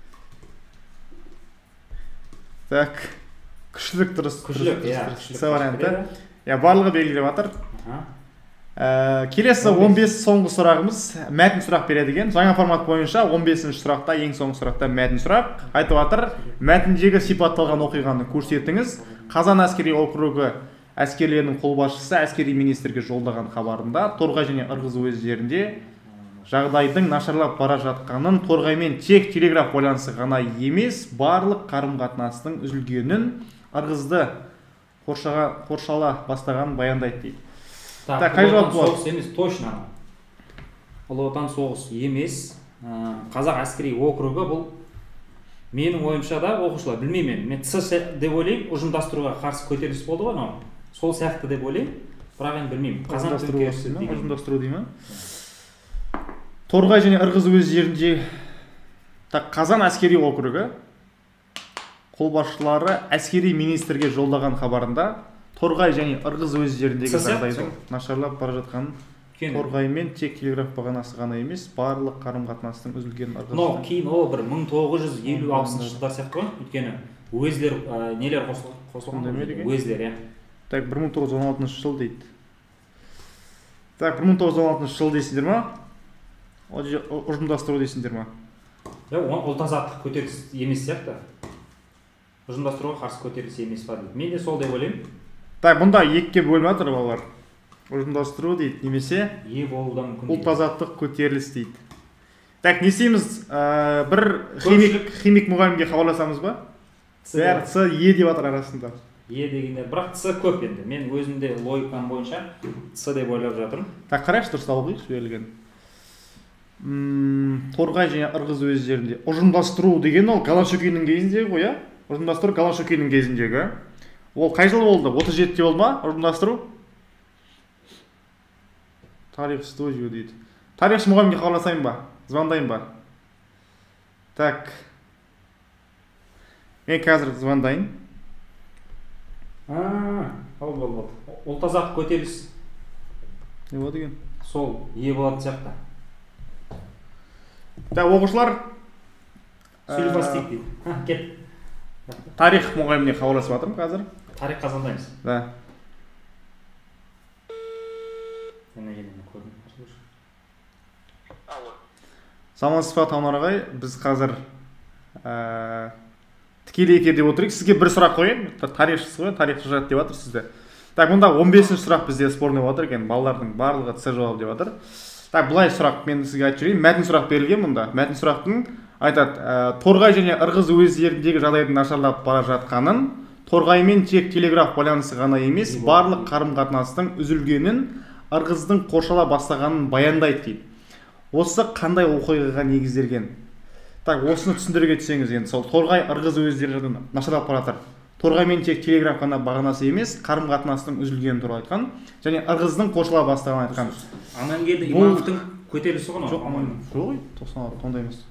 Так, күшілік дұрыс. Күшілік. Барлығы белгілеп жатыр. Келесі 15 соңғы сұрағымыз мәтін сұрақ береді екен. Жаңа формат бойынша 15-ші сұрақта, ең соңғы сұрақта мәтін сұрақ. Айтып жатыр, мәтіндегі сипатталған оқиғаны көрсетіңіз. Қазан әскери округі әскерлерінің қолбасшысы әскери министрге жолдаған хабарында Торғай және Ырғыз уездерінде жағдайдың нашарлап бара жатқанын, Торғаймен тек телеграф байланысы ғана емес, барлық қарым-қатынастың үзілгенін, Ырғызды қоршала бастағанын баяндайды дейді. Так, қай жауап болады? Соғыс емес, точно. Ұлы отан соғыс емес. Қазақ әскери округі бұл менің ойымша да оқушылар білмеймін. Мен ЦС деп ойлаймын, ұжымдастыруға қарсы көтеріліс болды ғой, сол сияқты деп ойлаймын. Бірақ енді білмеймін. Ұжымдастыру дей ма? Торғай және Ырғыз уездерінде Қазан әскери округі қолбасшылары әскери министрге жолдаған хабарында Торғай және Ырғыз уездеріндегі жағдайдың нашарлап бара жатқанын, Торғаймен тек телеграф бағанасы ғана емес, барлық қарым-қатынастың үзілгенін Ырғызстан. Кейін ол бір 1950-60 жылдар сияқты ғой, өйткені уездер нелер қосылған? Уездер, Так, 1916 жыл дейді. Так, 1916 жыл дейсіңдер ма? Ұжымдастыру дейсіңдер ма? Ұлт-азаттық көтеріліс емес сияқты. Ұжымдастыруға қарсы көтеріліс емес па дейді. Мен де сол деп ойлаймын. Так, бұнда екіге бөлініп жатыр балалар. Ұжымдастыру дейді, немесе ұлт-азаттық көтеріліс дейді. Так, не істейміз? Бір химик мұғалімге хабарласамыз ба? Бәрі С, Е деп жатыр арасында. Е дегенде, бірақ С көп енді. Мен өзімде логикам бойынша С деп ойлап жатырмын. Так, қарайшы дұрыс алғайық жіберілген. Торғай және Ырғыз уездерінде ұжымдастыру деген ол Голошөкейдің кезіндегі ғой, иә? Ұжымдастыру Голошөкейдің кезіндегі. Ол қай жыл болды? 37-те болды ма ұжымдастыру? Тарих студию дейді. Тарихшы мұғалімге хабарласайын ба? Звондайын ба? Так. Мен қазір звондайын. Болды. Ұлт-азаттық көтеріліс. Не болады екен? Сол Е болады сияқты. Так, оқушылар Сульфастик дейді. Кет. Тарих мұғаліміне хабарласып жатырмын қазір. Тарих қазандаймыз. Да. Саламатсыз ба Таунар ағай? Біз қазір тікелей эфирде отырайық. Сізге бір сұрақ қояйын. Тарихшысыз ғой, тарихшы жат деп жатыр сізді. Так, мұнда 15-ші сұрақ бізде спорный болып жатыр екен. Балалардың барлығы С жауап деп жатыр. Так, бұлай сұрақ мен сізге айтып жіберейін. Мәтін сұрақ берілген мұнда. Мәтін сұрақтың айтады, Торғай және Ырғыз уездеріндегі жағдайдың нашарлап бара жатқанын, Торғаймен тек телеграф байланысы ғана емес, барлық қарым-қатынастың үзілгенін, Ырғыздың қоршала бастағанын баяндайды дейді. Осы қандай оқиғаға негізделген? Так, осыны түсіндіре кетсеңіз енді. Сол Торғай Ырғыз уездері нашарлап бара жатыр. Торғаймен тек телеграф қана бағанасы емес, қарым-қатынастың үзілгені туралы айтқан, және Ырғыздың қоршала бастағанын айтқан. Амангелді Имановтың көтерілісі ғой. Жоқ, жоқ, 96 ондай емес.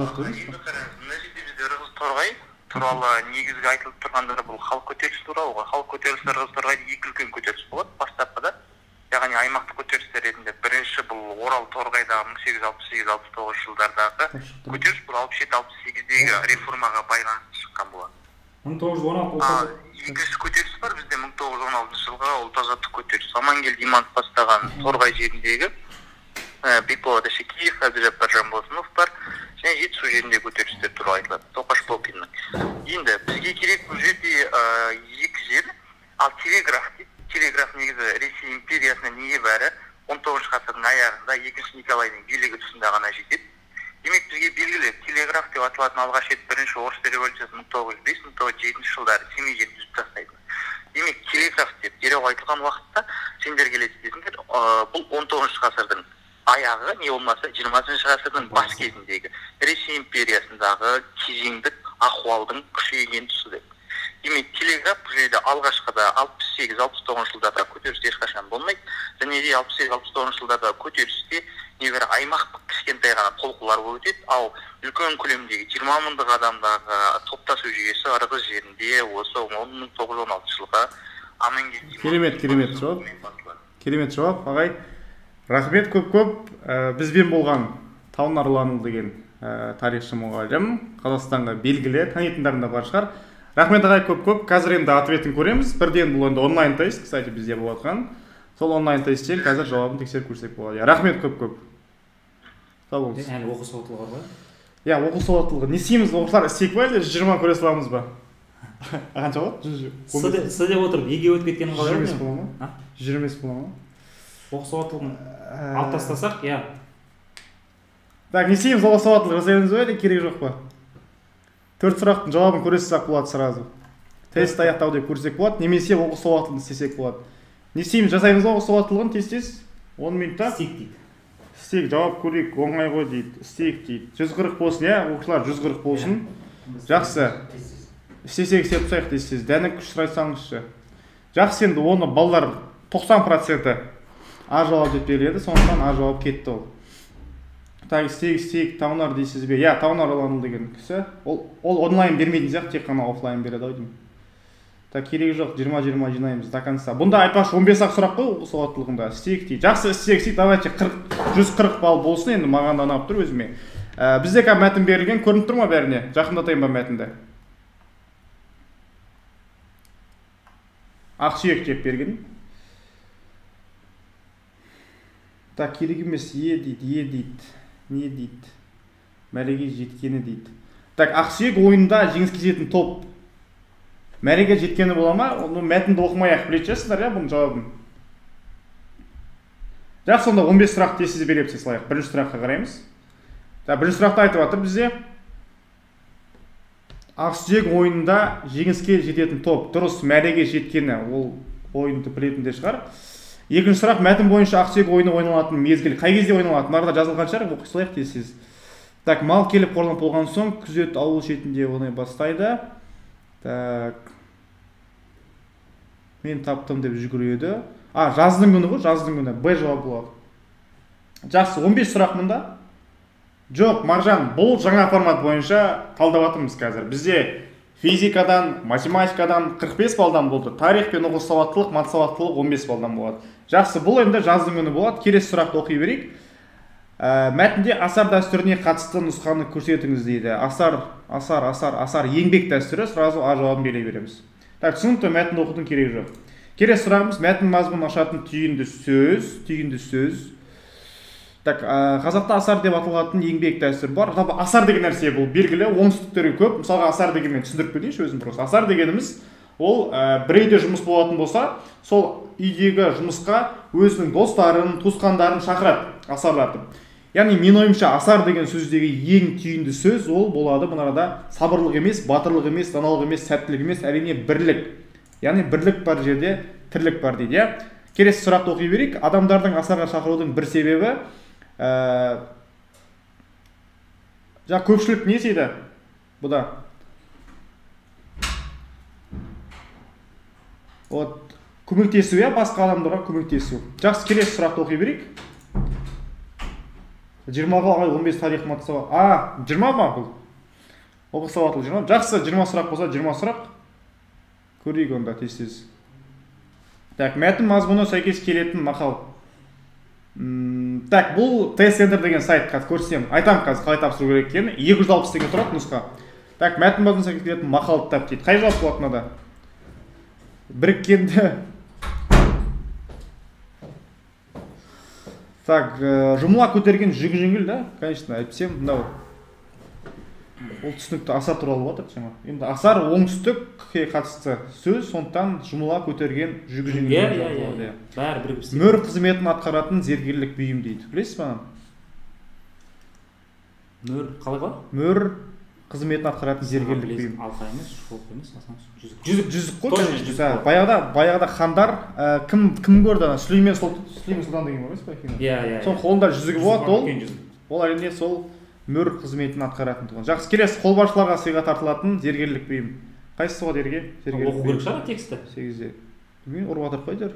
Торғай туралы негізгі айтылып тұрғандары бұл халық көтерілісі туралы ғой. Халық көтерілісі Ырғыз Торғайда екі үлкен көтеріліс болады бастапқыда. Яғни аймақтық көтерілістер ретінде бірінші бұл Орал Торғайдағы 1868-69 жылдардағы көтеріліс, бұл 67-68-дегі реформаға байланысты шыққан болады. 1916 екінші көтеріліс бар бізде 1916 жылға ұлт-азаттық көтеріліс. Амангелді Иманов бастаған Торғай жеріндегі Бекболат Әшекеев, Әбдіжаппар Жанбосынов бар, және Жетісу жерінде көтерілістер туралы айтылады. Тоқаш Бопиннің. Енді бізге керек бұл жерде екі жер, ал телеграф негізі Ресей империясына неге бәрі 19 ғасырдың аяғында 2 Николайдың билігі тұсында ғана жетеді. Демек бізге белгілі телеграф деп аталатын алғаш рет бірінші орыс революциясы 1905-1907 жылдары Семей жерін үзіп тастайды. Демек телеграф деп дереу айтылған уақытта сендер келесіздер, бұл 19 ғасырдың аяғы, не болмаса 20 ғасырдың бас кезіндегі Ресей империясындағы кезеңдік ахуалдың күшейген тұсы деп. Демек телеграф бұл жерде алғашқыда 68-69 жылдарда көтеріліс ешқашан болмайды, және де 68-69 жылдарда көтерілісте небәрі аймақтық кішкентай ғана толқулар болып өтеді, ал үлкен көлемдегі 20 мыңдық адамдағы топтасу жүйесі Ырғыз жерінде осы 1916 жылға Амангелді. Керемет жауап, ағай. Рахмет көп. Бізбен болған Таунар Ұланұлы деген тарихшы мұғалім, Қазақстанға белгілі, танитындарың да бар шығар. Рахмет ағай көп. Қазір енді ответін көреміз. Бірден бұл енді онлайн тест, кстати, бізде болып жатқан. Сол онлайн тесттен қазір жауабын тексеріп көрсек болады. Рахмет көп. Сау болыңыз. Әлі оқу сауаттылығы бар? Иә, оқу сауаттылығы. Не істейміз, оқушылар істейік ба, 20 көре саламыз ба? Қанша болады? Сіз деп отырып, еге өтіп кеткенін қалай? 20 бола ма? 20 бола ма? Оқу сауаттылығын алып тастасақ, иә. Так, не істейміз, оқу сауаттылығы жасаймыз ба, керек жоқ па? 4 сұрақтың жауабын көрсек болады сразу. Тест аяқтауды көрсек болады, немесе оқу сауаттылығын істесек болады. Не істейміз, жасаймыз оқу сауаттылығын тез 10 минутта? Істейік, жауап көрейік, оңай ғой дейді, істейік дейді. 140 болсын, иә, оқушылар 140 болсын. Жақсы. Істесек істеп тұсайық дейсіз, дәнік күш сұрайтсаңызшы. Жақсы, енді оны балалар 90% А жауап деп береді, сондықтан А жауап кетті ол. Так, істейік, Таунар дейсіз бе? Иә, Таунар Ұланұлы деген кісі. Ол онлайн бермейтін сияқты, тек қана офлайн береді ау деймін. Так, керегі жоқ, 20-20 жинаймыз до конца. Бұнда айтпақшы 15-ақ сұрақ қой оқу сауаттылығында. Істейік дейді. Жақсы, істейік, давайте 140 балл болсын, енді маған да ұнап тұр өзіме. Бізде қазір мәтін берілген, көрініп тұр ма бәріне? Жақындатайын ба мәтінді? Ақсүйек деп берген. Так, керек емес, е дейді, не дейді, мәреге жеткені дейді. Так, Ақсүйек ойында жеңіске жететін топ. Мәреге жеткені бола ма? Оны мәтінді оқымай-ақ білетін шығарсыздар, иә, бұның жауабын. Жақсы, сонда 15 сұрақ тез беріп салайық. Бірінші сұраққа қараймыз. Бірінші сұрақты айтып жатыр бізде. Ақсүйек ойында жеңіске жететін топ. Дұрыс, мәреге жеткені, ол ойынды білетіндер шығар. Екінші сұрақ, мәтін бойынша Ақсүйек ойыны ойналатын мезгіл қай кезде ойналады? Нарда жазылған шығар, оқи салайық дейсіз. Так, мал келіп қорланып болған соң күзет ауыл шетінде ойнай бастайды. Так, мен таптым деп жүгіреді. Жаздың күні ғой, жаздың күні. Б жауап болады. Жақсы, 15 сұрақ мұнда. Жоқ, Маржан, бұл жаңа формат бойынша талдап жатырмыз қазір. Бізде физикадан, математикадан 45 балдан болды. Тарих пен оқу сауаттылық, мат сауаттылық 15 балдан болады. Жақсы, бұл енді жаздың күні болады. Келесі сұрақты оқи берейік. Мәтінде асар дәстүріне қатысты нұсқаны көрсетіңіз дейді. Асар еңбек дәстүрі, сразу А жауабын бере береміз. Так, түсінікті, мәтінді оқудың керегі жоқ. Келесі сұрағымыз мәтін мазмұнын ашатын түйінді сөз. Так, қазақта асар деп аталатын еңбек дәстүр бар. Жалпы асар деген нәрсе бұл белгілі, оңтүстіктерге көп. Мысалға асар дегенмен түсіндіріп кетейінші өзім просто. Асар дегеніміз ол бір үйде жұмыс болатын болса, сол үйдегі жұмысқа өзінің достарын, туысқандарын шақырады, асарлатып. Яғни мен ойымша асар деген сөздегі ең түйінді сөз ол болады мынарада сабырлық емес, батырлық емес, даналық емес, сәттілік емес, әрине бірлік. Яғни бірлік бар жерде тірлік бар дейді, иә. Келесі сұрақты оқи берейік. Адамдардың асарға шақырудың бір себебі көпшілік не істейді? Бұда көмектесу, иә, басқа адамдарға көмектесу. Жақсы, келесі сұрақты оқи берейік. 20-ға 15 тарих матсауат. 20 ма бұл? Оқы сауатлы 20. Жақсы, 20 сұрақ болса 20 сұрақ. Көрейік онда тез-тез. Так, мәтін мазмұны сәйкес келетін мақал. Так, бұл тест-центр деген сайт, қазір көрсем. Айтам қазір қалай тапсыру керек екенін. 260 деген тұрады нұсқа. Так, мәтін мазмұны сәйкес келетін мақал тап дейді. Қай жауап болады мынада? Біріккенді. Так, жұмыла көтерген жүгі жеңіл, да? Конечно, айтсам, мынау. Ол түсінікті асар туралы отыр жаңа. Енді асар оңтүстікке қатысты сөз, сондықтан жұмыла көтерген жүгі жеңіл. Иә. Бәрі бір-бір. Мөр қызметін атқаратын зергерлік бұйым дейді. Білесіз бе? Мөр қалай? Мөр қызметін атқаратын зергерлік бұйым. Алқа емес, шолқ емес, асан жүзік қой. Баяғыда хандар кім көрді? Сүлеймен Сұлтан деген бар емес пе? Иә. Сол қолында жүзігі болады, ол әрине сол мөр қызметін атқаратын туған. Жақсы, келесі қолбасшыларға сыйға тартылатын зергерлік бұйым. Қайсысы болады ерге? Оқу керек шығар тексті. 8-де. Мен ұрып атырып қойдыр.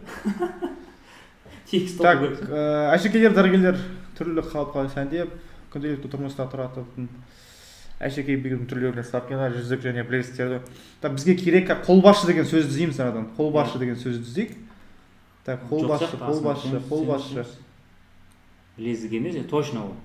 Текст оқу керек. Әшекейлер, дәрігерлер түрлі қалыпқа сәндеп, күнделікті тұрмыста тұратын әшекей бұйым түрлеріне сапкена, жүзік және білезіктерді. Бізге керек қолбасшы деген сөзді іздейміз арадан. Қолбасшы деген сөзді іздейік. Так, қолбасшы. Білезік емес, точно ол.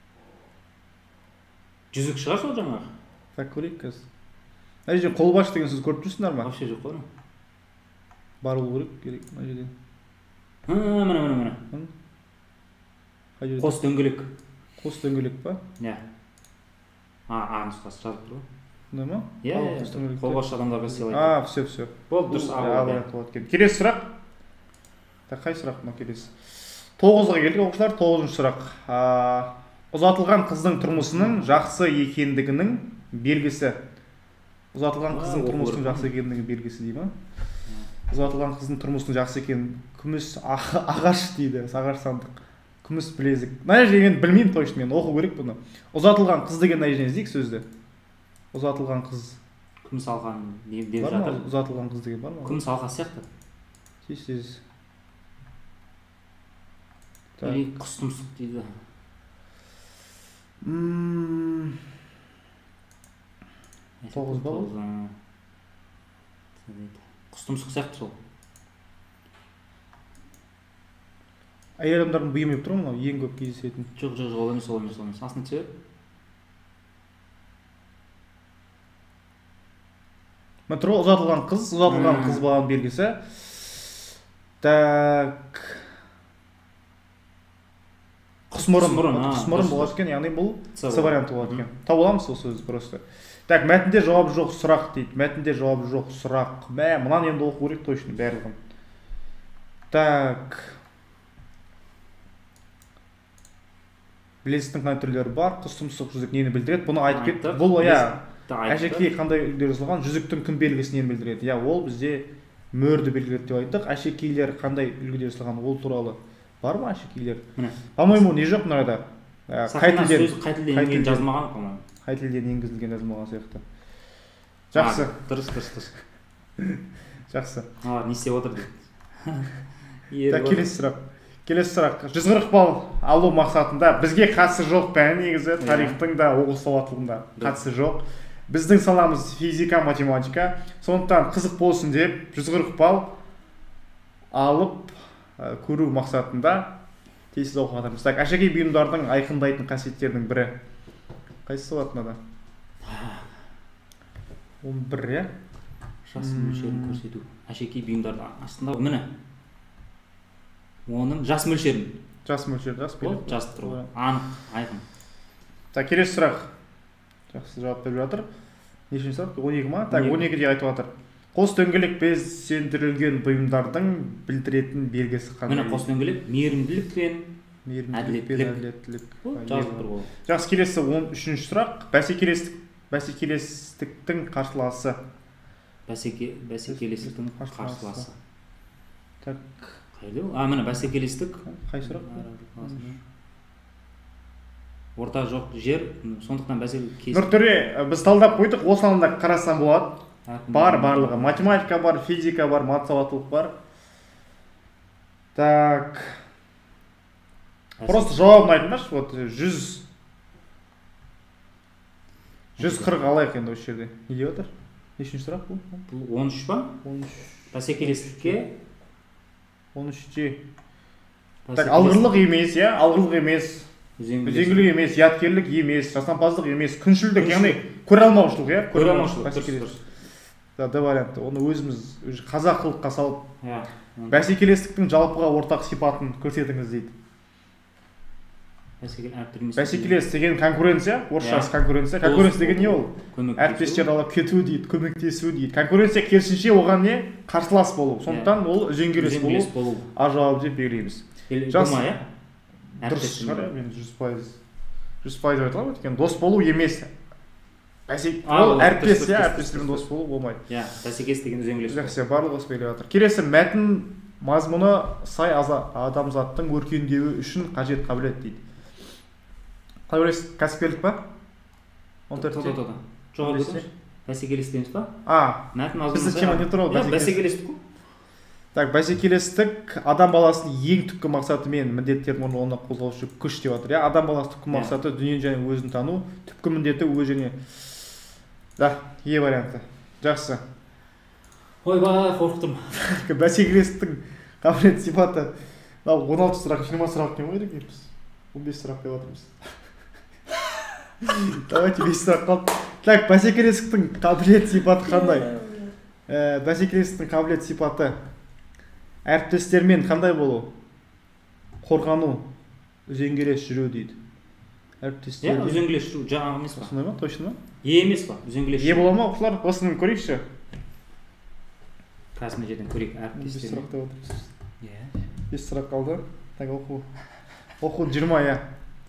Жүзік шығар сол жаңағы. Так, көрейік қазір. Әже қолбасшы деген сөз көріп тұрсыңдар ма? Вообще жоқ қой. Бар болу керек мына жерден. Мына. Қос дөңгелек. Қос дөңгелек па? Иә. Нұсқасы жазып тұр ғой. Мына ма? Иә. Қолбасшы адамдарға сыйлайды. Все. Болды, дұрыс. Келесі сұрақ. Так, қай сұрақ мына келесі? 9-ға келдік оқушылар. 9-шы сұрақ. Ұзатылған қыздың тұрмысының жақсы екендігінің белгісі. Ұзатылған қыздың тұрмысының жақсы екендігінің белгісі дейді ма? Ұзатылған қыздың тұрмысының жақсы екенін күміс ағаш дейді, ағаш сандық. Күміс білезік. Мына жерден білмеймін точно, мен оқу керек бұны. Ұзатылған қыз деген мына жерден іздейік сөзді. Ұзатылған қыз. Күміс алған деп жатыр. Ұзатылған қыз деген бар ма? Күміс алқа сияқты. Тез. Құс тұмсық дейді. Тоғыз ба? Құс тұмсық сияқты сол. Әйел адамдардың бұйым еп тұр ма? Ең көп кездесетін. Жоқ, ол емес. Аслында себеп? Мен тұр ұзатылған қыз болған белгісі. Так. Құсмұрын болады екен, яғни бұл С варианты болады екен. Тауып аламыз сол сөзді просто. Так, мәтінде жауабы жоқ сұрақ дейді. Мәтінде жауабы жоқ сұрақ. Мұнан енді оқу керек точно барлығын. Так. Білезіктің қандай түрлері бар? Құс тұмсық жүзік нені білдіреді? Бұны айтып кетті. Бұл әшекей қандай үлгіде жасалған? Жүзіктің кім белгісі нені білдіреді? Ол бізде мөрді белгіледі деп айттық. Әшекейлер қандай үлгіде жасалған? Ол туралы бар ма әшекейлер? По-моему, не жоқ мынада. Қай тілден жазылмаған, по-моему. Қай тілден енгізілген жазылмаған сияқты. Жақсы. Дұрыс. Жақсы. Не істеп отыр дейді. Келесі сұрақ. 140 балл алу мақсатында бізге қатысы жоқ пән негізі тарихтың да оқу сауаттылығында қатысы жоқ. Біздің саламыз физика, математика. Сондықтан қызық болсын деп 140 балл алып көру мақсатында тез оқып жатырмыз. Так, әшекей бұйымдардың айқындайтын қасиеттерінің бірі. Қайсысы болады мынада? 11, иә? Жас мөлшерін көрсету. Әшекей бұйымдардың астында міне. Оның жас мөлшерін. жас мөлшері болды, жазып тұр ғой, анық, айқын. Так, келесі сұрақ. Жақсы жауап беріп жатыр. Нешінші сұрақ? 12 ма? Так, 12-де айтып жатыр. Қос дөңгелек безендірілген бұйымдардың білдіретін белгісі қандай? Міне қос дөңгелек мейірімділік пен әділеттілік. жазып тұр ғой. Жақсы, келесі 13-ші сұрақ. Бәсекелестіктің қарсыласы. Бәсекелестіктің қарсыласы. Так, қайда ол? Міне бәсекелестік. қай сұрақ? Орта жоқ жер, сондықтан бәсекелестік. Нұртөре, біз талдап қойдық, осыланда қарасам болады. Барлығы. Математика бар, физика бар, матсауаттылық бар. Так. Просто жауабын айтыңдаршы. Вот 140 алайық енді осы жерде. Не деп отыр? Нешінші сұрақ бұл? Бұл 13 па? 13. Бәсекелестікке 13-те. Так, алғырлық емес, иә? Алғырлық емес. Үзеңгілік емес, яткерлік емес, жасампаздық емес, күншілдік, яғни көре алмаушылық, иә? Көре алмаушылық. Да, варианты. Оны өзіміз қазақ қылыққа салып, бәсекелестіктің жалпыға ортақ сипатын көрсетіңіз дейді. Бәсекелес деген конкуренция, орысшасы конкуренция. Конкуренция деген не ол? Әріптестер алып кету дейді, көмектесу дейді. Конкуренция керісінше оған не? Қарсылас болу. Сондықтан ол үзеңгілес болу. А жауап деп белгілейміз. Болмай, дұрыс шығар, мен 100% айтыламын, өйткені дос болу емес. Ол әріптес, әріптестермен дос болу болмайды. Бәсекелес деген үзеңгілес. Жақсы, барлығы осы белгілеп жатыр. Келесі мәтін мазмұны сай адамзаттың өркендеуі үшін қажет қабілет дейді. Қалай ойлайсыз, кәсіпкерлік па? 14-те. Жоқ, бәсекелес дейміз ба? Мәтін мазмұны. Бізді тема не тұр ол? Бәсекелестік қой. Так, бәсекелестік адам баласының ең түпкі мақсаты мен міндеттерін орындауына қозғаушы күш деп жатыр. Адам баласының түпкі мақсаты дүниені және өзін тану, түпкі міндеті өз және Е варианты. Жақсы. Ойбай, қорқып тұрмын. Бәсекелестіктің қабілет сипаты. 16 сұрақ, 20 сұрақ не қойдық біз? 15 сұрақ деп отырмыз. Давайте 5 сұрақ қалды. Так, бәсекелестіктің қабілет сипаты қандай? Бәсекелестіктің қабілет сипаты әріптестермен қандай болу? Қорғану, үзеңгілес жүру дейді. Әріптестермен. Үзеңгілес жүру жаңағы емес па? Сондай ма? Точно ма? Емес па? Үзеңгілес жүру. Бола ма оқушылар? Осыны көрейікші. Қазір жерден көрейік әріптестермен. 5 сұрақ деп отырмыз. 5 сұрақ қалды. Так, оқу 20,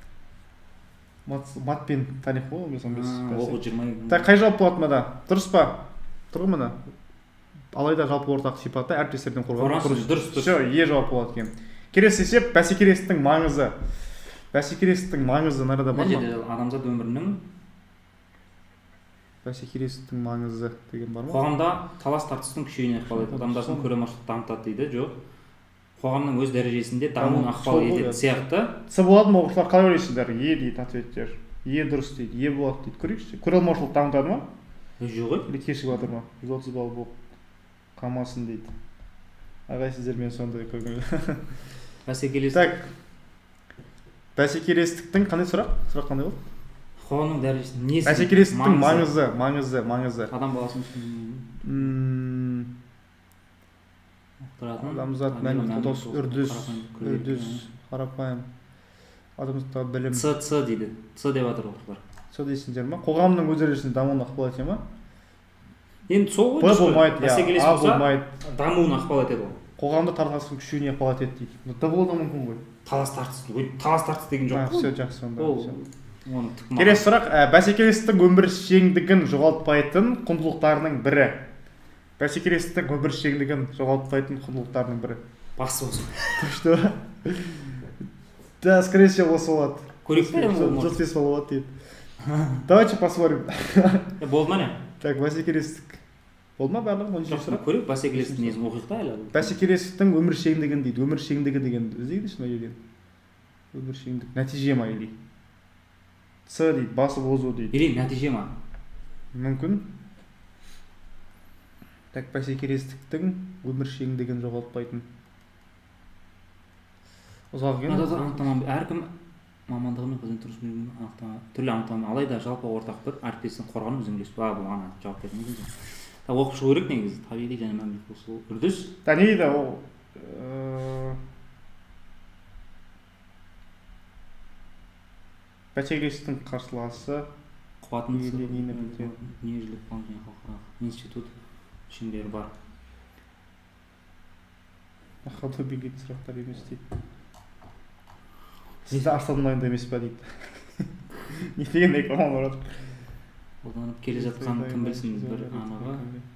мат пен тарих қой, 15. Оқу 20. Так, қай жауап болады мында? Дұрыс па? Тұрғы мына. Алайда жалпы ортақ сипаты әріптестерден қорғану. Дұрыс. Все, жауап болады екен. Келесі есеп бәсекелестіктің маңызы. Бәсекелестіктің маңызы нарада бар ма? Адамзат өмірінің бәсекелестіктің маңызы деген бар ма? Қоғамда талас тартыстың күшеюіне ықпал етеді. Адамдардың көреалмаушылықты дамытады дейді, жоқ. Қоғамның өз дәрежесінде дамуына ықпал етеді сияқты. С болады ма оқушылар, қалай ойлайсыздар? Дейді ответтер. Дұрыс дейді, болады дейді. Көрейікші. Көреалмаушылық дамытады ма? Жоқ. Или кешігіп жатыр ма? 130 балл болып қалмасын дейді. Ағай, сіздер мен сондай көрген. Так. Бәсекелестіктің қандай сұрақ? Сұрақ қандай болды? Қоғамның дәрежесі несі? Бәсекелестіктің маңызы. Адам баласын адамзат мәні тұтас үрдіс қарапайым адамзаттағы білім. С дейді. С деп жатыр оқушылар. С дейсіңдер ма? Қоғамның өз дәрежесінде дамуына ықпал ете ма? Енді сол ғой. Б болмайды, бәсекелес А болмайды. Дамуына ықпал етеді ғой. Қоғамда тартыстың күшеюіне ықпал етеді дейді. Д болуы мүмкін ғой. Талас тартыс деген жоқ қой. Все, жақсы онда. Келесі сұрақ, бәсекелестіктің өміршеңдігін жоғалтпайтын құндылықтарының бірі. Бәсекелестіктің өміршеңдігін жоғалтпайтын құндылықтарының бірі. Басы болсын. Точно ба? Да, скорее всего, осы болады. Көрейік пе? 45 болады дейді. Давайте посмотрим. Болды ма не? Так, бәсекелестік. Болды ма барлығы? Жоқ, көрейік, бәсекелестік несін оқиық та әлі. Бәсекелестіктің өміршеңдігін дейді. Өміршеңдігі деген іздейді шын елден. Өміршеңдік. Нәтиже ма или? С дейді, басып озу дейді. Или нәтиже ма? Мүмкін. Так, бәсекелестіктің өміршеңдігін жоғалтпайтын. Ұзақ екен. Әркім мамандығы мен қызмет тұрысы түрлі анықтама. Алайда жалпы ортақ бір әріптестің қорғану үзеңгілес. Бұл ғана жауап бердіңіз. Оқып шығу керек негізі. Табиғи және мәңгілік осы үрдіс. Не дейді ол? бәсекелестіктің қарсыласы қуатын дүниежүзілік банк және халықаралық институт шеңбері бар. Қандай бекет сұрақтар емес дейді. Сізді Арслан мойында емес па дейді. Не деген экран бар? Қолданып келе жатқан кім білсін бір анығы.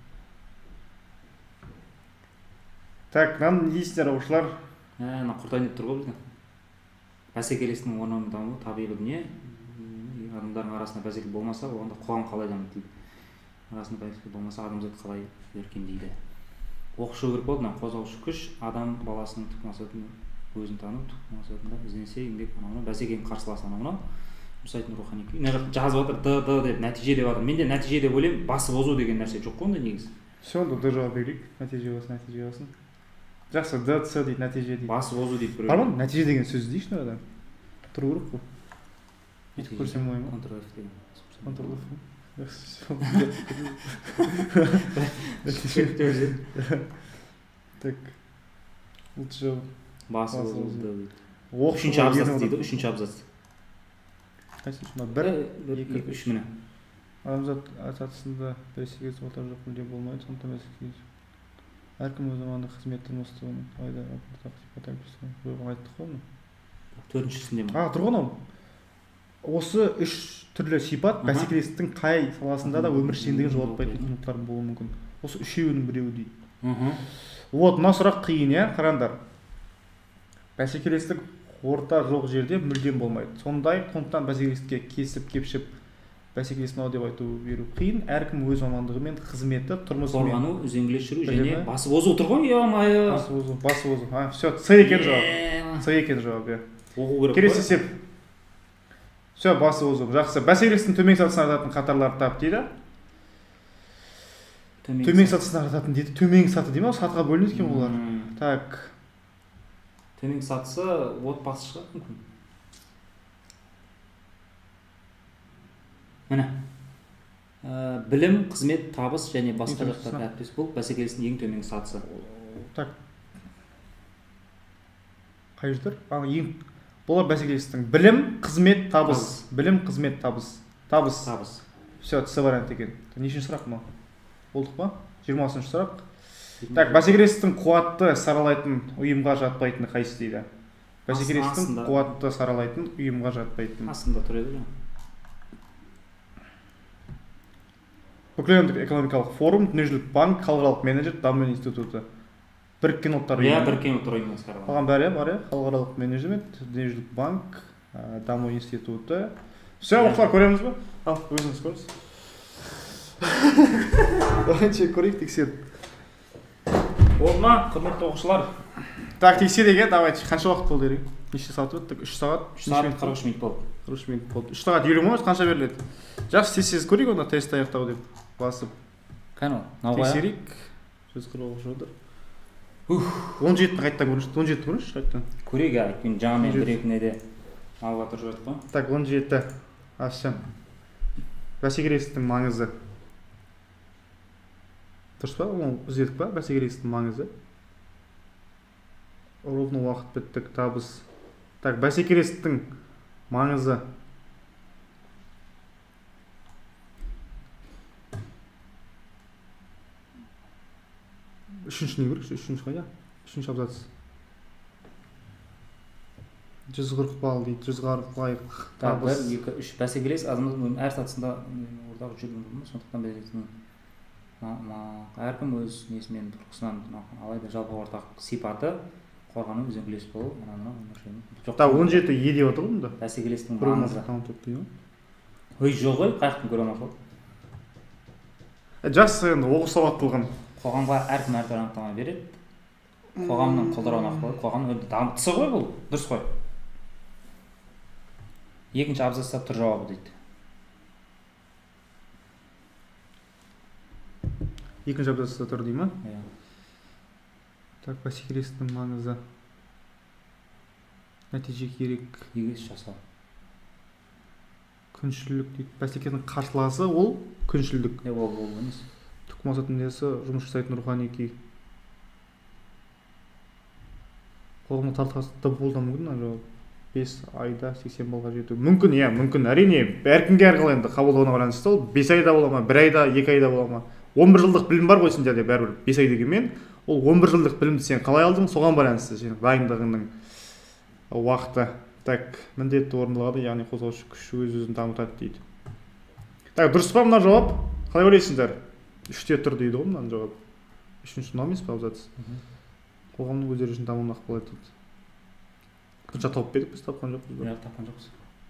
Так, мынаны не дейсіздер оқушылар? Ана құртайын деп тұр ғой бізде. Бәсекелестіктің орнымен дамуы табиғи дүние. Адамдардың арасында бәсеке болмаса, онда қоғам қалай дамиды дейді. Арасында бәсеке болмаса, адамзат қалай өркендейді. Оқышу керек болды, қозғаушы күш адам баласының түп мақсатын өзін тану, түп мақсатында ізденсе еңбек анауына бәсекенің қарсыласы анауына жұмсайтын рухани күй. Мына жақта жазып жатыр д деп нәтиже деп жатыр. Менде нәтиже деп ойлаймын, басы озу деген нәрсе жоқ қой онда негізі. Все, онда д жауап берейік. Нәтиже болсын. Жақсы, д ц дейді, нәтиже дейді. Басы озу дейді біреу. Бар ма? Нәтиже деген сөз дейші адам. Тұру керек қой. Өйтіп көрсем болмай ма? Контр-F деген. Так. Лучше жауап. Басы озу дейді. Үшінші абзац дейді, үшінші абзац. Қайсы үшінші? Бір, екі, үш міне. Адамзат сатысында бәсекелес ортақ жоқ мүлде болмайды, сондықтан бәсекелес. Әркім өз заманында қызмет тұрмыстығын айда ортақ сипат айттық қой оны. Төртіншісінде ме? Тұр ғой анау. Осы үш түрлі сипат бәсекелестіктің қай саласында да өміршеңдігін жоғалтпайтын құндылықтар болуы мүмкін. Осы үшеуінің біреуі дейді. Вот, мына сұрақ қиын, иә, қараңдар. Бәсекелестік орта жоқ жерде мүлдем болмайды. Сондай құндылықтан бәсекелестікке кесіп кепшіп бәсекелестік деп айту беру қиын. Әркім өз мамандығы мен қызметі, тұрмысымен қорғану, үзеңгілес жүру және басы озу тұр ғой, е-мае. Басы озу. Все, С екен жауап. С екен жауап, иә. Оқу керек. Келесі сеп. Все, басы озу. Жақсы. Бәсекелестіктің төмен сатысына жататын қатарларды тап дейді. Төмен сатысына жататын дейді. Төменгі саты дейді ме? Сатыға бөлінеді екен олар. Так. Төменгі сатысы отбасы шығады мүмкін. Міне. Білім, қызмет, табыс және басқа жақтарға әріптес бұл бәсекелестіктің ең төменгі сатысы. Так. Қай жүздер? Бұлар бәсекелестіктің білім, қызмет, табыс. Білім, қызмет, табыс. Табыс. Все, С вариант екен. Нешінші сұрақ ма? Болдық па? 20-шы сұрақ. Так, бәсекелестіктің қуатты саралайтын ұйымға жатпайтыны қайсы дейді? Бәсекелестіктің қуатты саралайтын ұйымға жатпайтын. Астында тұр еді. Бүкіләлемдік экономикалық форум, дүниежүзілік банк, халықаралық менеджер, даму институты. Біріккен ұлттар ұйымы. Біріккен ұлттар ұйымы саралайды. Қалған бәрі бар, халықаралық менеджмент, дүниежүзілік банк, даму институты. Все, оқушылар көреміз бе? Ал, өзіңіз көріңіз. Давайте көрейік, тексеріп. Болды ма, құрметті оқушылар? Так, тексерейік, давайте. Қанша уақыт болды ерек? Неше сағат өттік? 3 сағат? 3 сағат 43 минут болды. 43 минут болды. 3 сағат 50 минут қанша беріледі? Жақсы, тез көрейік, онда тест аяқтау деп басып. Кәне, науға. Тексерейік. 140 оқушы отыр. 17-ні қайттан көріңіз. 17 көріңіз қайттан. Көрейік, өйткені жаңа мен бір-екіне де алға тұрып жатыр ғой. Так, 17. Ашсам. Бәсекелестіктің маңызы. Дұрыс па? Оны іздедік па? Бәсекелестіктің маңызы. Ровно уақыт біттік, табыс. Так, бәсекелестіктің маңызы. Үшінші не көрікші? Үшінші қайда? Үшінші абзац. 140 балл дейді, 140 лайық. Табыс. 1, 2, 3. Бәсекелес адамның әр сатысында ортақ жүргені болмайды, сондықтан бәсекелестіктің әркім өз несімен тұрғысынан, алайда жалпы ортақ сипаты қорғану, үзеңгілес болу, та 17 е деп отыр ғой мұнда. Бәсекелестіктің маңызы. Ой, жоқ ғой, қайықтың көре алмақшылық. Жақсы, енді оқу сауаттылығын. Қоғамға әркім әртүрлі анықтама береді. Қоғамның қолдауын арқылы, қоғамның дамытысы ғой бұл, дұрыс қой. Екінші абзацта тұр жауабы дейді. Екінші абзацта тұр дей ма? Иә. Так, бәсекелестіктің маңызы. Нәтиже керек. Егес жасау. Күншілдік дейді. Бәсекенің қарсыласы ол күншілдік. Ол емес. Түк мақсат міндеті жұмыс жасайтын рухани күй. Қоғамға тартқасы да болуы мүмкін жауап. 5 айда 80 баллға жету мүмкін. Иә, мүмкін. Әрине, әркімге әрқалай енді қабылдауына байланысты. Ол 5 айда бола ма, 1 айда, 2 айда бола ма. 11 жылдық білім бар ғой сендерде бәрібір. 5 ай дегенмен, ол 11 жылдық білімді сен қалай алдың, соған байланысты сенің дайындығыңның уақыты. Так, міндетті орындалады, яғни қозғаушы күш өз-өзін дамытады дейді. Так, дұрыс па мына жауап? Қалай ойлайсыңдар? 3-те тұр дейді ғой мына жауап. 3-ші ұнау емес па абзац? Қоғамның өздері үшін дамуына ықпал етеді. Қанша тауып бердік біз, тапқан жоқпыз ба? Иә, тапқан жоқпыз.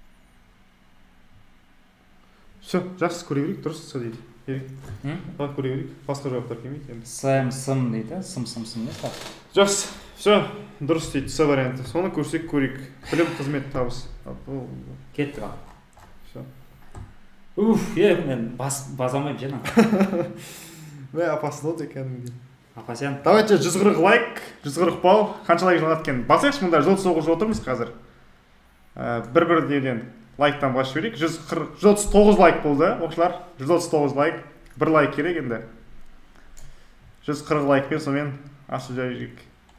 Все, жақсы көре берейік, дұрыс дейді. Қалай көре берейік? Басқа жауаптар келмейді енді. Сым дейді, сым емес па? Жақсы, все, дұрыс дейді, С варианты. Соны көрсек көрейік. Білім, қызмет, табыс. Кеттік ал. Все. Мен бас алмайым жена. Апасы да кәдімгідей. Апа сен. Давайте 140 лайк, 140 балл. Қанша лайк жиналады екен? Басайықшы, мұнда 139 отырмыз қазір. Бір неден лайктан басып жіберейік. 139 лайк болды, оқушылар. 139 лайк. Бір лайк керек енді. 140 лайкпен сонымен ашып жайып.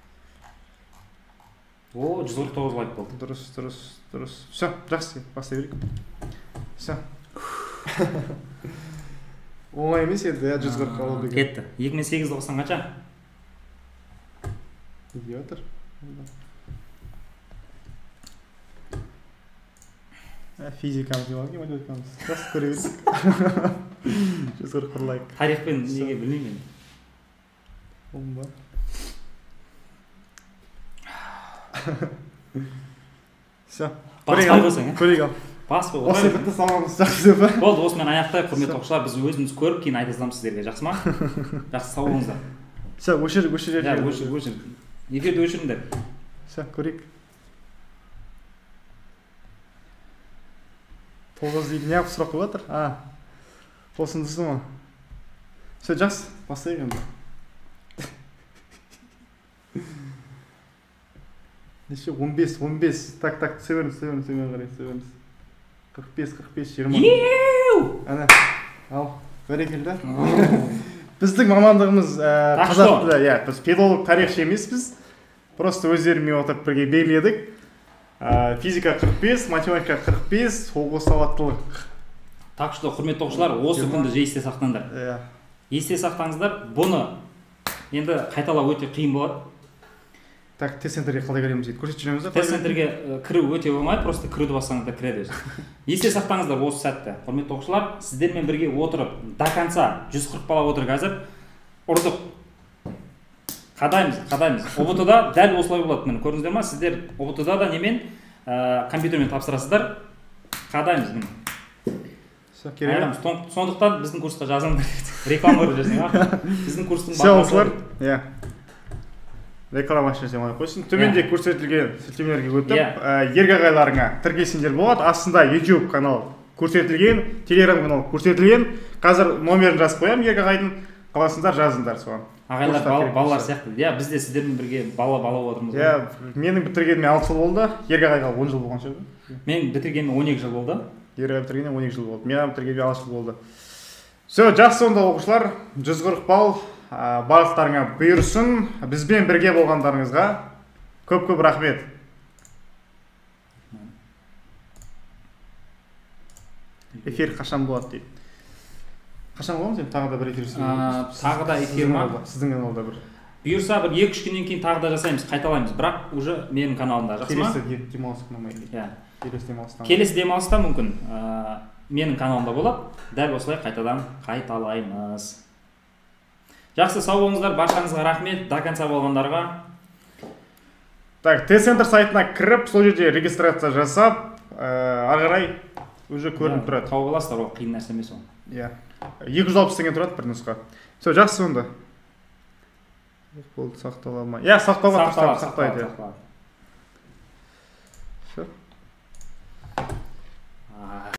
149 лайк болды. Дұрыс. Все, жақсы, бастай берейік. Все. Оңай емес енді, 140 алу деген. Кетті. 2008-90 қанша? Үйде отыр. Физикамыз демалды, математикамыз. Жақсы көре бердік. 140 лайк. Тарихпен неге білмеймін. Оң ба? Все. Көрейік ал. Бас бол. Осы бітті саламыз жақсы деп па? Болды, осымен аяқтайық, құрметті оқушылар. Біз өзіміз көріп, кейін айта саламыз сіздерге. Жақсы ма? Жақсы, сау болыңыздар. Все, өшір. Өшір. Эфирді өшіріңдер. Все, көрейік. 9 дейді, не сұрақ қойып жатыр? Қосындысы ма? Все, жақсы, бастайық енді. Неше? 15. Так, сөйберіңіз қарай. 45, 20. Әне, ал, бәрекелді. Біздің мамандығымыз қазақ тілі, біз педагог тарихшы емеспіз. Просто өздерімен отырып бірге белгіледік. Физика 45, математика 45, облыс сауаттылық. Так что, құрметті оқушылар, осы күнді же есте сақтаңдар. Есте сақтаңыздар, бұны енді қайталау өте қиын болады. Так, тест-центрге қалай кіреміз дейді, көрсетіп жүреміз ба? Тест-центрге кіру өте оңай, просто кіруді бассаңыздар кіреді. Есте сақтаңыздар осы сәтті. Құрметті оқушылар, сіздермен бірге отырып, до конца 140 бала отыр қазір. Ұрдық. Қадаймыз. ОБТ-да дәл осылай болады. Міне көрдіңіздер ма? Сіздер ОБТ-да да немен компьютермен тапсырасыздар. Қадаймыз міне. Сондықтан біздің курсқа жазыңдар. Реклама жасаңдар. Біздің курстың бағасы. Реклама ашып қойып қойсын. Төменде көрсетілген сілтемелерге өтіп, ергағайларыңа тіркесіңдер болады. Астында YouTube канал көрсетілген, Telegram канал көрсетілген. Қазір номерін жазып қоямын ергағайдың. Қаласыңдар жазыңдар соған. Ағайлар балалар сияқты. Бізде сіздермен бірге бала отырмыз. Менің бітіргеніме 6 жыл болды. Ергағайға 10 жыл болған шығар. Мен бітіргеніме 12 жыл болды. Ергағай бітіргеніме 12 жыл болды. Мен бітіргеніме 6 жыл болды. Все, жақсы онда оқушылар. 140 балл. Барлықтарыңа бұйырсын. Бізбен бірге болғандарыңызға көп рахмет. Эфир қашан болады дейді. Қашан боламыз енді тағы да бір эфир тағы да эфир ма? Сіздің каналда бір. Бұйырса бір 2-3 күннен кейін тағы да жасаймыз, қайталаймыз. Бірақ уже менің каналымда, жақсы ма? Келесі демалыс күні ма? Келесі демалыста мүмкін менің каналымда болады. Дәл осылай қайтадан қайталаймыз. Жақсы, сау болыңыздар, баршаңызға рахмет, до конца болғандарға. Так, тест-центр сайтына кіріп, сол жерде регистрация жасап, ары қарай уже көрініп тұрады. Тауып аласыздар, ол қиын нәрсе емес ол. 260 теңге тұрады бір нұсқа. Все, жақсы сонда. Болды, сақтала ма? Сақтауға сақтайды. Все.